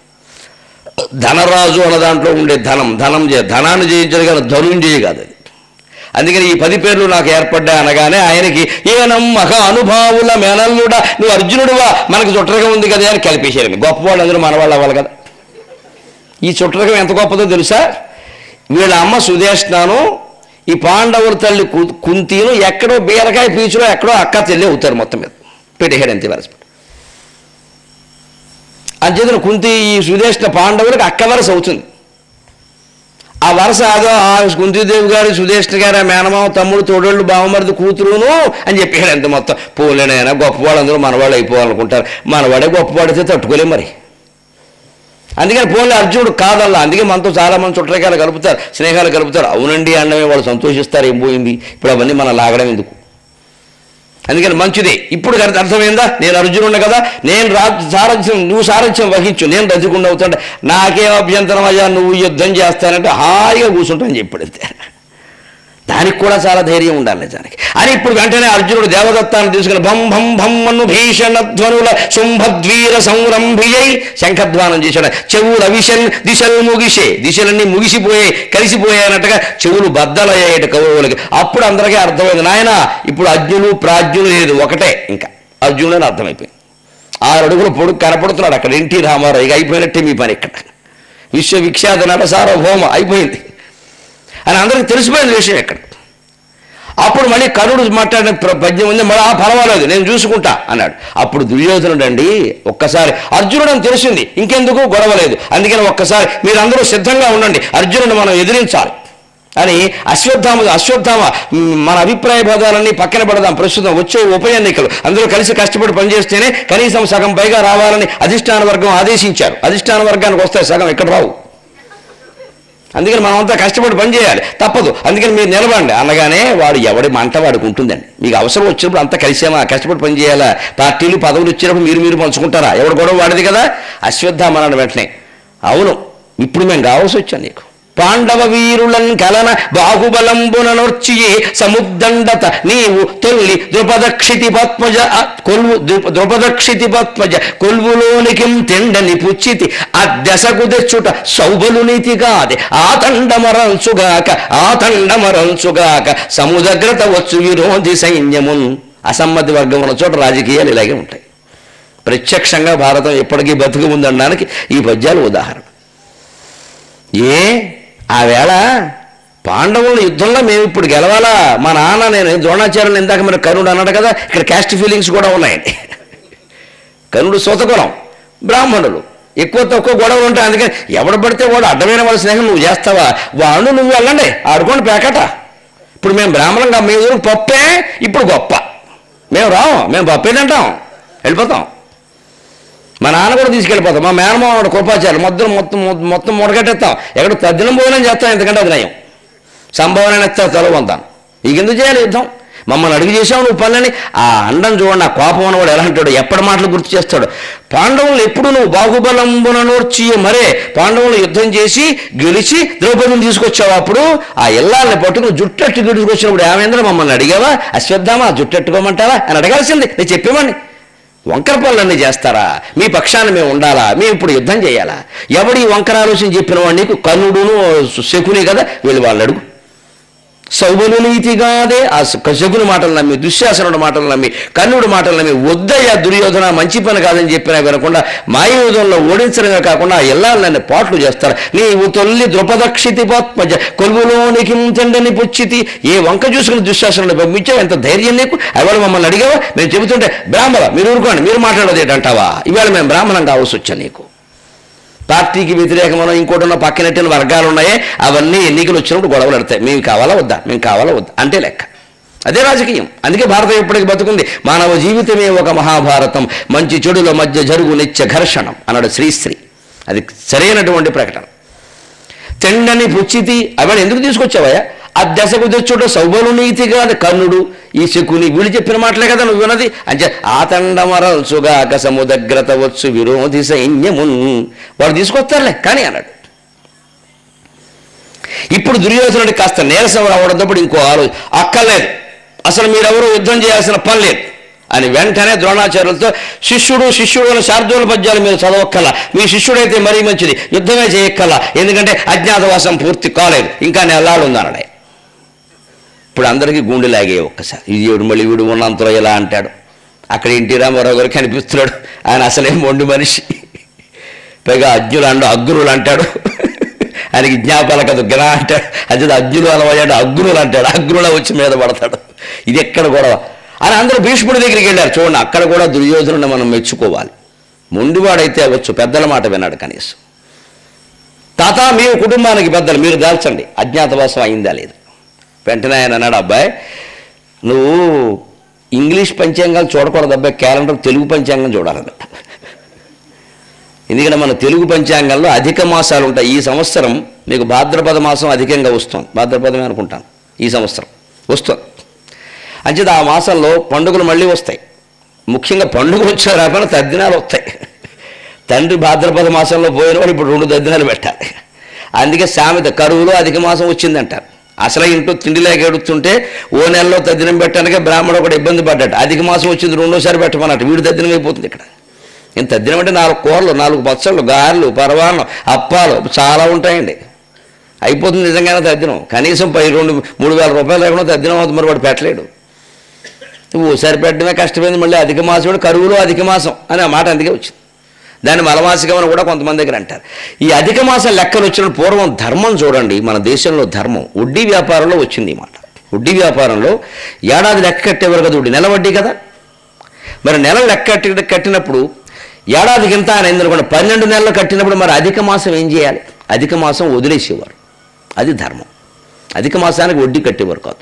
ధనరాజు అన్న దాంట్లో ఉండే ధనం ధనంజయ, ధనాన్ని జయించదు కానీ ధనుంజయ కాదు అది. అందుకని ఈ పది పేర్లు నాకు ఏర్పడ్డా అనగానే ఆయనకి ఏనం మహా అనుభావుల మేనల్లుడా, నువ్వు అర్జునుడువా, మనకి చుట్టరకం ఉంది కదా అని కలిపేశారు. గొప్పవాళ్ళు అందరూ మనవాళ్ళు అవ్వాలి కదా. ఈ చుట్టరకం ఎంత గొప్పదో తెలుసా? వీళ్ళ అమ్మ సుదేష్ణాను, ఈ పాండవుల తల్లి కుంతీను ఎక్కడో బీరకాయ పీచులో ఎక్కడో అక్క చెల్లి అవుతారు మొత్తం మీద పెట్టేహాడు అంతే వరస. అంచేతన కుంతి ఈ సుదేష్ణ పాండవులకు అక్క వరస అవుతుంది. ఆ వరస అదో ఆ కుంతీదేవి గారు సుదేష్ణ గారు ఆ మేనమామ తమ్ముడు తోడోళ్ళు బావమరిది కూతురును అని చెప్పాడు అంతే మొత్తం. పోలేనైనా గొప్పవాళ్ళు అందరూ మనవాళ్ళు అయిపోవాలనుకుంటారు, మనవాడే గొప్పవాడితే తట్టుకోలేం మరి. అందుకని పోలే అర్జునుడు కాదల్లా. అందుకే మనతో చాలామంది చుట్టరికాయలు కలుపుతారు, స్నేహాలు కలుపుతారు. అవునండి అన్నమే వాళ్ళు సంతోషిస్తారు, ఏం పోయింది ఇప్పుడు అవన్నీ మనం లాగడం ఎందుకు. అందుకని మంచిదే. ఇప్పుడు అర్థమైందా, నేను అర్జునుడిని కదా, నేను రా సారథ్యం నువ్వు సారథ్యం వహించు, నేను రజకుండా అవుతాంటే నాకేం అభ్యంతరం అయ్యా, నువ్వు యుద్ధం చేస్తానంటే హాయిగా కూర్చుంటాను చెప్పడితే. దానికి కూడా చాలా ధైర్యం ఉండాలి నిజానికి. అని ఇప్పుడు వెంటనే అర్జునుడు దేవదత్తాన్ని తీసుకుని భం భం భం అను భీషణ ధ్వనుల శుంభద్వీర సంరంభియై శంఖధ్వానం చేశాడు. చెవులు అవిషన్ దిశలు ముగిసే, దిశలన్నీ ముగిసిపోయాయి, కలిసిపోయాయన్నట్టుగా చెవులు బద్దలయ్యాయట కౌరవులకి. అప్పుడు అందరికీ అర్థమైంది, నాయన ఇప్పుడు అజ్ఞులు ప్రాజ్ఞులు లేదు ఒకటే, ఇంకా అర్జునుడు అని అర్థమైపోయింది. ఆరు అడుగులు పొడుగు కనపడుతున్నాడు అక్కడ ఎన్టీ రామారావు. ఇక అయిపోయినట్టే మీ పని, ఇక్కడ విశ్వవిఖ్యాత నట సార్వభౌమ అయిపోయింది అని అందరికీ తెలిసిపోయింది విషయం ఎక్కడ. అప్పుడు మళ్ళీ కర్ణుడు మాట్లాడిన పద్యం ఉంది, మళ్ళీ ఆ పర్వాలేదు నేను చూసుకుంటా అన్నాడు. అప్పుడు దుర్యోధనుడు అండి ఒక్కసారి అర్జునుడు అని తెలిసింది, ఇంకెందుకు గొడవలేదు, అందుకని ఒక్కసారి మీరందరూ సిద్ధంగా ఉండండి, అర్జునుడు మనం ఎదిరించాలి అని అశ్వత్థామ అశ్వత్థామ మన అభిప్రాయ భేదాలన్నీ పక్కన పడదాం, ప్రస్తుతం వచ్చే ఉప ఎన్నికలు అందరూ కలిసి కష్టపడి పనిచేస్తేనే కనీసం సగం పైగా రావాలని అధిష్టాన వర్గం ఆదేశించారు. అధిష్టాన వర్గానికి వస్తాయి సగం, ఇక్కడ రావు. అందుకని మనం అంతా కష్టపడి పని చేయాలి, తప్పదు. అందుకని మీరు నిలబండి అనగానే వాడు ఎవడి మంట వాడికి ఉంటుందండి. మీకు అవసరం వచ్చినప్పుడు అంతా కలిసేమా, కష్టపడి పని చేయాలా, పార్టీలు పదవులు ఇచ్చినప్పుడు మీరు మీరు పంచుకుంటారా, ఎవడు గొడవ వాడిది కదా. అశ్వత్థామన్నాడు వెంటనే, అవును ఇప్పుడు మేము కావాల్సి వచ్చాను నీకు. పాండవ వీరులన్ కలన బాహుబలంబుననొర్చియే సముద్దండత నీవు తొల్లి ద్రుపదక్షితి పద్మజ కొల్వు ద్రుపదక్షితి పద్మజ కొల్వులోనికి తెండని పుచ్చితి అద్దెసకు తెచ్చుట సౌబలు నీతి కాదే ఆతండమరంచుగాక ఆతండమరంచుగాక సముద్రగ్రత వచ్చు విరోధి సైన్యమున్. అసమ్మతి వర్గం ఉన్న చోట రాజకీయాలు ఇలాగే ఉంటాయి. ప్రత్యక్షంగా భారతం ఎప్పటికీ బతుకు ఉందనడానికి ఈ పద్యాలు ఉదాహరణ. ఏ ఆ వేళ పాండవుల యుద్ధంలో మేము ఇప్పుడు గెలవాలా, మా నాన్న నేను ద్రోణాచార్యులు ఇందాక మరి కర్ణుడు అన్నాడు కదా, ఇక్కడ క్యాస్ట్ ఫీలింగ్స్ కూడా ఉన్నాయండి. కర్ణుడు సోతకులం, బ్రాహ్మణులు, ఎక్కువ తక్కువ గొడవలు ఉంటాయి. అందుకని ఎవడు పడితే వాడు అడ్డమైన వాళ్ళ స్నేహం నువ్వు చేస్తావా, వాడు నువ్వు వెళ్ళండి ఆడుకోండి పేకట. ఇప్పుడు మేము బ్రాహ్మణంగా మీ ఊరు పప్పే ఇప్పుడు గొప్ప, మేము రాము, మేము పప్పే తింటాం వెళ్ళిపోతాం. మా నాన్న కూడా తీసుకెళ్ళిపోతాం, మా మేనమావాడు కృపాచార్యులు మొత్తం మొత్తం మొత్తం ముడగట్టేస్తాం, ఎక్కడ తద్దినం భోజనం చేస్తాం, ఎందుకంటే అది నయం. సంభావన ఇస్తారు తలవంతాను. ఇక ఎందుకు చేయాలి యుద్ధం, మమ్మల్ని అడుగు చేసావు నువ్వు పనులని. ఆ అండం చూడండి, ఆ కోపం అన్నవాడు ఎలా అంటాడు, ఎప్పటి మాటలు గుర్తు చేస్తాడు. పాండవులు ఎప్పుడు నువ్వు బాహుబలంబుననూర్చి మరే పాండవులు యుద్ధం చేసి గెలిచి ద్రౌపదిని తీసుకొచ్చావు, అప్పుడు ఆ ఇల్లాలని పట్టుకుని జుట్టెట్టు తీసుకొచ్చినప్పుడు ఏమైందో మమ్మల్ని అడిగావా, అశ్వత్థామా జుట్టెట్టుకోమంటావా అని అడగాల్సింది, నేను చెప్పేవాడిని. వంకర పనులన్నీ చేస్తారా, మీ పక్షాన్ని మేము ఉండాలా, మేము ఇప్పుడు యుద్ధం చేయాలా, ఎవడి వంకర ఆలోచన చెప్పిన వాడు నీకు కర్ణుడును శకుని కదా, వీళ్ళు వాళ్ళు అడుగు. సౌబలు నీతిగాదే ఆ శకుని మాటలు నమ్మి, దుశ్శాసనుడి మాటలు నమ్మి, కర్ణుడి మాటలు నమ్మి వద్దయ్యా దుర్యోధన మంచి పని కాదని చెప్పినా వినకుండా మాయూధంలో ఓడించడమే కాకుండా ఇల్లాలు నన్ను పాటలు చేస్తారు. నీవు తొల్లి ద్రుపదక్షితి పద్మజ కొలువులోనికి తండ్రిని పుచ్చితి. ఏ వంక చూసుకుని దుశ్శాసనుడు పంపించావు, ఎంత ధైర్యం నీకు, ఎవరు మమ్మల్ని అడిగావా, మేము చెబుతుంటే బ్రాహ్మణ మీరు ఊరుకోండి మీరు మాట్లాడదేటంటావా, ఇవాళ మేము బ్రాహ్మణం కావాల్సి వచ్చా నీకు. పార్టీకి వ్యతిరేకమైన ఇంకోటి పక్కనట్టిన వర్గాలు ఉన్నాయే, అవన్నీ ఎన్నికలు వచ్చినప్పుడు గొడవలు పెడతాయి. మేము కావాలా వద్దా, మేము కావాలా వద్దా అంటే లెక్క. అదే రాజకీయం. అందుకే భారతం ఎప్పటికీ బతుకుంది. మానవ జీవితమే ఒక మహాభారతం, మంచి చెడుల మధ్య జరుగు నిత్య ఘర్షణం అన్నాడు శ్రీశ్రీ. అది సరైనటువంటి ప్రకటన. తెండని పుచ్చితి అవన్నీ ఎందుకు తీసుకొచ్చావయ్యా, ఆ దశకు తెచ్చుట సౌబలు నీతిగా కర్ణుడు ఈ శకుని వీళ్ళు చెప్పిన మాటలే కదా నువ్వు విన్నది. అంటే ఆతండమరల్సుగాక సముద్రగ్రత వచ్చు విరోధి సైన్యమున్. వాడు తీసుకొస్తారులే కానీ అన్నాడు. ఇప్పుడు దుర్యోధనుడి కాస్త నీరసం రావడంతో ఇంకో ఆలోచన, అక్కర్లేదు అసలు మీరెవరూ యుద్ధం చేయాల్సిన పని లేదు అని వెంటనే ద్రోణాచార్యులతో శిష్యుడు శిష్యుడు అని శార్దూల పద్యాలు మీరు చదవక్కల్లా, మీ శిష్యుడైతే మరీ మంచిది, యుద్ధమే చేయక్కల్లా, ఎందుకంటే అజ్ఞాతవాసం పూర్తి కాలేదు, ఇంకా నెల్లాడు ఉందన్నాడు. ఇప్పుడు అందరికీ గుండె లాగే ఒక్కసారి, ఇది మళ్ళీ వీడు ఉన్నంతలో ఇలా అంటాడు. అక్కడ ఎన్టీ రామారావు గారు కనిపిస్తున్నాడు, ఆయన అసలేం మొండి మనిషి, పైగా అజ్ఞులు అండు అగ్రులు అంటాడు, ఆయనకి జ్ఞాపాల కదా జ్ఞా అంటాడు, అది అగ్నులు అలవాడు అగ్నులు అంటాడు, అగ్నుల వచ్చి మీద పడతాడు. ఇది ఎక్కడ గొడవ అని అందరూ భీష్ముడి దగ్గరికి వెళ్ళారు. చూడండి, అక్కడ కూడా దుర్యోధనుడిని మనం మెచ్చుకోవాలి. మొండివాడైతే అవ్వచ్చు, పెద్దల మాట విన్నాడు కనీసం. తాత మీరు కుటుంబానికి పెద్దలు, మీరు దాల్చండి అజ్ఞాతవాసం అయిందా లేదు. వెంటనే ఆయన అన్నాడు, అబ్బాయి నువ్వు ఇంగ్లీష్ పంచాంగాలు చూడకూడదు అబ్బాయి, క్యాలెండర్ తెలుగు పంచాంగం చూడాలన్నట్టు. ఎందుకంటే మన తెలుగు పంచాంగంలో అధిక మాసాలు ఉంటాయి. ఈ సంవత్సరం మీకు భాద్రపద మాసం అధికంగా వస్తుంది, భాద్రపదమే అనుకుంటాను ఈ సంవత్సరం వస్తుంది. అంచేది ఆ మాసంలో పండుగలు మళ్ళీ వస్తాయి. ముఖ్యంగా పండుగలు వచ్చే రాకుండా తద్దినాలు వస్తాయి. తండ్రి భాద్రపద మాసంలో పోయిన వాడు ఇప్పుడు రెండు తద్దినాలు పెట్టాలి. అందుకే సామెత కరువులో అధిక మాసం వచ్చిందంటారు. అసలు ఇంట్లో తిండి లేక ఎడుతుంటే ఓ నెలలో తద్దినం పెట్టడానికే బ్రాహ్మణుడు ఒకటి ఇబ్బంది పడ్డాడు. అధిక మాసం వచ్చింది రెండోసారి పెట్టమన్నట్టు, వీడు తద్దినం అయిపోతుంది. ఇక్కడ నేను తద్దినం అంటే నాలుగు కూరలు, నాలుగు పచ్చళ్ళు, గారెలు, పరవాన్నం, అప్పాలు చాలా ఉంటాయండి. అయిపోతుంది నిజంగానే తద్దినం. కనీసం పై రెండు మూడు వేల రూపాయలు లేకుండా తద్దినం అవుతుంది. మరి వాడు పెట్టలేడు. ఓసారి పెట్టడమే కష్టమైంది. మళ్ళీ అధిక మాసం కరువులో అధిక మాసం అని ఆ మాట అందుకే వచ్చింది. దాన్ని మలమాసికం అని కూడా కొంతమంది దగ్గర అంటారు. ఈ అధిక మాసం లెక్కలు వచ్చిన పూర్వం ధర్మం చూడండి, మన దేశంలో ధర్మం వడ్డీ వ్యాపారంలో వచ్చింది ఈ మాట. వడ్డీ వ్యాపారంలో ఏడాది లెక్క కట్టేవారు కదా, వడ్డీ నెల వడ్డీ కదా. మరి నెల లెక్క కట్టి కట్టినప్పుడు ఏడాదికి ఎంత అని ఎందుకంటే పన్నెండు నెలలు కట్టినప్పుడు మరి అధిక మాసం ఏం చేయాలి? అధిక మాసం వదిలేసేవారు. అది ధర్మం. అధిక మాసానికి వడ్డీ కట్టేవారు కాదు,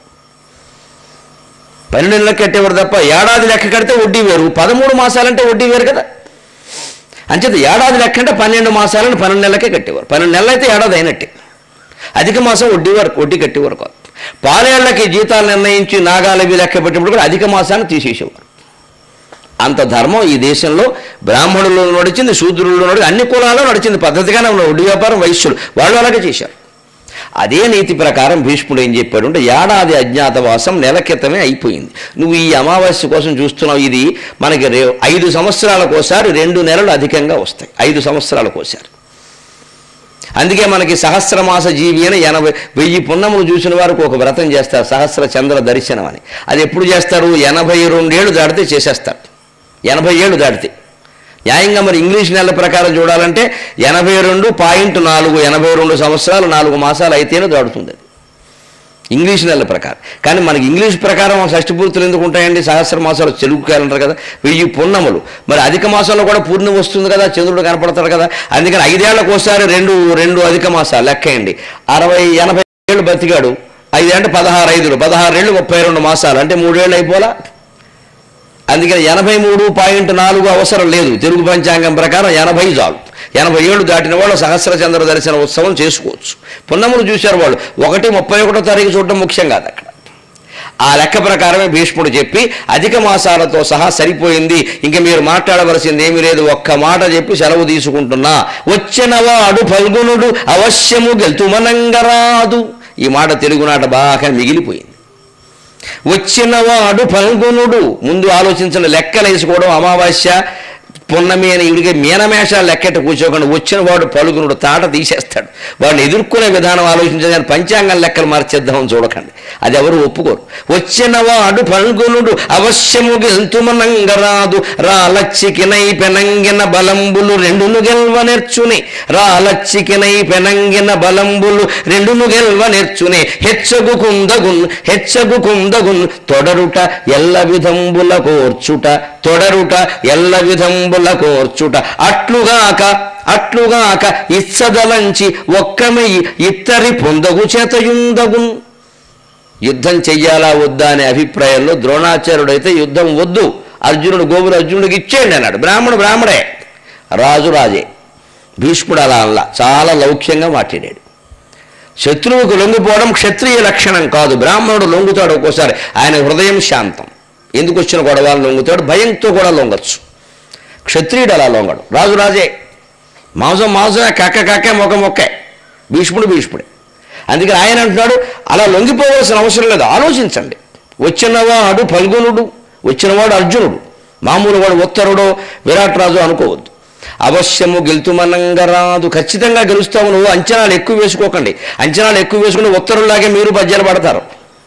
పన్నెండు నెలలకు కట్టేవారు తప్ప. ఏడాది లెక్క కడితే వడ్డీ వేరు, పదమూడు మాసాలంటే వడ్డీ వేరు కదా. అంచేత ఏడాది లెక్క అంటే పన్నెండు మాసాలను పన్నెండు నెలలకే కట్టేవారు. పన్నెండు నెలలు అయితే ఏడాది అయినట్టే. అధిక మాసం వడ్డీ వారు వడ్డీ కట్టేవారు కాదు. పాలేళ్లకి జీతాలు నిర్ణయించి నాగాలవి లెక్క పెట్టినప్పుడు కూడా అధిక మాసాన్ని తీసేసేవారు. అంత ధర్మం ఈ దేశంలో బ్రాహ్మణుల్లో నడిచింది, శూద్రుల్లో నడిచింది, అన్ని కులాల్లో నడిచింది. పద్ధతిగానే ఉన్న వడ్డీ వ్యాపారం వైశ్యులు వాళ్ళు అలాగే చేశారు. అదే నీతి ప్రకారం భీష్ముడు ఏం చెప్పాడు అంటే ఏడాది అజ్ఞాతవాసం నెల క్రితమే అయిపోయింది. నువ్వు ఈ అమావాస్య కోసం చూస్తున్నావు. ఇది మనకి రే ఐదు సంవత్సరాలకోసారి రెండు నెలలు అధికంగా వస్తాయి, ఐదు సంవత్సరాలకోసారి. అందుకే మనకి సహస్రమాస జీవి అని ఎనభై వెయ్యి పున్నములు చూసిన వారికి ఒక వ్రతం చేస్తారు, సహస్ర చంద్ర దర్శనం అని. అది ఎప్పుడు చేస్తారు? ఎనభై రెండేళ్ళు దాటితే చేసేస్తారు. ఎనభై ఏళ్ళు దాటితే న్యాయంగా మరి ఇంగ్లీష్ నెలల ప్రకారం చూడాలంటే ఎనభై రెండు పాయింట్ నాలుగు ఎనభై రెండు సంవత్సరాలు నాలుగు మాసాలు అయితేనే దాడుతుంది అది ఇంగ్లీష్ నెలల ప్రకారం. కానీ మనకి ఇంగ్లీష్ ప్రకారం షష్ఠి పూర్తులు ఎందుకు ఉంటాయండి? సహస్ర మాసాలు తెలుగు క్యాలెండర్ కదా, వెయ్యి పున్నములు. మరి అధిక మాసంలో కూడా పూర్ణి వస్తుంది కదా, చంద్రుడు కనపడతాడు కదా. అందుకని ఐదేళ్లకు ఒకసారి రెండు రెండు అధిక మాసాలు లెక్కేయండి. అరవై ఎనభై ఏళ్ళు బతికాడు, ఐదేంటే పదహారు ఐదులు పదహారు ఏళ్ళు ముప్పై రెండు మాసాలు అంటే మూడేళ్ళు అయిపోలా. అందుకని ఎనభై మూడు పాయింట్ నాలుగు అవసరం లేదు. తెలుగు పంచాంగం ప్రకారం ఎనభై చాలు. ఎనభై ఏళ్ళు దాటిన వాళ్ళు సహస్ర చంద్ర దర్శన ఉత్సవం చేసుకోవచ్చు. పున్నములు చూశారు వాళ్ళు, ఒకటి ముప్పై ఒకటో తారీఖు చూడటం ముఖ్యం కాదు అక్కడ. ఆ లెక్క ప్రకారమే భీష్ముడు చెప్పి అధిక మాసాలతో సహా సరిపోయింది, ఇంక మీరు మాట్లాడవలసింది ఏమీ లేదు, ఒక్క మాట చెప్పి సెలవు తీసుకుంటున్నా. వచ్చినవాడు ఫల్గునుడు అవశ్యము గెలుతుమనంగరాదు. ఈ మాట తెలుగునాట బాగా మిగిలిపోయింది. వచ్చినవాడు ఫల్గునుడు. ముందు ఆలోచించండి, లెక్కలు వేసుకోవడం అమావాస్య పున్నమి అని ఇవిడికి మీనమేషాలు లెక్కెట్ట కూర్చోకుండా వచ్చినవాడు పలుగునుడు తాట తీసేస్తాడు. వాడిని ఎదుర్కొనే విధానం ఆలోచించండి. కానీ పంచాంగం లెక్కలు మార్చేద్దామని చూడకండి, అది ఎవరు ఒప్పుకోరు. వచ్చినవాడు ఫల్గునుడు అవశ్యము గెల్తుమనంగరాదు. రాలచ్చికినై పెనంగిన బలంబులు రెండును గెల్వ నేర్చుని. రాలచ్చికినై పెనంగిన బలంబులు రెండును గెల్వ నేర్చుని. హెచ్చగు కుందగున్ హెచ్చగు కుందగున్ తొడరుట ఎల్ల విధంబుల కోర్చుట. తొడరుట ఎల్ల విధంబుల కోర్చుట. అట్లుగాక అట్లుగాక ఇచ్చదలంచి ఒక్కమయ్యి ఇత్తరి పొందగు చేతయుందగున్. యుద్ధం చెయ్యాలా వద్దా అనే అభిప్రాయంలో ద్రోణాచార్యుడైతే యుద్ధం వద్దు, అర్జునుడు గోవులు అర్జునుడికి ఇచ్చేయండి అన్నాడు. బ్రాహ్మణుడు బ్రాహ్మడే, రాజు రాజే. భీష్ముడు అలా అలా చాలా లౌక్యంగా మాట్లాడాడు. శత్రువుకు లొంగిపోవడం క్షత్రియ లక్షణం కాదు. బ్రాహ్మణుడు లొంగుతాడు ఒక్కోసారి, ఆయన హృదయం శాంతం. ఎందుకు వచ్చిన గొడవలు లొంగుతాడు, భయంతో కూడా లొంగచ్చు. క్షత్రియుడు అలా లొంగడు, రాజు రాజే. మాంసం మాంసమే, కక్క కక్కే, మొక్క మొక్కే. భీష్ముడు భీష్ముడే. అందుకని ఆయన అంటున్నాడు అలా లొంగిపోవాల్సిన అవసరం లేదు, ఆలోచించండి. వచ్చినవాడు ఫల్గునుడు, వచ్చినవాడు అర్జునుడు, మామూలు వాడు ఉత్తరుడో విరాట్ రాజు అనుకోవద్దు. అవశ్యము గెలుతుమనంగరాదు. ఖచ్చితంగా గెలుస్తావు నువ్వు. అంచనాలు ఎక్కువ వేసుకోకండి. అంచనాలు ఎక్కువ వేసుకుని ఉత్తరులాగే మీరు పద్యాలు పడతారు.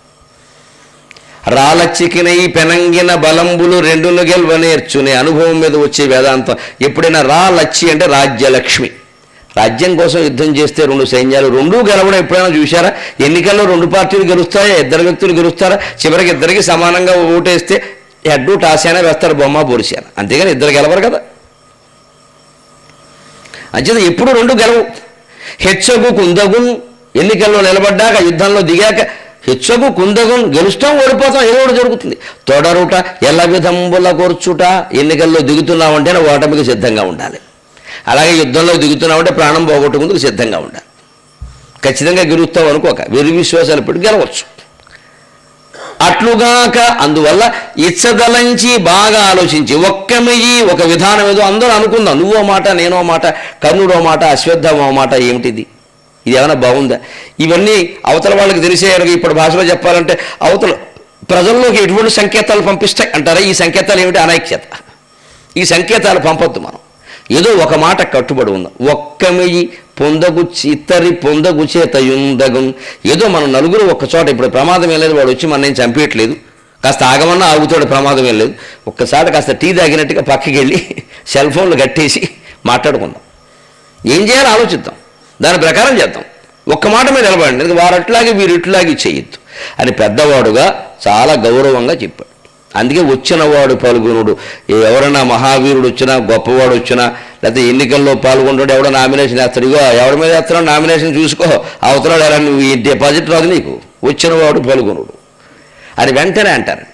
రాలచ్చికినై పెనంగిన బలంబులు రెండును గెల్వ నేర్చునే. అనుభవం మీద వచ్చే వేదాంతం. ఎప్పుడైనా రాలచ్చి అంటే రాజ్యలక్ష్మి, రాజ్యం కోసం యుద్ధం చేస్తే రెండు సైన్యాలు రెండూ గెలవడం ఎప్పుడైనా చూశారా? ఎన్నికల్లో రెండు పార్టీలు గెలుస్తాయా? ఇద్దరు వ్యక్తులు గెలుస్తారా? చివరికి ఇద్దరికి సమానంగా ఓటేస్తే హెడ్డు టాసేనా వేస్తారు, బొమ్మ బొరిసేనా, అంతేగాని ఇద్దరు గెలవరు కదా. అంచేత ఎప్పుడు రెండు గెలవు. హెచ్చగు కుందగున్ ఎన్నికల్లో నిలబడ్డాక యుద్ధంలో దిగాక హెచ్చగు కుందగున్ గెలుస్తాం ఓడిపోతాం ఏదో ఒకటి జరుగుతుంది. తొడరుట ఎల్ల విధంబుల కూర్చుట ఎన్నికల్లో దిగుతున్నామంటేనే ఓటమికి సిద్ధంగా ఉండాలి. అలాగే యుద్ధంలో దిగుతున్నామంటే ప్రాణం పోగొట్టుకుందుకు సిద్ధంగా ఉండాలి. ఖచ్చితంగా గెలుస్తాం అనుకోక వెర్రి విశ్వాసాలు పెట్టి గెలవచ్చు. అట్లుగాక అందువల్ల ఇచ్చదలంచి బాగా ఆలోచించి ఒక్కమయ్యి ఒక విధానం ఏదో అందరూ అనుకుందాం. నువ్వో మాట నేనో మాట కర్ణుడో మాట అశ్వత్థామో మాట ఏమిటిది, ఇది ఏమైనా బాగుందా? ఇవన్నీ అవతల వాళ్ళకి తెలిసేయాలి. ఇప్పుడు భాషలో చెప్పాలంటే అవతల ప్రజల్లోకి ఎటువంటి సంకేతాలు పంపిస్తాయి అంటారా? ఈ సంకేతాలు ఏమిటి? అనైక్యత. ఈ సంకేతాలు పంపొద్దు. మనం ఏదో ఒక మాట కట్టుబడి ఉందాం. ఒక్కమయ్యి పొందగు చిత్తరి పొందగు చేతయుందగు. ఏదో మనం నలుగురు ఒక్క చోట, ఇప్పుడు ప్రమాదం ఏం లేదు, వాడు వచ్చి మన నేను చంపేయట్లేదు, కాస్త ఆగమన్నా ఆగుతాడు, ప్రమాదం ఏం లేదు, ఒక్కసారి కాస్త టీ తాగినట్టుగా పక్కకి వెళ్ళి సెల్ ఫోన్లు కట్టేసి మాట్లాడుకుందాం. ఏం చేయాలో ఆలోచిద్దాం, దాని ప్రకారం చేద్దాం. ఒక్క మాట మీద నిలబడండి, ఎందుకంటే వారు అట్లాగే వీరు ఇట్లాగే చేయొద్దు అని పెద్దవాడుగా చాలా గౌరవంగా చెప్పాడు. అందుకే వచ్చినవాడు పలుగునుడు. ఎవరైనా మహావీరుడు వచ్చినా గొప్పవాడు వచ్చినా లేకపోతే ఎన్నికల్లో పాల్గొంటాడు, ఎవడో నామినేషన్ వేస్తాడు, ఇగో ఎవరి మీద వేస్తున్నాడు నామినేషన్ చూసుకో, అవతలాడు ఎలా నువ్వు ఈ డిపాజిట్ రాదు నీకు, వచ్చినవాడు పలుగునుడు అని వెంటనే అంటారండి.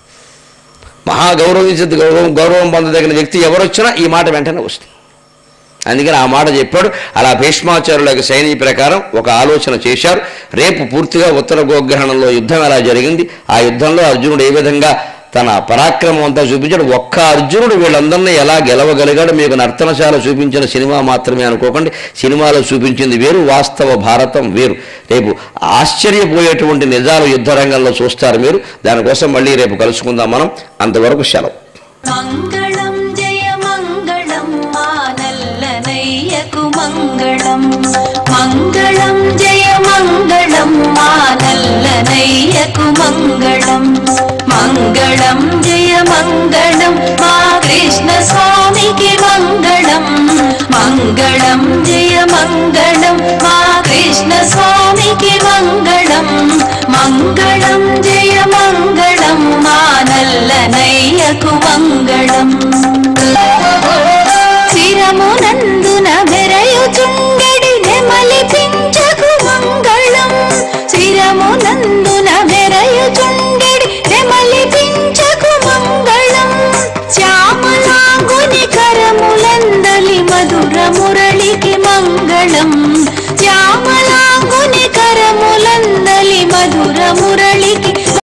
మహా గౌరవించే గౌరవం గౌరవం పొందదగిన వ్యక్తి ఎవరొచ్చినా ఈ మాట వెంటనే వస్తుంది. అందుకని ఆ మాట చెప్పాడు. అలా భీష్మాచార్యుల యొక్క శైలి ప్రకారం ఒక ఆలోచన చేశారు. రేపు పూర్తిగా ఉత్తర గోగ్రహణంలో యుద్ధం ఎలా జరిగింది, ఆ యుద్ధంలో అర్జునుడు ఏ విధంగా తన పరాక్రమం అంతా చూపించాడు, ఒక్క అర్జునుడు వీళ్ళందరినీ ఎలా గెలవగలిగాడు. మీకు నర్తనశాల చూపించిన సినిమా మాత్రమే అనుకోకండి, సినిమాలో చూపించింది వేరు, వాస్తవ భారతం వేరు. రేపు ఆశ్చర్యపోయేటువంటి నిజాలు యుద్ధ రంగంలో చూస్తారు మీరు. దానికోసం మళ్ళీ రేపు కలుసుకుందాం మనం. అంతవరకు సెలవు. మంగళం జయ మంగళం మానల్లనయ్యకు మంగళం. మంగళం జయ మంగళం మానల్లనయ్యకు మంగళం. మంగళం జయ మంగళం మా కృష్ణ స్వామికి మంగళం. మంగళం జయ మంగళం మా కృష్ణ స్వామికి మంగళం. మంగళం జయ మంగళం మానల్లనయ్యకు మంగళం. శిరమునందున మెరయుచుండెడి నెమలి పింఛకు మంగళం. శిరమునందున మెరయుచుండెడి నెమలి పింఛకు మంగళం. శ్యామలాంగుని కరములందలి మధుర మురళికి మంగళం. శ్యామలాంగుని కరములందలి మధుర మురళికి